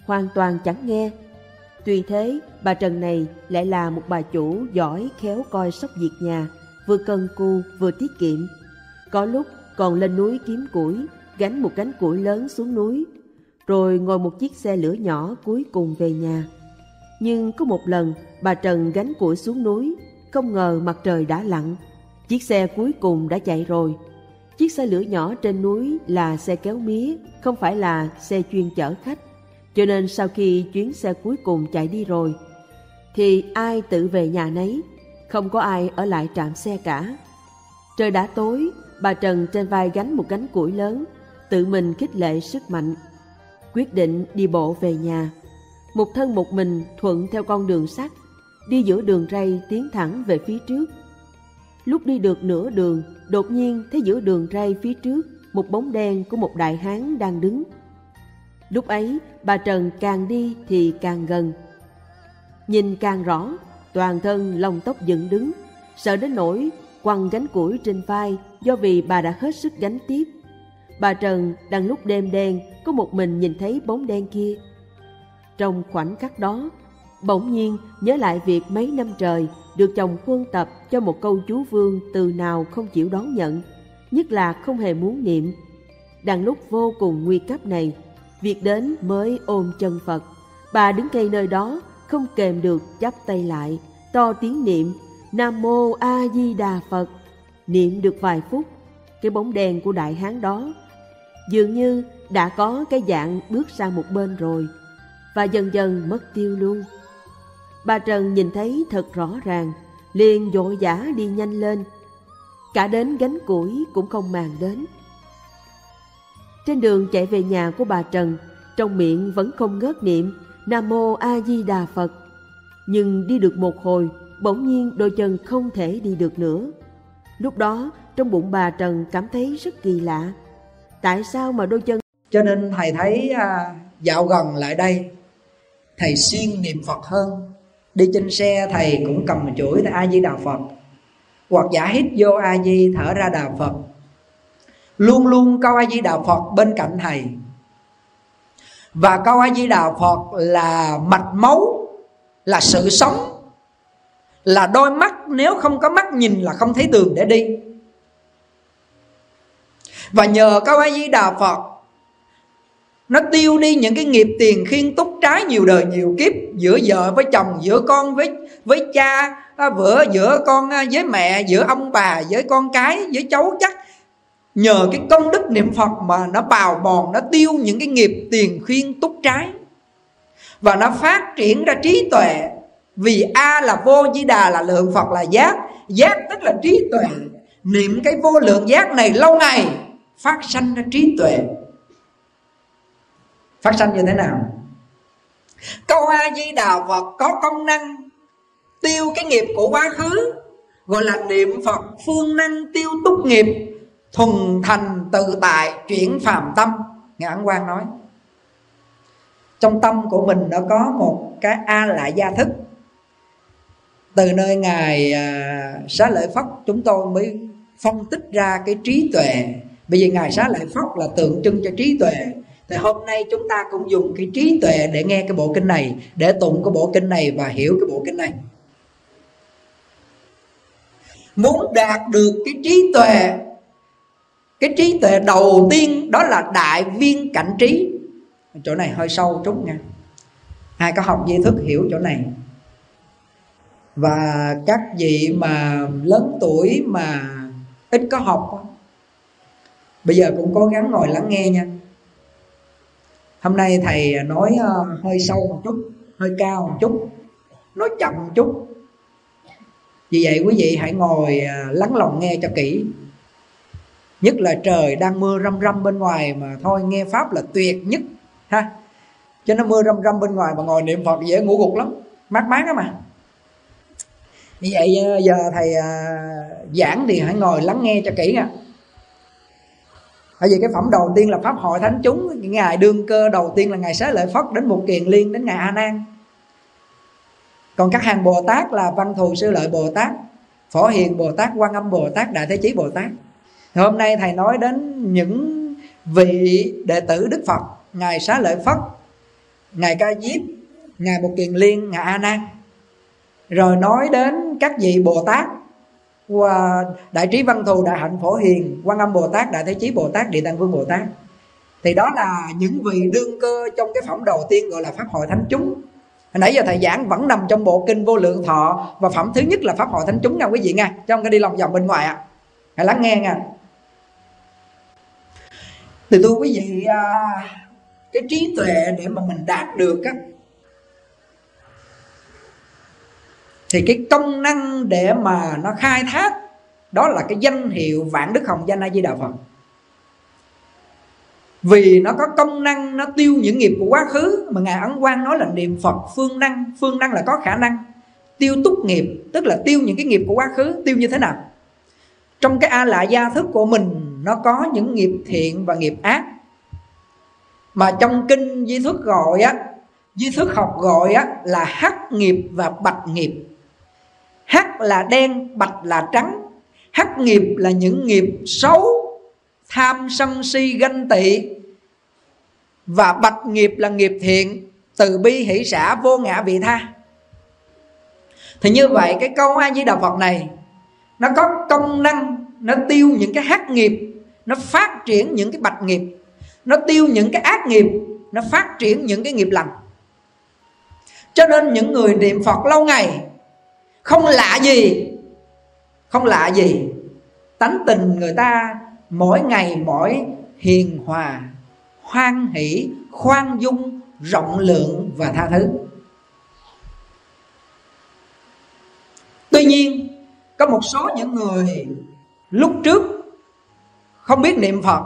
hoàn toàn chẳng nghe. Tuy thế, bà Trần này lại là một bà chủ giỏi khéo coi sóc việc nhà, vừa cần cù vừa tiết kiệm. Có lúc còn lên núi kiếm củi, gánh một gánh củi lớn xuống núi, rồi ngồi một chiếc xe lửa nhỏ cuối cùng về nhà. Nhưng có một lần bà Trần gánh củi xuống núi, không ngờ mặt trời đã lặn, chiếc xe cuối cùng đã chạy rồi. Chiếc xe lửa nhỏ trên núi là xe kéo mía, không phải là xe chuyên chở khách, cho nên sau khi chuyến xe cuối cùng chạy đi rồi, thì ai tự về nhà nấy, không có ai ở lại trạm xe cả. Trời đã tối, bà Trần trên vai gánh một gánh củi lớn, tự mình khích lệ sức mạnh, quyết định đi bộ về nhà. Một thân một mình thuận theo con đường sắt, đi giữa đường ray tiến thẳng về phía trước. Lúc đi được nửa đường, đột nhiên thấy giữa đường ray phía trước một bóng đen của một đại hán đang đứng. Lúc ấy bà Trần càng đi thì càng gần, nhìn càng rõ, toàn thân lông tóc dựng đứng, sợ đến nỗi quăng gánh củi trên vai, do vì bà đã hết sức gánh tiếp. Bà Trần đang lúc đêm đen có một mình nhìn thấy bóng đen kia. Trong khoảnh khắc đó, bỗng nhiên nhớ lại việc mấy năm trời được chồng huân tập cho một câu chú vương từ nào không chịu đón nhận, nhất là không hề muốn niệm. Đang lúc vô cùng nguy cấp này, việc đến mới ôm chân Phật. Bà đứng cây nơi đó, không kềm được chắp tay lại, to tiếng niệm Nam Mô A Di Đà Phật. Niệm được vài phút, cái bóng đen của đại hán đó dường như đã có cái dạng bước sang một bên rồi, và dần dần mất tiêu luôn. Bà Trần nhìn thấy thật rõ ràng, liền vội vã đi nhanh lên, cả đến gánh củi cũng không màng đến. Trên đường chạy về nhà của bà Trần, trong miệng vẫn không ngớt niệm Nam Mô A Di Đà Phật. Nhưng đi được một hồi, bỗng nhiên đôi chân không thể đi được nữa. Lúc đó trong bụng bà Trần cảm thấy rất kỳ lạ, tại sao mà đôi chân... Cho nên thầy thấy à, dạo gần lại đây thầy siêng niệm Phật hơn. Đi trên xe thầy cũng cầm chuỗi A Di Đà Phật, hoặc giả hít vô A Di, thở ra Đà Phật. Luôn luôn câu A Di Đà Phật bên cạnh thầy. Và câu A Di Đà Phật là mạch máu, là sự sống, là đôi mắt, nếu không có mắt nhìn là không thấy đường để đi. Và nhờ câu A Di Đà Phật, nó tiêu đi những cái nghiệp tiền khiên túc trái nhiều đời nhiều kiếp, giữa vợ với chồng, giữa con với với cha, vợ giữa con với mẹ, giữa ông bà với con cái, với cháu chắc. Nhờ cái công đức niệm Phật mà nó bào mòn, nó tiêu những cái nghiệp tiền khiên túc trái, và nó phát triển ra trí tuệ. Vì A là vô, Di Đà là lượng, Phật là giác. Giác tức là trí tuệ. Niệm cái vô lượng giác này lâu ngày, phát sanh ra trí tuệ. Phát sanh như thế nào? Câu A Di Đà Phật có công năng tiêu cái nghiệp của quá khứ, gọi là niệm Phật phương năng tiêu túc nghiệp, thuần thành tự tại chuyển phàm tâm. Ngài Ấn Quang nói trong tâm của mình nó có một cái A lại gia thức. Từ nơi Ngài à, Xá Lợi Phất chúng tôi mới phân tích ra cái trí tuệ. Bởi vì Ngài Xá Lợi Phất là tượng trưng cho trí tuệ, thì hôm nay chúng ta cũng dùng cái trí tuệ để nghe cái bộ kinh này, để tụng cái bộ kinh này và hiểu cái bộ kinh này. Muốn đạt được cái trí tuệ, cái trí tuệ đầu tiên đó là đại viên cảnh trí. Chỗ này hơi sâu chút nha, ai có học di thức hiểu chỗ này. Và các vị mà lớn tuổi mà ít có học, bây giờ cũng cố gắng ngồi lắng nghe nha. Hôm nay thầy nói hơi sâu một chút, hơi cao một chút, nói chậm một chút. Vì vậy quý vị hãy ngồi lắng lòng nghe cho kỹ. Nhất là trời đang mưa râm râm bên ngoài mà thôi nghe Pháp là tuyệt nhất ha. Cho nó mưa râm râm bên ngoài mà ngồi niệm Phật dễ ngủ gục lắm, mát mát đó mà. Vì vậy giờ thầy giảng thì hãy ngồi lắng nghe cho kỹ nha. Bởi vì cái phẩm đầu tiên là Pháp hội thánh chúng, ngày đương cơ đầu tiên là Ngài Xá Lợi Phất đến Một Kiền Liên, đến Ngài A Nan. Còn các hàng Bồ Tát là Văn Thù Sư Lợi Bồ Tát, Phổ Hiền Bồ Tát, Quan Âm Bồ Tát, Đại Thế Chí Bồ Tát. Hôm nay thầy nói đến những vị đệ tử Đức Phật. Ngài Xá Lợi Phất Ngài Ca Diếp, Ngài Một Kiền Liên, Ngài A Nan, rồi nói đến các vị Bồ Tát, Đại Trí Văn Thù, Đại Hạnh Phổ Hiền, Quan Âm Bồ Tát, Đại Thế Chí Bồ Tát, Địa Tạng Vương Bồ Tát. Thì đó là những vị đương cơ trong cái phẩm đầu tiên gọi là Pháp Hội Thánh Chúng. Hồi nãy giờ thầy giảng vẫn nằm trong bộ kinh Vô Lượng Thọ, và phẩm thứ nhất là Pháp Hội Thánh Chúng nha quý vị nha, chứ không có đi lòng vòng bên ngoài ạ. À. Hãy lắng nghe nha. Từ tôi quý vị, cái trí tuệ để mà mình đạt được á, thì cái công năng để mà nó khai thác đó là cái danh hiệu Vạn Đức Hồng Danh A Di Đà Phật. Vì nó có công năng nó tiêu những nghiệp của quá khứ, mà Ngài Ấn Quang nói là niệm Phật phương năng. Phương năng là có khả năng tiêu túc nghiệp, tức là tiêu những cái nghiệp của quá khứ. Tiêu như thế nào? Trong cái A Lại Gia Thức của mình nó có những nghiệp thiện và nghiệp ác, mà trong kinh Di Thức gọi á, Di Thức học gọi á là hắc nghiệp và bạch nghiệp. Hắc là đen, bạch là trắng. Hắc nghiệp là những nghiệp xấu, tham sân si ganh tị, và bạch nghiệp là nghiệp thiện, từ bi hỷ xả vô ngã vị tha. Thì như vậy cái câu A Di Đà Phật này nó có công năng nó tiêu những cái hắc nghiệp, nó phát triển những cái bạch nghiệp, nó tiêu những cái ác nghiệp, nó phát triển những cái nghiệp lành. Cho nên những người niệm Phật lâu ngày không lạ gì, không lạ gì tánh tình người ta mỗi ngày mỗi hiền hòa, hoan hỷ, khoan dung, rộng lượng và tha thứ. Tuy nhiên có một số những người lúc trước không biết niệm Phật,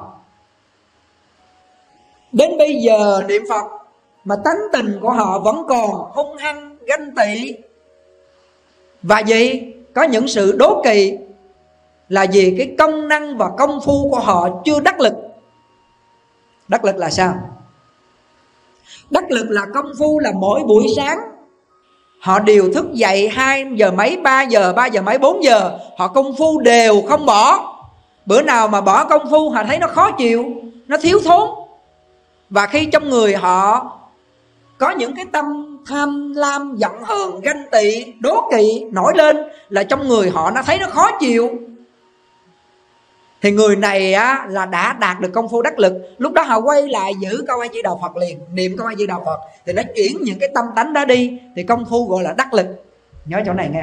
đến bây giờ niệm Phật mà tánh tình của họ vẫn còn hung hăng, ganh tị, và gì? Có những sự đố kỵ, là vì cái công năng và công phu của họ chưa đắc lực. Đắc lực là sao? Đắc lực là công phu là mỗi buổi sáng họ đều thức dậy hai giờ mấy, ba giờ, ba giờ mấy, bốn giờ, họ công phu đều không bỏ. Bữa nào mà bỏ công phu họ thấy nó khó chịu, nó thiếu thốn. Và khi trong người họ có những cái tâm tham lam, giận hờn, ganh tị, đố kỵ nổi lên, là trong người họ nó thấy nó khó chịu, thì người này á, là đã đạt được công phu đắc lực. Lúc đó họ quay lại giữ câu A Di Đà Phật liền, niệm câu A Di Đà Phật, thì nó chuyển những cái tâm tánh đó đi, thì công phu gọi là đắc lực. Nhớ chỗ này nghe.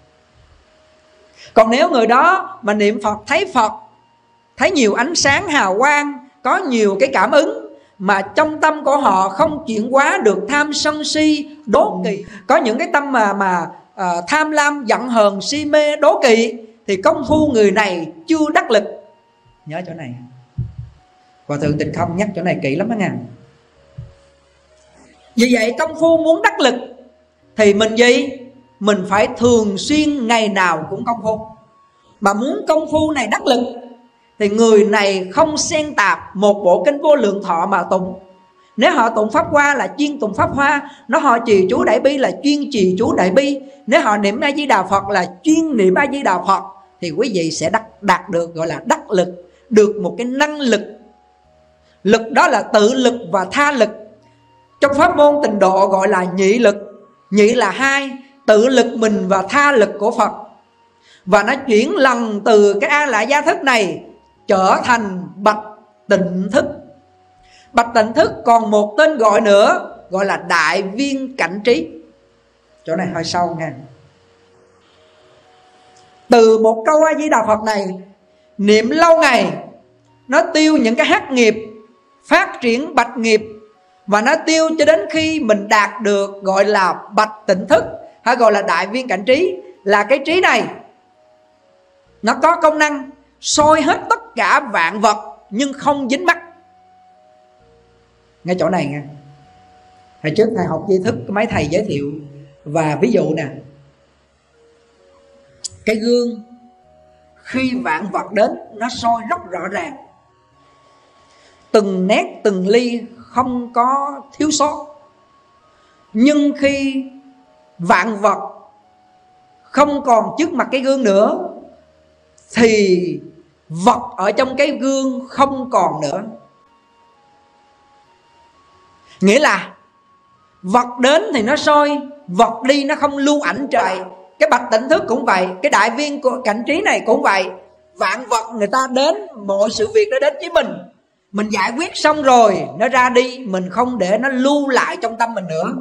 Còn nếu người đó mà niệm Phật, thấy Phật, thấy nhiều ánh sáng hào quang, có nhiều cái cảm ứng, mà trong tâm của họ không chuyển hóa được tham sân si đố kỵ, có những cái tâm mà mà uh, tham lam, giận hờn, si mê, đố kỵ, thì công phu người này chưa đắc lực. Nhớ chỗ này. Hòa Thượng Tịnh Không nhắc chỗ này kỹ lắm đó nha. Vì vậy công phu muốn đắc lực thì mình gì? Mình phải thường xuyên ngày nào cũng công phu. Mà muốn công phu này đắc lực thì người này không xen tạp một bộ kinh Vô Lượng Thọ mà tụng. Nếu họ tụng Pháp Hoa là chuyên tụng Pháp Hoa, nếu họ trì chú Đại Bi là chuyên trì chú Đại Bi, nếu họ niệm A Di Đà Phật là chuyên niệm A Di Đà Phật, thì quý vị sẽ đắc, đạt được gọi là đắc lực, được một cái năng lực. Lực đó là tự lực và tha lực. Trong pháp môn Tịnh Độ gọi là nhị lực. Nhị là hai, tự lực mình và tha lực của Phật. Và nó chuyển lần từ cái A Lại Gia Thức này trở thành Bạch Tịnh Thức. Bạch Tịnh Thức còn một tên gọi nữa, gọi là Đại Viên Cảnh Trí. Chỗ này hơi sâu nha. Từ một câu A Di Đà Phật này, niệm lâu ngày, nó tiêu những cái hắc nghiệp, phát triển bạch nghiệp, và nó tiêu cho đến khi mình đạt được gọi là Bạch Tịnh Thức, hay gọi là Đại Viên Cảnh Trí. Là cái trí này nó có công năng soi hết tất cả vạn vật nhưng không dính mắc. Ngay chỗ này nha. Hồi trước thầy học Di Thức, mấy thầy giới thiệu và ví dụ nè, cái gương khi vạn vật đến nó soi rất rõ ràng, từng nét từng ly không có thiếu sót. Nhưng khi vạn vật không còn trước mặt cái gương nữa thì vật ở trong cái gương không còn nữa. Nghĩa là Vật đến thì nó soi, vật đi nó không lưu ảnh trời. Cái bạch tỉnh thức cũng vậy, cái đại viên của cảnh trí này cũng vậy. Vạn vật người ta đến, mọi sự việc nó đến với mình, mình giải quyết xong rồi nó ra đi, mình không để nó lưu lại trong tâm mình nữa.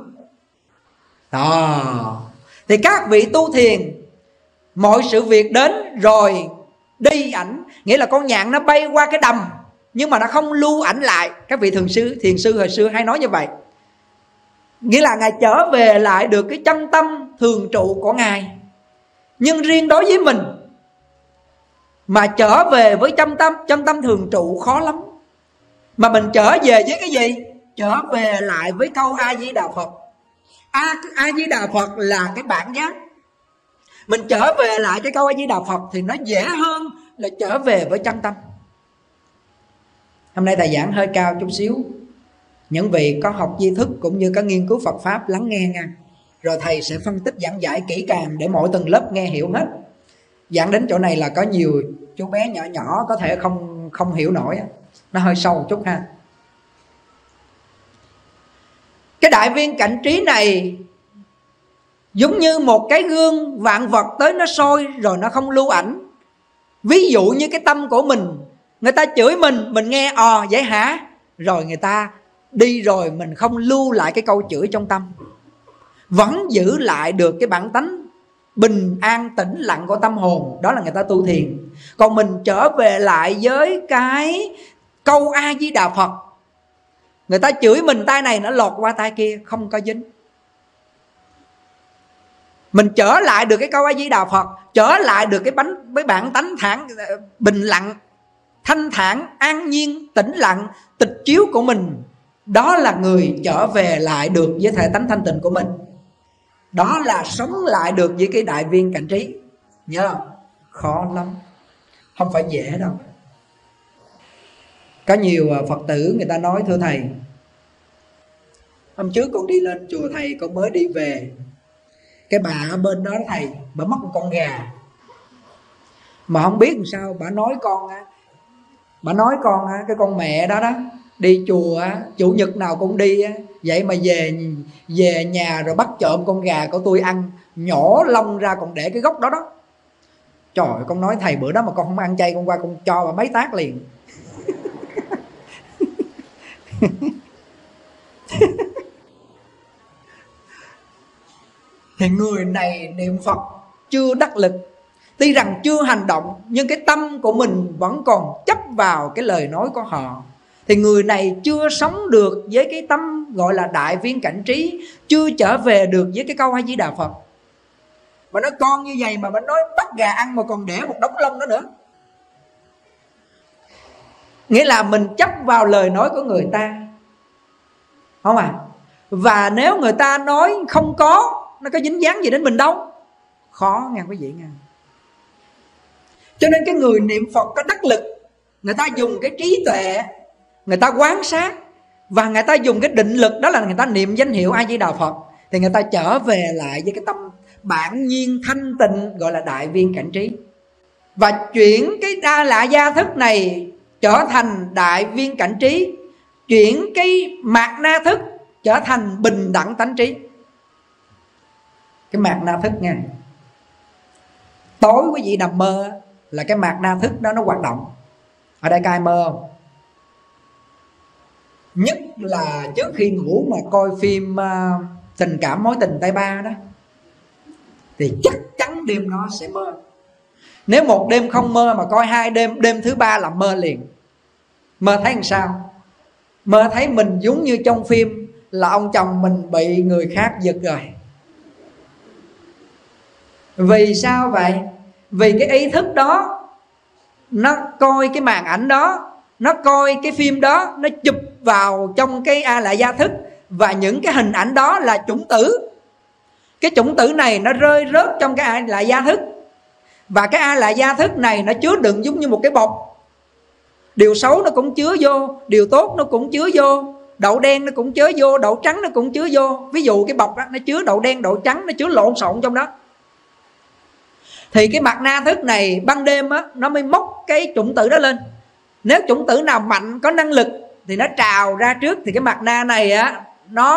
Đó. Thì các vị tu thiền, mọi sự việc đến rồi đi ảnh, nghĩa là con nhạn nó bay qua cái đầm nhưng mà nó không lưu ảnh lại. Các vị thường sư, thiền sư hồi xưa hay nói như vậy. Nghĩa là Ngài trở về lại được cái chân tâm thường trụ của Ngài. Nhưng riêng đối với mình mà trở về với chân tâm, chân tâm thường trụ khó lắm. Mà mình trở về với cái gì? Trở về lại với câu A Di Đà Phật. A, A Di Đà Phật là cái bản giác. Mình trở về lại cái câu A Di Đà Phật thì nó dễ hơn là trở về với chân tâm. Hôm nay thầy giảng hơi cao chút xíu, những vị có học tri thức cũng như có nghiên cứu Phật Pháp lắng nghe nha. Rồi thầy sẽ phân tích giảng giải kỹ càng để mỗi tầng lớp nghe hiểu hết. Giảng đến chỗ này là có nhiều chú bé nhỏ nhỏ có thể không không hiểu nổi, nó hơi sâu một chút ha. Cái đại viên cảnh trí này giống như một cái gương, vạn vật tới nó soi rồi nó không lưu ảnh. Ví dụ như cái tâm của mình, người ta chửi mình, mình nghe ò vậy hả, rồi người ta đi rồi mình không lưu lại cái câu chửi trong tâm, vẫn giữ lại được cái bản tánh bình an tĩnh lặng của tâm hồn. Đó là người ta tu thiền. Còn mình trở về lại với cái câu A Di Đà Phật, người ta chửi mình tay này nó lọt qua tay kia, không có dính. Mình trở lại được cái câu A Di Đà Phật, trở lại được cái bánh với bản tánh thản bình lặng, thanh thản, an nhiên, tĩnh lặng, tịch chiếu của mình. Đó là người trở về lại được với thể tánh thanh tịnh của mình. Đó là sống lại được với cái đại viên cảnh trí. Nhớ không? Khó lắm, không phải dễ đâu. Có nhiều Phật tử người ta nói: thưa thầy, hôm trước con đi lên chùa thầy, con mới đi về, cái bà ở bên đó thầy, bà mất một con gà. Mà không biết làm sao bà nói con á, bà nói con á, cái con mẹ đó đó đi chùa á, chủ nhật nào cũng đi á, vậy mà về về nhà rồi bắt trộm con gà của tôi ăn, nhổ lông ra còn để cái gốc đó đó. Trời ơi, con nói thầy bữa đó mà con không ăn chay, con qua con cho bà mấy tát liền. Thì người này niệm Phật chưa đắc lực, tuy rằng chưa hành động, nhưng cái tâm của mình vẫn còn chấp vào cái lời nói của họ. Thì người này chưa sống được với cái tâm gọi là đại viên cảnh trí, chưa trở về được với cái câu A Di Đà Phật. Mà nói con như vậy mà mình nói bắt gà ăn mà còn để một đống lông đó nữa. Nghĩa là mình chấp vào lời nói của người ta, không à? Và nếu người ta nói không có, nó có dính dáng gì đến mình đâu. Khó nghe quý vị nghe. Cho nên cái người niệm Phật có đắc lực, người ta dùng cái trí tuệ, người ta quan sát, và người ta dùng cái định lực, đó là người ta niệm danh hiệu A Di Đà Phật, thì người ta trở về lại với cái tâm bản nhiên thanh tịnh gọi là đại viên cảnh trí. Và chuyển cái đa lạ gia thức này trở thành đại viên cảnh trí, chuyển cái mạt na thức trở thành bình đẳng tánh trí. Cái mạt na thức nha, tối quý vị nằm mơ là cái mạt na thức đó nó hoạt động. Ở đây có ai mơ không? Nhất là trước khi ngủ mà coi phim uh, tình cảm mối tình tay ba đó, thì chắc chắn đêm đó sẽ mơ. Nếu một đêm không mơ mà coi hai đêm, đêm thứ ba là mơ liền. Mơ thấy làm sao? Mơ thấy mình giống như trong phim là ông chồng mình bị người khác giật rồi. Vì sao vậy? Vì cái ý thức đó nó coi cái màn ảnh đó, nó coi cái phim đó, nó chụp vào trong cái A Lại Gia thức, và những cái hình ảnh đó là chủng tử. Cái chủng tử này nó rơi rớt trong cái A Lại Gia thức, và cái A Lại Gia thức này nó chứa đựng giống như một cái bọc. Điều xấu nó cũng chứa vô, điều tốt nó cũng chứa vô, đậu đen nó cũng chứa vô, đậu trắng nó cũng chứa vô. Ví dụ cái bọc đó, nó chứa đậu đen, đậu trắng, nó chứa lộn xộn trong đó. Thì cái mặt na thức này ban đêm á, nó mới móc cái chủng tử đó lên. Nếu chủng tử nào mạnh, có năng lực thì nó trào ra trước, thì cái mặt na này á, nó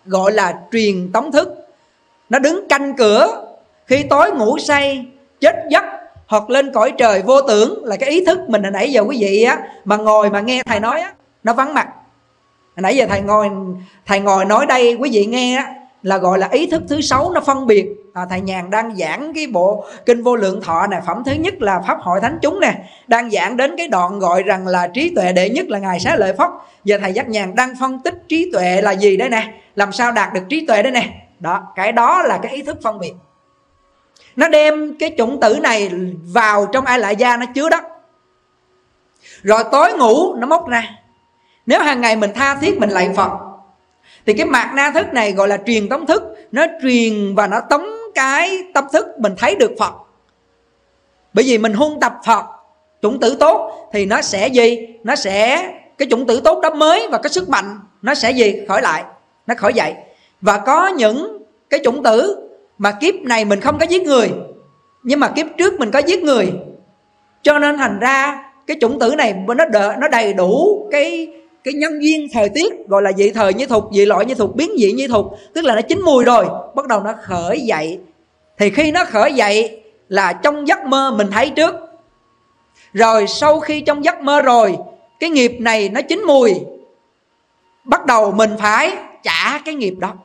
gọi là truyền tống thức. Nó đứng canh cửa, khi tối ngủ say, chết giấc hoặc lên cõi trời vô tưởng, là cái ý thức mình hồi nãy giờ quý vị á mà ngồi mà nghe thầy nói á, nó vắng mặt. Hồi nãy giờ thầy ngồi thầy ngồi nói đây, quý vị nghe á, là gọi là ý thức thứ sáu, nó phân biệt. À, thầy Nhàn đang giảng cái bộ kinh Vô Lượng Thọ này, phẩm thứ nhất là pháp hội thánh chúng nè, đang giảng đến cái đoạn gọi rằng là trí tuệ đệ nhất là ngài Xá Lợi Phất. Giờ thầy Giác Nhàn đang phân tích trí tuệ là gì đây nè, làm sao đạt được trí tuệ đây nè. Đó, cái đó là cái ý thức phân biệt. Nó đem cái chủng tử này vào trong A Lại Gia, nó chứa đất. Rồi tối ngủ nó móc ra. Nếu hàng ngày mình tha thiết mình lạy Phật thì cái mạt na thức này gọi là truyền tống thức. Nó truyền và nó tống cái tâm thức mình thấy được Phật. Bởi vì mình huân tập Phật, chủng tử tốt, thì nó sẽ gì? Nó sẽ, cái chủng tử tốt đó mới và cái sức mạnh nó sẽ gì? Khởi lại, nó khởi dậy. Và có những cái chủng tử mà kiếp này mình không có giết người, nhưng mà kiếp trước mình có giết người, cho nên thành ra cái chủng tử này nó đợi, nó đầy đủ cái cái nhân duyên thời tiết, gọi là dị thời như thục, dị loại như thục, biến dị như thục, tức là nó chín mùi rồi, bắt đầu nó khởi dậy. Thì khi nó khởi dậy là trong giấc mơ mình thấy trước, rồi sau khi trong giấc mơ rồi cái nghiệp này nó chín mùi, bắt đầu mình phải trả cái nghiệp đó.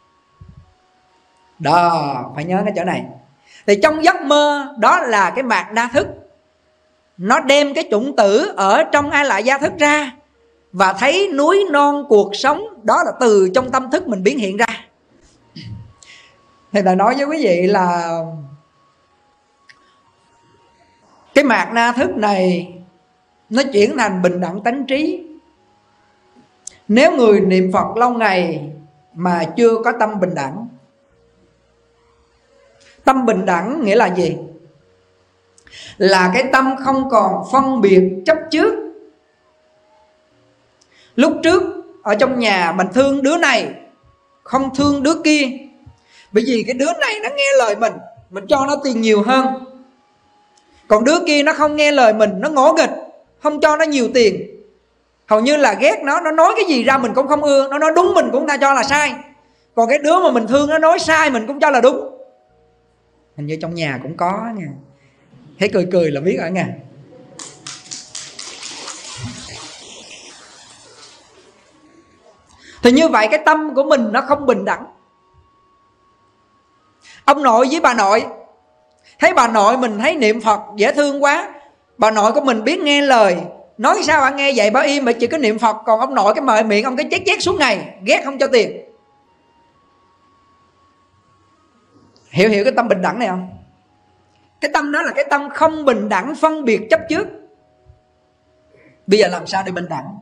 Đó, phải nhớ cái chỗ này. Thì trong giấc mơ đó là cái mạt na thức, nó đem cái chủng tử ở trong A Lại Gia thức ra, và thấy núi non cuộc sống, đó là từ trong tâm thức mình biến hiện ra. Thì ta nói với quý vị là cái mạt na thức này nó chuyển thành bình đẳng tánh trí. Nếu người niệm Phật lâu ngày mà chưa có tâm bình đẳng. Tâm bình đẳng nghĩa là gì? Là cái tâm không còn phân biệt chấp trước. Lúc trước ở trong nhà mình thương đứa này, không thương đứa kia, bởi vì cái đứa này nó nghe lời mình, mình cho nó tiền nhiều hơn. Còn đứa kia nó không nghe lời mình, nó ngỗ nghịch, không cho nó nhiều tiền. Hầu như là ghét nó, nó nói cái gì ra mình cũng không ưa, nó nói đúng mình cũng ta cho là sai. Còn cái đứa mà mình thương nó nói sai mình cũng cho là đúng. Hình như trong nhà cũng có nha. Thấy cười cười là biết ở nha. Thì như vậy cái tâm của mình nó không bình đẳng. Ông nội với bà nội, thấy bà nội mình thấy niệm Phật dễ thương quá, bà nội của mình biết nghe lời, nói sao bà nghe vậy, bà im mà chỉ có niệm Phật. Còn ông nội cái mời miệng ông cái chét chét suốt ngày, ghét không cho tiền. Hiểu hiểu cái tâm bình đẳng này không? Cái tâm đó là cái tâm không bình đẳng, phân biệt chấp trước. Bây giờ làm sao để bình đẳng?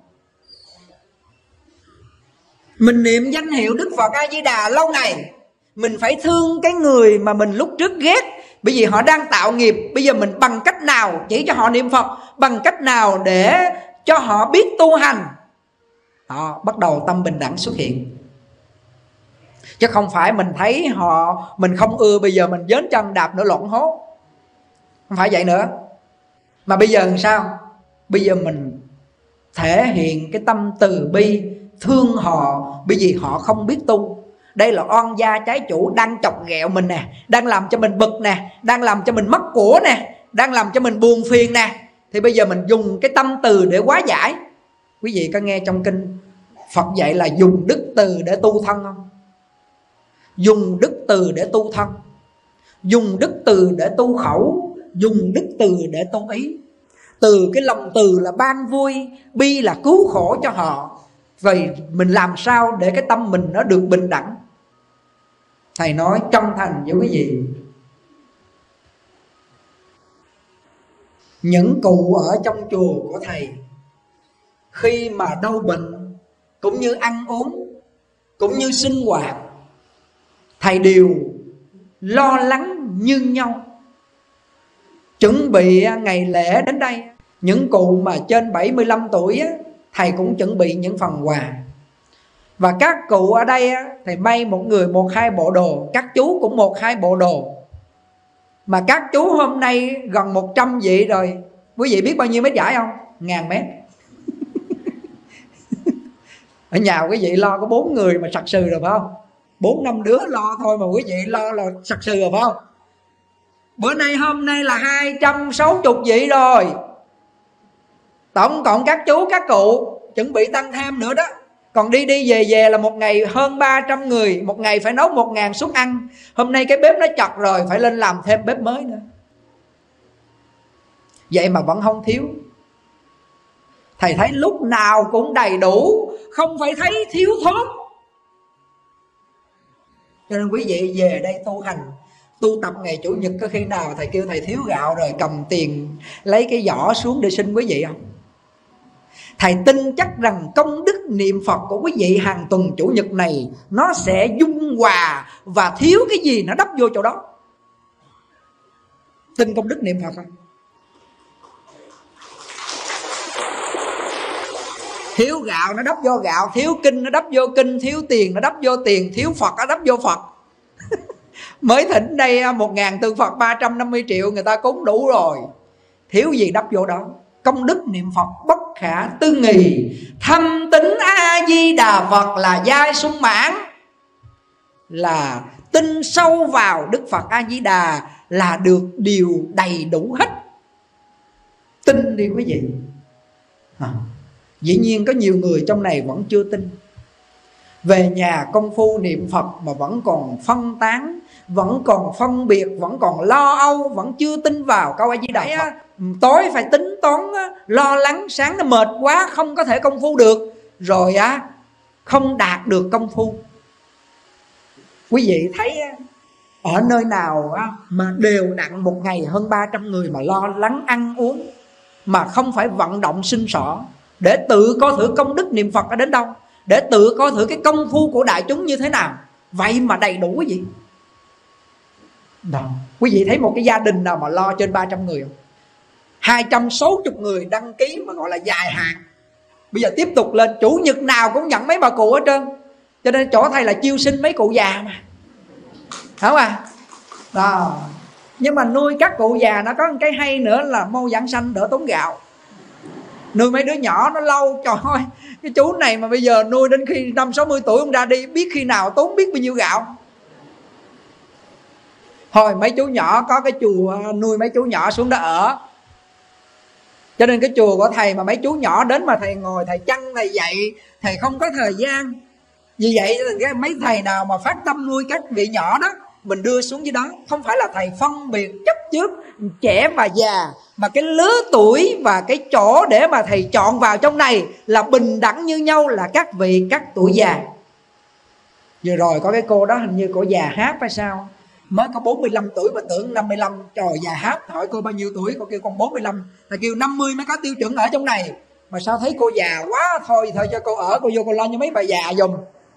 Mình niệm danh hiệu Đức Phật A Di Đà lâu ngày, mình phải thương cái người mà mình lúc trước ghét, bởi vì họ đang tạo nghiệp. Bây giờ mình bằng cách nào chỉ cho họ niệm Phật, bằng cách nào để cho họ biết tu hành, họ bắt đầu tâm bình đẳng xuất hiện. Chứ không phải mình thấy họ mình không ưa, bây giờ mình dớn chân đạp nửa lộn hố. Không phải vậy nữa. Mà bây giờ làm sao? Bây giờ mình thể hiện cái tâm từ bi, thương họ, bởi vì họ không biết tu. Đây là oan gia trái chủ đang chọc ghẹo mình nè, đang làm cho mình bực nè, đang làm cho mình mất của nè, đang làm cho mình buồn phiền nè. Thì bây giờ mình dùng cái tâm từ để hóa giải. Quý vị có nghe trong kinh Phật dạy là dùng đức từ để tu thân không? Dùng đức từ để tu thân, dùng đức từ để tu khẩu, dùng đức từ để tu ý. Từ cái lòng từ là ban vui, bi là cứu khổ cho họ. Vậy mình làm sao để cái tâm mình nó được bình đẳng? Thầy nói chân thành với quý vị, những cụ ở trong chùa của thầy khi mà đau bệnh, cũng như ăn uống, cũng như sinh hoạt, thầy đều lo lắng như nhau. Chuẩn bị ngày lễ đến đây, những cụ mà trên bảy mươi lăm tuổi á, thầy cũng chuẩn bị những phần quà. Và các cụ ở đây á, thầy may một người một hai bộ đồ, các chú cũng một hai bộ đồ. Mà các chú hôm nay gần một trăm vị rồi. Quý vị biết bao nhiêu mét giải không? Ngàn mét. Ở nhà quý vị lo có bốn người mà sặc sừ rồi phải không? Bốn năm đứa lo thôi mà quý vị lo là sặc sừ rồi phải không? Bữa nay hôm nay là hai trăm sáu mươi vị rồi. Tổng cộng các chú các cụ chuẩn bị tăng thêm nữa đó. Còn đi đi về về là một ngày hơn ba trăm người. Một ngày phải nấu một ngàn suất ăn. Hôm nay cái bếp nó chật rồi, phải lên làm thêm bếp mới nữa. Vậy mà vẫn không thiếu. Thầy thấy lúc nào cũng đầy đủ, không phải thấy thiếu thốn. Cho nên quý vị về đây tu hành, tu tập ngày Chủ nhật, có khi nào thầy kêu thầy thiếu gạo rồi cầm tiền lấy cái giỏ xuống để xin quý vị không? Thầy tin chắc rằng công đức niệm Phật của quý vị hàng tuần Chủ nhật này nó sẽ dung hòa, và thiếu cái gì nó đắp vô chỗ đó. Tin công đức niệm Phật không? Thiếu gạo nó đắp vô gạo, thiếu kinh nó đắp vô kinh, thiếu tiền nó đắp vô tiền, thiếu Phật nó đắp vô Phật. Mới thỉnh đây một ngàn tượng Phật ba trăm năm mươi triệu người ta cúng đủ rồi. Thiếu gì đắp vô đó. Công đức niệm Phật bất khả tư nghì. Thâm tín A-di-đà Phật là giai sung mãn, là tin sâu vào Đức Phật A-di-đà là được điều đầy đủ hết. Tin đi quý vị. à. Dĩ nhiên có nhiều người trong này vẫn chưa tin. Về nhà công phu niệm Phật mà vẫn còn phân tán, vẫn còn phân biệt, vẫn còn lo âu, vẫn chưa tin vào câu A-di-đà Phật. Tối phải tính toán, lo lắng, sáng nó mệt quá không có thể công phu được, rồi á không đạt được công phu. Quý vị thấy ở nơi nào mà đều đặn một ngày hơn ba trăm người mà lo lắng ăn uống, mà không phải vận động sinh sỏ để tự coi thử công đức niệm Phật ở đến đâu, để tự coi thử cái công phu của đại chúng như thế nào, vậy mà đầy đủ quý vị. Đó. Quý vị thấy một cái gia đình nào mà lo trên ba trăm người không? hai trăm sáu mươi người đăng ký mà gọi là dài hạn. Bây giờ tiếp tục lên, Chủ nhật nào cũng nhận mấy bà cụ hết trơn. Cho nên chỗ thầy là chiêu sinh mấy cụ già mà, không à? Đó. Nhưng mà nuôi các cụ già nó có một cái hay nữa là mau giảng sanh đỡ tốn gạo. Nuôi mấy đứa nhỏ nó lâu, trời ơi, cái chú này mà bây giờ nuôi đến khi năm sáu mươi tuổi ông ra đi, biết khi nào tốn biết bao nhiêu gạo. Thôi mấy chú nhỏ có cái chùa nuôi mấy chú nhỏ xuống đó ở. Cho nên cái chùa của thầy mà mấy chú nhỏ đến mà thầy ngồi thầy chăn thầy dạy, thầy không có thời gian. Vì vậy mấy thầy nào mà phát tâm nuôi các vị nhỏ đó, mình đưa xuống dưới đó. Không phải là thầy phân biệt chấp trước trẻ và già, mà cái lứa tuổi và cái chỗ để mà thầy chọn vào trong này là bình đẳng như nhau, là các vị các tuổi già. Vừa rồi có cái cô đó hình như cô già hát hay sao, mới có bốn mươi lăm tuổi mà tưởng năm mươi lăm. Trời, già hát, hỏi cô bao nhiêu tuổi, cô kêu con bốn mươi lăm. Thầy kêu năm mươi mới có tiêu chuẩn ở trong này. Mà sao thấy cô già quá, thôi thôi cho cô ở, cô vô cô lo cho mấy bà già dùm.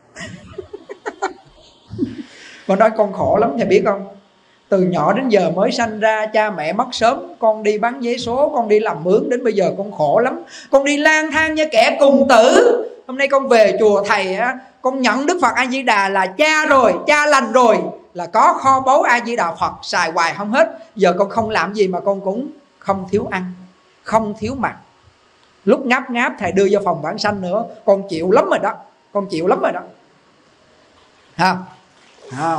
Con nói con khổ lắm thầy biết không? Từ nhỏ đến giờ mới sanh ra, cha mẹ mất sớm, con đi bán vé số, con đi làm mướn, đến bây giờ con khổ lắm. Con đi lang thang như kẻ cùng tử. Hôm nay con về chùa thầy á, con nhận Đức Phật A-di-đà là cha rồi, cha lành rồi, là có kho báu A-di-đà Phật xài hoài không hết. Giờ con không làm gì mà con cũng không thiếu ăn, không thiếu mặc. Lúc ngáp ngáp thầy đưa vô phòng vãng sanh nữa, con chịu lắm rồi đó, con chịu lắm rồi đó. Ha. À.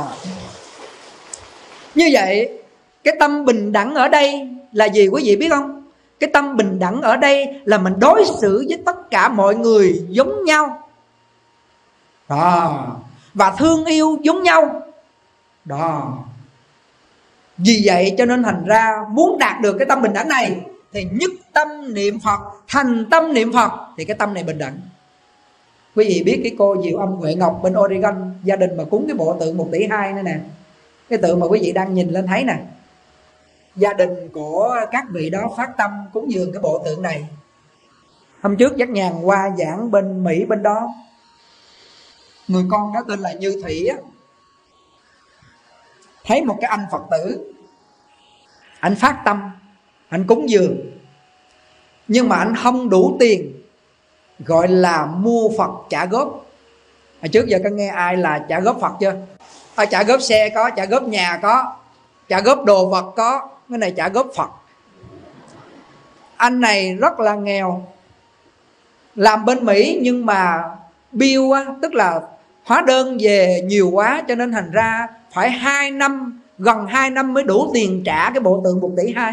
Như vậy cái tâm bình đẳng ở đây là gì quý vị biết không? Cái tâm bình đẳng ở đây là mình đối xử với tất cả mọi người giống nhau à, và thương yêu giống nhau đó. Vì vậy cho nên thành ra muốn đạt được cái tâm bình đẳng này thì nhất tâm niệm Phật, thành tâm niệm Phật thì cái tâm này bình đẳng. Quý vị biết cái cô Diệu Âm Huệ Ngọc bên Oregon, gia đình mà cúng cái bộ tượng một tỷ hai nữa nè, cái tượng mà quý vị đang nhìn lên thấy nè, gia đình của các vị đó phát tâm cúng dường cái bộ tượng này. Hôm trước dắt nhàn qua giảng bên Mỹ bên đó, người con đó tên là Như Thủy á, thấy một cái anh Phật tử, anh phát tâm, anh cúng dường, nhưng mà anh không đủ tiền gọi là mua Phật trả góp. Hồi trước giờ có nghe ai là trả góp Phật chưa? À, trả góp xe có, trả góp nhà có, trả góp đồ vật có, cái này trả góp Phật. Anh này rất là nghèo, làm bên Mỹ nhưng mà bill á, tức là hóa đơn về nhiều quá, cho nên thành ra phải hai năm, gần hai năm mới đủ tiền trả cái bộ tượng một tỷ hai.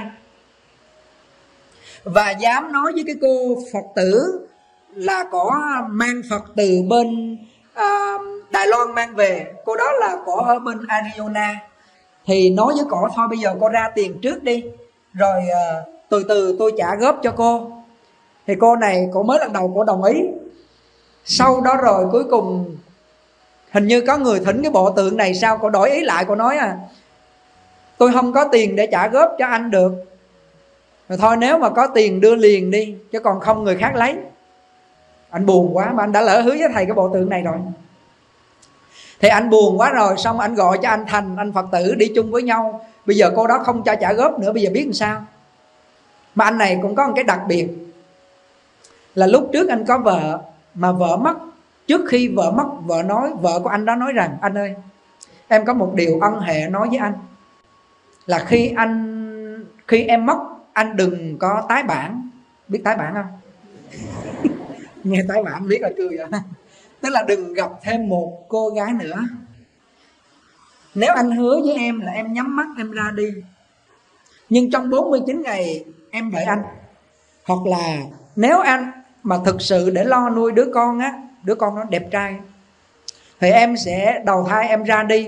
Và dám nói với cái cô Phật tử là có mang Phật từ bên à, Đài Loan mang về, cô đó là có ở bên Arizona, thì nói với cổ thôi bây giờ cô ra tiền trước đi, rồi à, từ từ tôi trả góp cho cô. Thì cô này cô mới lần đầu cô đồng ý. Sau đó rồi cuối cùng hình như có người thỉnh cái bộ tượng này, sao cô đổi ý lại, cô nói à tôi không có tiền để trả góp cho anh được, rồi thôi nếu mà có tiền đưa liền đi, chứ còn không người khác lấy. Anh buồn quá mà anh đã lỡ hứa với thầy cái bộ tượng này rồi. Thì anh buồn quá rồi, xong anh gọi cho anh Thành, anh Phật tử đi chung với nhau. Bây giờ cô đó không cho trả góp nữa, bây giờ biết làm sao. Mà anh này cũng có một cái đặc biệt là lúc trước anh có vợ, mà vợ mất. Trước khi vợ mất, vợ nói, vợ của anh đó nói rằng anh ơi, em có một điều ân hệ nói với anh, là khi anh khi em mất, anh đừng có tái bản. Biết tái bản không? Nghe tái bản biết là cười rồi. Tức là đừng gặp thêm một cô gái nữa. Nếu anh hứa với em là em nhắm mắt em ra đi, nhưng trong bốn mươi chín ngày em đợi anh. Hoặc là nếu anh mà thực sự để lo nuôi đứa con á, đứa con nó đẹp trai, thì em sẽ đầu thai em ra đi.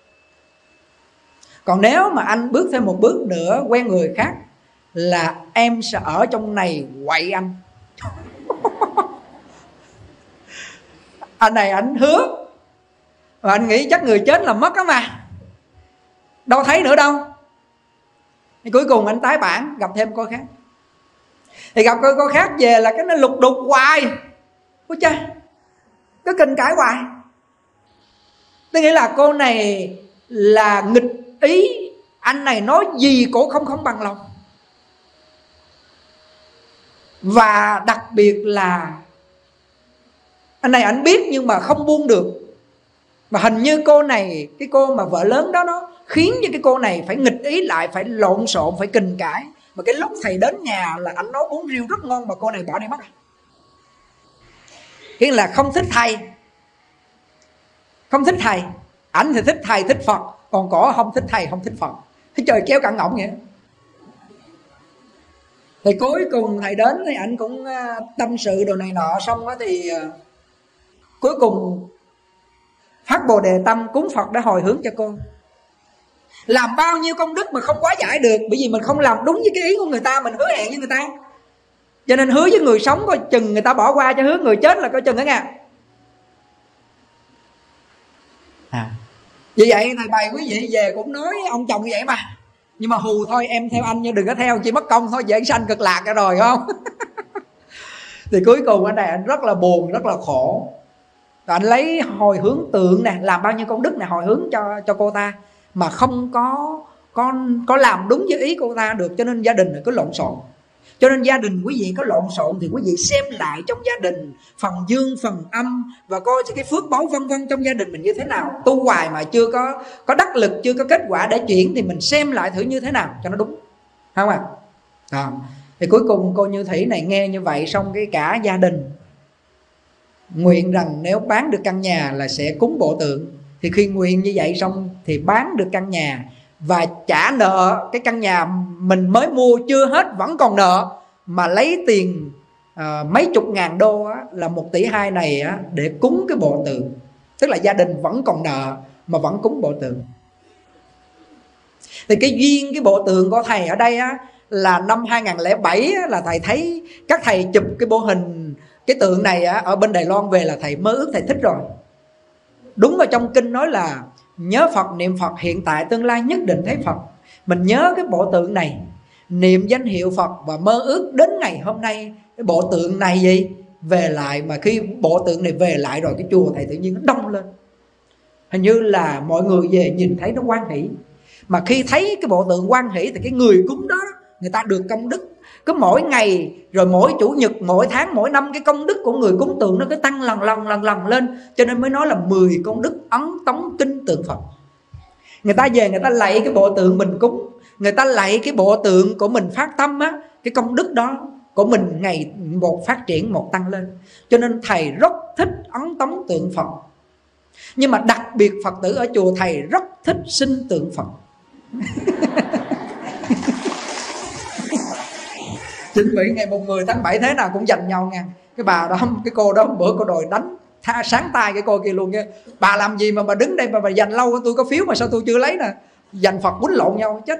Còn nếu mà anh bước thêm một bước nữa quen người khác, là em sẽ ở trong này quậy anh. Anh này anh hứa, và anh nghĩ chắc người chết là mất đó mà, đâu thấy nữa đâu. Thì cuối cùng anh tái bản, gặp thêm cô khác. Thì gặp cô, cô khác về là cái nó lục đục hoài. Ôi cha, cứ kinh cãi hoài. Tôi nghĩ là cô này là nghịch ý, anh này nói gì cổ không không bằng lòng. Và đặc biệt là anh này anh biết nhưng mà không buông được. Và hình như cô này, cái cô mà vợ lớn đó, nó khiến cho cái cô này phải nghịch ý lại, phải lộn xộn, phải kình cãi. Mà cái lúc thầy đến nhà là anh nói bún riêu rất ngon, mà cô này bỏ đi mất. Nghĩa là không thích thầy. Không thích thầy. Ảnh thì thích thầy, thích Phật, còn cổ không thích thầy, không thích Phật. Thế trời kéo cặn ngỗng vậy. Thì cuối cùng thầy đến thì ảnh cũng tâm sự đồ này nọ. Xong đó thì cuối cùng phát Bồ Đề tâm cúng Phật để hồi hướng cho cô. Làm bao nhiêu công đức mà không quá giải được, bởi vì mình không làm đúng với cái ý của người ta, mình hứa hẹn với người ta. Cho nên hứa với người sống coi chừng người ta bỏ qua, cho hứa người chết là coi chừng đó nha. À, vì vậy thầy bày quý vị về cũng nói ông chồng như vậy mà. Nhưng mà hù thôi, em theo anh nhưng đừng có theo, chỉ mất công thôi, dễ sanh cực lạc ra rồi không. Thì cuối cùng anh này anh rất là buồn, rất là khổ. Rồi anh lấy hồi hướng tượng nè, làm bao nhiêu công đức nè, hồi hướng cho cho cô ta, mà không có có có làm đúng với ý cô ta được, cho nên gia đình cứ lộn xộn. Cho nên gia đình quý vị có lộn xộn thì quý vị xem lại trong gia đình phần dương phần âm, và coi cái phước báu vân vân trong gia đình mình như thế nào. Tu hoài mà chưa có có đắc lực, chưa có kết quả để chuyển, thì mình xem lại thử như thế nào cho nó đúng, không à? À, thì cuối cùng cô Như Thủy này nghe như vậy, xong cái cả gia đình nguyện rằng nếu bán được căn nhà là sẽ cúng bộ tượng. Thì khi nguyện như vậy xong thì bán được căn nhà và trả nợ cái căn nhà mình mới mua chưa hết, vẫn còn nợ, mà lấy tiền à, mấy chục ngàn đô á, là một tỷ hai này á, để cúng cái bộ tượng. Tức là gia đình vẫn còn nợ mà vẫn cúng bộ tượng. Thì cái duyên cái bộ tượng của thầy ở đây á, là năm hai không không bảy á, là thầy thấy các thầy chụp cái bộ hình cái tượng này á, ở bên Đài Loan về là thầy mơ ước, thầy thích rồi. Đúng ở trong kinh nói là nhớ Phật, niệm Phật, hiện tại tương lai nhất định thấy Phật. Mình nhớ cái bộ tượng này, niệm danh hiệu Phật, và mơ ước đến ngày hôm nay cái bộ tượng này gì về lại. Mà khi bộ tượng này về lại rồi, cái chùa thầy tự nhiên nó đông lên. Hình như là mọi người về nhìn thấy nó hoan hỷ. Mà khi thấy cái bộ tượng hoan hỷ thì cái người cúng đó, người ta được công đức. Cứ mỗi ngày, rồi mỗi chủ nhật, mỗi tháng, mỗi năm, cái công đức của người cúng tượng nó cứ tăng lần lần lần lần lên. Cho nên mới nói là mười công đức ấn tống kinh tượng Phật. Người ta về người ta lạy cái bộ tượng mình cúng, người ta lạy cái bộ tượng của mình phát tâm á, cái công đức đó của mình ngày một phát triển, một tăng lên. Cho nên thầy rất thích ấn tống tượng Phật. Nhưng mà đặc biệt Phật tử ở chùa thầy rất thích sinh tượng Phật. Chuẩn bị ngày mùng mười tháng bảy thế nào cũng giành nhau nha. Cái bà đó, cái cô đó bữa cô đòi đánh tha sáng tay cái cô kia luôn nha. Bà làm gì mà bà đứng đây mà bà giành lâu, tôi có phiếu mà sao tôi chưa lấy nè. Giành Phật quýnh lộn nhau chết.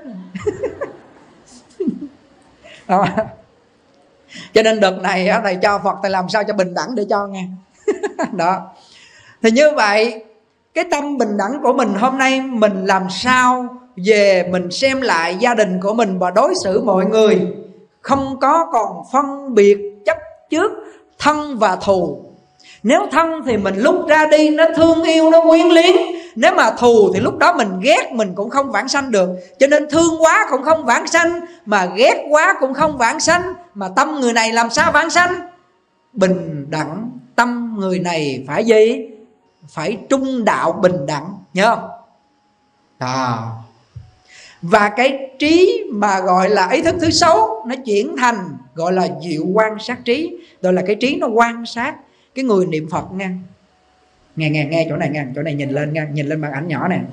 Đó. Cho nên đợt này thầy cho Phật, thầy làm sao cho bình đẳng để cho nghe. Đó. Thì như vậy cái tâm bình đẳng của mình hôm nay mình làm sao về mình xem lại gia đình của mình và đối xử mọi người không có còn phân biệt chấp trước thân và thù. Nếu thân thì mình lúc ra đi nó thương yêu, nó quyến luyến. Nếu mà thù thì lúc đó mình ghét mình cũng không vãng sanh được. Cho nên thương quá cũng không vãng sanh, mà ghét quá cũng không vãng sanh. Mà tâm người này làm sao vãng sanh? Bình đẳng. Tâm người này phải gì? Phải trung đạo bình đẳng. Nhớ không? À. Và cái trí mà gọi là ý thức thứ sáu nó chuyển thành gọi là diệu quan sát trí. Rồi là cái trí nó quan sát cái người niệm Phật nha. Nghe nghe nghe chỗ này nghe, chỗ này nhìn lên nha, nhìn lên màn ảnh nhỏ nè.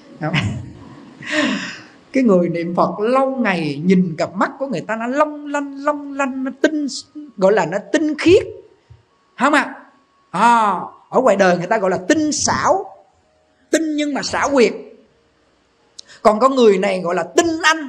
Cái người niệm Phật lâu ngày nhìn cặp mắt của người ta nó long lanh long lanh, nó tinh, gọi là nó tinh khiết, không ạ? À? À, ở ngoài đời người ta gọi là tinh xảo, tinh nhưng mà xảo quyệt. Còn có người này gọi là tinh anh.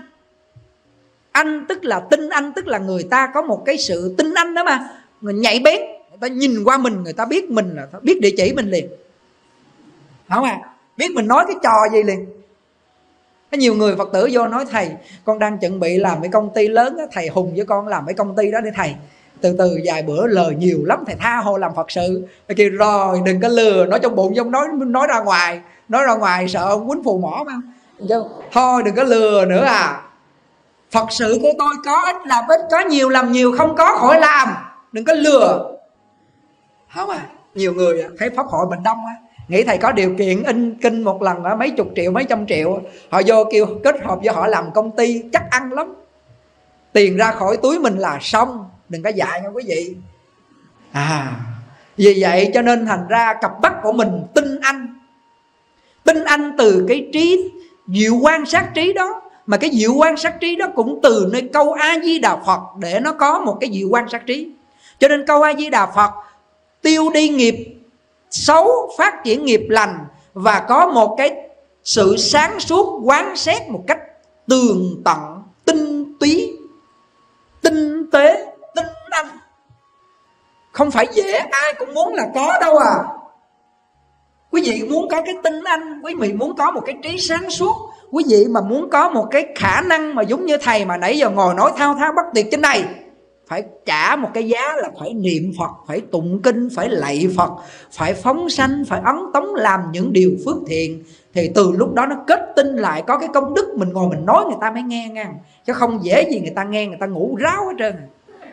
Anh tức là tinh anh, tức là người ta có một cái sự tinh anh đó mà, người nhạy bén. Người ta nhìn qua mình, người ta biết mình là biết địa chỉ mình liền, không à? Biết mình nói cái trò gì liền. Có nhiều người Phật tử vô nói thầy, con đang chuẩn bị làm cái công ty lớn đó, thầy hùng với con làm cái công ty đó để thầy. Từ từ vài bữa lời nhiều lắm, thầy tha hồ làm Phật sự. Thầy kêu rồi đừng có lừa, nói trong bụng giống nói nói ra ngoài, nói ra ngoài sợ ông quýnh phù mỏ mà. Thôi đừng có lừa nữa à. Phật sự của tôi có ít làm ít, có nhiều làm nhiều, không có khỏi làm. Đừng có lừa. Không à. Nhiều người thấy Pháp hội Bình Đông á, nghĩ thầy có điều kiện in kinh một lần á, mấy chục triệu, mấy trăm triệu. Họ vô kêu kết hợp với họ làm công ty chắc ăn lắm. Tiền ra khỏi túi mình là xong. Đừng có dạy nha quý vị. À, vì vậy cho nên thành ra cặp mắt của mình tinh anh. Tinh anh từ cái trí diệu quan sát trí đó. Mà cái diệu quan sát trí đó cũng từ nơi câu A-di-đà Phật để nó có một cái diệu quan sát trí. Cho nên câu A-di-đà Phật tiêu đi nghiệp xấu, phát triển nghiệp lành, và có một cái sự sáng suốt quán xét một cách tường tận, tinh túy, tinh tế, tinh anh. Không phải dễ ai cũng muốn là có đâu à. Quý vị muốn có cái tinh anh, quý vị muốn có một cái trí sáng suốt, quý vị mà muốn có một cái khả năng mà giống như thầy mà nãy giờ ngồi nói thao thao bất tuyệt trên này, phải trả một cái giá là phải niệm Phật, phải tụng kinh, phải lạy Phật, phải phóng sanh, phải ấn tống làm những điều phước thiện. Thì từ lúc đó nó kết tinh lại có cái công đức. Mình ngồi mình nói người ta mới nghe nha, chứ không dễ gì người ta nghe, người ta ngủ ráo hết trơn.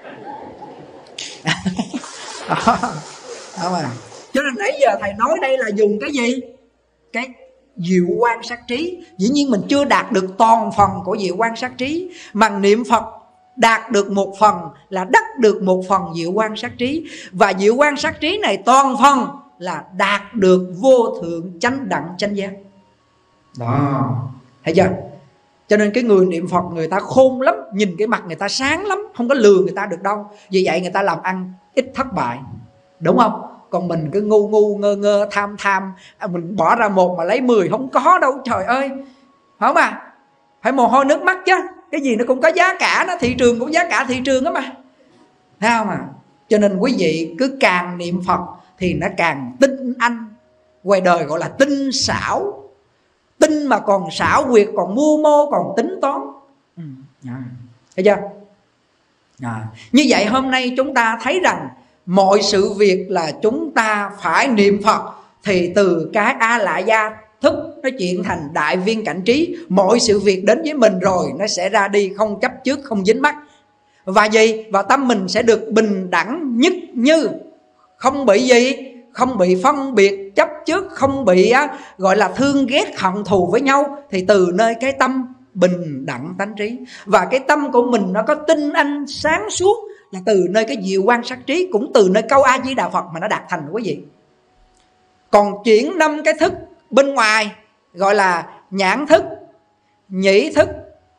Đó mà. Cho nên nãy giờ thầy nói đây là dùng cái gì? Cái diệu quan sát trí. Dĩ nhiên mình chưa đạt được toàn phần của diệu quan sát trí, mà niệm Phật đạt được một phần là đắc được một phần diệu quan sát trí. Và diệu quan sát trí này toàn phần là đạt được vô thượng chánh đẳng chánh giác. Đó, thấy chưa? Cho nên cái người niệm Phật người ta khôn lắm, nhìn cái mặt người ta sáng lắm, không có lừa người ta được đâu. Vì vậy người ta làm ăn ít thất bại, đúng không? Còn mình cứ ngu ngu ngơ ngơ tham tham, mình bỏ ra một mà lấy mười không có đâu, trời ơi. Phải không à? Phải mồ hôi nước mắt chứ. Cái gì nó cũng có giá cả đó, thị trường cũng giá cả thị trường đó mà. Thấy không à? Cho nên quý vị cứ càng niệm Phật thì nó càng tinh anh. Ngoài đời gọi là tinh xảo. Tinh mà còn xảo quyệt, còn mưu mô, còn tính toán. Ừ. À. Thấy chưa? À. Như vậy hôm nay chúng ta thấy rằng mọi sự việc là chúng ta phải niệm Phật. Thì từ cái A Lại Gia thức nó chuyển thành đại viên cảnh trí. Mọi sự việc đến với mình rồi nó sẽ ra đi, không chấp trước, không dính mắc. Và gì? Và tâm mình sẽ được bình đẳng nhất như. Không bị gì? Không bị phân biệt chấp trước, không bị á, gọi là thương ghét hận thù với nhau. Thì từ nơi cái tâm bình đẳng tánh trí. Và cái tâm của mình nó có tinh anh sáng suốt là từ nơi cái diệu quan sát trí, cũng từ nơi câu A Di Đà Phật mà nó đạt thành quý vị. Còn chuyển năm cái thức bên ngoài gọi là nhãn thức, nhĩ thức,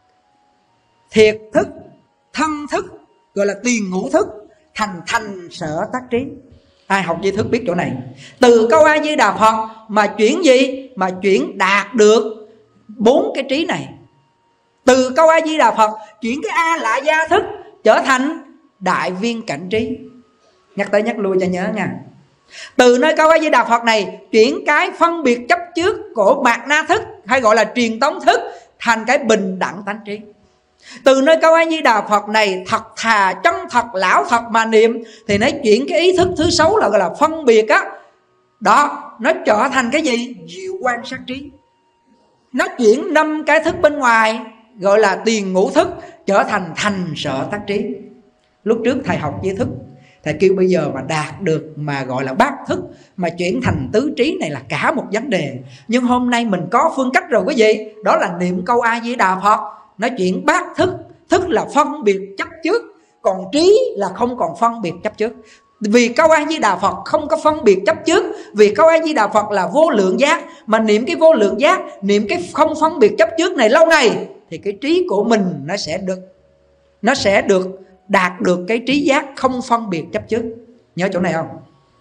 thiệt thức, thân thức, gọi là tiền ngũ thức, thành thành sở tác trí. Ai học tri thức biết chỗ này. Từ câu A Di Đà Phật mà chuyển gì? Mà chuyển đạt được bốn cái trí này. Từ câu A Di Đà Phật chuyển cái A Lại Gia thức trở thành đại viên cảnh trí. Nhắc tới nhắc lui cho nhớ nha. Từ nơi câu A Di Đà Phật này chuyển cái phân biệt chấp trước của mạt na thức, hay gọi là truyền tống thức, thành cái bình đẳng tánh trí. Từ nơi câu A Di Đà Phật này thật thà chân thật lão thật mà niệm, thì nó chuyển cái ý thức thứ sáu là gọi là phân biệt á, đó nó trở thành cái gì? Diệu quan sát trí. Nó chuyển năm cái thức bên ngoài gọi là tiền ngũ thức trở thành thành sở tác trí. Lúc trước thầy học tri thức, thầy kêu bây giờ mà đạt được mà gọi là bát thức, mà chuyển thành tứ trí này là cả một vấn đề. Nhưng hôm nay mình có phương cách rồi quý vị. Đó là niệm câu A Di Đà Phật, nó chuyển bát thức. Thức là phân biệt chấp trước, còn trí là không còn phân biệt chấp trước. Vì câu A Di Đà Phật không có phân biệt chấp trước, vì câu A Di Đà Phật là vô lượng giác. Mà niệm cái vô lượng giác, niệm cái không phân biệt chấp trước này lâu ngày, thì cái trí của mình nó sẽ được Nó sẽ được đạt được cái trí giác không phân biệt chấp trước. Nhớ chỗ này không?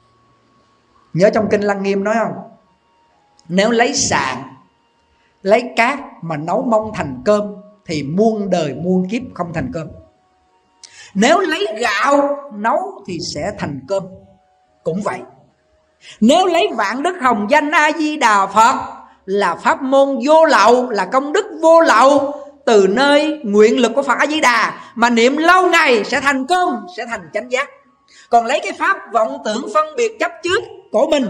Nhớ trong Kinh Lăng Nghiêm nói không? Nếu lấy sạn, lấy cát mà nấu mông thành cơm, thì muôn đời muôn kiếp không thành cơm. Nếu lấy gạo nấu thì sẽ thành cơm. Cũng vậy. Nếu lấy vạn đức hồng danh A Di Đà Phật là pháp môn vô lậu, là công đức vô lậu, từ nơi nguyện lực của Phật A Di Đà mà niệm lâu ngày sẽ thành cơm, sẽ thành chánh giác. Còn lấy cái pháp vọng tưởng phân biệt chấp trước của mình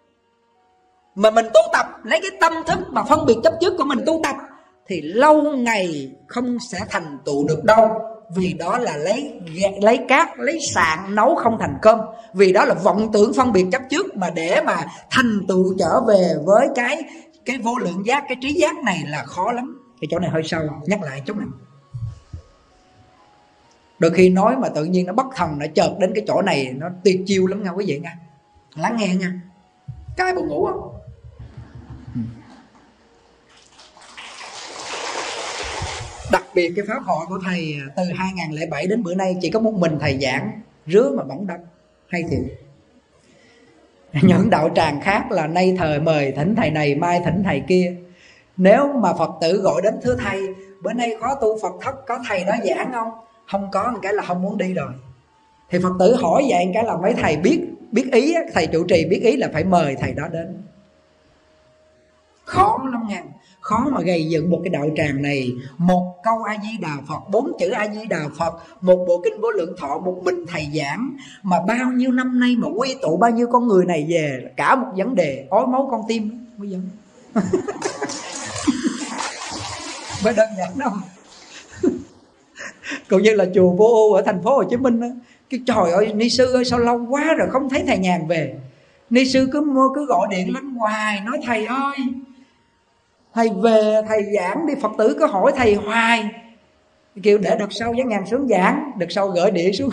mà mình tu tập, lấy cái tâm thức mà phân biệt chấp trước của mình tu tập, thì lâu ngày không sẽ thành tựu được đâu. Vì đó là lấy lấy cát, lấy sạn nấu không thành cơm. Vì đó là vọng tưởng phân biệt chấp trước, mà để mà thành tựu trở về với cái cái vô lượng giác, cái trí giác này là khó lắm. Cái chỗ này hơi sâu, nhắc lại chút này. Đôi khi nói mà tự nhiên nó bất thần, nó chợt đến cái chỗ này, nó tuyệt chiêu lắm nha quý vị nha. Lắng nghe nha. Cái buồn ngủ không? Đặc biệt cái pháp hội của thầy từ hai không không bảy đến bữa nay chỉ có một mình thầy giảng, rứa mà bắn đất. Hay thiệt. Những đạo tràng khác là nay thời mời thỉnh thầy này, mai thỉnh thầy kia. Nếu mà Phật tử gọi đến thưa thầy, bữa nay có tu Phật thất, có thầy đó giảng không? Không có một cái là không muốn đi rồi. Thì Phật tử hỏi vậy cái là mấy thầy biết biết ý, thầy trụ trì biết ý là phải mời thầy đó đến. Khó lắm nha. Khó mà gây dựng một cái đạo tràng này. Một câu A Di Đà Phật, bốn chữ A Di Đà Phật, một bộ kinh Vô Lượng Thọ, một mình thầy giảng, mà bao nhiêu năm nay mà quy tụ bao nhiêu con người này về, cả một vấn đề ói máu con tim. Bây giờ mới đơn giản đâu. Cũng như là chùa Vô Ưu ở thành phố Hồ Chí Minh đó. Cái trời ơi, ni sư ơi sao lâu quá rồi không thấy thầy Nhàn về. Ni sư cứ mua cứ gọi điện lên hoài, nói thầy ơi thầy về, thầy giảng đi. Phật tử cứ hỏi thầy hoài, kêu để đợt sau với Nhàn xuống giảng, đợt sau gửi đĩa xuống.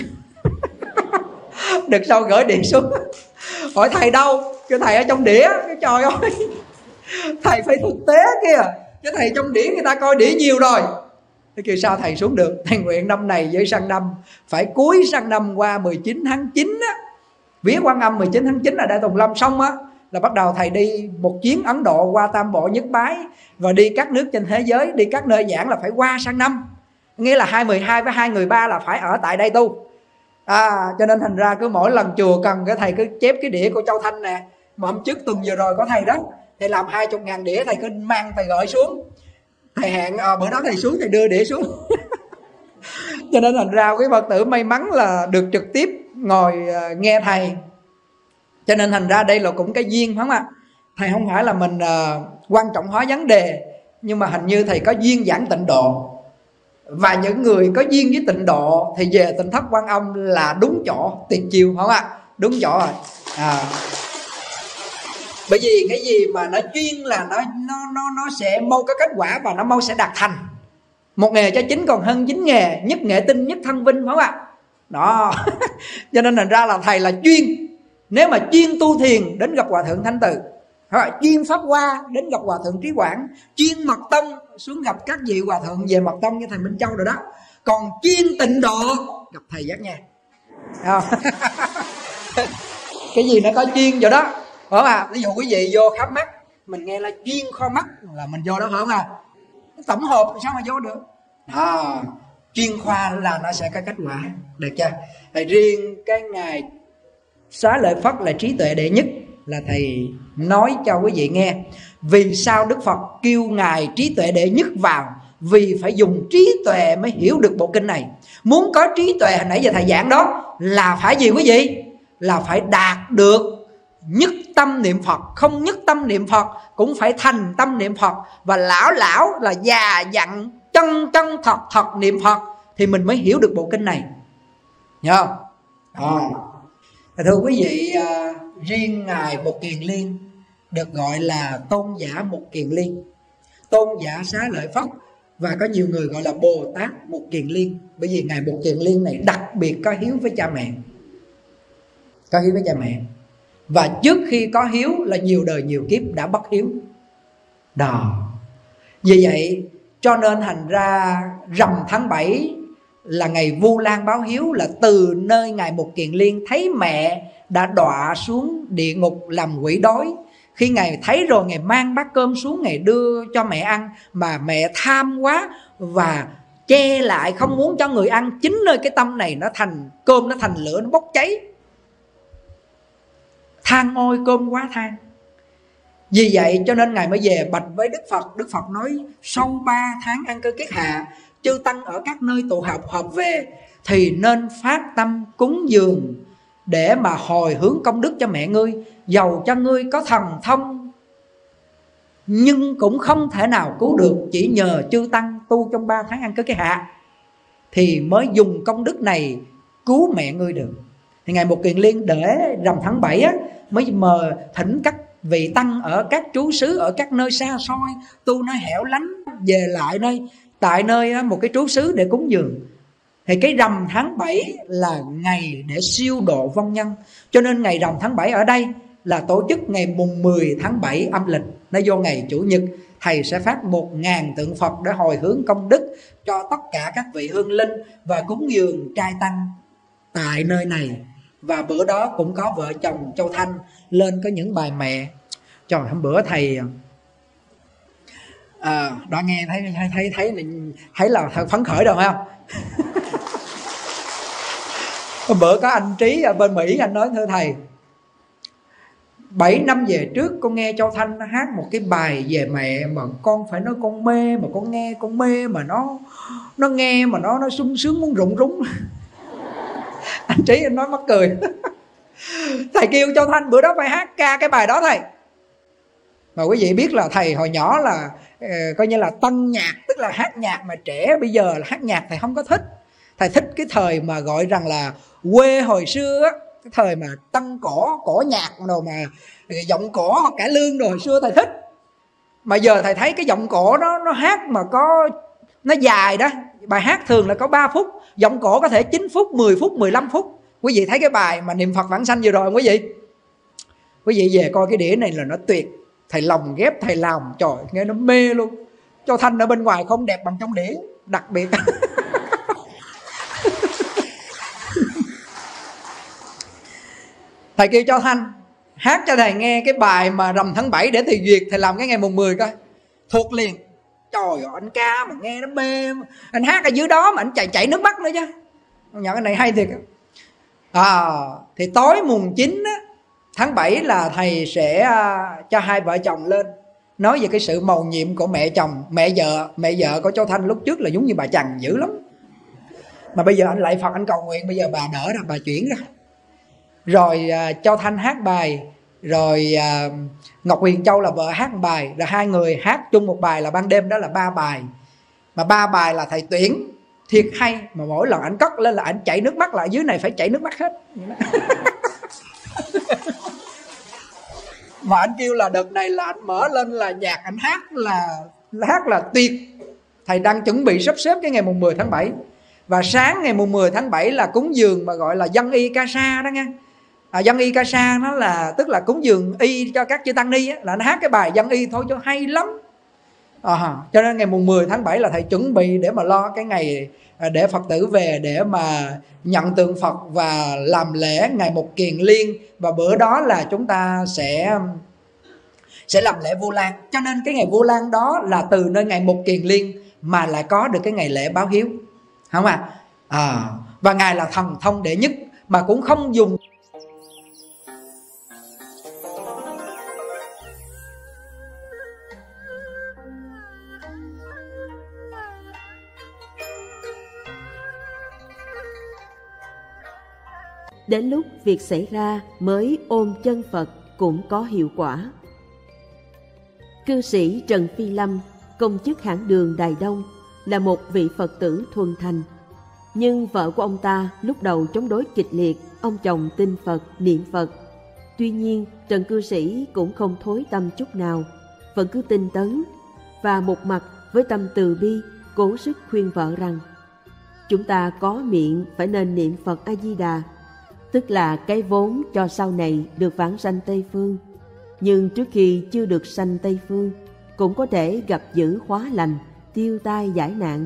Đợt sau gửi đĩa xuống, hỏi thầy đâu, kêu thầy ở trong đĩa. Cái trời ơi, thầy phải thực tế kìa, chứ thầy trong đĩa người ta coi đĩa nhiều rồi. Thế kêu sao thầy xuống được. Thầy nguyện năm này với sang năm, phải cuối sang năm qua mười chín tháng chín á, vía Quan Âm mười chín tháng chín là Đại Tùng Lâm xong á, là bắt đầu thầy đi một chuyến Ấn Độ qua Tam Bộ Nhất Bái, và đi các nước trên thế giới, đi các nơi giảng là phải qua sang năm. Nghĩa là hai mười hai với hai người ba là phải ở tại đây tu. À, cho nên thành ra cứ mỗi lần chùa cần cái thầy cứ chép cái đĩa của Châu Thanh nè. Mà hôm trước tuần vừa rồi có thầy đó, thầy làm hai mươi ngàn đĩa, thầy cứ mang thầy gửi xuống. Thầy hẹn à, bữa đó thầy xuống thầy đưa đĩa xuống. Cho nên thành ra quý Phật tử may mắn là được trực tiếp ngồi uh, nghe thầy. Cho nên thành ra đây là cũng cái duyên, phải không ạ? Thầy không phải là mình uh, quan trọng hóa vấn đề, nhưng mà hình như thầy có duyên giảng tịnh độ. Và những người có duyên với tịnh độ thì về Tịnh Thất Quan Âm là đúng chỗ, tuyệt chiêu, phải không ạ? Đúng chỗ rồi. À. Bởi vì cái gì mà nó chuyên là nó nó nó nó sẽ mau có kết quả và nó mau sẽ đạt thành. Một nghề cho chính còn hơn chín nghề, nhất nghệ tinh nhất thân vinh, phải không ạ? đó. Cho nên thành ra là thầy là chuyên, nếu mà chuyên tu thiền đến gặp Hòa Thượng Thanh Từ, hoặc chuyên pháp hoa đến gặp Hòa Thượng Trí Quảng, chuyên mật tông xuống gặp các vị Hòa Thượng về mật tông như thầy Minh Châu rồi đó. Còn chuyên tịnh độ gặp thầy Giác Nha. Cái gì nó có chuyên vào đó, phải không à? Ví dụ quý vị vô khám mắt, mình nghe là chuyên kho mắt là mình vô đó, phải không à? Tổng hợp sao mà vô được à, chuyên khoa là nó sẽ có kết quả, được chưa? Thầy riêng cái ngày Xá Lợi Phất là trí tuệ đệ nhất là thầy nói cho quý vị nghe. Vì sao Đức Phật kêu ngài trí tuệ đệ nhất vào? Vì phải dùng trí tuệ mới hiểu được bộ kinh này. Muốn có trí tuệ hồi nãy giờ thầy giảng đó là phải gì quý vị? Là phải đạt được nhất tâm niệm Phật. Không nhất tâm niệm Phật cũng phải thành tâm niệm Phật. Và lão lão là già dặn chân chân thật thật niệm Phật thì mình mới hiểu được bộ kinh này. Nhớ không? À. Thưa quý vị, à, riêng ngài Một Kiền Liên được gọi là tôn giả Một Kiền Liên, tôn giả Xá Lợi Phất, và có nhiều người gọi là Bồ Tát Một Kiền Liên. Bởi vì ngài Một Kiền Liên này đặc biệt có hiếu với cha mẹ, có hiếu với cha mẹ. Và trước khi có hiếu là nhiều đời nhiều kiếp đã bất hiếu đó. Vì vậy cho nên thành ra rằm tháng bảy là ngày Vu Lan báo hiếu, là từ nơi ngài Một Kiền Liên thấy mẹ đã đọa xuống địa ngục làm quỷ đói. Khi ngài thấy rồi, ngài mang bát cơm xuống, ngài đưa cho mẹ ăn, mà mẹ tham quá và che lại không muốn cho người ăn. Chính nơi cái tâm này nó thành cơm, nó thành lửa, nó bốc cháy. Than ôi cơm quá than. Vì vậy cho nên ngài mới về bạch với Đức Phật. Đức Phật nói sau ba tháng ăn cơ kiết hạ, chư tăng ở các nơi tụ họp họp về thì nên phát tâm cúng dường để mà hồi hướng công đức cho mẹ ngươi. Dầu cho ngươi có thần thông nhưng cũng không thể nào cứu được, chỉ nhờ chư tăng tu trong ba tháng ăn cơ kiết hạ thì mới dùng công đức này cứu mẹ ngươi được. Thì ngài Một Kiền Liên để rằm tháng bảy á, mới mời thỉnh các vị tăng ở các trú xứ, ở các nơi xa xôi, tu nơi hẻo lánh, về lại nơi tại nơi một cái trú xứ để cúng dường. Thì cái rằm tháng bảy là ngày để siêu độ vong nhân. Cho nên ngày rằm tháng bảy ở đây là tổ chức ngày mùng mười tháng bảy âm lịch, nó vô ngày Chủ nhật. Thầy sẽ phát một ngàn tượng Phật để hồi hướng công đức cho tất cả các vị hương linh và cúng dường trai tăng tại nơi này. Và bữa đó cũng có vợ chồng Châu Thanh lên có những bài mẹ. Trời, hôm bữa thầy à, đó nghe thấy thấy thấy thấy thấy là thật phấn khởi rồi phải không? Hôm bữa có anh Trí ở bên Mỹ, anh nói thưa thầy, bảy năm về trước con nghe Châu Thanh nó hát một cái bài về mẹ mà con phải nói con mê, mà con nghe con mê mà nó nó nghe mà nó nó sung sướng muốn rụng rúng. Anh Trí anh nói mắc cười. Thầy kêu Châu Thanh bữa đó phải hát ca cái bài đó thầy. Mà quý vị biết là thầy hồi nhỏ là uh, coi như là tân nhạc, tức là hát nhạc mà trẻ. Bây giờ là hát nhạc thầy không có thích. Thầy thích cái thời mà gọi rằng là quê hồi xưa á, cái thời mà tân cổ, cổ nhạc đồ mà giọng cổ hoặc cải lương đồ hồi xưa thầy thích. Mà giờ thầy thấy cái giọng cổ nó nó hát mà có nó dài đó. Bài hát thường là có ba phút, giọng cổ có thể chín phút, mười phút, mười lăm phút. Quý vị thấy cái bài mà niệm Phật vãng sanh vừa rồi không quý vị? Quý vị về coi cái đĩa này là nó tuyệt. Thầy lồng ghép, thầy làm, trời, nghe nó mê luôn. Châu Thanh ở bên ngoài không đẹp bằng trong đĩa, đặc biệt. Thầy kêu Châu Thanh hát cho thầy nghe cái bài mà rằm tháng bảy để thầy duyệt, thầy làm cái ngày mùng mười coi. Thuộc liền. Trời ơi, anh ca mà nghe nó mê. Anh hát ở dưới đó mà anh chảy chảy nước mắt nữa chứ. Nhận cái này hay thiệt. À, thì tối mùng chín á, tháng bảy là thầy sẽ uh, cho hai vợ chồng lên nói về cái sự mầu nhiệm của mẹ chồng, mẹ vợ. Mẹ vợ của Châu Thanh lúc trước là giống như bà Trần dữ lắm. Mà bây giờ anh lạy Phật, anh cầu nguyện, bây giờ bà đỡ rồi, bà chuyển ra. Rồi uh, Châu Thanh hát bài, rồi uh, Ngọc Huyền Châu là vợ hát một bài, rồi hai người hát chung một bài là ban đêm, đó là ba bài. Mà ba bài là thầy tuyển thiệt hay, mà mỗi lần anh cất lên là anh chảy nước mắt, lại dưới này phải chảy nước mắt hết. Mà anh kêu là đợt này là anh mở lên là nhạc anh hát là hát là tuyệt. Thầy đang chuẩn bị sắp xếp cái ngày mùng mười tháng bảy. Và sáng ngày mùng mười tháng bảy là cúng dường mà gọi là dân y ca sa đó nghe. À, dân y ca sa nó là tức là cúng dường y cho các chư tăng ni á, là nó hát cái bài dân y thôi cho hay lắm. À, cho nên ngày mùng mười tháng bảy là thầy chuẩn bị để mà lo cái ngày để Phật tử về để mà nhận tượng Phật và làm lễ ngày một kiền liên. Và bữa đó là chúng ta sẽ sẽ làm lễ Vu Lan. Cho nên cái ngày Vu Lan đó là từ nơi ngày một kiền liên mà lại có được cái ngày lễ báo hiếu, không ạ? À? À, và ngài là thần thông đệ nhất mà cũng không dùng. Đến lúc việc xảy ra mới ôm chân Phật cũng có hiệu quả. Cư sĩ Trần Phi Lâm, công chức hãng đường Đài Đông, là một vị Phật tử thuần thành. Nhưng vợ của ông ta lúc đầu chống đối kịch liệt ông chồng tin Phật, niệm Phật. Tuy nhiên, Trần cư sĩ cũng không thối tâm chút nào, vẫn cứ tinh tấn, và một mặt với tâm từ bi cố sức khuyên vợ rằng chúng ta có miệng phải nên niệm Phật A-di-đà, tức là cái vốn cho sau này được vãng sanh Tây Phương. Nhưng trước khi chưa được sanh Tây Phương, cũng có thể gặp dữ hóa lành, tiêu tai giải nạn.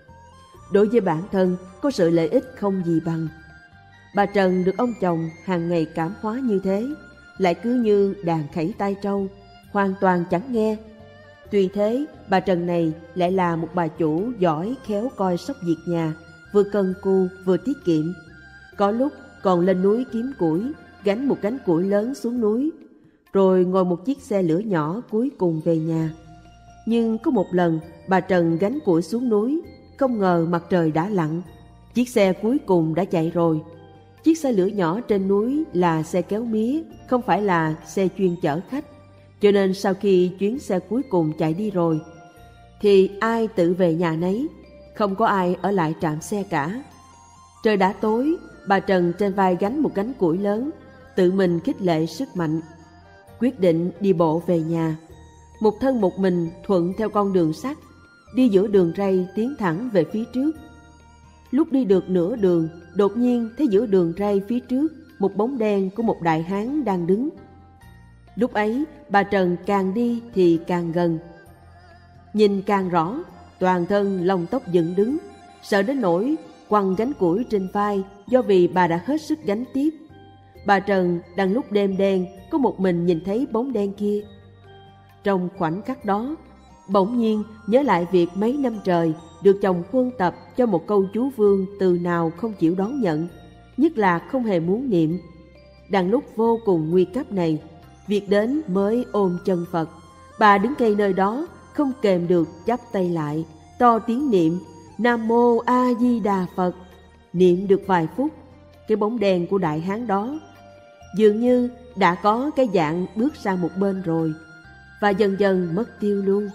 Đối với bản thân, có sự lợi ích không gì bằng. Bà Trần được ông chồng hàng ngày cảm hóa như thế, lại cứ như đàn khẩy tai trâu, hoàn toàn chẳng nghe. Tuy thế, bà Trần này lại là một bà chủ giỏi khéo coi sóc việc nhà, vừa cần cù vừa tiết kiệm. Có lúc còn lên núi kiếm củi, gánh một gánh củi lớn xuống núi, rồi ngồi một chiếc xe lửa nhỏ cuối cùng về nhà. Nhưng có một lần bà Trần gánh củi xuống núi, không ngờ mặt trời đã lặn, chiếc xe cuối cùng đã chạy rồi. Chiếc xe lửa nhỏ trên núi là xe kéo mía, không phải là xe chuyên chở khách. Cho nên sau khi chuyến xe cuối cùng chạy đi rồi, thì ai tự về nhà nấy, không có ai ở lại trạm xe cả. Trời đã tối, bà Trần trên vai gánh một gánh củi lớn, tự mình khích lệ sức mạnh, quyết định đi bộ về nhà. Một thân một mình thuận theo con đường sắt, đi giữa đường ray tiến thẳng về phía trước. Lúc đi được nửa đường, đột nhiên thấy giữa đường ray phía trước một bóng đen của một đại hán đang đứng. Lúc ấy bà Trần càng đi thì càng gần, nhìn càng rõ, toàn thân lông tóc dựng đứng, sợ đến nỗi quăng gánh củi trên vai, do vì bà đã hết sức gánh tiếp. Bà Trần đang lúc đêm đen có một mình nhìn thấy bóng đen kia. Trong khoảnh khắc đó, bỗng nhiên nhớ lại việc mấy năm trời được chồng huân tập cho một câu chú vương từ nào không chịu đón nhận, nhất là không hề muốn niệm. Đang lúc vô cùng nguy cấp này, việc đến mới ôm chân Phật. Bà đứng ngay nơi đó, không kềm được chắp tay lại, to tiếng niệm Nam Mô A Di Đà Phật. Niệm được vài phút, cái bóng đen của đại hán đó dường như đã có cái dạng bước sang một bên rồi, và dần dần mất tiêu luôn.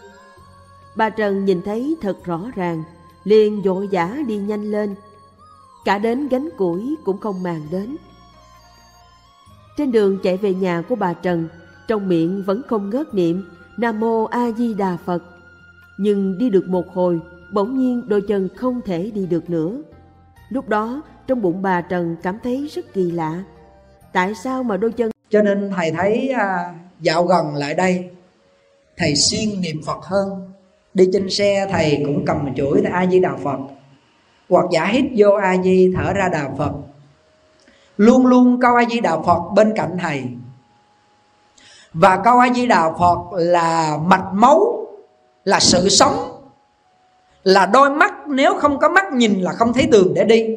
Bà Trần nhìn thấy thật rõ ràng, liền vội vã đi nhanh lên, cả đến gánh củi cũng không màng đến. Trên đường chạy về nhà của bà Trần, trong miệng vẫn không ngớt niệm Nam Mô A Di Đà Phật. Nhưng đi được một hồi, bỗng nhiên đôi chân không thể đi được nữa. Lúc đó trong bụng bà Trần cảm thấy rất kỳ lạ, tại sao mà đôi chân... Cho nên thầy thấy à, dạo gần lại đây thầy siêng niệm Phật hơn. Đi trên xe thầy cũng cầm một chuỗi A Di Đà Phật, hoặc giả hít vô A Di, thở ra Đà Phật. Luôn luôn câu A Di Đà Phật bên cạnh thầy. Và câu A Di Đà Phật là mạch máu, là sự sống, là đôi mắt, nếu không có mắt nhìn là không thấy đường để đi.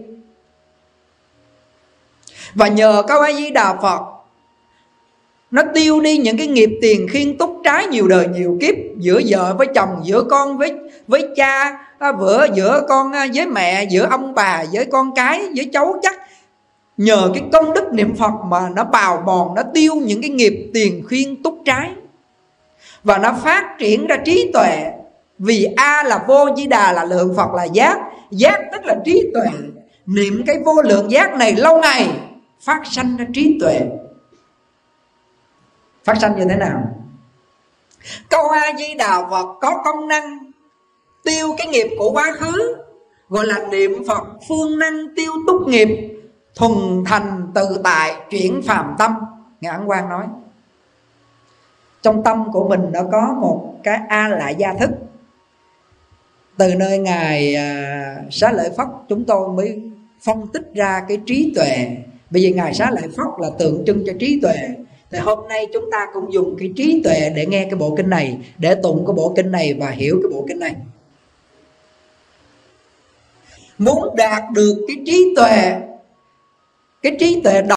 Và nhờ câu A Di Đà Phật, nó tiêu đi những cái nghiệp tiền khiên túc trái nhiều đời nhiều kiếp, giữa vợ với chồng, giữa con với với cha, vợ giữa con với mẹ, giữa ông bà với con cái, với cháu chắc. Nhờ cái công đức niệm Phật mà nó bào mòn, nó tiêu những cái nghiệp tiền khiên túc trái, và nó phát triển ra trí tuệ. Vì A là vô, Di Đà là lượng, Phật là giác. Giác tức là trí tuệ. Niệm cái vô lượng giác này lâu ngày phát sanh ra trí tuệ. Phát sanh như thế nào? Câu A Di Đà Phật có công năng tiêu cái nghiệp của quá khứ, gọi là niệm Phật phương năng tiêu túc nghiệp, thuần thành tự tại chuyển phàm tâm. Ngài Ấn Quang nói trong tâm của mình nó có một cái A Lại Gia thức. Từ nơi Ngài à, Xá Lợi Phất chúng tôi mới phân tích ra cái trí tuệ. Bây giờ Ngài Xá Lợi Phất là tượng trưng cho trí tuệ, thì hôm nay chúng ta cũng dùng cái trí tuệ để nghe cái bộ kinh này, để tụng cái bộ kinh này và hiểu cái bộ kinh này. Muốn đạt được cái trí tuệ, cái trí tuệ